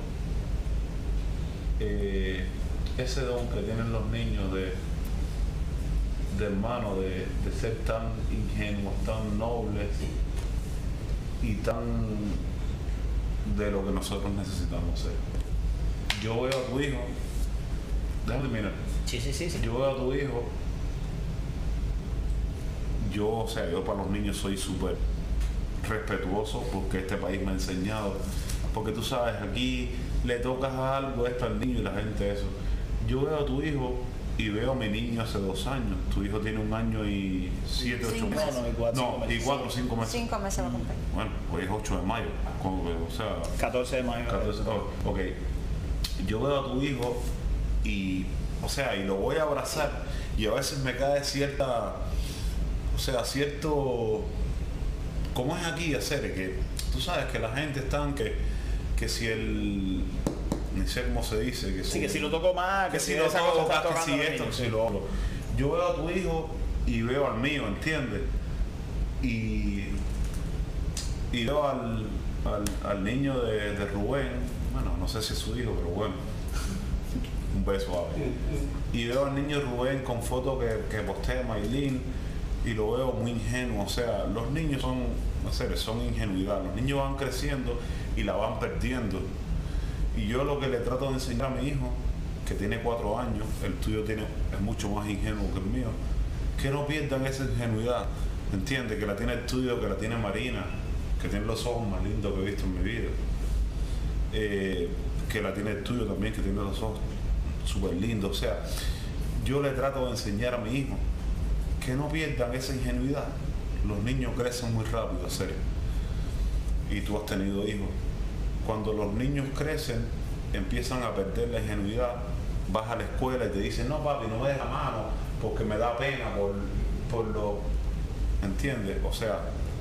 eh, ese don que tienen los niños de, de hermano, de, de ser tan ingenuos, tan nobles y tan de lo que nosotros necesitamos ser. Yo veo a tu hijo, déjame terminar. Sí, sí, sí, sí. Yo veo a tu hijo, yo, o sea, yo para los niños soy súper respetuoso porque este país me ha enseñado, porque tú sabes, aquí le tocas algo esto al niño y la gente eso. Yo veo a tu hijo y veo a mi niño hace dos años. Tu hijo tiene un año y siete, ocho meses. No, no, y cuatro, no, cinco meses. y cuatro, cinco meses. Cinco meses va a cumplir. Bueno, hoy es ocho de mayo. O sea, catorce de mayo. catorce, oh, ok. Yo veo a tu hijo y, o sea, y lo voy a abrazar y a veces me cae cierta, o sea, cierto, ¿cómo es aquí hacer? Que tú sabes que la gente está en que, que si el, ni sé cómo se dice, que si, sí, que si lo toco más, que, que si si lo esa cosa está toco, que si tocando esto, que niños, si sí. lo otro. Yo veo a tu hijo y veo al mío, ¿entiendes? Y, y veo al, al, al niño de, de Rubén, bueno, no sé si es su hijo, pero bueno, un beso a él. Y veo al niño Rubén con fotos que, que postea Maylin y lo veo muy ingenuo. O sea, los niños son, no sé, son ingenuidad. Los niños van creciendo y la van perdiendo. Y yo lo que le trato de enseñar a mi hijo, que tiene cuatro años, el tuyo tiene, es mucho más ingenuo que el mío, que no pierdan esa ingenuidad. ¿Entiendes? Que la tiene el tuyo, que la tiene Marina, que tiene los ojos más lindos que he visto en mi vida. Eh, que la tiene el tuyo también, que tiene los ojos súper lindos. O sea, yo le trato de enseñar a mi hijo que no pierdan esa ingenuidad. Los niños crecen muy rápido, serio. Y tú has tenido hijos. Cuando los niños crecen, empiezan a perder la ingenuidad. Vas a la escuela y te dicen, no papi, no me des la mano porque me da pena por, por lo... ¿Entiendes? O sea,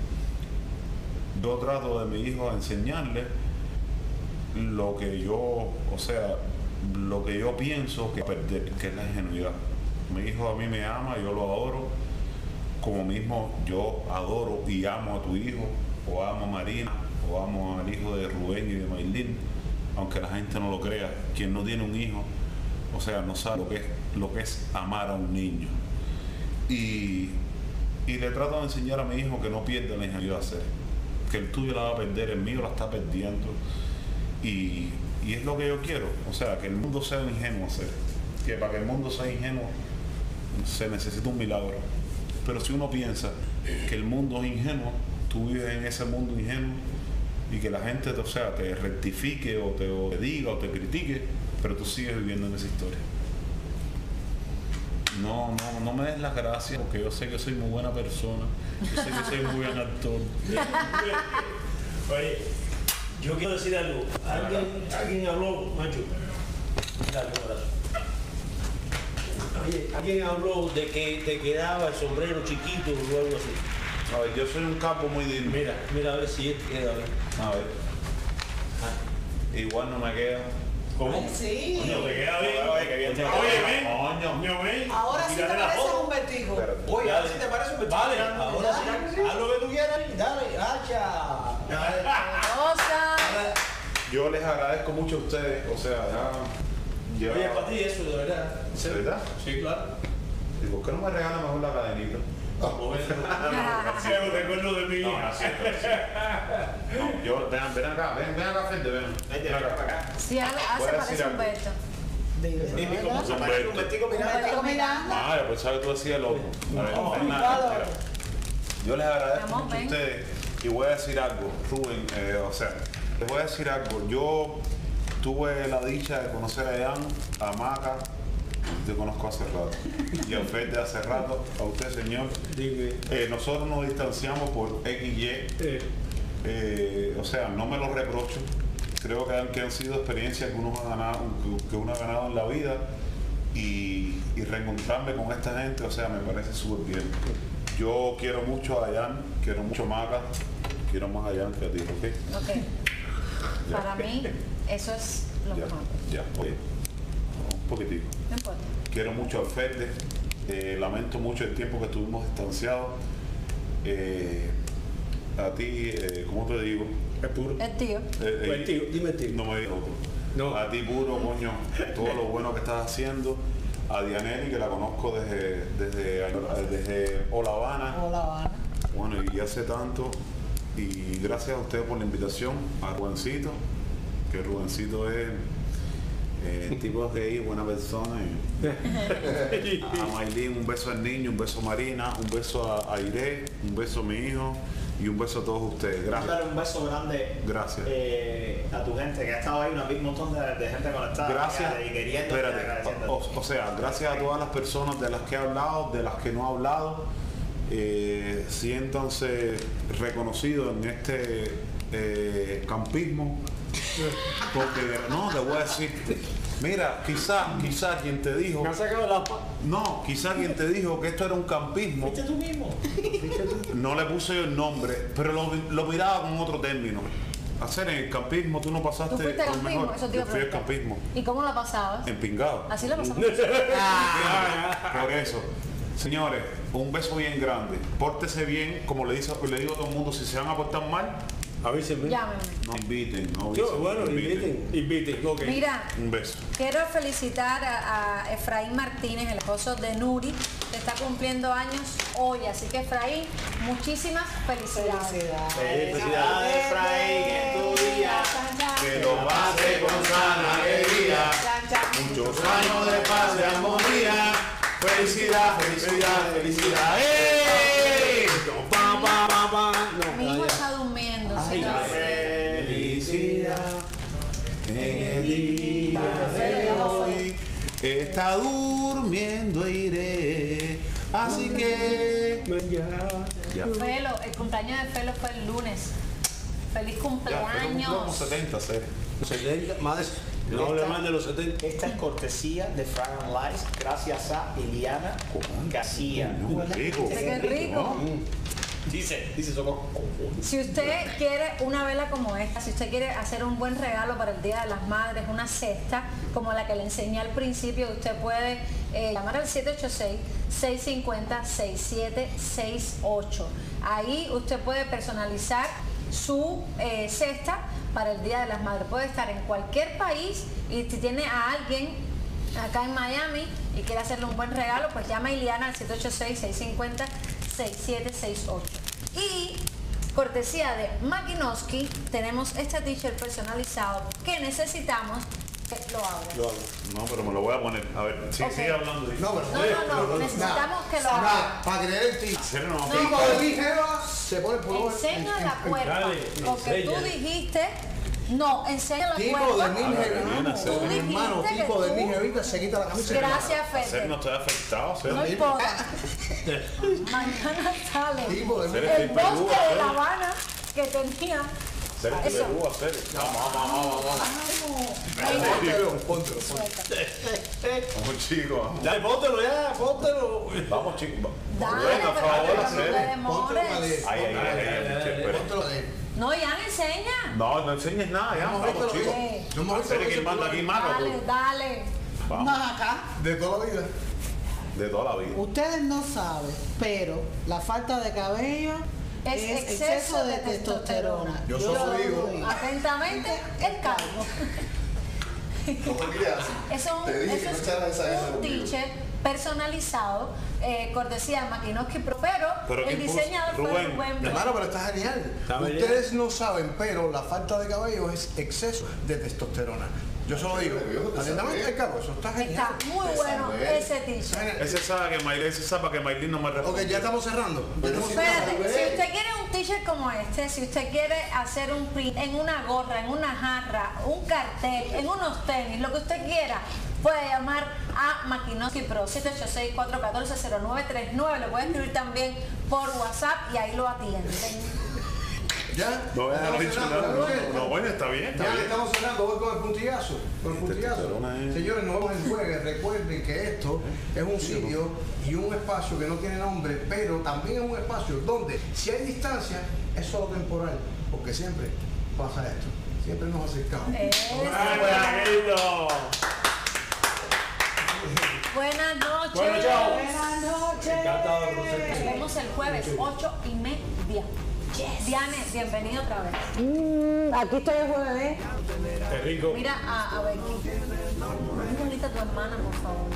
yo trato de mi hijo a enseñarle lo que yo, o sea, lo que yo pienso que perder, que es la ingenuidad. Mi hijo a mí me ama, yo lo adoro, como mismo yo adoro y amo a tu hijo, o amo a Marina, o amo al hijo de Rubén y de Maylin, aunque la gente no lo crea. Quien no tiene un hijo, o sea, no sabe lo que es, lo que es amar a un niño. Y, y le trato de enseñar a mi hijo que no pierda la ingenuidad, que el tuyo la va a perder, el mío la está perdiendo. Y, y es lo que yo quiero, o sea, que el mundo sea ingenuo, ser, que para que el mundo sea ingenuo se necesita un milagro. Pero si uno piensa que el mundo es ingenuo, tú vives en ese mundo ingenuo y que la gente, o sea, te rectifique o te, o te diga o te critique, pero tú sigues viviendo en esa historia. No, no, no me des las gracias porque yo sé que soy muy buena persona, yo sé que soy muy buen actor. Oye, yo quiero decir algo. Alguien, alguien habló, macho. Dale, un abrazo. Oye, alguien habló de que te quedaba el sombrero chiquito o algo así. A ver, yo soy un capo muy digno. Mira, mira a ver si él queda bien. A ver. Ah. Igual no me queda. ¿Cómo? Ay, sí. Coño, te queda bien. Oye, que bien te Oye, queda. ven. Coño, ven. Ahora sí te Tírate la parece foto. un vertigo. Oye, ahora sí te parece un vertigo. Vale, ahora sí. Haz lo que tú quieras. Dale, hacha. Cosa. Yo les agradezco mucho a ustedes, o sea, ya... Oye, para ti eso, de verdad. ¿De verdad? Sí, claro. ¿Y por qué no me regalan mejor la cadenita? Vamos a ver. No te acuerdo de mí. No, no, sí, sí. No, yo, ven, ven acá, ven, ven acá, Fede, ven. Ven acá, acá. Sí, hace Voy a decir parece algo. Humberto. Dime cómo se parece un vestido mirando. Humberto Miranda. Ah, yo pensaba que tú decías loco. A ver, No, ven no. acá, mira. Yo les agradezco Vamos, mucho a ven. ustedes y voy a decir algo, Rubén, eh, o sea, les voy a decir algo. Yo tuve la dicha de conocer a Jan, a Maca, te conozco hace rato, y a Fede de hace rato, a usted, señor. Eh, nosotros nos distanciamos por X Y, eh, o sea, no me lo reprocho. Creo que han, que han sido experiencias que uno ha ganado, que, que uno ha ganado en la vida, y, y reencontrarme con esta gente, o sea, me parece súper bien. Yo quiero mucho a Jan, quiero mucho a Maca, quiero más a Jan que a ti, ¿ok? Ok. Para mí, eso es lo Ya, mejor. ya, oye, un poquitico. No importa. Quiero mucho a Ferde, eh, lamento mucho el tiempo que estuvimos distanciados. Eh, a ti, eh, ¿cómo te digo? Es puro. El tío. Eh, eh, El tío, dime el tío. No me digas otro. No. A ti puro, coño, todo lo bueno que estás haciendo. A Dianelli, que la conozco desde, desde, desde Hola Habana. Hola, Habana. Bueno, y hace tanto. Y gracias a ustedes por la invitación. A Rubencito, que Rubencito es eh, tipo gay, buena persona. Y a Maylin, un beso al niño, un beso a Marina, un beso a, a Iré, un beso a mi hijo y un beso a todos ustedes. Gracias. Darle un beso grande Gracias. eh, a tu gente que ha estado ahí, un montón de, de gente conectada. Gracias. Y queriendo. Espérate. O, o sea, gracias a todas las personas de las que he hablado, de las que no he hablado. Eh, siéntanse reconocidos en este eh, campismo. Porque no, te voy a decir. Mira, quizás, quizás quien te dijo. Me ha sacado la pa- No, quizás quien te dijo que esto era un campismo. ¿Viste tú mismo? No le puse yo el nombre, pero lo, lo miraba con otro término. Hacer en el campismo, tú no pasaste ¿Tú fuiste al lo campismo? mejor. Eso te iba Yo a fui al preguntar. campismo, ¿Y cómo la pasabas? empingado. Así lo pasamos. Por eso. Señores, un beso bien grande. Pórtese bien, como le, dice, le digo a todo el mundo, si se van a portar mal, avísenme. Llámenme. no inviten, no Yo, avisen, bueno, inviten. inviten, inviten, ok. Mira, Un beso. quiero felicitar a, a Efraín Martínez, el esposo de Nuri, que está cumpliendo años hoy. Así que Efraín, muchísimas felicidades. Felicidades, Efraín, en tu día. Que lo pase con sana alegría. Muchos años de paz, de armonía. Felicidad, felicidad, felicidad. ¡Eh! Pa, pa, pa, pa. No, Mi hijo ya. está durmiendo. Ay, sí, la no. Felicidad en el día de hoy. Está durmiendo iré. Así que. Ya. Felo, el cumpleaños de Felo fue el lunes. Feliz Ya, pero cumplió como cumpleaños. setenta, serio. setenta, más de, no hable más de los setenta. Esta es cortesía de Fragrant Lights, gracias a Liliana García. Rico. Qué rico. Dice, dice Socorro. Si usted quiere una vela como esta, si usted quiere hacer un buen regalo para el Día de las Madres, una cesta como la que le enseñé al principio, usted puede eh, llamar al siete ocho seis, seis cinco cero, seis siete seis ocho. Ahí usted puede personalizar su eh, cesta para el Día de las Madres. Puede estar en cualquier país y si tiene a alguien acá en Miami y quiere hacerle un buen regalo, pues llama a Iliana al siete ocho seis, seis cinco cero, seis siete seis ocho. Y cortesía de Makinowski, tenemos este t-shirt personalizado que necesitamos que lo abra. Lo hago. No, pero me lo voy a poner. A ver, sí, Ok. sigue hablando. No, pero No, no, no, necesitamos que lo abra. Nada, para creer en ti. Serio, no, No, Tipo de mi jeva se pone por Enseña la cuerpa. Dale, Porque tú enseña. dijiste, no, enseña la Tipo cuerpa. de mi jevita, Tú mi hermano, dijiste que tipo de tú- mi jevita se quita la camisa. Gracias, Serio, Fede. no estoy afectado. Serio. No importa. Mañana sale Tipo de Serio, el estoy peludo, bosque de serio. La Habana que tenía. Serio, estoy Eso. peludo, serio. Vamos, vamos, vamos, vamos. Vamos. Póntelo, póntelo, Suelta. Vamos, chicos, vamos. Dale, póntelo ya, póntelo. Vamos, chicos. Dale, Bueno, por pero favor, no te hacer. demores. Ay, ay, ay, ay, ay, espera. póntelo de él. No, ya enseña. No, no enseñes nada, ya. Vamos, chicos. Sí. No me Serio, ¿quién manda aquí, Maca? Dale, dale. Vamos. Más acá. De toda la vida. De toda la vida. Ustedes no saben, pero la falta de cabello Es, exceso de, testosterona. Yo solo digo. Atentamente, el calvo. Eso, Te dije eso que no es echaras esa esa un conmigo. t-shirt personalizado, eh, cortesía de Makinowski Pro, pero, Pero el ¿quién puso? diseñador fue Rubén. Rubén. Hermano, pero está genial. Está bien. Ustedes no saben, pero la falta de cabello es exceso de testosterona. Yo solo digo, atentamente el carro, eso está genial. Está muy bueno ese t-shirt. Ese sabe que Maylin, ese sabe que Maylin no me responde. Ok, ya estamos cerrando. Ya estamos Espérate, cerrando. si usted quiere un t-shirt como este, si usted quiere hacer un print en una gorra, en una jarra, un cartel, en unos tenis, lo que usted quiera, puede llamar a Makinowski Pro siete ocho seis, cuatro uno cuatro, cero nueve tres nueve. Lo puede escribir también por WhatsApp y ahí lo atienden. ¿Ya? No voy a Estamos haber dicho cerrando, nada. ¿ok? No, bueno, está bien, está Ya bien. estamos cerrando, voy con el puntillazo. Con el puntillazo. testosterona es- Señores, nos vemos en jueves. Recuerden que esto es un sitio y un espacio que no tiene nombre, pero también es un espacio donde si hay distancia es solo temporal, porque siempre pasa esto. siempre nos acercamos. Buenas noches. Bueno, chao. Buenas noches. Encantado de conocerte. Nos vemos el jueves, ocho y media. Yes. Diane, bienvenido otra vez. Mm, aquí estoy el jueves. Qué rico. Mira a, a Becky. Muy bonita tu hermana, por favor.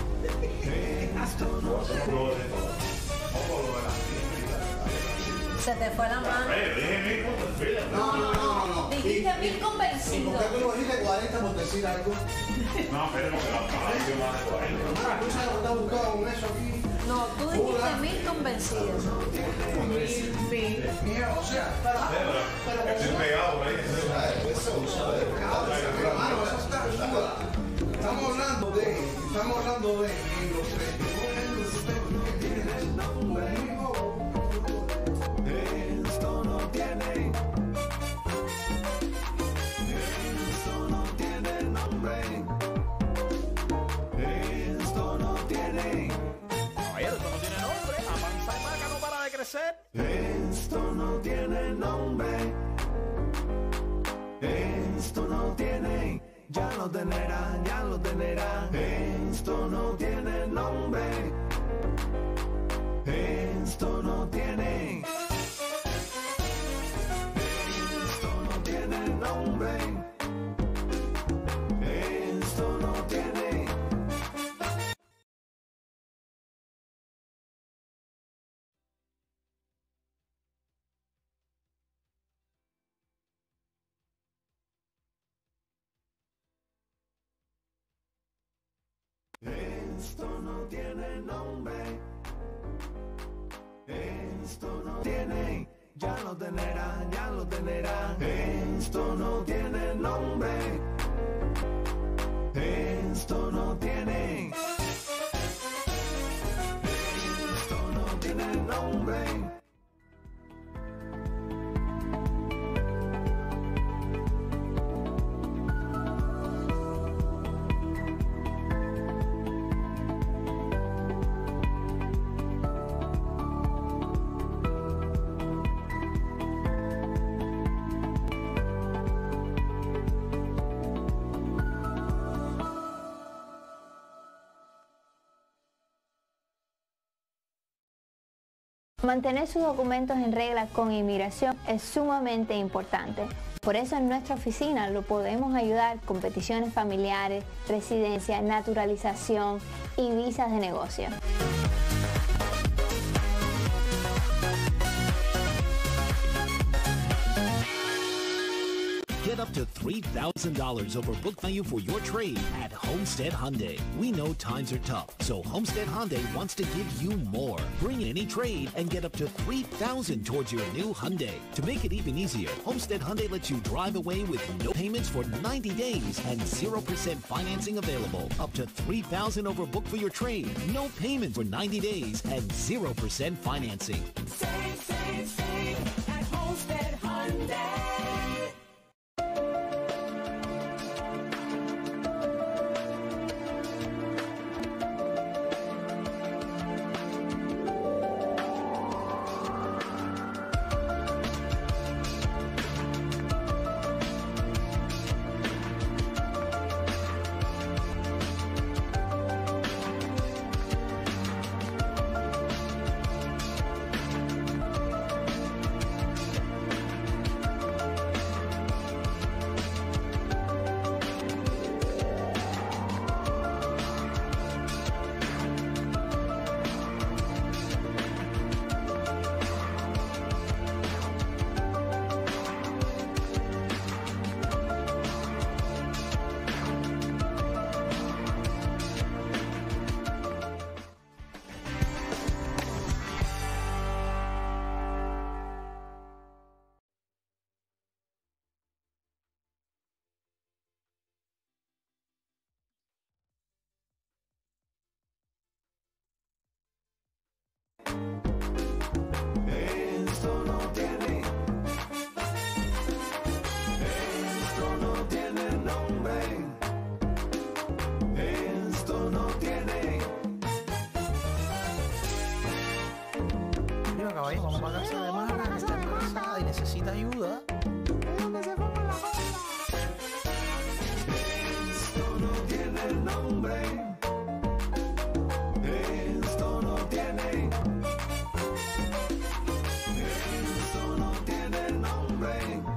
Se te fue la mano. No, no, no, no. Dijiste mil ¿Y convencidos. por qué tú no dijiste cuarenta por decir algo? No, espere, porque la palacio más de cuarenta. Ah, tú sabes que está buscando con eso aquí. No, tú dijiste mil convencidos. Mira, o sea, pero, pero, Estoy pegado por ahí. hermano, eso está duda. Estamos hablando de, estamos hablando de los Esto no tiene, esto no tiene nombre, esto no tiene, Caballero, esto no tiene nombre, avanza y marca, no para de crecer. esto no tiene nombre, esto no tiene, ya lo tendrá, ya lo tendrá, esto no tiene nombre, esto no tiene. Esto no tiene nombre. Esto no tiene. Esto no tiene nombre. Esto no tiene. Ya lo tendrá, ya lo tendrá. Esto no tiene nombre. Esto no tiene. Esto no tiene nombre. Mantener sus documentos en regla con inmigración es sumamente importante. Por eso en nuestra oficina lo podemos ayudar con peticiones familiares, residencia, naturalización y visas de negocio. Get up to three thousand dollars over book value for your trade at Homestead Hyundai. We know times are tough, so Homestead Hyundai wants to give you more. Bring in any trade and get up to three thousand dollars towards your new Hyundai. To make it even easier, Homestead Hyundai lets you drive away with no payments for ninety days and zero percent financing available. Up to three thousand dollars over book for your trade. No payment for ninety days and zero percent financing. Save, save, save at Homestead Hyundai. nombre. Esto no tiene. Esto no tiene nombre.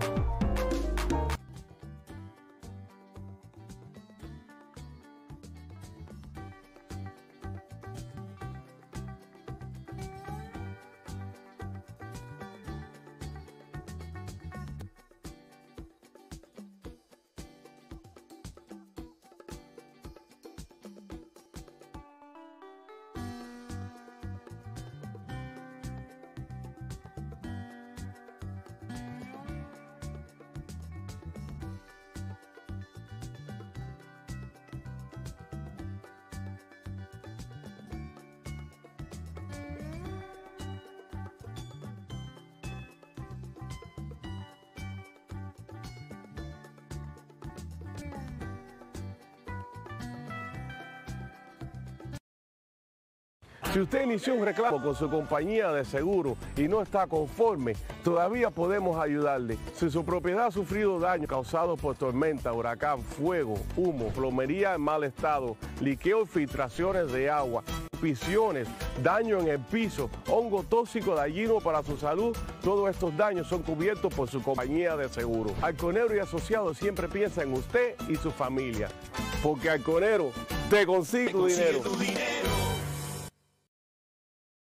Si usted inició un reclamo con su compañía de seguro y no está conforme, todavía podemos ayudarle. Si su propiedad ha sufrido daño causado por tormenta, huracán, fuego, humo, plomería en mal estado, liqueo, filtraciones de agua, pisiones, daño en el piso, hongo tóxico dañino para su salud, todos estos daños son cubiertos por su compañía de seguro. Halconero y Asociados siempre piensa en usted y su familia, porque Halconero te consigue tu dinero. Tu dinero.